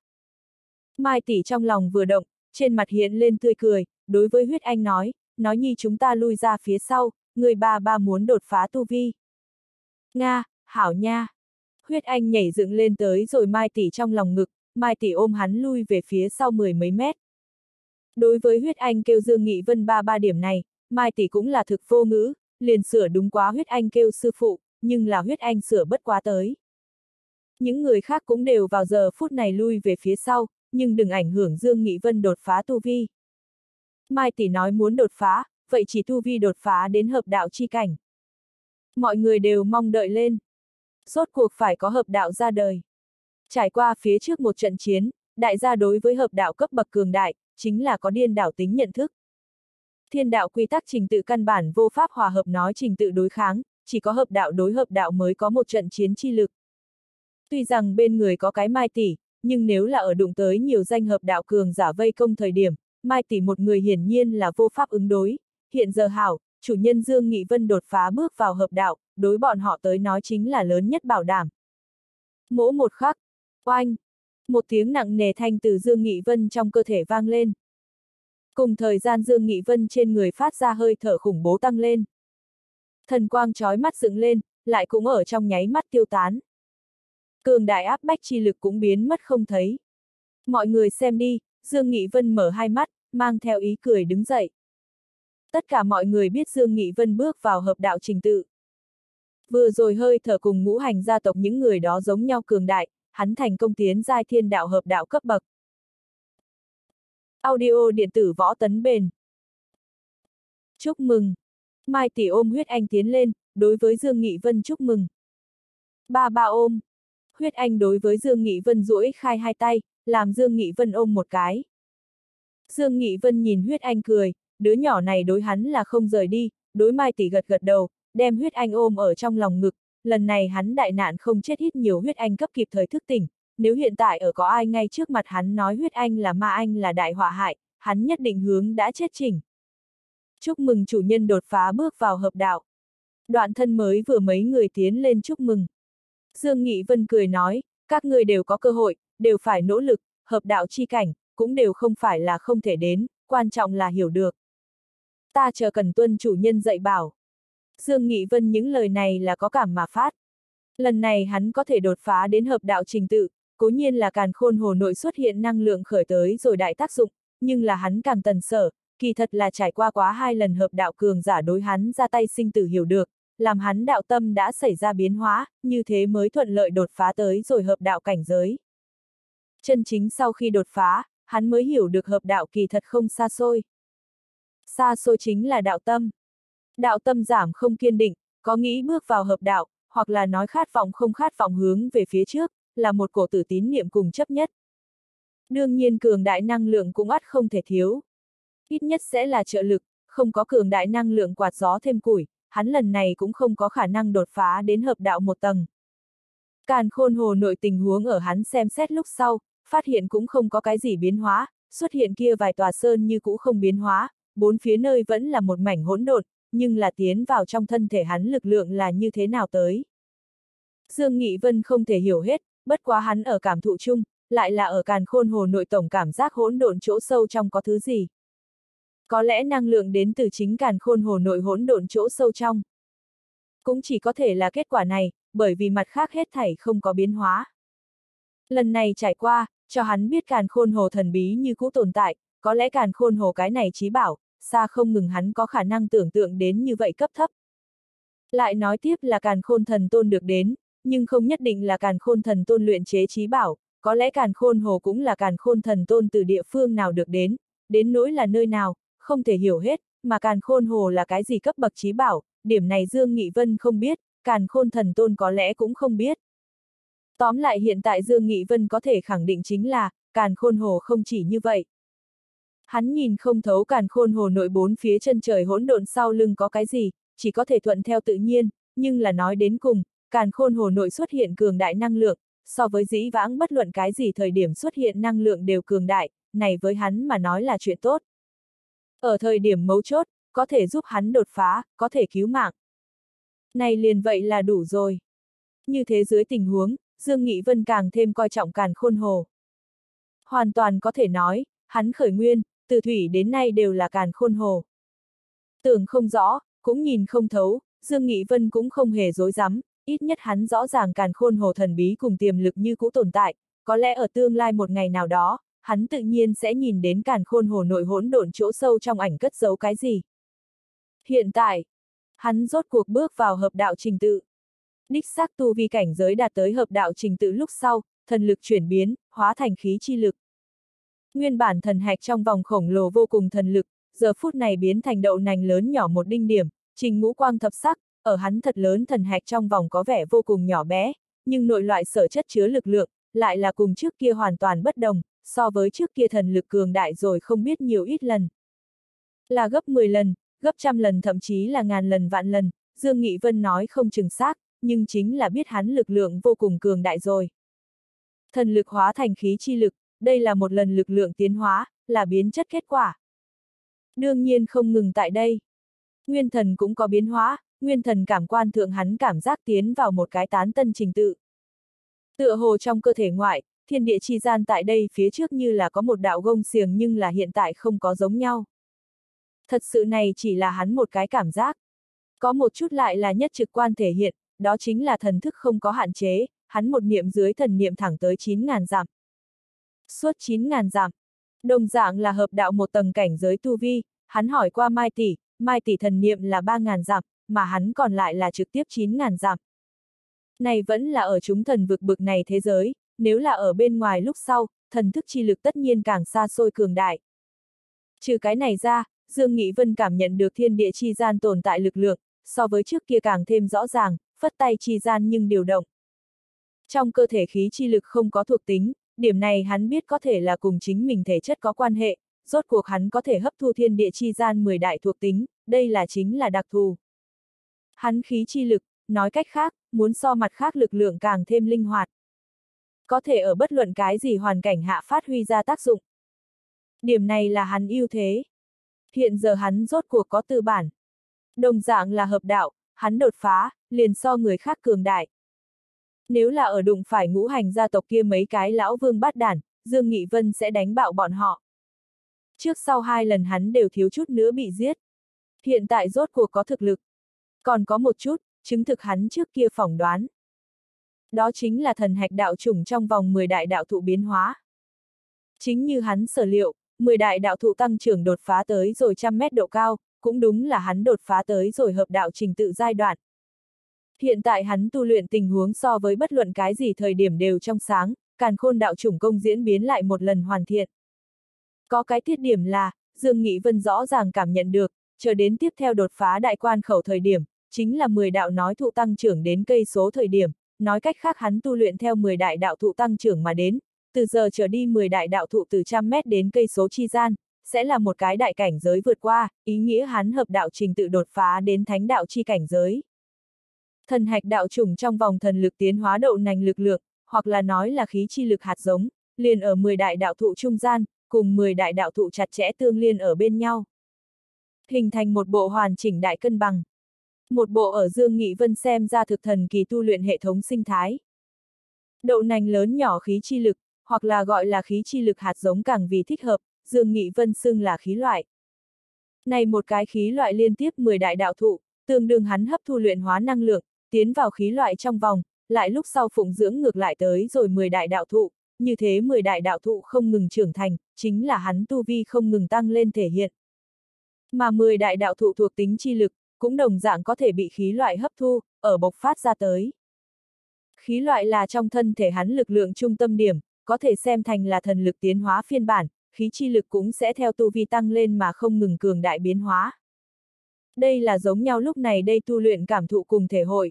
Mai tỷ trong lòng vừa động, trên mặt hiện lên tươi cười, đối với huyết anh nói, nói nhi chúng ta lui ra phía sau, người ba ba muốn đột phá tu vi. Nga, hảo nha. Huyết anh nhảy dựng lên tới rồi Mai tỷ trong lòng ngực, Mai tỷ ôm hắn lui về phía sau mười mấy mét. Đối với huyết anh kêu Dương Nghị Vân ba ba điểm này, Mai tỷ cũng là thực vô ngữ, liền sửa đúng quá huyết anh kêu sư phụ, nhưng là huyết anh sửa bất quá tới. Những người khác cũng đều vào giờ phút này lui về phía sau, nhưng đừng ảnh hưởng Dương Nghị Vân đột phá tu vi. Mai tỷ nói muốn đột phá, vậy chỉ tu vi đột phá đến hợp đạo chi cảnh. Mọi người đều mong đợi lên. Rốt cuộc phải có hợp đạo ra đời. Trải qua phía trước một trận chiến, đại gia đối với hợp đạo cấp bậc cường đại, chính là có điên đảo tính nhận thức. Thiên đạo quy tắc trình tự căn bản vô pháp hòa hợp nói trình tự đối kháng, chỉ có hợp đạo đối hợp đạo mới có một trận chiến chi lực. Tuy rằng bên người có cái Mai tỷ, nhưng nếu là ở đụng tới nhiều danh hợp đạo cường giả vây công thời điểm, Mai tỷ một người hiển nhiên là vô pháp ứng đối. Hiện giờ hảo, chủ nhân Dương Nghị Vân đột phá bước vào hợp đạo, đối bọn họ tới nói chính là lớn nhất bảo đảm. Mỗi một khắc, oanh, một tiếng nặng nề thanh từ Dương Nghị Vân trong cơ thể vang lên. Cùng thời gian Dương Nghị Vân trên người phát ra hơi thở khủng bố tăng lên. Thần quang chói mắt dựng lên, lại cũng ở trong nháy mắt tiêu tán. Cường đại áp bách chi lực cũng biến mất không thấy. Mọi người xem đi, Dương Nghị Vân mở hai mắt, mang theo ý cười đứng dậy. Tất cả mọi người biết Dương Nghị Vân bước vào hợp đạo trình tự. Vừa rồi hơi thở cùng ngũ hành gia tộc những người đó giống nhau cường đại, hắn thành công tiến giai thiên đạo hợp đạo cấp bậc. Audio điện tử võ tấn bền. Chúc mừng. Mai tỷ ôm huyết anh tiến lên, đối với Dương Nghị Vân chúc mừng. Ba ba ôm. Huyết anh đối với Dương Nghị Vân duỗi khai hai tay, làm Dương Nghị Vân ôm một cái. Dương Nghị Vân nhìn huyết anh cười, đứa nhỏ này đối hắn là không rời đi, đối Mai tỷ gật gật đầu, đem huyết anh ôm ở trong lòng ngực, lần này hắn đại nạn không chết ít nhiều huyết anh cấp kịp thời thức tỉnh, nếu hiện tại ở có ai ngay trước mặt hắn nói huyết anh là ma anh là đại họa hại, hắn nhất định hướng đã chết chỉnh. Chúc mừng chủ nhân đột phá bước vào hợp đạo. Đoạn thân mới vừa mấy người tiến lên chúc mừng. Dương Nghị Vân cười nói, các người đều có cơ hội, đều phải nỗ lực, hợp đạo chi cảnh, cũng đều không phải là không thể đến, quan trọng là hiểu được. Ta chờ cần tuân chủ nhân dạy bảo. Dương Nghị Vân những lời này là có cảm mà phát. Lần này hắn có thể đột phá đến hợp đạo trình tự, cố nhiên là càn khôn hồ nội xuất hiện năng lượng khởi tới rồi đại tác dụng, nhưng là hắn càng tần sở, kỳ thật là trải qua quá hai lần hợp đạo cường giả đối hắn ra tay sinh tử hiểu được, làm hắn đạo tâm đã xảy ra biến hóa, như thế mới thuận lợi đột phá tới rồi hợp đạo cảnh giới. Chân chính sau khi đột phá, hắn mới hiểu được hợp đạo kỳ thật không xa xôi. Xa xôi chính là đạo tâm. Đạo tâm giảm không kiên định, có nghĩ bước vào hợp đạo, hoặc là nói khát vọng không khát vọng hướng về phía trước, là một cổ tử tín niệm cùng chấp nhất. Đương nhiên cường đại năng lượng cũng ắt không thể thiếu. Ít nhất sẽ là trợ lực, không có cường đại năng lượng quạt gió thêm củi, hắn lần này cũng không có khả năng đột phá đến hợp đạo một tầng. Càn khôn hồ nội tình huống ở hắn xem xét lúc sau, phát hiện cũng không có cái gì biến hóa, xuất hiện kia vài tòa sơn như cũ không biến hóa, bốn phía nơi vẫn là một mảnh hỗn độn, nhưng là tiến vào trong thân thể hắn lực lượng là như thế nào tới. Dương Nghị Vân không thể hiểu hết, bất quá hắn ở cảm thụ chung, lại là ở càn khôn hồ nội tổng cảm giác hỗn độn chỗ sâu trong có thứ gì. Có lẽ năng lượng đến từ chính càn khôn hồ nội hỗn độn chỗ sâu trong. Cũng chỉ có thể là kết quả này, bởi vì mặt khác hết thảy không có biến hóa. Lần này trải qua, cho hắn biết càn khôn hồ thần bí như cũ tồn tại, có lẽ càn khôn hồ cái này chí bảo, xa không ngừng hắn có khả năng tưởng tượng đến như vậy cấp thấp. Lại nói tiếp là càn khôn thần tôn được đến, nhưng không nhất định là càn khôn thần tôn luyện chế chí bảo, có lẽ càn khôn hồ cũng là càn khôn thần tôn từ địa phương nào được đến, đến nỗi là nơi nào, không thể hiểu hết, mà càn khôn hồ là cái gì cấp bậc chí bảo, điểm này Dương Nghị Vân không biết, càn khôn thần tôn có lẽ cũng không biết. Tóm lại hiện tại Dương Nghị Vân có thể khẳng định chính là, càn khôn hồ không chỉ như vậy. Hắn nhìn không thấu càn khôn hồ nội bốn phía chân trời hỗn độn sau lưng có cái gì, chỉ có thể thuận theo tự nhiên, nhưng là nói đến cùng, càn khôn hồ nội xuất hiện cường đại năng lượng, so với dĩ vãng bất luận cái gì thời điểm xuất hiện năng lượng đều cường đại, này với hắn mà nói là chuyện tốt. Ở thời điểm mấu chốt, có thể giúp hắn đột phá, có thể cứu mạng. Này liền vậy là đủ rồi. Như thế dưới tình huống, Dương Nghị Vân càng thêm coi trọng càn khôn hồ. Hoàn toàn có thể nói, hắn khởi nguyên, từ thủy đến nay đều là càn khôn hồ. Tưởng không rõ, cũng nhìn không thấu, Dương Nghị Vân cũng không hề dối rắm, ít nhất hắn rõ ràng càn khôn hồ thần bí cùng tiềm lực như cũ tồn tại, có lẽ ở tương lai một ngày nào đó, hắn tự nhiên sẽ nhìn đến càn khôn hồ nội hỗn độn chỗ sâu trong ảnh cất giấu cái gì. Hiện tại, Hắn rốt cuộc bước vào hợp đạo trình tự. Đích xác tu vi cảnh giới đạt tới hợp đạo trình tự lúc sau, thần lực chuyển biến, hóa thành khí chi lực. Nguyên bản thần hạch trong vòng khổng lồ vô cùng thần lực, giờ phút này biến thành đậu nành lớn nhỏ một đinh điểm, trình ngũ quang thập sắc, ở hắn thật lớn thần hạch trong vòng có vẻ vô cùng nhỏ bé, nhưng nội loại sở chất chứa lực lượng, lại là cùng trước kia hoàn toàn bất đồng, so với trước kia thần lực cường đại rồi không biết nhiều ít lần. Là gấp mười lần, gấp trăm lần thậm chí là ngàn lần vạn lần, Dương Nghị Vân nói không chừng xác, nhưng chính là biết hắn lực lượng vô cùng cường đại rồi. Thần lực hóa thành khí chi lực, đây là một lần lực lượng tiến hóa, là biến chất kết quả. Đương nhiên không ngừng tại đây. Nguyên thần cũng có biến hóa, nguyên thần cảm quan thượng hắn cảm giác tiến vào một cái tán tân trình tự. Tựa hồ trong cơ thể ngoại, thiên địa chi gian tại đây phía trước như là có một đạo gông xiềng nhưng là hiện tại không có giống nhau. Thật sự này chỉ là hắn một cái cảm giác. Có một chút lại là nhất trực quan thể hiện, đó chính là thần thức không có hạn chế, hắn một niệm dưới thần niệm thẳng tới chín ngàn dặm. Suốt chín ngàn dặm. Đồng dạng là hợp đạo một tầng cảnh giới tu vi, hắn hỏi qua Mai tỷ, Mai tỷ thần niệm là ba ngàn dặm, mà hắn còn lại là trực tiếp chín ngàn dặm. Này vẫn là ở chúng thần vực bực này thế giới, nếu là ở bên ngoài lúc sau, thần thức chi lực tất nhiên càng xa xôi cường đại. Trừ cái này ra, Dương Nghị Vân cảm nhận được thiên địa chi gian tồn tại lực lượng, so với trước kia càng thêm rõ ràng, phất tay chi gian nhưng điều động. Trong cơ thể khí chi lực không có thuộc tính, điểm này hắn biết có thể là cùng chính mình thể chất có quan hệ, rốt cuộc hắn có thể hấp thu thiên địa chi gian mười đại thuộc tính, đây là chính là đặc thù. Hắn khí chi lực, nói cách khác, muốn so mặt khác lực lượng càng thêm linh hoạt. Có thể ở bất luận cái gì hoàn cảnh hạ phát huy ra tác dụng. Điểm này là hắn ưu thế. Hiện giờ hắn rốt cuộc có tư bản. Đồng dạng là hợp đạo, hắn đột phá, liền so người khác cường đại. Nếu là ở đụng phải ngũ hành gia tộc kia mấy cái lão vương bát đản, Dương Nghị Vân sẽ đánh bạo bọn họ. Trước sau hai lần hắn đều thiếu chút nữa bị giết. Hiện tại rốt cuộc có thực lực. Còn có một chút, chứng thực hắn trước kia phỏng đoán. Đó chính là thần hạch đạo chủng trong vòng mười đại đạo thụ biến hóa. Chính như hắn sở liệu, mười đại đạo thụ tăng trưởng đột phá tới rồi trăm mét độ cao, cũng đúng là hắn đột phá tới rồi hợp đạo trình tự giai đoạn. Hiện tại hắn tu luyện tình huống so với bất luận cái gì thời điểm đều trong sáng, càn khôn đạo chủng công diễn biến lại một lần hoàn thiện. Có cái tiết điểm là, Dương Nghị Vân rõ ràng cảm nhận được, chờ đến tiếp theo đột phá đại quan khẩu thời điểm, chính là mười đạo nói thụ tăng trưởng đến cây số thời điểm, nói cách khác hắn tu luyện theo mười đại đạo thụ tăng trưởng mà đến, từ giờ trở đi mười đại đạo thụ từ trăm mét đến cây số chi gian, sẽ là một cái đại cảnh giới vượt qua, ý nghĩa hắn hợp đạo trình tự đột phá đến thánh đạo chi cảnh giới. Thần hạch đạo chủng trong vòng thần lực tiến hóa đậu nành lực lượng, hoặc là nói là khí chi lực hạt giống, liền ở mười đại đạo thụ trung gian, cùng mười đại đạo thụ chặt chẽ tương liên ở bên nhau. Hình thành một bộ hoàn chỉnh đại cân bằng. Một bộ ở Dương Nghị Vân xem ra thực thần kỳ tu luyện hệ thống sinh thái. Đậu nành lớn nhỏ khí chi lực, hoặc là gọi là khí chi lực hạt giống càng vì thích hợp, Dương Nghị Vân xưng là khí loại. Này một cái khí loại liên tiếp mười đại đạo thụ, tương đương hắn hấp thu luyện hóa năng lượng, tiến vào khí loại trong vòng, lại lúc sau phụng dưỡng ngược lại tới rồi mười đại đạo thụ, như thế mười đại đạo thụ không ngừng trưởng thành, chính là hắn tu vi không ngừng tăng lên thể hiện. Mà mười đại đạo thụ thuộc tính chi lực, cũng đồng dạng có thể bị khí loại hấp thu, ở bộc phát ra tới. Khí loại là trong thân thể hắn lực lượng trung tâm điểm, có thể xem thành là thần lực tiến hóa phiên bản, khí chi lực cũng sẽ theo tu vi tăng lên mà không ngừng cường đại biến hóa. Đây là giống nhau lúc này đây tu luyện cảm thụ cùng thể hội.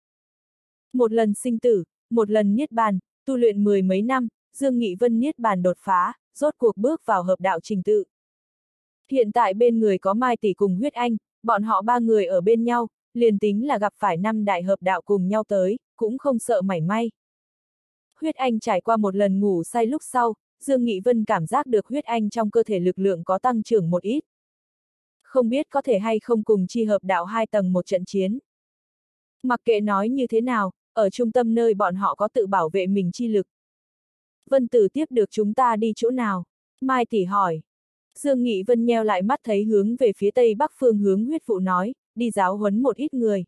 Một lần sinh tử, một lần niết bàn, tu luyện mười mấy năm, Dương Nghị Vân niết bàn đột phá, rốt cuộc bước vào hợp đạo trình tự. Hiện tại bên người có Mai tỷ cùng Huyết Anh, bọn họ ba người ở bên nhau, liền tính là gặp phải năm đại hợp đạo cùng nhau tới, cũng không sợ mảy may. Huyết Anh trải qua một lần ngủ say lúc sau, Dương Nghị Vân cảm giác được Huyết Anh trong cơ thể lực lượng có tăng trưởng một ít. Không biết có thể hay không cùng chi hợp đạo hai tầng một trận chiến. Mặc kệ nói như thế nào, ở trung tâm nơi bọn họ có tự bảo vệ mình chi lực. Vân Tử tiếp được chúng ta đi chỗ nào? Mai tỷ hỏi. Dương Nghị Vân nheo lại mắt thấy hướng về phía tây bắc phương hướng huyết vụ nói, đi giáo huấn một ít người.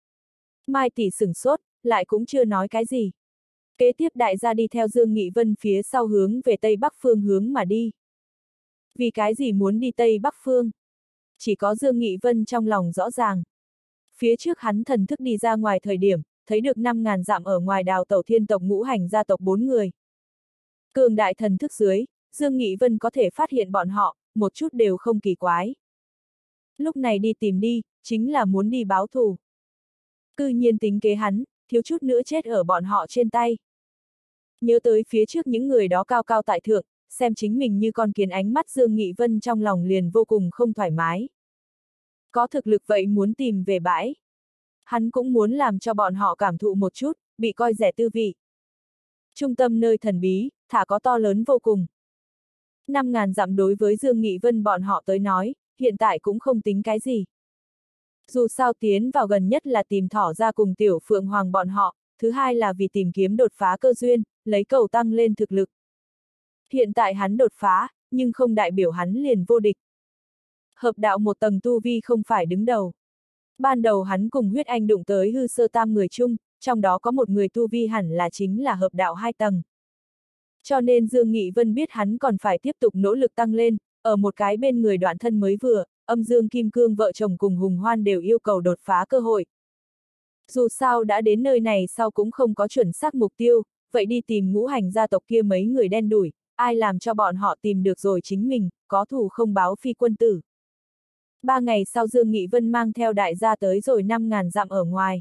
Mai tỷ sửng sốt, lại cũng chưa nói cái gì. Kế tiếp đại gia đi theo Dương Nghị Vân phía sau hướng về tây bắc phương hướng mà đi. Vì cái gì muốn đi tây bắc phương? Chỉ có Dương Nghị Vân trong lòng rõ ràng. Phía trước hắn thần thức đi ra ngoài thời điểm, thấy được năm ngàn dặm ở ngoài đào tẩu thiên tộc ngũ hành gia tộc bốn người. Cường đại thần thức dưới, Dương Nghị Vân có thể phát hiện bọn họ, một chút đều không kỳ quái. Lúc này đi tìm đi, chính là muốn đi báo thù. Cư nhiên tính kế hắn, thiếu chút nữa chết ở bọn họ trên tay. Nhớ tới phía trước những người đó cao cao tại thượng, xem chính mình như con kiến, ánh mắt Dương Nghị Vân trong lòng liền vô cùng không thoải mái. Có thực lực vậy muốn tìm về bãi. Hắn cũng muốn làm cho bọn họ cảm thụ một chút, bị coi rẻ tư vị. Trung tâm nơi thần bí, thả có to lớn vô cùng. Năm ngàn dặm đối với Dương Nghị Vân bọn họ tới nói, hiện tại cũng không tính cái gì. Dù sao tiến vào gần nhất là tìm thỏ ra cùng tiểu phượng hoàng bọn họ, thứ hai là vì tìm kiếm đột phá cơ duyên, lấy cầu tăng lên thực lực. Hiện tại hắn đột phá, nhưng không đại biểu hắn liền vô địch. Hợp đạo một tầng tu vi không phải đứng đầu. Ban đầu hắn cùng huyết anh đụng tới hư sơ tam người chung, trong đó có một người tu vi hẳn là chính là hợp đạo hai tầng. Cho nên Dương Nghị Vân biết hắn còn phải tiếp tục nỗ lực tăng lên, ở một cái bên người Đoạn Thân mới vừa, Âm Dương Kim Cương vợ chồng cùng Hùng Hoan đều yêu cầu đột phá cơ hội. Dù sao đã đến nơi này sau cũng không có chuẩn xác mục tiêu, vậy đi tìm ngũ hành gia tộc kia mấy người đen đủi, ai làm cho bọn họ tìm được rồi chính mình, có thù không báo phi quân tử. Ba ngày sau Dương Nghị Vân mang theo đại gia tới rồi năm ngàn dặm ở ngoài.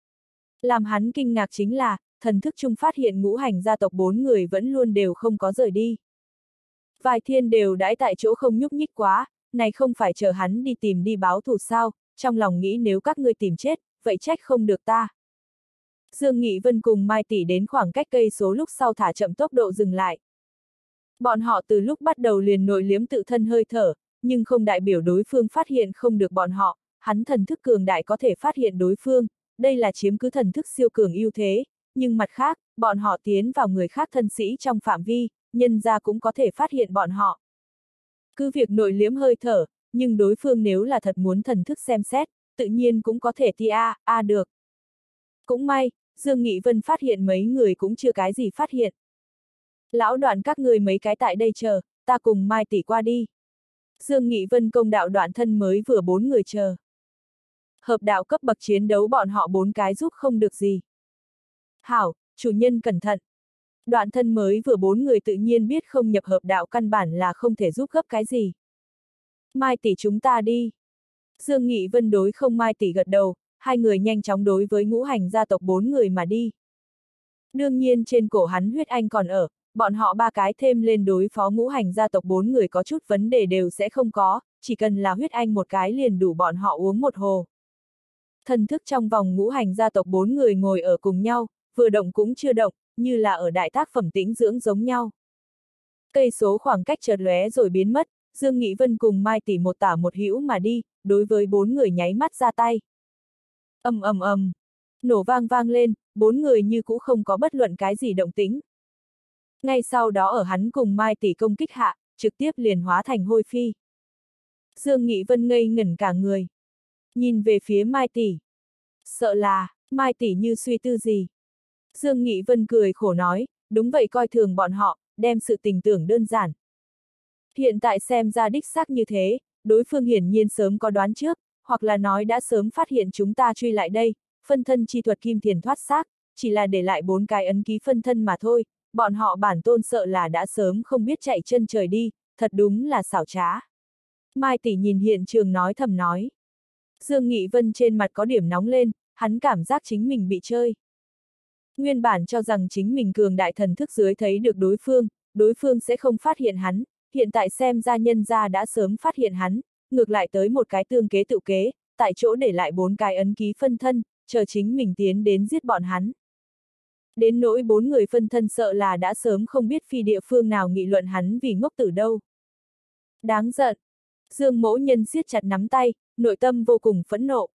Làm hắn kinh ngạc chính là, thần thức chung phát hiện ngũ hành gia tộc bốn người vẫn luôn đều không có rời đi. Vài thiên đều đãi tại chỗ không nhúc nhích quá, này không phải chờ hắn đi tìm đi báo thù sao, trong lòng nghĩ nếu các ngươi tìm chết, vậy trách không được ta. Dương Nghị Vân cùng Mai Tỷ đến khoảng cách cây số lúc sau thả chậm tốc độ dừng lại. Bọn họ từ lúc bắt đầu liền nội liếm tự thân hơi thở, nhưng không đại biểu đối phương phát hiện không được bọn họ, hắn thần thức cường đại có thể phát hiện đối phương, đây là chiếm cứ thần thức siêu cường ưu thế, nhưng mặt khác, bọn họ tiến vào người khác thân sĩ trong phạm vi, nhân ra cũng có thể phát hiện bọn họ. Cứ việc nội liếm hơi thở, nhưng đối phương nếu là thật muốn thần thức xem xét, tự nhiên cũng có thể ti a, a được. Cũng may, Dương Nghị Vân phát hiện mấy người cũng chưa cái gì phát hiện. Lão Đoạn các người mấy cái tại đây chờ, ta cùng Mai Tỷ qua đi. Dương Nghị Vân công đạo Đoạn Thân mới vừa bốn người chờ. Hợp đạo cấp bậc chiến đấu bọn họ bốn cái giúp không được gì. Hảo, chủ nhân cẩn thận. Đoạn Thân mới vừa bốn người tự nhiên biết không nhập hợp đạo căn bản là không thể giúp gấp cái gì. Mai Tỷ chúng ta đi. Dương Nghị Vân đối không Mai Tỷ gật đầu, hai người nhanh chóng đối với ngũ hành gia tộc bốn người mà đi. Đương nhiên trên cổ hắn huyết anh còn ở, bọn họ ba cái thêm lên đối phó ngũ hành gia tộc bốn người có chút vấn đề đều sẽ không có, chỉ cần là huyết anh một cái liền đủ bọn họ uống một hồ. Thần thức trong vòng ngũ hành gia tộc bốn người ngồi ở cùng nhau, vừa động cũng chưa động, như là ở đại tác phẩm tĩnh dưỡng giống nhau. Cây số khoảng cách chợt lóe rồi biến mất, Dương Nghị Vân cùng Mai Tỷ một tả một hữu mà đi, đối với bốn người nháy mắt ra tay. Ầm ầm ầm, nổ vang vang lên, bốn người như cũ không có bất luận cái gì động tĩnh. Ngay sau đó ở hắn cùng Mai Tỷ công kích hạ, trực tiếp liền hóa thành hôi phi. Dương Nghị Vân ngây ngẩn cả người. Nhìn về phía Mai Tỷ. Sợ là, Mai Tỷ như suy tư gì. Dương Nghị Vân cười khổ nói, đúng vậy coi thường bọn họ, đem sự tình tưởng đơn giản. Hiện tại xem ra đích xác như thế, đối phương hiển nhiên sớm có đoán trước, hoặc là nói đã sớm phát hiện chúng ta truy lại đây, phân thân chi thuật kim thiền thoát xác, chỉ là để lại bốn cái ấn ký phân thân mà thôi, bọn họ bản tôn sợ là đã sớm không biết chạy chân trời đi, thật đúng là xảo trá. Mai Tỷ nhìn hiện trường nói thầm nói. Dương Nghị Vân trên mặt có điểm nóng lên, hắn cảm giác chính mình bị chơi. Nguyên bản cho rằng chính mình cường đại thần thức dưới thấy được đối phương, đối phương sẽ không phát hiện hắn, hiện tại xem ra nhân ra đã sớm phát hiện hắn, ngược lại tới một cái tương kế tự kế, tại chỗ để lại bốn cái ấn ký phân thân, chờ chính mình tiến đến giết bọn hắn. Đến nỗi bốn người phân thân sợ là đã sớm không biết phi địa phương nào nghị luận hắn vì ngốc tử đâu. Đáng giận. Dương Mỗ Nhân siết chặt nắm tay, nội tâm vô cùng phẫn nộ.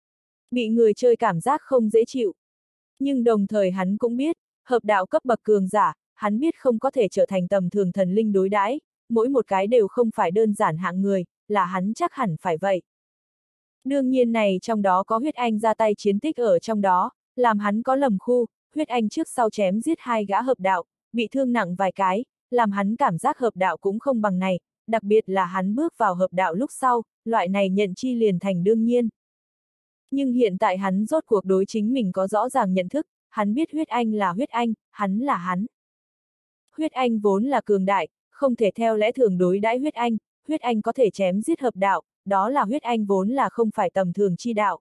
Bị người chơi cảm giác không dễ chịu. Nhưng đồng thời hắn cũng biết, hợp đạo cấp bậc cường giả, hắn biết không có thể trở thành tầm thường thần linh đối đãi, mỗi một cái đều không phải đơn giản hạng người, là hắn chắc hẳn phải vậy. Đương nhiên này trong đó có huyết anh ra tay chiến tích ở trong đó, làm hắn có lầm khu, huyết anh trước sau chém giết hai gã hợp đạo, bị thương nặng vài cái, làm hắn cảm giác hợp đạo cũng không bằng này, đặc biệt là hắn bước vào hợp đạo lúc sau, loại này nhận chi liền thành đương nhiên. Nhưng hiện tại hắn rốt cuộc đối chính mình có rõ ràng nhận thức, hắn biết huyết anh là huyết anh, hắn là hắn. Huyết anh vốn là cường đại, không thể theo lẽ thường đối đãi huyết anh, huyết anh có thể chém giết hợp đạo, đó là huyết anh vốn là không phải tầm thường chi đạo.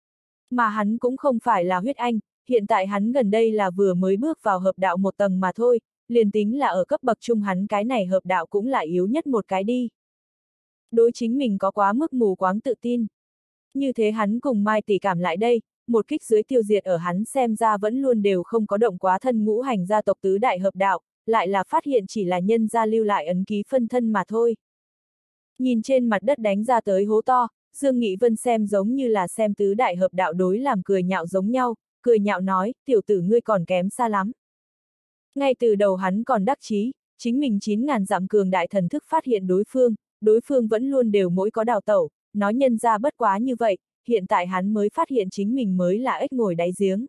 Mà hắn cũng không phải là huyết anh, hiện tại hắn gần đây là vừa mới bước vào hợp đạo một tầng mà thôi, liền tính là ở cấp bậc trung hắn cái này hợp đạo cũng là yếu nhất một cái đi. Đối chính mình có quá mức mù quáng tự tin. Như thế hắn cùng Mai tỷ cảm lại đây, một kích dưới tiêu diệt ở hắn xem ra vẫn luôn đều không có động quá thân ngũ hành gia tộc tứ đại hợp đạo, lại là phát hiện chỉ là nhân gia lưu lại ấn ký phân thân mà thôi. Nhìn trên mặt đất đánh ra tới hố to, Dương Nghị Vân xem giống như là xem tứ đại hợp đạo đối làm cười nhạo giống nhau, cười nhạo nói, tiểu tử ngươi còn kém xa lắm. Ngay từ đầu hắn còn đắc chí, chính mình chín ngàn dặm cường đại thần thức phát hiện đối phương, đối phương vẫn luôn đều mỗi có đào tẩu, nói nhân ra bất quá như vậy, hiện tại hắn mới phát hiện chính mình mới là ếch ngồi đáy giếng.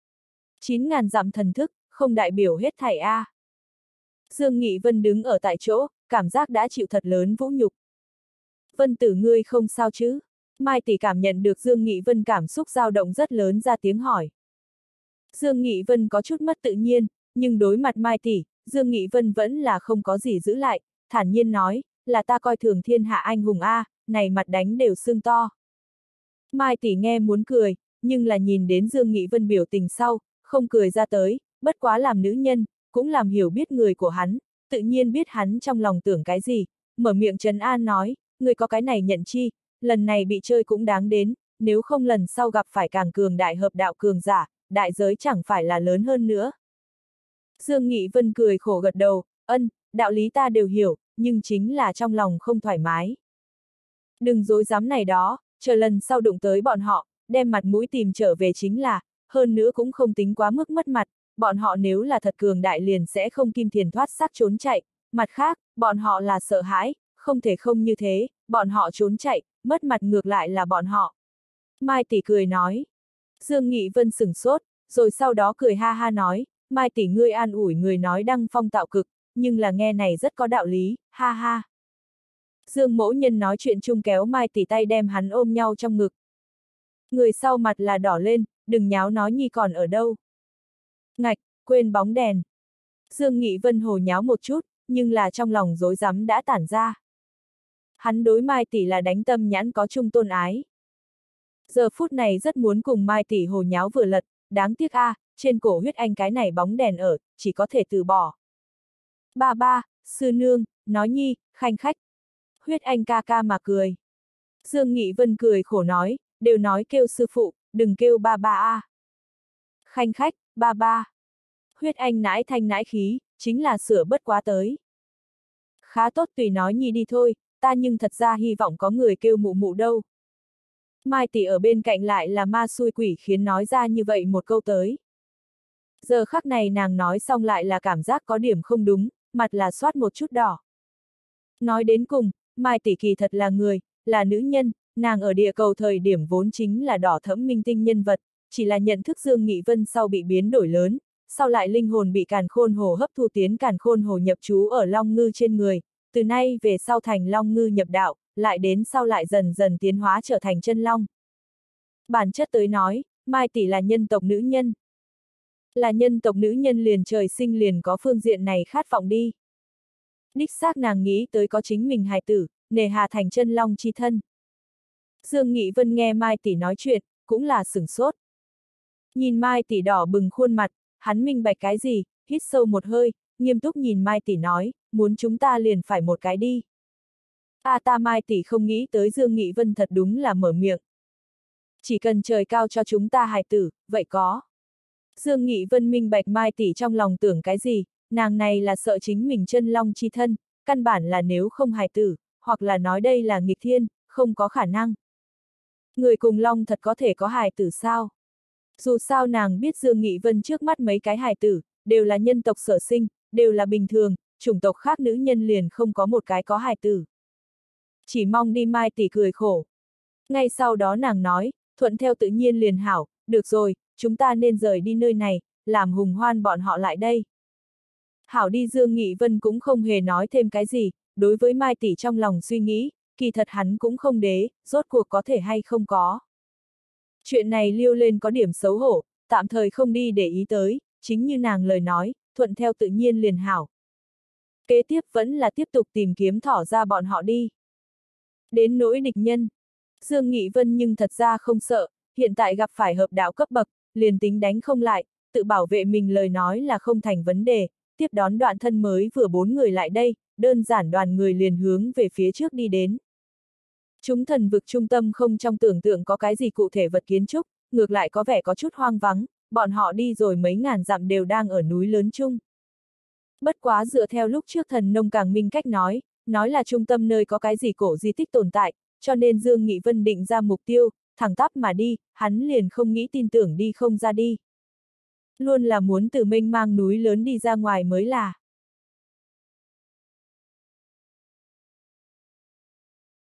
chín ngàn dặm thần thức, không đại biểu hết thảy A. Dương Nghị Vân đứng ở tại chỗ, cảm giác đã chịu thật lớn vũ nhục. Vân tử ngươi không sao chứ? Mai tỷ cảm nhận được Dương Nghị Vân cảm xúc dao động rất lớn ra tiếng hỏi. Dương Nghị Vân có chút mất tự nhiên, nhưng đối mặt Mai tỷ, Dương Nghị Vân vẫn là không có gì giữ lại, thản nhiên nói, là ta coi thường thiên hạ anh hùng A, này mặt đánh đều sưng to. Mai tỷ nghe muốn cười, nhưng là nhìn đến Dương Nghị Vân biểu tình sau, không cười ra tới, bất quá làm nữ nhân, cũng làm hiểu biết người của hắn, tự nhiên biết hắn trong lòng tưởng cái gì, mở miệng trấn an nói, người có cái này nhận chi, lần này bị chơi cũng đáng đến, nếu không lần sau gặp phải càng cường đại hợp đạo cường giả, đại giới chẳng phải là lớn hơn nữa. Dương Nghị Vân cười khổ gật đầu, ân, đạo lý ta đều hiểu, nhưng chính là trong lòng không thoải mái. Đừng dối dám này đó, chờ lần sau đụng tới bọn họ, đem mặt mũi tìm trở về chính là, hơn nữa cũng không tính quá mức mất mặt, bọn họ nếu là thật cường đại liền sẽ không kim thiền thoát xác trốn chạy, mặt khác, bọn họ là sợ hãi, không thể không như thế, bọn họ trốn chạy, mất mặt ngược lại là bọn họ. Mai tỷ cười nói. Dương Nghị Vân sửng sốt, rồi sau đó cười ha ha nói, Mai tỷ ngươi an ủi người nói đăng phong tạo cực, nhưng là nghe này rất có đạo lý, ha ha. Dương mỗ nhân nói chuyện chung kéo Mai tỷ tay đem hắn ôm nhau trong ngực. Người sau mặt là đỏ lên, đừng nháo nói nhi còn ở đâu. Ngạch, quên bóng đèn. Dương Nghị Vân hồ nháo một chút, nhưng là trong lòng rối rắm đã tản ra. Hắn đối Mai tỷ là đánh tâm nhãn có chung tôn ái. Giờ phút này rất muốn cùng Mai tỷ hồ nháo vừa lật, đáng tiếc a, à, trên cổ huyết anh cái này bóng đèn ở, chỉ có thể từ bỏ. Ba ba, sư nương, nói nhi, khanh khách. Huyết anh ca ca mà cười. Dương Nghị Vân cười khổ nói, đều nói kêu sư phụ, đừng kêu ba ba a. À. Khanh khách, ba ba. Huyết anh nãi thanh nãi khí, chính là sửa bất quá tới. Khá tốt tùy nói nhi đi thôi, ta nhưng thật ra hy vọng có người kêu mụ mụ đâu. Mai tỷ ở bên cạnh lại là ma xui quỷ khiến nói ra như vậy một câu tới. Giờ khắc này nàng nói xong lại là cảm giác có điểm không đúng, mặt là xoát một chút đỏ. Nói đến cùng, Mai tỷ kỳ thật là người, là nữ nhân, nàng ở địa cầu thời điểm vốn chính là đỏ thẫm minh tinh nhân vật, chỉ là nhận thức Dương Nghị Vân sau bị biến đổi lớn, sau lại linh hồn bị càn khôn hồ hấp thu tiến càn khôn hồ nhập trú ở Long Ngư trên người, từ nay về sau thành Long Ngư nhập đạo, lại đến sau lại dần dần tiến hóa trở thành chân long. Bản chất tới nói, Mai tỷ là nhân tộc nữ nhân. Là nhân tộc nữ nhân liền trời sinh liền có phương diện này khát vọng đi. Đích xác nàng nghĩ tới có chính mình hài tử, nề hà thành chân long chi thân. Dương Nghị Vân nghe Mai tỷ nói chuyện, cũng là sửng sốt. Nhìn Mai tỷ đỏ bừng khuôn mặt, hắn minh bạch cái gì, hít sâu một hơi, nghiêm túc nhìn Mai tỷ nói, muốn chúng ta liền phải một cái đi. A à, ta Mai tỷ không nghĩ tới Dương Nghị Vân thật đúng là mở miệng. Chỉ cần trời cao cho chúng ta hài tử, vậy có. Dương Nghị Vân minh bạch Mai tỷ trong lòng tưởng cái gì, nàng này là sợ chính mình chân long chi thân, căn bản là nếu không hài tử, hoặc là nói đây là nghịch thiên, không có khả năng. Người cùng long thật có thể có hài tử sao? Dù sao nàng biết Dương Nghị Vân trước mắt mấy cái hài tử, đều là nhân tộc sở sinh, đều là bình thường, chủng tộc khác nữ nhân liền không có một cái có hài tử. Chỉ mong đi Mai tỷ cười khổ. Ngay sau đó nàng nói, thuận theo tự nhiên liền hảo, được rồi, chúng ta nên rời đi nơi này, làm hùng hoan bọn họ lại đây. Hảo đi Dương Nghị Vân cũng không hề nói thêm cái gì, đối với Mai tỷ trong lòng suy nghĩ, kỳ thật hắn cũng không đế, rốt cuộc có thể hay không có. Chuyện này Liêu lên có điểm xấu hổ, tạm thời không đi để ý tới, chính như nàng lời nói, thuận theo tự nhiên liền hảo. Kế tiếp vẫn là tiếp tục tìm kiếm thỏ ra bọn họ đi. Đến nỗi địch nhân, Dương Nghị Vân nhưng thật ra không sợ, hiện tại gặp phải hợp đạo cấp bậc, liền tính đánh không lại, tự bảo vệ mình lời nói là không thành vấn đề, tiếp đón Đoạn Thân mới vừa bốn người lại đây, đơn giản đoàn người liền hướng về phía trước đi đến. Chúng thần vực trung tâm không trong tưởng tượng có cái gì cụ thể vật kiến trúc, ngược lại có vẻ có chút hoang vắng, bọn họ đi rồi mấy ngàn dặm đều đang ở núi lớn chung. Bất quá dựa theo lúc trước thần nông càng minh cách nói, nói là trung tâm nơi có cái gì cổ di tích tồn tại, cho nên Dương Nghị Vân định ra mục tiêu, thẳng tắp mà đi, hắn liền không nghĩ tin tưởng đi không ra đi. Luôn là muốn từ mênh mang núi lớn đi ra ngoài mới là.